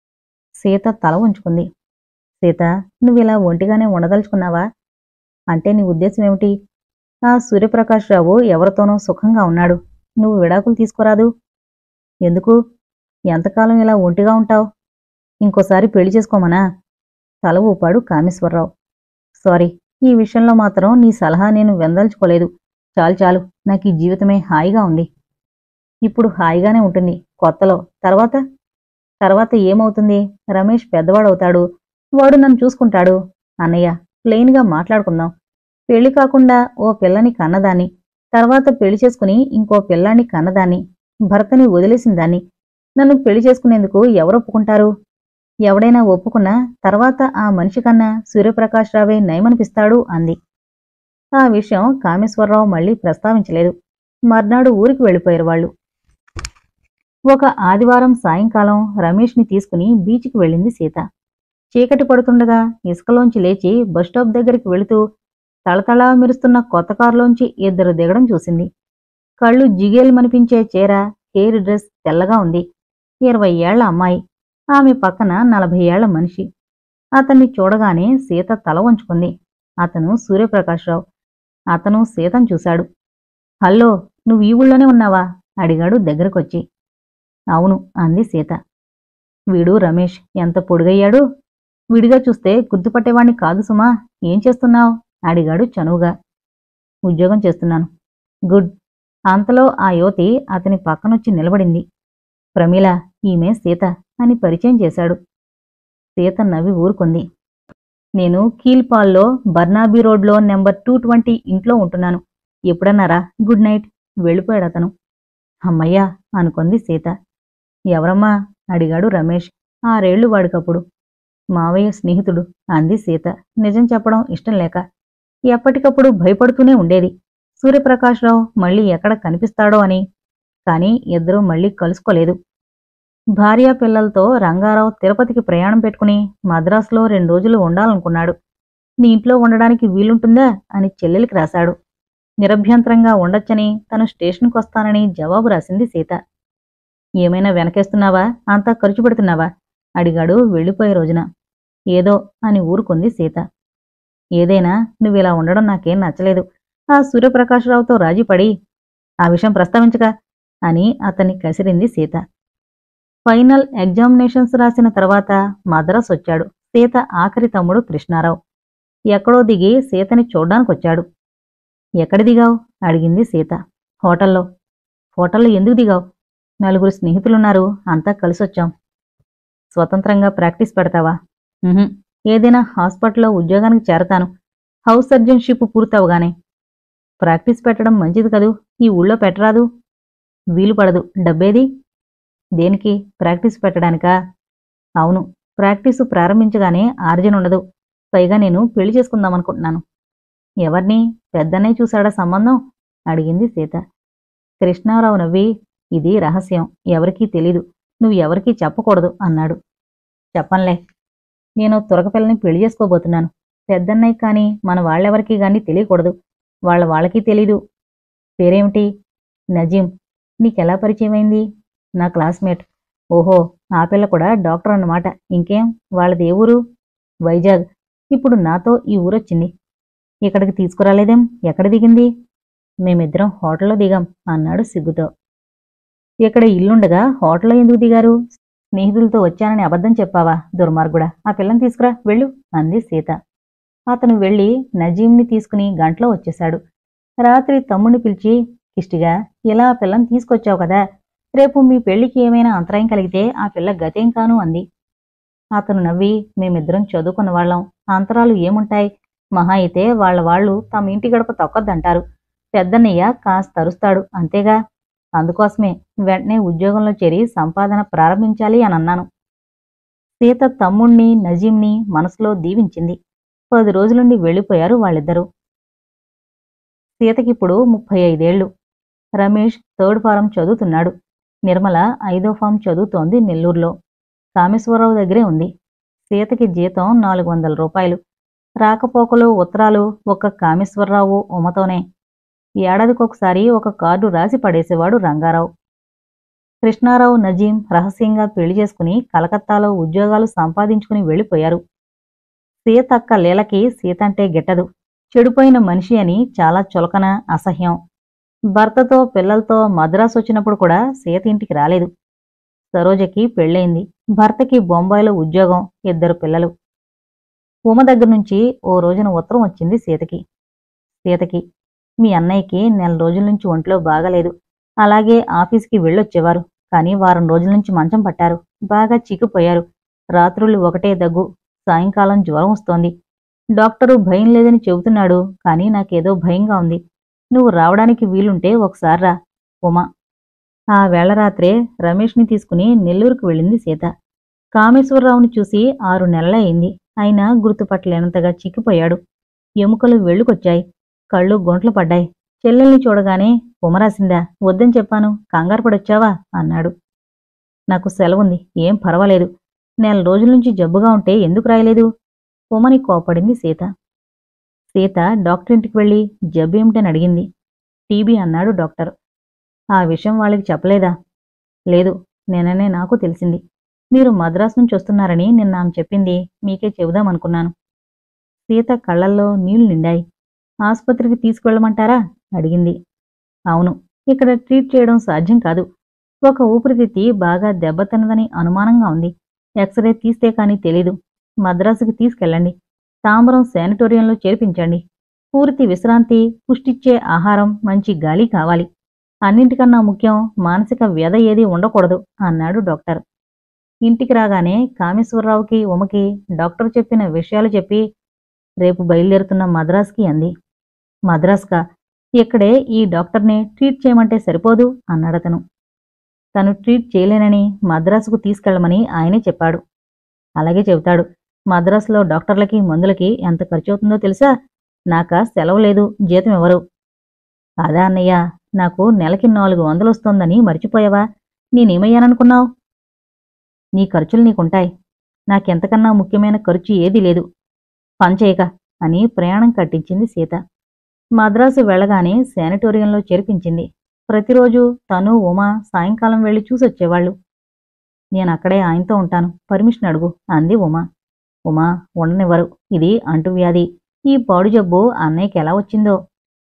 సీత తల ఉంచుకుంది. సీత, నువ్విలా ఒంటిగానే ఉండదలుచుకున్నావా? అంటే నీ ఉద్దేశం ఏమిటి? ఆ సూర్యప్రకాశ్రావు ఎవరితోనో సుఖంగా ఉన్నాడు. నువ్వు విడాకులు తీసుకోరాదు? ఎందుకు? ఎంతకాలం ఇలా ఒంటిగా ఉంటావు? ఇంకోసారి పెళ్లి చేసుకోమనా? తల ఊపాడు కామేశ్వరరావు. సారీ, ఈ విషయంలో మాత్రం నీ సలహా నేను వెందల్చుకోలేదు. చాలు చాలు, నాకు ఈ జీవితమే హాయిగా ఉంది. ఇప్పుడు హాయిగానే ఉంటుంది. కొత్తలో తర్వాత తర్వాత ఏమవుతుంది? రమేష్ పెద్దవాడవుతాడు. వాడు నన్ను చూసుకుంటాడు. అన్నయ్య, ప్లెయిన్గా మాట్లాడుకుందాం. పెళ్లి కాకుండా ఓ పిల్లని కన్నదాన్ని, తర్వాత పెళ్లి చేసుకుని ఇంకో పిల్లాన్ని కన్నదాన్ని, భర్తని వదిలేసిందాన్ని. నన్ను పెళ్లి చేసుకునేందుకు ఎవరొప్పుకుంటారు? ఎవడైనా ఒప్పుకున్నా తర్వాత ఆ మనిషి కన్నా సూర్యప్రకాశ్రావే నయమనిపిస్తాడు అంది. ఆ విషయం కామేశ్వరరావు మళ్లీ ప్రస్తావించలేదు. మర్నాడు ఊరికి వెళ్ళిపోయారు వాళ్ళు. ఒక ఆదివారం సాయంకాలం రమేష్ని తీసుకుని బీచ్కి వెళ్ళింది సీత. చీకటి పడుతుండగా ఇసుకలోంచి లేచి బస్టాప్ దగ్గరికి వెళుతూ తళతళా మెరుస్తున్న కొత్త కారులోంచి ఇద్దరు దిగడం చూసింది. కళ్ళు జిగేలుమనిపించే చీర, హెయిర్ డ్రెస్ తెల్లగా ఉంది. ఇరవై ఏళ్ల అమ్మాయి. ఆమె పక్కన నలభై ఏళ్ల మనిషి. అతన్ని చూడగానే సీత తల వంచుకుంది. అతను సూర్యప్రకాశ్రావు. అతను సీతను చూశాడు. హల్లో, నువ్వు ఈ ఊళ్ళోనే ఉన్నావా అడిగాడు దగ్గరకొచ్చి. అవును అంది సీత. వీడు రమేష్. ఎంత పొడుగయ్యాడు. విడిగా చూస్తే గుర్తుపట్టేవాణ్ణి కాదు సుమా. ఏం చేస్తున్నావు అడిగాడు చనువుగా. ఉద్యోగం చేస్తున్నాను. గుడ్. అంతలో ఆ యువతి అతని పక్కనొచ్చి నిలబడింది. ప్రమీల, ఈమె సీత అని పరిచయం చేశాడు. సీత నవ్వి ఊరుకుంది. నేను కీల్పాల్లో బర్నాబీ రోడ్లో నెంబర్ టూ ట్వంటీ ఇంట్లో ఉంటున్నాను. ఎప్పుడన్నారా? Good night. వెళ్ళిపోయాడతను. అమ్మయ్యా అనుకుంది సీత. ఎవరమ్మా అడిగాడు రమేష్. ఆరేళ్లు వాడికప్పుడు. మావయ్య స్నేహితుడు అంది సీత నిజం చెప్పడం ఇష్టం లేక. ఎప్పటికప్పుడు భయపడుతూనే ఉండేది సూర్యప్రకాశ్రావు మళ్లీ ఎక్కడ కనిపిస్తాడో అని. కాని ఇద్దరూ మళ్లీ కలుసుకోలేదు. భార్యా పిల్లలతో రంగారావు తిరుపతికి ప్రయాణం పెట్టుకుని మద్రాసులో రెండు రోజులు ఉండాలనుకున్నాడు. నీ ఇంట్లో ఉండడానికి వీలుంటుందా అని చెల్లెలికి రాశాడు. నిరభ్యంతరంగా ఉండొచ్చని, తను స్టేషన్కొస్తానని జవాబు రాసింది సీత. ఏమైనా వెనకేస్తున్నావా? అంతా ఖర్చు పెడుతున్నావా అడిగాడు వెళ్ళిపోయే రోజున. ఏదో అని ఊరుకుంది సీత. ఏదైనా నువ్విలా ఉండడం నాకేం నచ్చలేదు. ఆ సూర్యప్రకాశ్రావుతో రాజీపడి ఆ విషయం ప్రస్తావించగా అని అతన్ని కసిరింది సీత. ఫైనల్ ఎగ్జామినేషన్స్ రాసిన తర్వాత మద్రాసు వచ్చాడు సీత ఆఖరి తమ్ముడు కృష్ణారావు. ఎక్కడో దిగి సీతని చూడ్డానికొచ్చాడు. ఎక్కడ దిగావు అడిగింది సీత. హోటల్లో. హోటల్లో ఎందుకు దిగావు? నలుగురు స్నేహితులున్నారు, అంతా కలిసొచ్చాం. స్వతంత్రంగా ప్రాక్టీస్ పెడతావా? ఉహుం, ఏదైనా హాస్పిటల్లో ఉద్యోగానికి చేరతాను. హౌస్ సర్జన్షిప్ పూర్తవగానే. ప్రాక్టీస్ పెట్టడం మంచిది కదూ, ఈ ఊళ్ళో పెట్టరాదు? వీలు పడదు. డబ్బేది? దేనికి? ప్రాక్టీస్ పెట్టడానికా? అవును, ప్రాక్టీసు ప్రారంభించగానే ఆర్జనుండదు. పైగా నేను పెళ్లి చేసుకుందామనుకుంటున్నాను. ఎవర్ని? పెద్దనే చూశాడా సంబంధం అడిగింది సీత. కృష్ణారావు నవ్వి, ఇది రహస్యం, ఎవరికీ తెలీదు. నువ్వు ఎవరికీ చెప్పకూడదు అన్నాడు. చెప్పంలే. నేను తురకపిల్లని పెళ్లి చేసుకోబోతున్నాను. పెద్దన్నయ్య కాని మన వాళ్ళెవరికీ గాని తెలియకూడదు. వాళ్ళ వాళ్ళకి తెలీదు. పేరేమిటి? నజీం. నీకెలా పరిచయమైంది? నా క్లాస్మేట్. ఓహో, ఆ పిల్ల కూడా డాక్టర్ అన్నమాట. ఇంకేం, వాళ్ళది ఏ ఊరు? వైజాగ్. ఇప్పుడు నాతో ఈ ఊరొచ్చింది. ఇక్కడికి తీసుకురాలేదేం? ఎక్కడ దిగింది? మేమిద్దరం హోటల్లో దిగాం అన్నాడు సిగ్గుతో. ఇక్కడ ఇల్లుండగా హోటల్లో ఎందుకు దిగారు? స్నేహితులతో వచ్చానని అబద్ధం చెప్పావా దుర్మార్గుడా? ఆ పిల్లని తీసుకురా, వెళ్ళు అంది సీత. అతను వెళ్ళి నజీంని తీసుకుని గంటలో వచ్చేశాడు. రాత్రి తమ్ముణ్ణి పిలిచి, కిష్టిగా, ఇలా ఆ పిల్లని తీసుకొచ్చావు కదా, రేపు మీ పెళ్లికి ఏమైనా అంతరాయం కలిగితే ఆ పిల్ల గతేం కాను అంది. అతను నవ్వి, మేమిద్దరం చదువుకున్నవాళ్లం, అంతరాలు ఏముంటాయి? మహా అయితే వాళ్ళ వాళ్ళు తమ ఇంటి గడప తొక్కద్దంటారు. పెద్దన్నయ్య కాస్త తరుస్తాడు అంతేగా. అందుకోసమే వెంటనే ఉద్యోగంలో చేరి సంపాదన ప్రారంభించాలి అని అన్నాను. సీత తమ్ముణ్ణి నజీంని మనసులో దీవించింది. పది రోజులుండి వెళ్ళిపోయారు వాళ్ళిద్దరూ. సీతకిప్పుడు ముప్పై ఐదేళ్లు. రమేష్ థర్డ్ ఫారం చదువుతున్నాడు. నిర్మల ఐదో ఫారం చదువుతోంది నెల్లూరులో. కామేశ్వరరావు దగ్గరే ఉంది. సీతకి జీతం నాలుగు వందల రూపాయలు. రాకపోకలు ఉత్తరాలు ఒక్క కామేశ్వరరావు ఉమతోనే. ఏడాదికొకసారి ఒక కార్డు రాసి పడేసేవాడు రంగారావు. కృష్ణారావు నజీం రహస్యంగా పెళ్లి చేసుకుని కలకత్తాలో ఉద్యోగాలు సంపాదించుకుని వెళ్ళిపోయారు. సీతక్క లీలకి సీతంటే గిట్టదు. చెడిపోయిన మనిషి అని చాలా చులకన, అసహ్యం. భర్తతో పిల్లలతో మద్రాసు వచ్చినప్పుడు కూడా సీత ఇంటికి రాలేదు. సరోజకి పెళ్ళయింది. భర్తకి బొంబాయిలో ఉద్యోగం, ఇద్దరు పిల్లలు. ఉమ దగ్గర్నుంచి ఓ రోజున ఉత్తరం వచ్చింది సీతకి. సీతకి, మీ అన్నయ్యకి నెల రోజుల నుంచి ఒంట్లో బాగాలేదు. అలాగే ఆఫీస్కి వెళ్ళొచ్చేవారు. కానీ వారం రోజుల నుంచి మంచం పట్టారు. బాగా చిక్కిపోయారు. రాత్రుళ్ళు ఒకటే దగ్గు, సాయంకాలం జ్వరం వస్తోంది. డాక్టరు భయం లేదని చెబుతున్నాడు, కానీ నాకేదో భయంగా ఉంది. నువ్వు రావడానికి వీలుంటే ఒకసారి రా. ఉమా. ఆ వేళ రాత్రే రమేష్ని తీసుకుని నెల్లూరుకు వెళ్ళింది సీత. కామేశ్వరరావుని చూసి ఆరు నెలలయింది. అయినా గుర్తుపట్టలేనంతగా చిక్కిపోయాడు. ఎముకలు వెళ్ళుకొచ్చాయి. కళ్ళు గొంట్లు పడ్డాయి. చెల్లెల్ని చూడగానే ఉమరాసిందా? వద్దని చెప్పాను, కంగారు పడొచ్చావా అన్నాడు. నాకు సెలవుంది, ఏం పర్వాలేదు. నెల రోజుల నుంచి జబ్బుగా ఉంటే ఎందుకు రాయలేదు? ఉమని కోపడింది సీత. సీత డాక్టరింటికి వెళ్ళి జబ్బేమిటని అడిగింది. టీబీ అన్నాడు డాక్టర్. ఆ విషయం వాళ్ళకి చెప్పలేదా? లేదు, నిన్ననే నాకు తెలిసింది. మీరు మద్రాసు నుంచి వస్తున్నారని నిన్న ఆమె చెప్పింది. మీకే చెబుదామనుకున్నాను. సీత కళ్లల్లో నీళ్లు నిండాయి. ఆసుపత్రికి తీసుకువెళ్ళమంటారా అడిగింది. అవును, ఇక్కడ ట్రీట్ చేయడం సాధ్యం కాదు. ఒక ఊపిరితిత్తి బాగా దెబ్బతిన్నదని అనుమానంగా ఉంది. ఎక్స్రే తీస్తే కానీ తెలీదు. మద్రాసుకి తీసుకెళ్ళండి. తాంబరం శానిటోరియంలో చేర్పించండి. పూర్తి విశ్రాంతి, పుష్టిచ్చే ఆహారం, మంచి గాలి కావాలి. అన్నింటికన్నా ముఖ్యం, మానసిక వ్యధ ఏదీ ఉండకూడదు అన్నాడు డాక్టర్. ఇంటికి రాగానే కామేశ్వరరావుకి ఉమకి డాక్టర్ చెప్పిన విషయాలు చెప్పి, రేపు బయలుదేరుతున్న మద్రాస్కి అంది. మద్రాస్కా? ఇక్కడే ఈ డాక్టర్ని ట్రీట్ చేయమంటే సరిపోదు అన్నాడతను. తను ట్రీట్ చేయలేనని మద్రాసుకు తీసుకెళ్లమని ఆయనే చెప్పాడు. అలాగే చెబుతాడు. మద్రాసులో డాక్టర్లకి మందులకి ఎంత ఖర్చవుతుందో తెలుసా? నాక సెలవు లేదు, జీతం ఇవ్వరు. అదా అన్నయ్య, నాకు నెలకి నాలుగు వందలు వస్తోందని మర్చిపోయావా? నేనేమయ్యాననుకున్నావు? నీ ఖర్చులు నీకుంటాయి. నాకెంతకన్నా ముఖ్యమైన ఖర్చు ఏదీ లేదు. పంచేయక అని ప్రయాణం కట్టించింది సీత. మద్రాసు వెళ్లగానే శానిటోరియంలో చేర్పించింది. ప్రతిరోజు తను ఉమా సాయంకాలం వెళ్లి చూసొచ్చేవాళ్లు. నేనక్కడే ఆయనతో ఉంటాను, పర్మిషన్ అడుగు అంది ఉమా. ఉమా ఉండనివ్వరు. ఇది అంటువ్యాధి. ఈ పాడు జబ్బు అన్నయ్యకి ఎలా వచ్చిందో.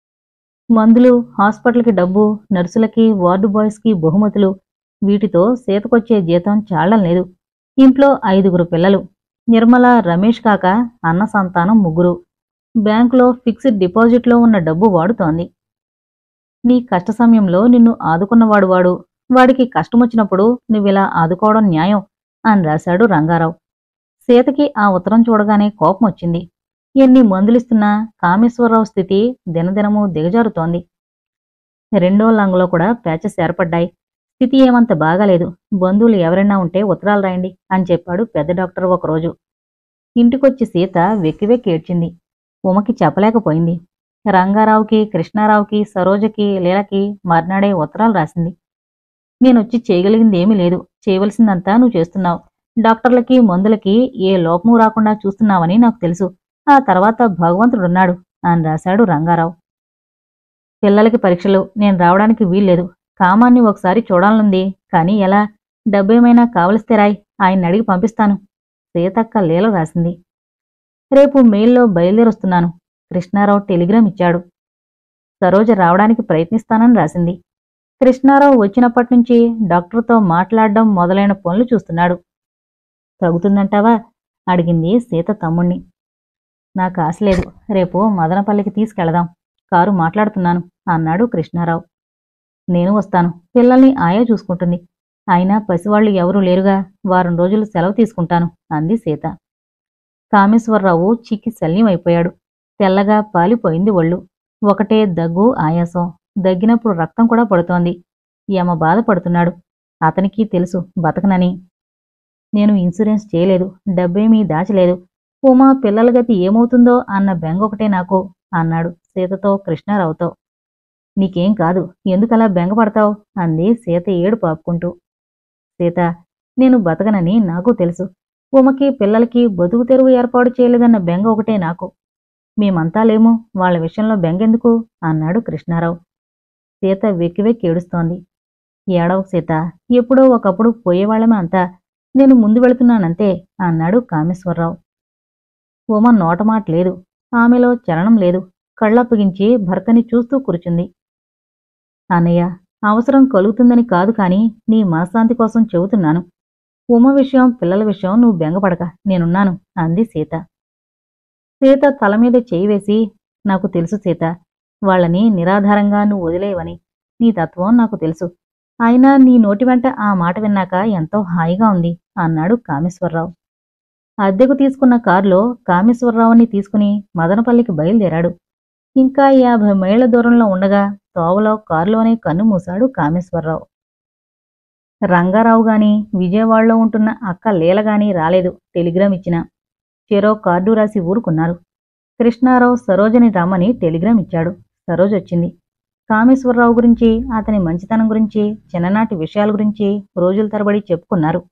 మందులు, హాస్పిటల్కి డబ్బు, నర్సులకి, వార్డు బాయ్స్కి బహుమతులు, వీటితో సీతకొచ్చే జీతం చాలడం లేదు. ఇంట్లో ఐదుగురు పిల్లలు. నిర్మల, రమేష్ కాక అన్న సంతానం ముగ్గురు. బ్యాంకులో ఫిక్స్డ్ డిపాజిట్లో ఉన్న డబ్బు వాడుతోంది. నీ కష్ట సమయంలో నిన్ను ఆదుకున్నవాడు వాడు. వాడికి కష్టమొచ్చినప్పుడు నువ్విలా ఆదుకోవడం న్యాయం అని రాశాడు రంగారావు. సీతకి ఆ ఉత్తరం చూడగానే కోపమొచ్చింది. ఎన్ని మందులిస్తున్నా కామేశ్వరరావు స్థితి దినదినమూ దిగజారుతోంది. రెండో లంగ్లో కూడా ప్యాచెస్ ఏర్పడ్డాయి. స్థితి ఏమంత బాగాలేదు. బంధువులు ఎవరైనా ఉంటే ఉత్తరాలు రాయండి అని చెప్పాడు పెద్ద డాక్టర్ ఒకరోజు. ఇంటికొచ్చి సీత వెక్కి వెక్కి ఏడ్చింది. ఉమకి చెప్పలేకపోయింది. రంగారావుకి, కృష్ణారావుకి, సరోజకి, లీలకి మర్నాడే ఉత్తరాలు రాసింది. నేనొచ్చి చేయగలిగిందేమీ లేదు. చేయవలసిందంతా నువ్వు చేస్తున్నావు. డాక్టర్లకి, మందులకి ఏ లోపమూ రాకుండా చూస్తున్నావని నాకు తెలుసు. ఆ తర్వాత భగవంతుడున్నాడు అని రాశాడు రంగారావు. పిల్లలకి పరీక్షలు, నేను రావడానికి వీల్లేదు. కామాన్ని ఒకసారి చూడాలనుంది. కాని ఎలా? డబ్బేమైనా కావలిస్తే రాయ్, ఆయన్ని అడిగి పంపిస్తాను. సీతక్క లీల రాసింది. రేపు మెయిల్లో బయలుదేరొస్తున్నాను. కృష్ణారావు టెలిగ్రామ్ ఇచ్చాడు. సరోజ రావడానికి ప్రయత్నిస్తానని రాసింది. కృష్ణారావు వచ్చినప్పట్నుంచి డాక్టర్తో మాట్లాడడం మొదలైన పనులు చూస్తున్నాడు. తగ్గుతుందంటావా? అడిగింది సీత తమ్ముణ్ణి. నాకు ఆశలేదు. రేపు మదనపల్లికి తీసుకెళదాం. కారు మాట్లాడుతున్నాను అన్నాడు కృష్ణారావు. నేను వస్తాను. పిల్లల్ని ఆయా చూసుకుంటుంది. అయినా పసివాళ్లు ఎవరూ లేరుగా. వారం రోజులు సెలవు తీసుకుంటాను అంది సీత. కామేశ్వరరావు చిక్కి శల్యమైపోయాడు. తెల్లగా పాలిపోయింది ఒళ్ళు. ఒకటే దగ్గు, ఆయాసం. దగ్గినప్పుడు రక్తం కూడా పడుతోంది. యమ బాధపడుతున్నాడు. అతనికి తెలుసు బతకనని. నేను ఇన్సూరెన్స్ చేయలేదు. డబ్బేమీ దాచలేదు. ఉమా పిల్లల గతి ఏమవుతుందో అన్న బెంగొకటే నాకు అన్నాడు సీతతో కృష్ణారావుతో. నీకేం కాదు, ఎందుకలా బెంగపడతావు అంది సీత ఏడు పాపుకుంటూ. సీత, నేను బతకనని నాకు తెలుసు. ఉమకి పిల్లలకి బతుకు తెరువు ఏర్పాటు చేయలేదన్న బెంగ ఒకటే నాకు. మేమంతా లేము, వాళ్ల విషయంలో బెంగెందుకు అన్నాడు కృష్ణారావు. సీత వెక్కి వెక్కి ఏడుస్తోంది. ఏడవ సీత, ఎప్పుడో ఒకప్పుడు పోయేవాళ్లమే అంతా. నేను ముందు వెళుతున్నానంతే అన్నాడు కామేశ్వరరావు. ఉమ నోటమాట లేదు. ఆమెలో చలనం లేదు. కళ్ళప్పగించి భర్తని చూస్తూ కూర్చుంది. అన్నయ్య, అవసరం కలుగుతుందని కాదు కాని నీ మనశ్శాంతి కోసం చెబుతున్నాను. ఉమ విషయం, పిల్లల విషయం నువ్వు బెంగపడక, నేనున్నాను అంది సీత. సీత తలమీద చేయి వేసి, నాకు తెలుసు సీత, వాళ్ళని నిరాధారంగా నువ్వు వదిలేవని. నీ తత్వం నాకు తెలుసు. అయినా నీ నోటి వెంట ఆ మాట విన్నాక ఎంతో హాయిగా ఉంది అన్నాడు కామేశ్వరరావు. అద్దెకు తీసుకున్న కారులో కామేశ్వరరావుని తీసుకుని మదనపల్లికి బయలుదేరాడు. ఇంకా యాభై మైళ్ల దూరంలో ఉండగా తోవలో కారులోనే కన్ను మూశాడు కామేశ్వరరావు. రంగారావు గాని, విజయవాడలో ఉంటున్న అక్క లీలగాని రాలేదు. టెలిగ్రామ్ ఇచ్చినా చెరో కార్డు రాసి ఊరుకున్నారు. కృష్ణారావు సరోజని రమ్మని టెలిగ్రామ్ ఇచ్చాడు. సరోజొచ్చింది. కామేశ్వరరావు గురించి, అతని మంచితనం గురించి, చిన్ననాటి విషయాల గురించి రోజుల తరబడి చెప్పుకున్నారు.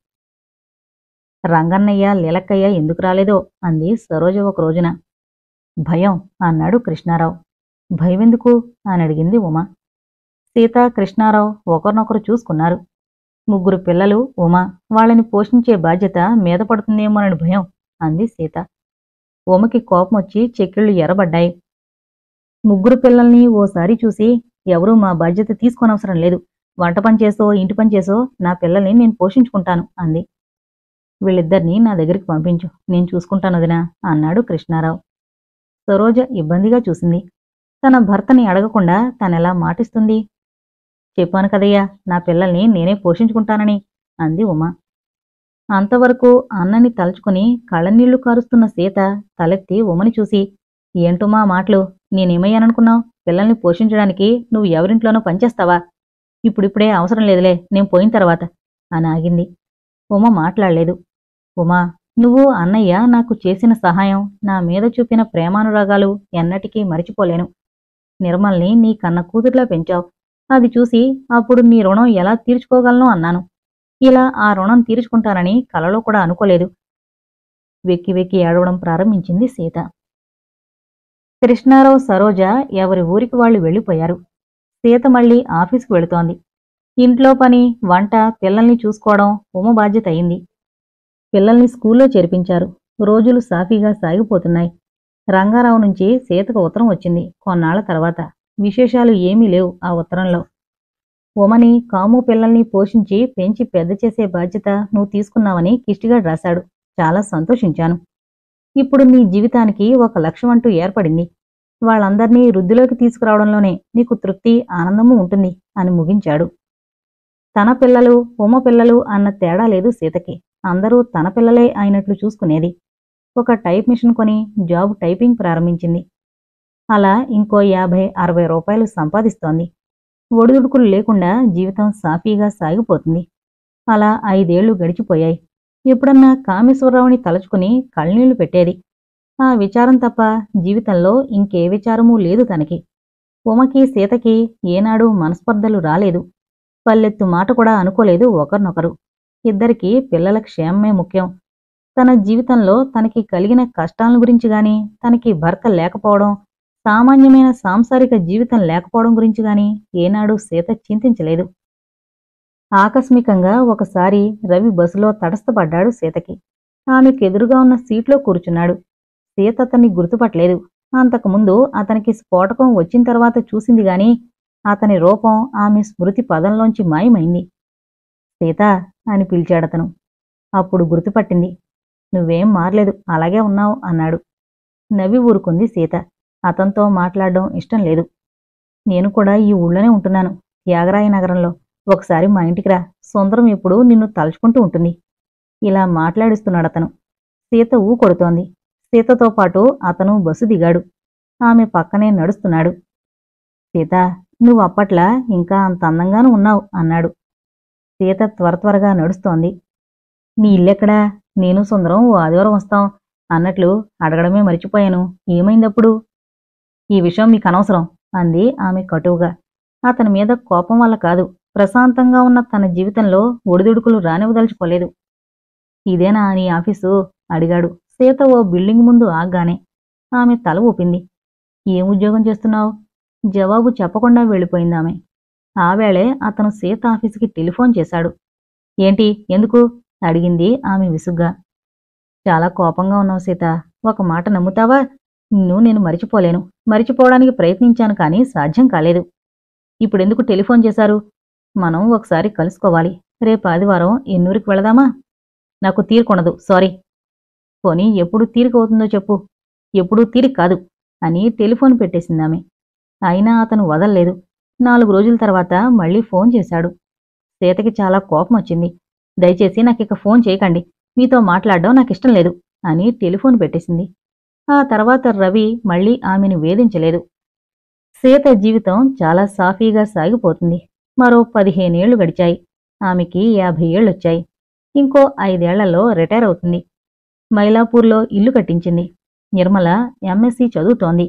రంగన్నయ్య, లీలక్కయ్య ఎందుకు రాలేదో అంది సరోజ ఒక రోజున. భయం అన్నాడు కృష్ణారావు. భయమెందుకు అని అడిగింది ఉమ. సీత, కృష్ణారావు ఒకరినొకరు చూసుకున్నారు. ముగ్గురు పిల్లలు, ఉమ. వాళ్ళని పోషించే బాధ్యత మీద పడుతుందేమోనని భయం అంది సీత. ఉమకి కోపమొచ్చి చెక్కిళ్లు ఎర్రబడ్డాయి. ముగ్గురు పిల్లల్ని ఓసారి చూసి, ఎవరూ మా బాధ్యత తీసుకోనవసరం లేదు. వంట పనిచేసో, ఇంటి పనిచేసో నా పిల్లల్ని నేను పోషించుకుంటాను అంది. వీళ్ళిద్దరినీ నా దగ్గరికి పంపించు, నేను చూసుకుంటానదినా అన్నాడు కృష్ణారావు. సరోజ ఇబ్బందిగా చూసింది. తన భర్తని అడగకుండా తనెలా మాటిస్తుంది? చెప్పాను కదయ్యా, నా పిల్లల్ని నేనే పోషించుకుంటానని అంది ఉమ. అంతవరకు అన్నని తలుచుకుని కళ్ళనీళ్లు కారుస్తున్న సీత తలెత్తి ఉమని చూసి, ఏంటుమా మాటలు? నేనేమయ్యాననుకున్నావు? పిల్లల్ని పోషించడానికి నువ్వు ఎవరింట్లోనో పనిచేస్తావా? ఇప్పుడిప్పుడే అవసరం లేదులే, నేను పోయిన తర్వాత అని ఆగింది. ఉమ మాట్లాడలేదు. ఉమా, నువ్వు అన్నయ్య నాకు చేసిన సహాయం, నా మీద చూపిన ప్రేమానురాగాలు ఎన్నటికీ మరిచిపోలేను. నిర్మల్ని నీ కన్న కూతుర్లా పెంచావు. అది చూసి అప్పుడు నీ రుణం ఎలా తీర్చుకోగలను అన్నాను. ఇలా ఆ రుణం తీర్చుకుంటానని కలలో కూడా అనుకోలేదు. వెక్కి వెక్కి ఏడవడం ప్రారంభించింది సీత. కృష్ణారావు, సరోజ ఎవరి ఊరికి వాళ్ళు వెళ్ళిపోయారు. సీత మళ్లీ ఆఫీసుకు వెళుతోంది. ఇంట్లో పని, వంట, పిల్లల్ని చూసుకోవడం ఉమ బాధ్యత అయింది. పిల్లల్ని స్కూల్లో చేర్పించారు. రోజులు సాఫీగా సాగిపోతున్నాయి. రంగారావు నుంచి సీతకు ఉత్తరం వచ్చింది కొన్నాళ్ల తర్వాత. విశేషాలు ఏమీ లేవు ఆ ఉత్తరంలో. ఉమని, కాము పిల్లల్ని పోషించి పెంచి పెద్ద చేసే బాధ్యత నువ్వు తీసుకున్నావని కిష్టిగాడు రాశాడు. చాలా సంతోషించాను. ఇప్పుడు నీ జీవితానికి ఒక లక్ష్యం అంటూ ఏర్పడింది. వాళ్ళందర్నీ వృద్ధిలోకి తీసుకురావడంలోనే నీకు తృప్తి, ఆనందము ఉంటుంది అని ముగించాడు. తన పిల్లలు, ఉమ పిల్లలు అన్న తేడా లేదు సీతకి. అందరూ తన పిల్లలే అయినట్లు చూసుకునేది. ఒక టైప్ మిషన్ కొని జాబ్ టైపింగ్ ప్రారంభించింది. అలా ఇంకో యాభై అరవై రూపాయలు సంపాదిస్తోంది. ఒడిదుడుకులు లేకుండా జీవితం సాఫీగా సాగిపోతుంది. అలా ఐదేళ్లు గడిచిపోయాయి. ఎప్పుడన్నా కామేశ్వరరావుని తలుచుకుని కళ్ళనీళ్లు పెట్టేది. ఆ విచారం తప్ప జీవితంలో ఇంకే విచారమూ లేదు తనకి. ఉమకి, సీతకి ఏనాడూ మనస్పర్ధలు రాలేదు. పల్లెత్తు మాట కూడా అనుకోలేదు ఒకరినొకరు. ఇద్దరికీ పిల్లల క్షేమమే ముఖ్యం. తన జీవితంలో తనకి కలిగిన కష్టాల గురించి గాని, తనకి భర్త లేకపోవడం, సామాన్యమైన సాంసారిక జీవితం లేకపోవడం గురించి గాని ఏనాడూ సీత చింతించలేదు. ఆకస్మికంగా ఒకసారి రవి బస్సులో తటస్థపడ్డాడు సీతకి. ఆమెకెదురుగా ఉన్న సీట్లో కూర్చున్నాడు. సీత అతన్ని గుర్తుపట్టలేదు. అంతకుముందు అతనికి స్ఫోటకం వచ్చిన తర్వాత చూసింది గాని అతని రూపం ఆమె స్మృతి పదంలోంచి మాయమైంది. సీతా అని పిలిచాడతను. అప్పుడు గుర్తుపట్టింది. నువ్వేం మారలేదు, అలాగే ఉన్నావు అన్నాడు. నవ్వి ఊరుకుంది సీత. అతనితో మాట్లాడడం ఇష్టం లేదు. నేను కూడా ఈ ఊళ్ళోనే ఉంటున్నాను, త్యాగరాయ నగరంలో. ఒకసారి మా ఇంటికి రా, సుందరం ఎప్పుడూ నిన్ను తలుచుకుంటూ ఉంటుంది. ఇలా మాట్లాడిస్తున్నాడతను. సీత ఊ కొడుతోంది. సీతతో పాటు అతను బస్సు దిగాడు. ఆమె పక్కనే నడుస్తున్నాడు. సీతా, నువ్వు అప్పట్లా ఇంకా అంత అందంగానూ ఉన్నావు అన్నాడు. సీత త్వర త్వరగా నడుస్తోంది. నీ ఇల్లెక్కడా? నేను సుందరం ఓ ఆదివారం వస్తాం అన్నట్లు అడగడమే మరిచిపోయాను. ఏమైందప్పుడు? ఈ విషయం మీకు అనవసరం అంది ఆమె కటువుగా. అతని మీద కోపం వల్ల కాదు, ప్రశాంతంగా ఉన్న తన జీవితంలో ఒడిదుడుకులు రానివ్వదలుచుకోలేదు. ఇదేనా నీ ఆఫీసు? అడిగాడు సీత ఓ బిల్డింగ్ ముందు ఆగ్గానే. ఆమె తల ఊపింది. ఏం ఉద్యోగం చేస్తున్నావు? జవాబు చెప్పకుండా వెళ్ళిపోయిందామె. ఆ వేళే అతను సీత ఆఫీసుకి టెలిఫోన్ చేశాడు. ఏంటి, ఎందుకు? అడిగింది ఆమె విసుగ్గా. చాలా కోపంగా ఉన్నావు సీత. ఒక మాట నమ్ముతావా? నిన్ను నేను మరిచిపోలేను. మరిచిపోవడానికి ప్రయత్నించాను కానీ సాధ్యం కాలేదు. ఇప్పుడెందుకు టెలిఫోన్ చేశారు? మనం ఒకసారి కలుసుకోవాలి. రేపు ఆదివారం ఎన్నూరికి వెళదామా? నాకు తీరుకొనదు, సారీ. పోనీ ఎప్పుడు తీరికవుతుందో చెప్పు. ఎప్పుడూ తీరిక కాదు అని టెలిఫోన్ పెట్టేసిందామె. అయినా అతను వదల్లేదు. నాలుగు రోజుల తర్వాత మళ్లీ ఫోన్ చేశాడు. సీతకి చాలా కోపం వచ్చింది. దయచేసి నాకిక ఫోన్ చేయకండి, మీతో మాట్లాడడం నాకిష్టం లేదు అని టెలిఫోన్ పెట్టేసింది. ఆ తర్వాత రవి మళ్లీ ఆమెను వేధించలేదు. సీత జీవితం చాలా సాఫీగా సాగిపోతుంది. మరో పదిహేనేళ్లు గడిచాయి. ఆమెకి యాభై ఏళ్ళొచ్చాయి. ఇంకో ఐదేళ్లలో రిటైర్ అవుతుంది. మైలాపూర్లో ఇల్లు కట్టించింది. నిర్మల ఎంఎస్సీ చదువుతోంది.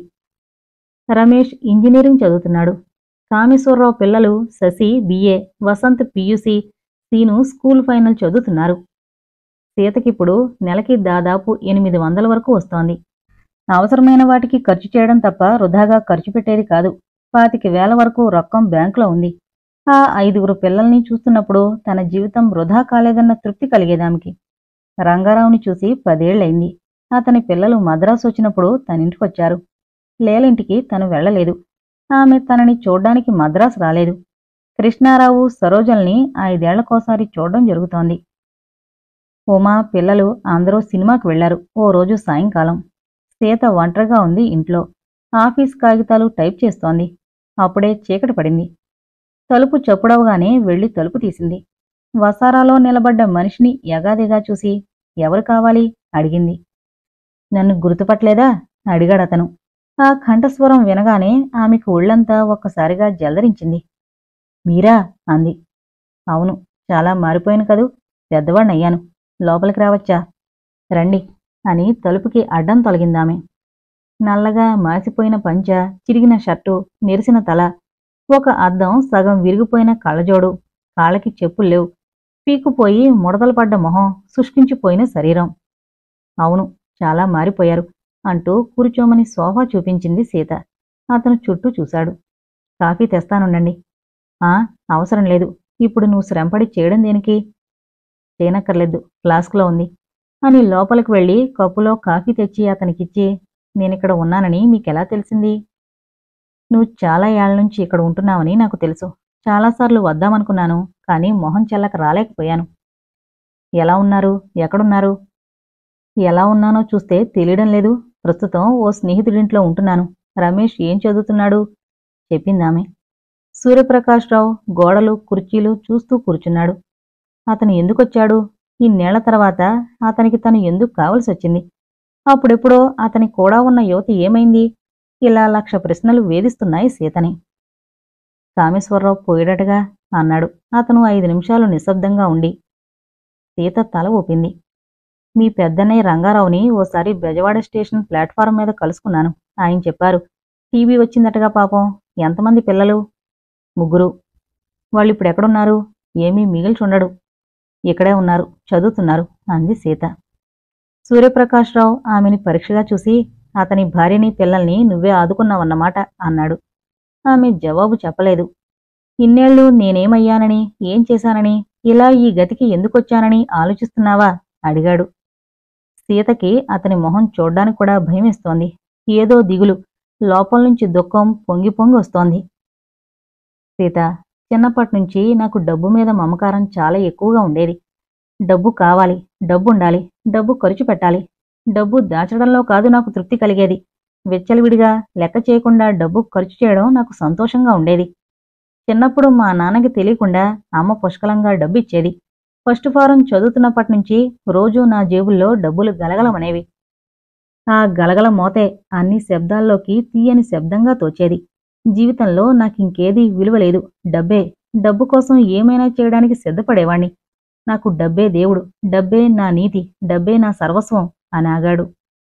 రమేష్ ఇంజనీరింగ్ చదువుతున్నాడు. కామేశ్వరరావు పిల్లలు Sasi BA, Vasanth PUC, Seenu school final చదువుతున్నారు. సీతకిప్పుడు నెలకి దాదాపు ఎనిమిది వందల వరకు వస్తోంది. అవసరమైన వాటికి ఖర్చు చేయడం తప్ప వృధాగా ఖర్చు పెట్టేది కాదు. పాతిక వేల వరకు రొక్కం బ్యాంకులో ఉంది. ఆ ఐదుగురు పిల్లల్ని చూస్తున్నప్పుడు తన జీవితం వృధా కాలేదన్న తృప్తి కలిగేదానికి. రంగారావుని చూసి పదేళ్లయింది. అతని పిల్లలు మద్రాసు వచ్చినప్పుడు తనింటికొచ్చారు. లేలింటికి తను వెళ్లలేదు. ఆమె తనని చూడ్డానికి మద్రాసు రాలేదు. కృష్ణారావు సరోజల్ని ఐదేళ్లకోసారి చూడడం జరుగుతోంది. ఉమా, పిల్లలు అందరూ సినిమాకి వెళ్లారు. ఓ రోజు సాయంకాలం సీత ఒంటరిగా ఉంది ఇంట్లో. ఆఫీస్ కాగితాలు టైప్ చేస్తోంది. అప్పుడే చీకటి పడింది. తలుపు చప్పుడవగానే వెళ్లి తలుపు తీసింది. వసారాలో నిలబడ్డ మనిషిని ఎగాదిగా చూసి ఎవరు కావాలి అడిగింది. నన్ను గుర్తుపట్లేదా అడిగాడతను. ఆ కంఠస్వరం వినగానే ఆమెకు ఒళ్లంతా ఒక్కసారిగా జలదరించింది. మీరా అంది. అవును, చాలా మారిపోయాను కదూ. పెద్దవాణ్ణయ్యాను. లోపలికి రావచ్చా? రండి అని తలుపుకి అడ్డం తొలగిందామె. నల్లగా మాసిపోయిన పంచ, చిరిగిన షర్టు, నెరిసిన తల, ఒక అద్దం సగం విరిగిపోయిన కళ్ళజోడు, కాళ్ళకి చెప్పుల్లేవు, పీకుపోయి ముడతలు పడ్డ మొహం, శుష్కించిపోయిన శరీరం. అవును, చాలా మారిపోయారు అంటూ కూర్చోమని సోఫా చూపించింది సీత. అతను చుట్టూ చూశాడు. కాఫీ తెస్తానుండండి. ఆ, అవసరం లేదు. ఇప్పుడు నువ్వు శ్రమపడి చేయడం దేనికి? చేయనక్కర్లేదు, ఫ్లాస్క్లో ఉంది అని లోపలికి వెళ్లి కప్పులో కాఫీ తెచ్చి అతనికిచ్చి, నేనిక్కడ ఉన్నానని మీకెలా తెలిసింది? నువ్వు చాలా ఏళ్లనుంచి ఇక్కడ ఉంటున్నావని నాకు తెలుసు. చాలాసార్లు వద్దామనుకున్నాను, కానీ మొహం చెల్లక రాలేకపోయాను. ఎలా ఉన్నారు? ఎక్కడున్నారు? ఎలా ఉన్నానో చూస్తే తెలియడం లేదు. ప్రస్తుతం ఓ స్నేహితుడింట్లో ఉంటున్నాను. రమేష్ ఏం చదువుతున్నాడు? చెప్పిందామె. సూర్యప్రకాశ్రావు గోడలు, కుర్చీలు చూస్తూ కూర్చున్నాడు. అతను ఎందుకొచ్చాడు? ఇన్నేళ్ల తర్వాత అతనికి తను ఎందుకు కావలసొచ్చింది? అప్పుడెప్పుడో అతని కూడా ఉన్న యువతి ఏమైంది? ఇలా లక్ష ప్రశ్నలు వేధిస్తున్నాయి సీతని. కామేశ్వరరావు పోయేడటగా అన్నాడు అతను ఐదు నిమిషాలు నిశ్శబ్దంగా ఉండి. సీత తల ఊపింది. మీ పెద్దన్నయ్య రంగారావుని ఓసారి బెజవాడ స్టేషన్ ప్లాట్ఫారం మీద కలుసుకున్నాను. ఆయన చెప్పారు, టీబీ వచ్చిందటగా పాపం. ఎంతమంది పిల్లలు? ముగ్గురు. వాళ్ళిప్పుడెక్కడున్నారు? ఏమీ మిగిల్చుండడు. ఇక్కడే ఉన్నారు, చదువుతున్నారు అంది సీత. సూర్యప్రకాశ్రావు ఆమెని పరీక్షగా చూసి, అతని భార్యని పిల్లల్ని నువ్వే ఆదుకున్నావన్నమాట అన్నాడు. ఆమె జవాబు చెప్పలేదు. ఇన్నేళ్లు నేనేమయ్యానని, ఏం చేశానని, ఇలా ఈ గతికి ఎందుకొచ్చానని ఆలోచిస్తున్నావా అడిగాడు. సీతకి అతని మొహం చూడ్డానికి కూడా భయమేస్తోంది. ఏదో దిగులు, లోపల్నుంచి దుఃఖం పొంగి పొంగి వస్తోంది. సీత, చిన్నప్పట్నుంచి నాకు డబ్బు మీద మమకారం చాలా ఎక్కువగా ఉండేది. డబ్బు కావాలి, డబ్బుండాలి, డబ్బు ఖర్చు పెట్టాలి. డబ్బు దాచడంలో కాదు నాకు తృప్తి కలిగేది. వెచ్చలివిడిగా లెక్క చేయకుండా డబ్బు ఖర్చు చేయడం నాకు సంతోషంగా ఉండేది. చిన్నప్పుడు మా నాన్నకి తెలియకుండా అమ్మ పుష్కలంగా డబ్బిచ్చేది. ఫస్ట్ ఫారం చదువుతున్నప్పట్నుంచి రోజూ నా జేబుల్లో డబ్బులు గలగలమనేవి. ఆ గలగల మోతే అన్ని శబ్దాల్లోకి తీయని శబ్దంగా తోచేది. జీవితంలో నాకింకేదీ విలువలేదు. డబ్బే. డబ్బు కోసం ఏమైనా చేయడానికి సిద్ధపడేవాణ్ణి. నాకు డబ్బే దేవుడు, డబ్బే నా నీతి, డబ్బే నా సర్వస్వం అనాగాడు.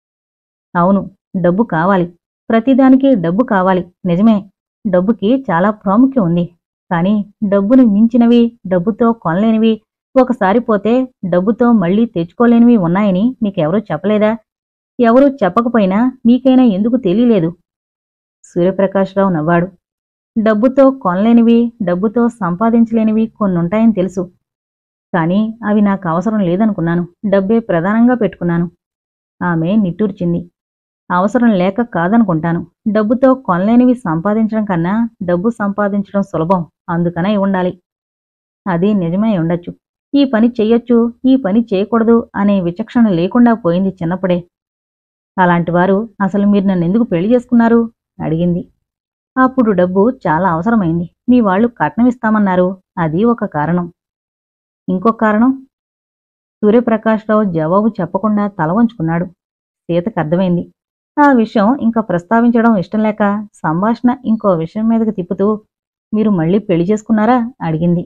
అవును, డబ్బు కావాలి. ప్రతిదానికి డబ్బు కావాలి. నిజమే, డబ్బుకి చాలా ప్రాముఖ్యం ఉంది. కానీ డబ్బుని మించినవి, డబ్బుతో కొనలేనివి, ఒకసారి పోతే డబ్బుతో మళ్లీ తెచ్చుకోలేనివి ఉన్నాయని మీకెవరూ చెప్పలేదా? ఎవరూ చెప్పకపోయినా మీకైనా ఎందుకు తెలీలేదు? సూర్యప్రకాశ్రావు నవ్వాడు. డబ్బుతో కొనలేనివి, డబ్బుతో సంపాదించలేనివి కొన్నుంటాయని తెలుసు. కానీ అవి నాకు అవసరం లేదనుకున్నాను. డబ్బే ప్రధానంగా పెట్టుకున్నాను. ఆమె నిట్టూర్చింది. అవసరం లేక కాదనుకుంటాను. డబ్బుతో కొనలేనివి సంపాదించడం కన్నా డబ్బు సంపాదించడం సులభం. అందుకనే ఉండాలి. అది నిజమే ఉండొచ్చు. ఈ పని చెయ్యొచ్చు, ఈ పని చేయకూడదు అనే విచక్షణ లేకుండా పోయింది చిన్నప్పుడే. అలాంటివారు అసలు మీరు నన్నెందుకు పెళ్లి చేసుకున్నారు అడిగింది. అప్పుడు డబ్బు చాలా అవసరమైంది. మీ వాళ్ళు కట్నమిస్తామన్నారు. అది ఒక కారణం. ఇంకొక కారణం? సూర్యప్రకాశ్రావు జవాబు చెప్పకుండా తల వంచుకున్నాడు. సీతకు అర్థమైంది. ఆ విషయం ఇంకా ప్రస్తావించడం ఇష్టంలేక సంభాషణ ఇంకో విషయం మీదకి తిప్పుతూ, మీరు మళ్ళీ పెళ్లి చేసుకున్నారా అడిగింది.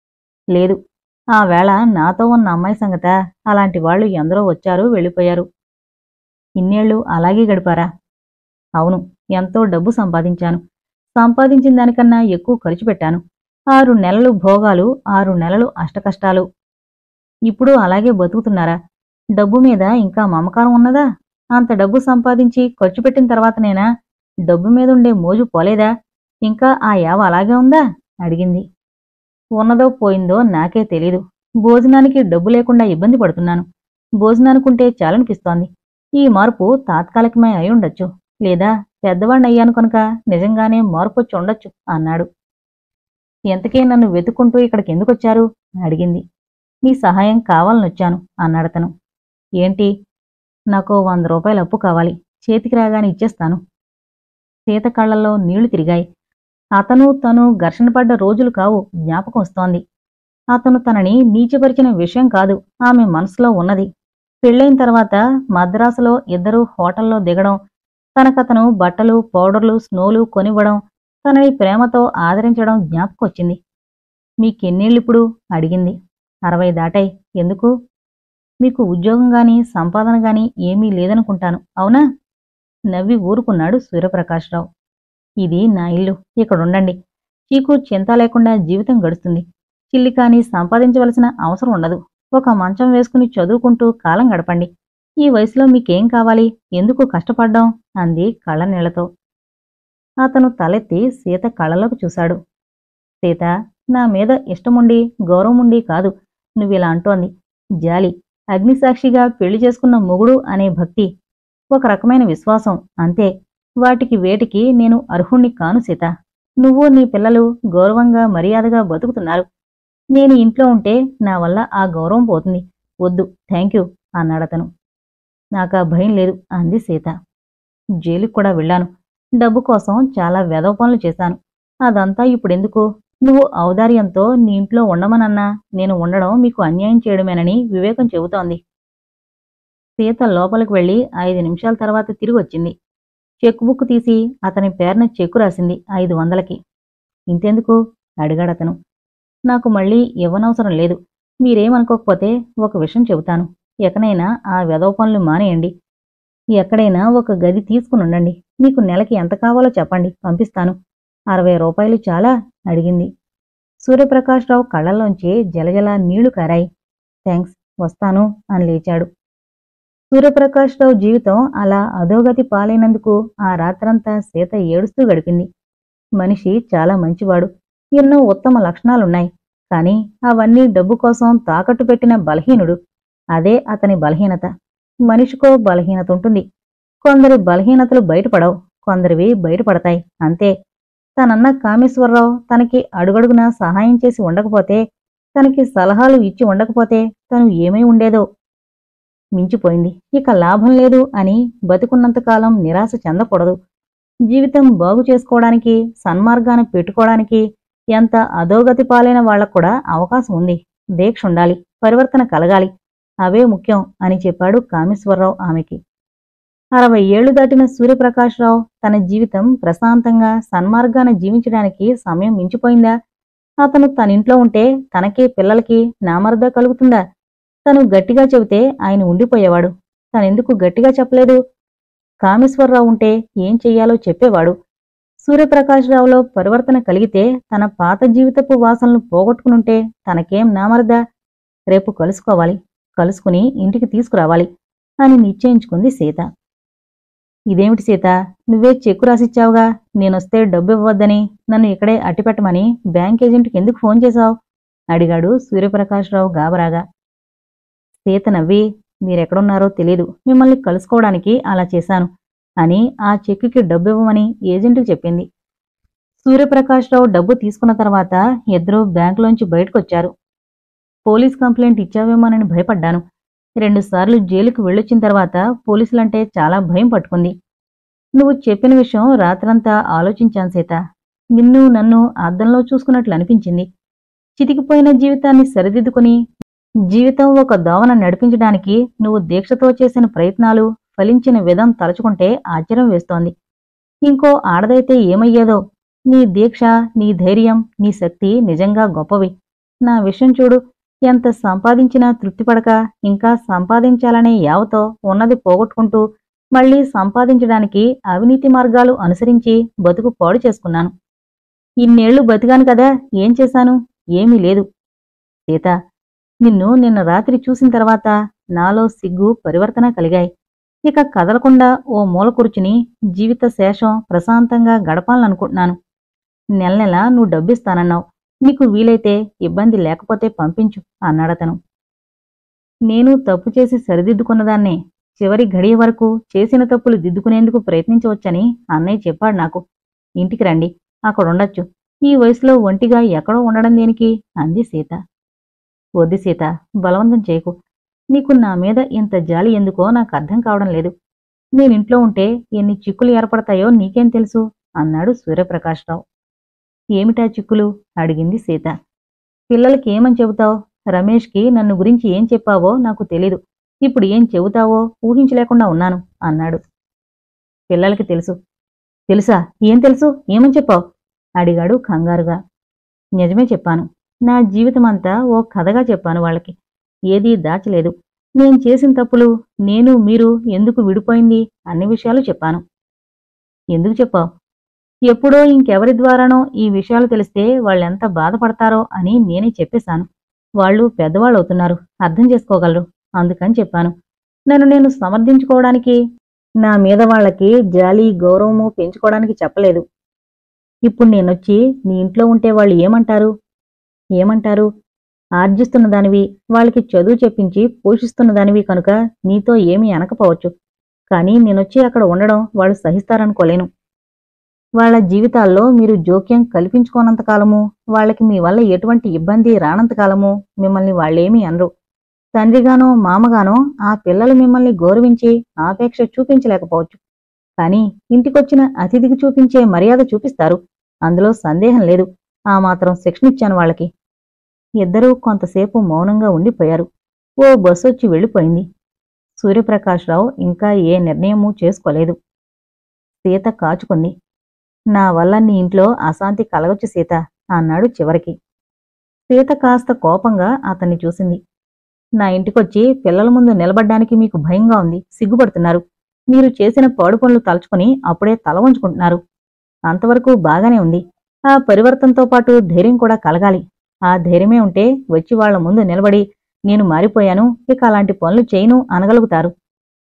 లేదు. ఆ వేళ నాతో ఉన్న అమ్మాయి సంగతా? అలాంటి వాళ్ళు ఎందరో వచ్చారు, వెళ్ళిపోయారు. ఇన్నేళ్లు అలాగే గడిపారా? అవును, ఎంతో డబ్బు సంపాదించాను. సంపాదించిన దానికన్నా ఎక్కువ ఖర్చు పెట్టాను. ఆరు నెలలు భోగాలు, ఆరు నెలలు అష్టకష్టాలు. ఇప్పుడు అలాగే బతుకుతున్నారా? డబ్బు మీద ఇంకా మమకారం ఉన్నదా? అంత డబ్బు సంపాదించి ఖర్చు పెట్టిన తర్వాతనేనా డబ్బు మీదుండే మోజు పోలేదా? ఇంకా ఆ యావ అలాగే ఉందా అడిగింది. ఉన్నదో పోయిందో నాకే తెలీదు. భోజనానికి డబ్బు లేకుండా ఇబ్బంది పడుతున్నాను. భోజనానికుంటే చాలనిపిస్తోంది. ఈ మార్పు తాత్కాలికమే అయ్యుండొచ్చు. లేదా పెద్దవాణ్ణయ్యాను కనుక నిజంగానే మార్పొచ్చి ఉండొచ్చు అన్నాడు. ఎంతకీ నన్ను వెతుక్కుంటూ ఇక్కడికెందుకొచ్చారు అడిగింది. నీ సహాయం కావాలనొచ్చాను అన్నాడతను. ఏంటి? నాకు వంద రూపాయల అప్పు కావాలి. చేతికి రాగానే ఇచ్చేస్తాను. సీత కళ్లల్లో నీళ్లు తిరిగాయి. అతను తను ఘర్షణపడ్డ రోజులు కావు, జ్ఞాపకం వస్తోంది. అతను తనని నీచపరిచిన విషయం కాదు, ఆమె మనసులో ఉన్నది. పెళ్లైన తర్వాత మద్రాసులో ఇద్దరూ హోటల్లో దిగడం, తనకతను బట్టలు, పౌడర్లు, స్నోలు కొనివ్వడం, తనని ప్రేమతో ఆదరించడం జ్ఞాపకొచ్చింది. మీకెన్నేళ్ళిప్పుడు అడిగింది. అరవై దాటాయి. ఎందుకు? మీకు ఉద్యోగంగాని సంపాదనగాని ఏమీ లేదనుకుంటాను, అవునా? నవ్వి ఊరుకున్నాడు సూర్యప్రకాశ్రావు. ఇది నా ఇల్లు, ఇక్కడుండండి. చీకు చింత లేకుండా జీవితం గడుస్తుంది. చిల్లికాని సంపాదించవలసిన అవసరం ఉండదు. ఒక మంచం వేసుకుని చదువుకుంటూ కాలం గడపండి. ఈ వయసులో మీకేం కావాలి? ఎందుకు కష్టపడ్డం అంది కళ్ళనీళ్లతో. అతను తలెత్తి సీత కళ్ళలోకి చూశాడు. సీత, నా మీద ఇష్టముండి గౌరవముండి కాదు నువ్విలా అంటోంది. జాలి, అగ్నిసాక్షిగా పెళ్లి చేసుకున్న మొగుడు అనే భక్తి, ఒక రకమైన విశ్వాసం, అంతే. వాటికి వేటికి నేను అర్హుణ్ణి కాను సీత. నువ్వు నీ పిల్లలు గౌరవంగా మర్యాదగా బతుకుతున్నారు. నేను ఇంట్లో ఉంటే నా వల్ల ఆ గౌరవం పోతుంది. వద్దు, థ్యాంక్యూ అన్నాడతను. నాకా భయం లేదు అంది సీత. జైలుకు కూడా వెళ్ళాను. డబ్బు కోసం చాలా వెధవ పనులు చేశాను. అదంతా ఇప్పుడెందుకు? నువ్వు ఔదార్యంతో నీ ఇంట్లో ఉండమనన్నా నేను ఉండడం మీకు అన్యాయం చేయడమేనని వివేకం చెబుతోంది. సీత లోపలికి వెళ్లి ఐదు నిమిషాల తర్వాత తిరిగొచ్చింది. చెక్ బుక్ తీసి అతని పేరున చెక్కు రాసింది ఐదు వందలకి. ఇంతెందుకు అడిగాడతను. నాకు మళ్ళీ ఇవ్వనవసరం లేదు. మీరేమనుకోకపోతే ఒక విషయం చెబుతాను. ఎకనైనా ఆ వెధవ పనులు మానేయండి. ఎక్కడైనా ఒక గది తీసుకునుండండి. మీకు నెలకి ఎంత కావాలో చెప్పండి, పంపిస్తాను. అరవై రూపాయలు చాలా అడిగింది. సూర్యప్రకాశ్రావు కళ్లల్లోంచి జలజల నీళ్లు కారాయి. థ్యాంక్స్, వస్తాను అని లేచాడు. సూర్యప్రకాశ్‌రావు జీవితం అలా అధోగతి పాలైనందుకు ఆ రాత్రంతా సీత ఏడుస్తూ గడిపింది. మనిషి చాలా మంచివాడు. ఎన్నో ఉత్తమ లక్షణాలున్నాయి. కాని అవన్నీ డబ్బు కోసం తాకట్టు పెట్టిన బలహీనుడు. అదే అతని బలహీనత. మనిషికో బలహీనతుంటుంది. కొందరి బలహీనతలు బయటపడవు. కొందరివి బయటపడతాయి. అంతే. తనన్న కామేశ్వరరావు తనకి అడుగడుగునా సహాయం చేసి ఉండకపోతే, తనకి సలహాలు ఇచ్చి ఉండకపోతే తను ఏమై ఉండేదో. మించిపోయింది. ఇక లాభం లేదు అని బతికున్నంతకాలం నిరాశ చెందకూడదు. జీవితం బాగు చేసుకోవడానికి, సన్మార్గాన పెట్టుకోవడానికి ఎంత అధోగతి పాలైన వాళ్లక్కూడా అవకాశం ఉంది. దీక్షుండాలి. పరివర్తన కలగాలి. అవే ముఖ్యం అని చెప్పాడు కామేశ్వరరావు ఆమెకి. అరవై ఏళ్లు దాటిన సూర్యప్రకాశ్‌రావు తన జీవితం ప్రశాంతంగా, సన్మార్గాన జీవించడానికి సమయం మించిపోయిందా? అతను తనింట్లో ఉంటే తనకి, పిల్లలకి నామర్ద కలుగుతుందా? తను గట్టిగా చెబితే ఆయన ఉండిపోయేవాడు. తనెందుకు గట్టిగా చెప్పలేదు? కామేశ్వరరావు ఉంటే ఏం చెయ్యాలో చెప్పేవాడు. సూర్యప్రకాశ్‌రావులో పరివర్తన కలిగితే తన పాత జీవితపు వాసనలు పోగొట్టుకునుంటే తనకేం నామర్దా? రేపు కలుసుకోవాలి. కలుసుకుని ఇంటికి తీసుకురావాలి అని నిశ్చయించుకుంది సీత. ఇదేమిటి సీత, నువ్వే చెక్కు రాసిచ్చావుగా, నేనొస్తే డబ్బివ్వొద్దని, నన్ను ఇక్కడే అట్టిపెట్టమని బ్యాంక్ ఏజెంట్కి ఎందుకు ఫోన్ చేశావు? అడిగాడు సూర్యప్రకాశ్‌రావు గాబరాగా. సీత నవ్వి, మీరెక్కడున్నారో తెలీదు. మిమ్మల్ని కలుసుకోవడానికి అలా చేశాను అని ఆ చెక్కుకి డబ్బివ్వమని ఏజెంట్కి చెప్పింది. సూర్యప్రకాశ్‌రావు డబ్బు తీసుకున్న తర్వాత ఇద్దరూ బ్యాంకులోంచి బయటకొచ్చారు. పోలీస్ కంప్లైంట్ ఇచ్చావేమోనని భయపడ్డాను. రెండుసార్లు జైలుకు వెళ్ళొచ్చిన తర్వాత పోలీసులంటే చాలా భయం పట్టుకుంది. నువ్వు చెప్పిన విషయం రాత్రంతా ఆలోచించాను సీత. నిన్ను నన్ను అద్దంలో చూసుకున్నట్లు అనిపించింది. చితికిపోయిన జీవితాన్ని సరిదిద్దుకుని జీవితం ఒక దోవన నడిపించడానికి నువ్వు దీక్షతో చేసిన ప్రయత్నాలు ఫలించిన విధం తలుచుకుంటే ఆశ్చర్యం వేస్తోంది. ఇంకో ఆడదైతే ఏమయ్యేదో? నీ దీక్ష, నీ ధైర్యం, నీ శక్తి నిజంగా గొప్పవి. నా విషయం చూడు. ఎంత సంపాదించినా తృప్తిపడక ఇంకా సంపాదించాలనే యావతో ఉన్నది పోగొట్టుకుంటూ మళ్లీ సంపాదించడానికి అవినీతి మార్గాలు అనుసరించి బతుకు పాడు చేసుకున్నాను. ఇన్నేళ్లు బతికాను కదా, ఏం చేశాను? ఏమీ లేదు. సీత, నిన్ను నిన్న రాత్రి చూసిన తర్వాత నాలో సిగ్గు, పరివర్తన కలిగాయి. ఇక కదలకుండా ఓ మూల కూర్చుని జీవిత శేషం ప్రశాంతంగా గడపాలనుకుంటున్నాను. నెల నెల నువ్వు డబ్బిస్తానన్నావు. నీకు వీలైతే ఇబ్బంది లేకపోతే పంపించు అన్నాడతను. నేను తప్పు చేసి సరిదిద్దుకున్నదాన్నే. చివరి ఘడియ వరకు చేసిన తప్పులు దిద్దుకునేందుకు ప్రయత్నించవచ్చని అన్నయ్య చెప్పాడు నాకు. ఇంటికి రండి, అక్కడుండొచ్చు. ఈ వయసులో ఒంటిగా ఎక్కడో ఉండడం దేనికి? అంది సీత. వద్దు సీత, బలవంతం చేయకు. నీకు నా మీద ఇంత జాలి ఎందుకో నాకు అర్థం కావడం లేదు. నేనింట్లో ఉంటే ఎన్ని చిక్కులు ఏర్పడతాయో నీకేం తెలుసు? అన్నాడు సూర్యప్రకాశ్‌రావు. ఏమిటా చిక్కులు? అడిగింది సీత. పిల్లలకి ఏమని చెబుతావు? రమేష్కి నన్ను గురించి ఏం చెప్పావో నాకు తెలీదు. ఇప్పుడు ఏం చెబుతావో ఊహించలేకుండా ఉన్నాను అన్నాడు. పిల్లలకి తెలుసు. తెలుసా? ఏం తెలుసు? ఏమని చెప్పావు? అడిగాడు కంగారుగా. నిజమే చెప్పాను. నా జీవితమంతా ఓ కథగా చెప్పాను వాళ్ళకి. ఏదీ దాచలేదు. నేను చేసిన తప్పులు, నేను మీరు ఎందుకు విడిపోయింది అన్ని విషయాలు చెప్పాను. ఎందుకు చెప్పావు? ఎప్పుడో ఇంకెవరి ద్వారానో ఈ విషయాలు తెలిస్తే వాళ్ళెంత బాధపడతారో అని నేనే చెప్పేశాను. వాళ్ళు పెద్దవాళ్ళవుతున్నారు, అర్థం చేసుకోగలరు. అందుకని చెప్పాను. నన్ను నేను సమర్థించుకోవడానికి, నా మీద వాళ్ళకి జాలి, గౌరవము పెంచుకోవడానికి చెప్పలేదు. ఇప్పుడు నేనొచ్చి నీ ఇంట్లో ఉంటే వాళ్ళు ఏమంటారు? ఏమంటారు? ఆర్జిస్తున్నదానివి, వాళ్ళకి చదువు చెప్పించి పోషిస్తున్నదానివి కనుక నీతో ఏమీ అనకపోవచ్చు. కానీ నేనొచ్చి అక్కడ ఉండడం వాళ్ళు సహిస్తారనుకోలేను. వాళ్ళ జీవితాల్లో మీరు జోక్యం కల్పించుకోనంతకాలము, వాళ్ళకి మీ వల్ల ఎటువంటి ఇబ్బంది రానంతకాలము మిమ్మల్ని వాళ్ళేమీ అనరు. తండ్రిగానో మామగానో ఆ పిల్లలు మిమ్మల్ని గౌరవించి ఆపేక్ష చూపించలేకపోవచ్చు. కానీ ఇంటికొచ్చిన అతిథికి చూపించే మర్యాద చూపిస్తారు. అందులో సందేహం లేదు. ఆ మాత్రం శిక్షణిచ్చాను వాళ్ళకి. ఇద్దరూ కొంతసేపు మౌనంగా ఉండిపోయారు. ఓ బస్సొచ్చి వెళ్ళిపోయింది. సూర్యప్రకాశ్‌రావు ఇంకా ఏ నిర్ణయమూ చేసుకోలేదు. సీత కాచుకుంది. నా వల్ల నీ ఇంట్లో అశాంతి కలగొచ్చు సీత అన్నాడు చివరికి. సీత కాస్త కోపంగా అతన్ని చూసింది. నా ఇంటికొచ్చి పిల్లల ముందు నిలబడ్డానికి మీకు భయంగా ఉంది, సిగ్గుపడుతున్నారు. మీరు చేసిన పాడు పనులు తలుచుకుని అప్పుడే తల వంచుకుంటున్నారు. అంతవరకు బాగానే ఉంది. ఆ పరివర్తనతో పాటు ధైర్యం కూడా కలగాలి. ఆ ధైర్యమే ఉంటే వచ్చి వాళ్ల ముందు నిలబడి నేను మారిపోయాను, ఇక అలాంటి పనులు చేయను అనగలుగుతారు.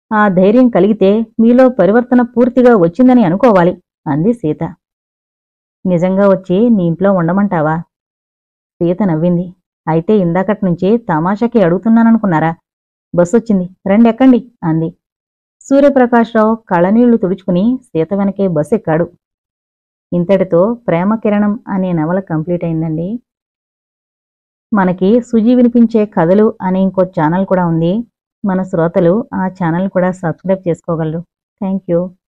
ఆ ధైర్యం కలిగితే మీలో పరివర్తన పూర్తిగా వచ్చిందని అనుకోవాలి అంది సీత. నిజంగా వచ్చి నీ ఇంట్లో ఉండమంటావా? సీత నవ్వింది. అయితే ఇందాకట్నుంచి తమాషాకి అడుగుతున్నాననుకున్నారా? బస్సొచ్చింది, రండి ఎక్కండి అంది. సూర్యప్రకాశ్రావు కళ్ళనీళ్లు తుడుచుకుని సీత వెనకే బస్సు ఎక్కాడు. ఇంతటితో ప్రేమ కిరణం అనే నవల కంప్లీట్ అయిందండి. మనకి సుజీ వినిపించే కథలు అనే ఇంకో ఛానల్ కూడా ఉంది. మన శ్రోతలు ఆ ఛానల్ కూడా సబ్స్క్రైబ్ చేసుకోగలరు. Thank you.